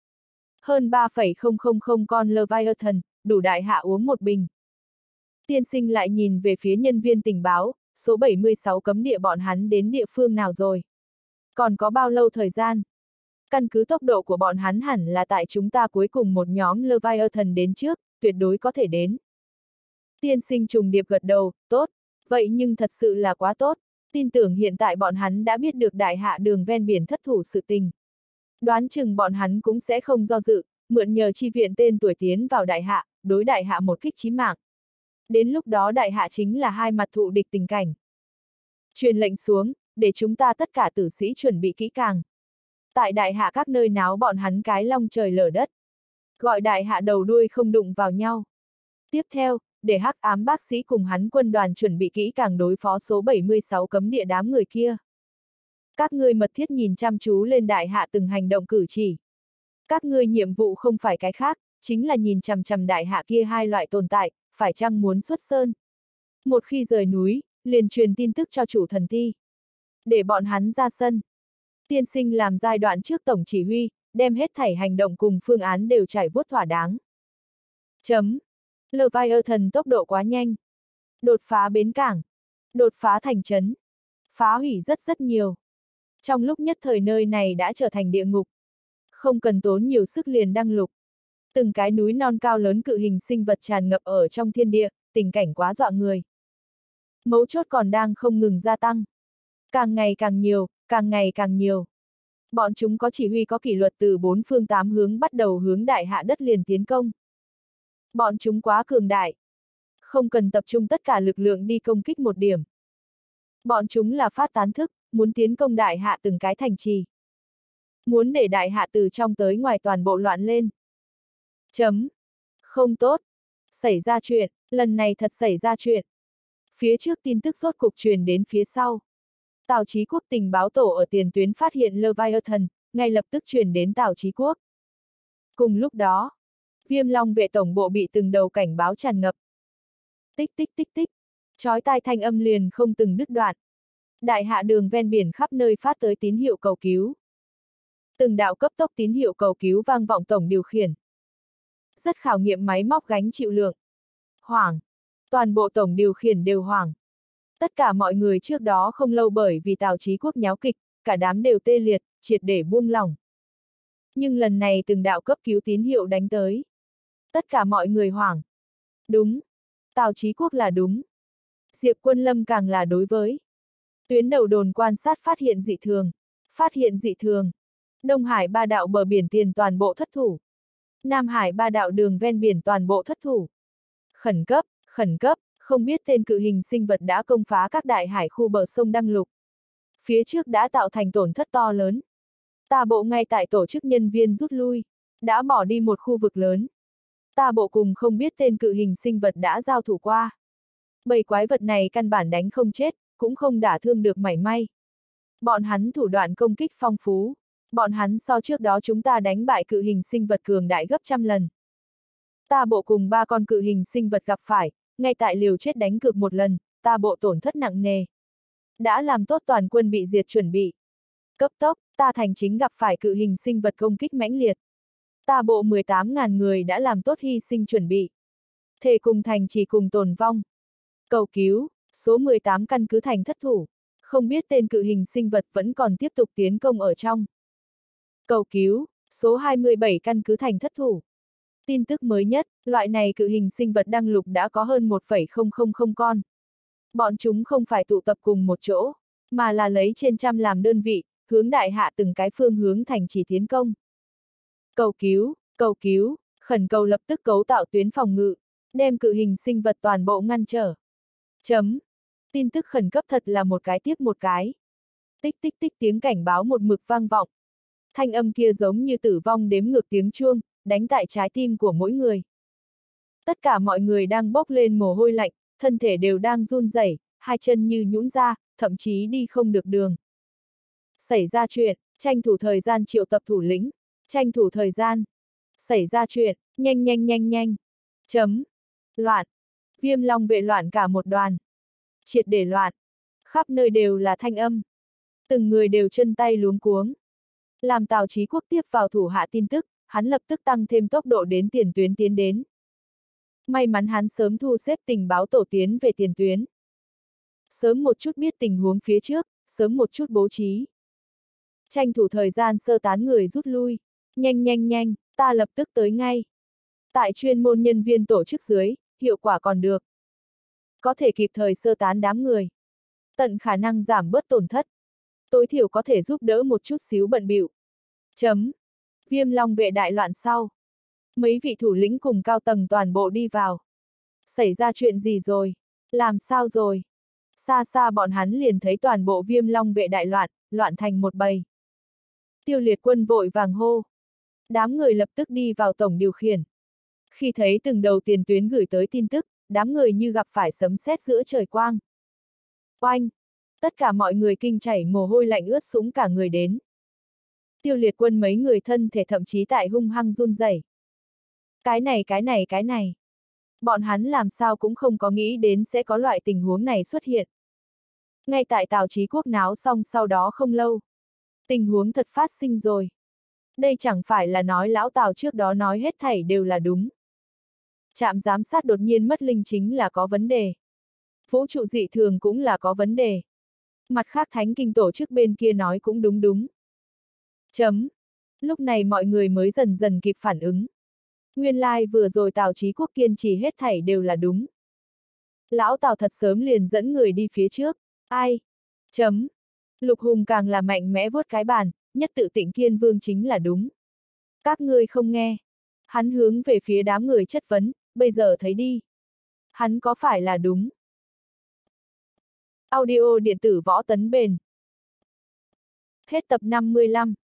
Hơn ba phẩy không không không con Leviathan, đủ đại hạ uống một bình. Tiên sinh lại nhìn về phía nhân viên tình báo, số bảy mươi sáu cấm địa bọn hắn đến địa phương nào rồi? Còn có bao lâu thời gian? Căn cứ tốc độ của bọn hắn hẳn là tại chúng ta cuối cùng một nhóm Leviathan đến trước, tuyệt đối có thể đến. Tiên sinh trùng điệp gật đầu, tốt, vậy nhưng thật sự là quá tốt, tin tưởng hiện tại bọn hắn đã biết được đại hạ đường ven biển thất thủ sự tình. Đoán chừng bọn hắn cũng sẽ không do dự, mượn nhờ chi viện tên tuổi tiến vào đại hạ, đối đại hạ một kích chí mạng. Đến lúc đó đại hạ chính là hai mặt thụ địch tình cảnh. Truyền lệnh xuống, để chúng ta tất cả tử sĩ chuẩn bị kỹ càng. Tại đại hạ các nơi náo bọn hắn cái long trời lở đất. Gọi đại hạ đầu đuôi không đụng vào nhau. Tiếp theo, để hắc ám bác sĩ cùng hắn quân đoàn chuẩn bị kỹ càng đối phó số bảy mươi sáu cấm địa đám người kia. Các ngươi mật thiết nhìn chăm chú lên đại hạ từng hành động cử chỉ. Các ngươi nhiệm vụ không phải cái khác, chính là nhìn chằm chằm đại hạ kia hai loại tồn tại, phải chăng muốn xuất sơn. Một khi rời núi, liền truyền tin tức cho chủ thần thi. Để bọn hắn ra sân. Tiên sinh làm giai đoạn trước tổng chỉ huy, đem hết thảy hành động cùng phương án đều trải vuốt thỏa đáng. Chấm. Leviathan tốc độ quá nhanh. Đột phá bến cảng. Đột phá thành trấn. Phá hủy rất rất nhiều. Trong lúc nhất thời nơi này đã trở thành địa ngục. Không cần tốn nhiều sức liền đăng lục. Từng cái núi non cao lớn cự hình sinh vật tràn ngập ở trong thiên địa, tình cảnh quá dọa người. Mấu chốt còn đang không ngừng gia tăng. Càng ngày càng nhiều, càng ngày càng nhiều. Bọn chúng có chỉ huy có kỷ luật từ bốn phương tám hướng bắt đầu hướng đại hạ đất liền tiến công. Bọn chúng quá cường đại. Không cần tập trung tất cả lực lượng đi công kích một điểm. Bọn chúng là phát tán thức, muốn tiến công đại hạ từng cái thành trì. Muốn để đại hạ từ trong tới ngoài toàn bộ loạn lên. Chấm. Không tốt. Xảy ra chuyện, lần này thật xảy ra chuyện. Phía trước tin tức rốt cục truyền đến phía sau. Tào Chí Quốc tình báo tổ ở tiền tuyến phát hiện Leviathan, ngay lập tức truyền đến Tào Chí Quốc. Cùng lúc đó, Viêm Long vệ tổng bộ bị từng đầu cảnh báo tràn ngập. Tích tích tích tích, chói tai thanh âm liền không từng đứt đoạn. Đại hạ đường ven biển khắp nơi phát tới tín hiệu cầu cứu. Từng đạo cấp tốc tín hiệu cầu cứu vang vọng tổng điều khiển. Rất khảo nghiệm máy móc gánh chịu lượng. Hoảng. Toàn bộ tổng điều khiển đều hoảng. Tất cả mọi người trước đó không lâu bởi vì Tào Chí Quốc nháo kịch, cả đám đều tê liệt, triệt để buông lỏng. Nhưng lần này từng đạo cấp cứu tín hiệu đánh tới. Tất cả mọi người hoảng. Đúng. Tào Chí Quốc là đúng. Diệp Quân Lâm càng là đối với. Tuyến đầu đồn quan sát phát hiện dị thường. Phát hiện dị thường. Đông Hải ba đạo bờ biển tiền toàn bộ thất thủ. Nam Hải ba đạo đường ven biển toàn bộ thất thủ. Khẩn cấp, khẩn cấp, không biết tên cự hình sinh vật đã công phá các đại hải khu bờ sông Đăng Lục. Phía trước đã tạo thành tổn thất to lớn. Ta bộ ngay tại tổ chức nhân viên rút lui, đã bỏ đi một khu vực lớn. Ta bộ cùng không biết tên cự hình sinh vật đã giao thủ qua. Bầy quái vật này căn bản đánh không chết, cũng không đả thương được mảy may. Bọn hắn thủ đoạn công kích phong phú. Bọn hắn so trước đó chúng ta đánh bại cự hình sinh vật cường đại gấp trăm lần. Ta bộ cùng ba con cự hình sinh vật gặp phải, ngay tại liều chết đánh cược một lần, ta bộ tổn thất nặng nề. Đã làm tốt toàn quân bị diệt chuẩn bị. Cấp tốc, ta thành chính gặp phải cự hình sinh vật công kích mãnh liệt. Ta bộ mười tám nghìn người đã làm tốt hy sinh chuẩn bị. Thề cùng thành chỉ cùng tồn vong. Cầu cứu, số mười tám căn cứ thành thất thủ. Không biết tên cự hình sinh vật vẫn còn tiếp tục tiến công ở trong. Cầu cứu, số hai mươi bảy căn cứ thành thất thủ. Tin tức mới nhất, loại này cự hình sinh vật đăng lục đã có hơn một phẩy không không không con. Bọn chúng không phải tụ tập cùng một chỗ, mà là lấy trên trăm làm đơn vị, hướng đại hạ từng cái phương hướng thành trì tiến công. Cầu cứu, cầu cứu, khẩn cầu lập tức cấu tạo tuyến phòng ngự, đem cự hình sinh vật toàn bộ ngăn trở. Chấm. Tin tức khẩn cấp thật là một cái tiếp một cái. tích tích tích tiếng cảnh báo một mực vang vọng. Thanh âm kia giống như tử vong đếm ngược tiếng chuông, đánh tại trái tim của mỗi người. Tất cả mọi người đang bốc lên mồ hôi lạnh, thân thể đều đang run rẩy, hai chân như nhũn ra, thậm chí đi không được đường. Xảy ra chuyện, tranh thủ thời gian triệu tập thủ lĩnh, tranh thủ thời gian. Xảy ra chuyện, nhanh nhanh nhanh nhanh. Chấm. Loạn. Viêm long vệ loạn cả một đoàn. Triệt để loạn. Khắp nơi đều là thanh âm. Từng người đều chân tay luống cuống. Làm Tào Chí Quốc tiếp vào thủ hạ tin tức, hắn lập tức tăng thêm tốc độ đến tiền tuyến tiến đến. May mắn hắn sớm thu xếp tình báo tổ tiến về tiền tuyến. Sớm một chút biết tình huống phía trước, sớm một chút bố trí. Tranh thủ thời gian sơ tán người rút lui. Nhanh nhanh nhanh, ta lập tức tới ngay. Tại chuyên môn nhân viên tổ chức dưới, hiệu quả còn được. Có thể kịp thời sơ tán đám người. Tận khả năng giảm bớt tổn thất. Tối thiểu có thể giúp đỡ một chút xíu bận bịu. Chấm. Viêm long vệ đại loạn sau. Mấy vị thủ lĩnh cùng cao tầng toàn bộ đi vào. Xảy ra chuyện gì rồi? Làm sao rồi? Xa xa bọn hắn liền thấy toàn bộ viêm long vệ đại loạn, loạn thành một bầy. Tiêu Liệt Quân vội vàng hô. Đám người lập tức đi vào tổng điều khiển. Khi thấy từng đầu tiền tuyến gửi tới tin tức, đám người như gặp phải sấm sét giữa trời quang. Oanh! Tất cả mọi người kinh chảy mồ hôi lạnh ướt sũng cả người đến. Tiêu Liệt Quân mấy người thân thể thậm chí tại hung hăng run rẩy. Cái này cái này cái này. Bọn hắn làm sao cũng không có nghĩ đến sẽ có loại tình huống này xuất hiện. Ngay tại Tào Chí Quốc náo xong sau đó không lâu. Tình huống thật phát sinh rồi. Đây chẳng phải là nói lão Tào trước đó nói hết thảy đều là đúng. Trạm giám sát đột nhiên mất linh chính là có vấn đề. Vũ trụ dị thường cũng là có vấn đề. Mặt khác thánh kinh tổ chức bên kia nói cũng đúng đúng. Chấm. Lúc này mọi người mới dần dần kịp phản ứng. Nguyên lai like vừa rồi Tào Chí Quốc kiên trì hết thảy đều là đúng. Lão Tào thật sớm liền dẫn người đi phía trước. Ai? Chấm. Lục Hùng càng là mạnh mẽ vuốt cái bàn, nhất tự Tịnh Kiên Vương chính là đúng. Các ngươi không nghe. Hắn hướng về phía đám người chất vấn, bây giờ thấy đi. Hắn có phải là đúng? Audio điện tử Võ Tấn Bền. Hết tập năm mươi lăm.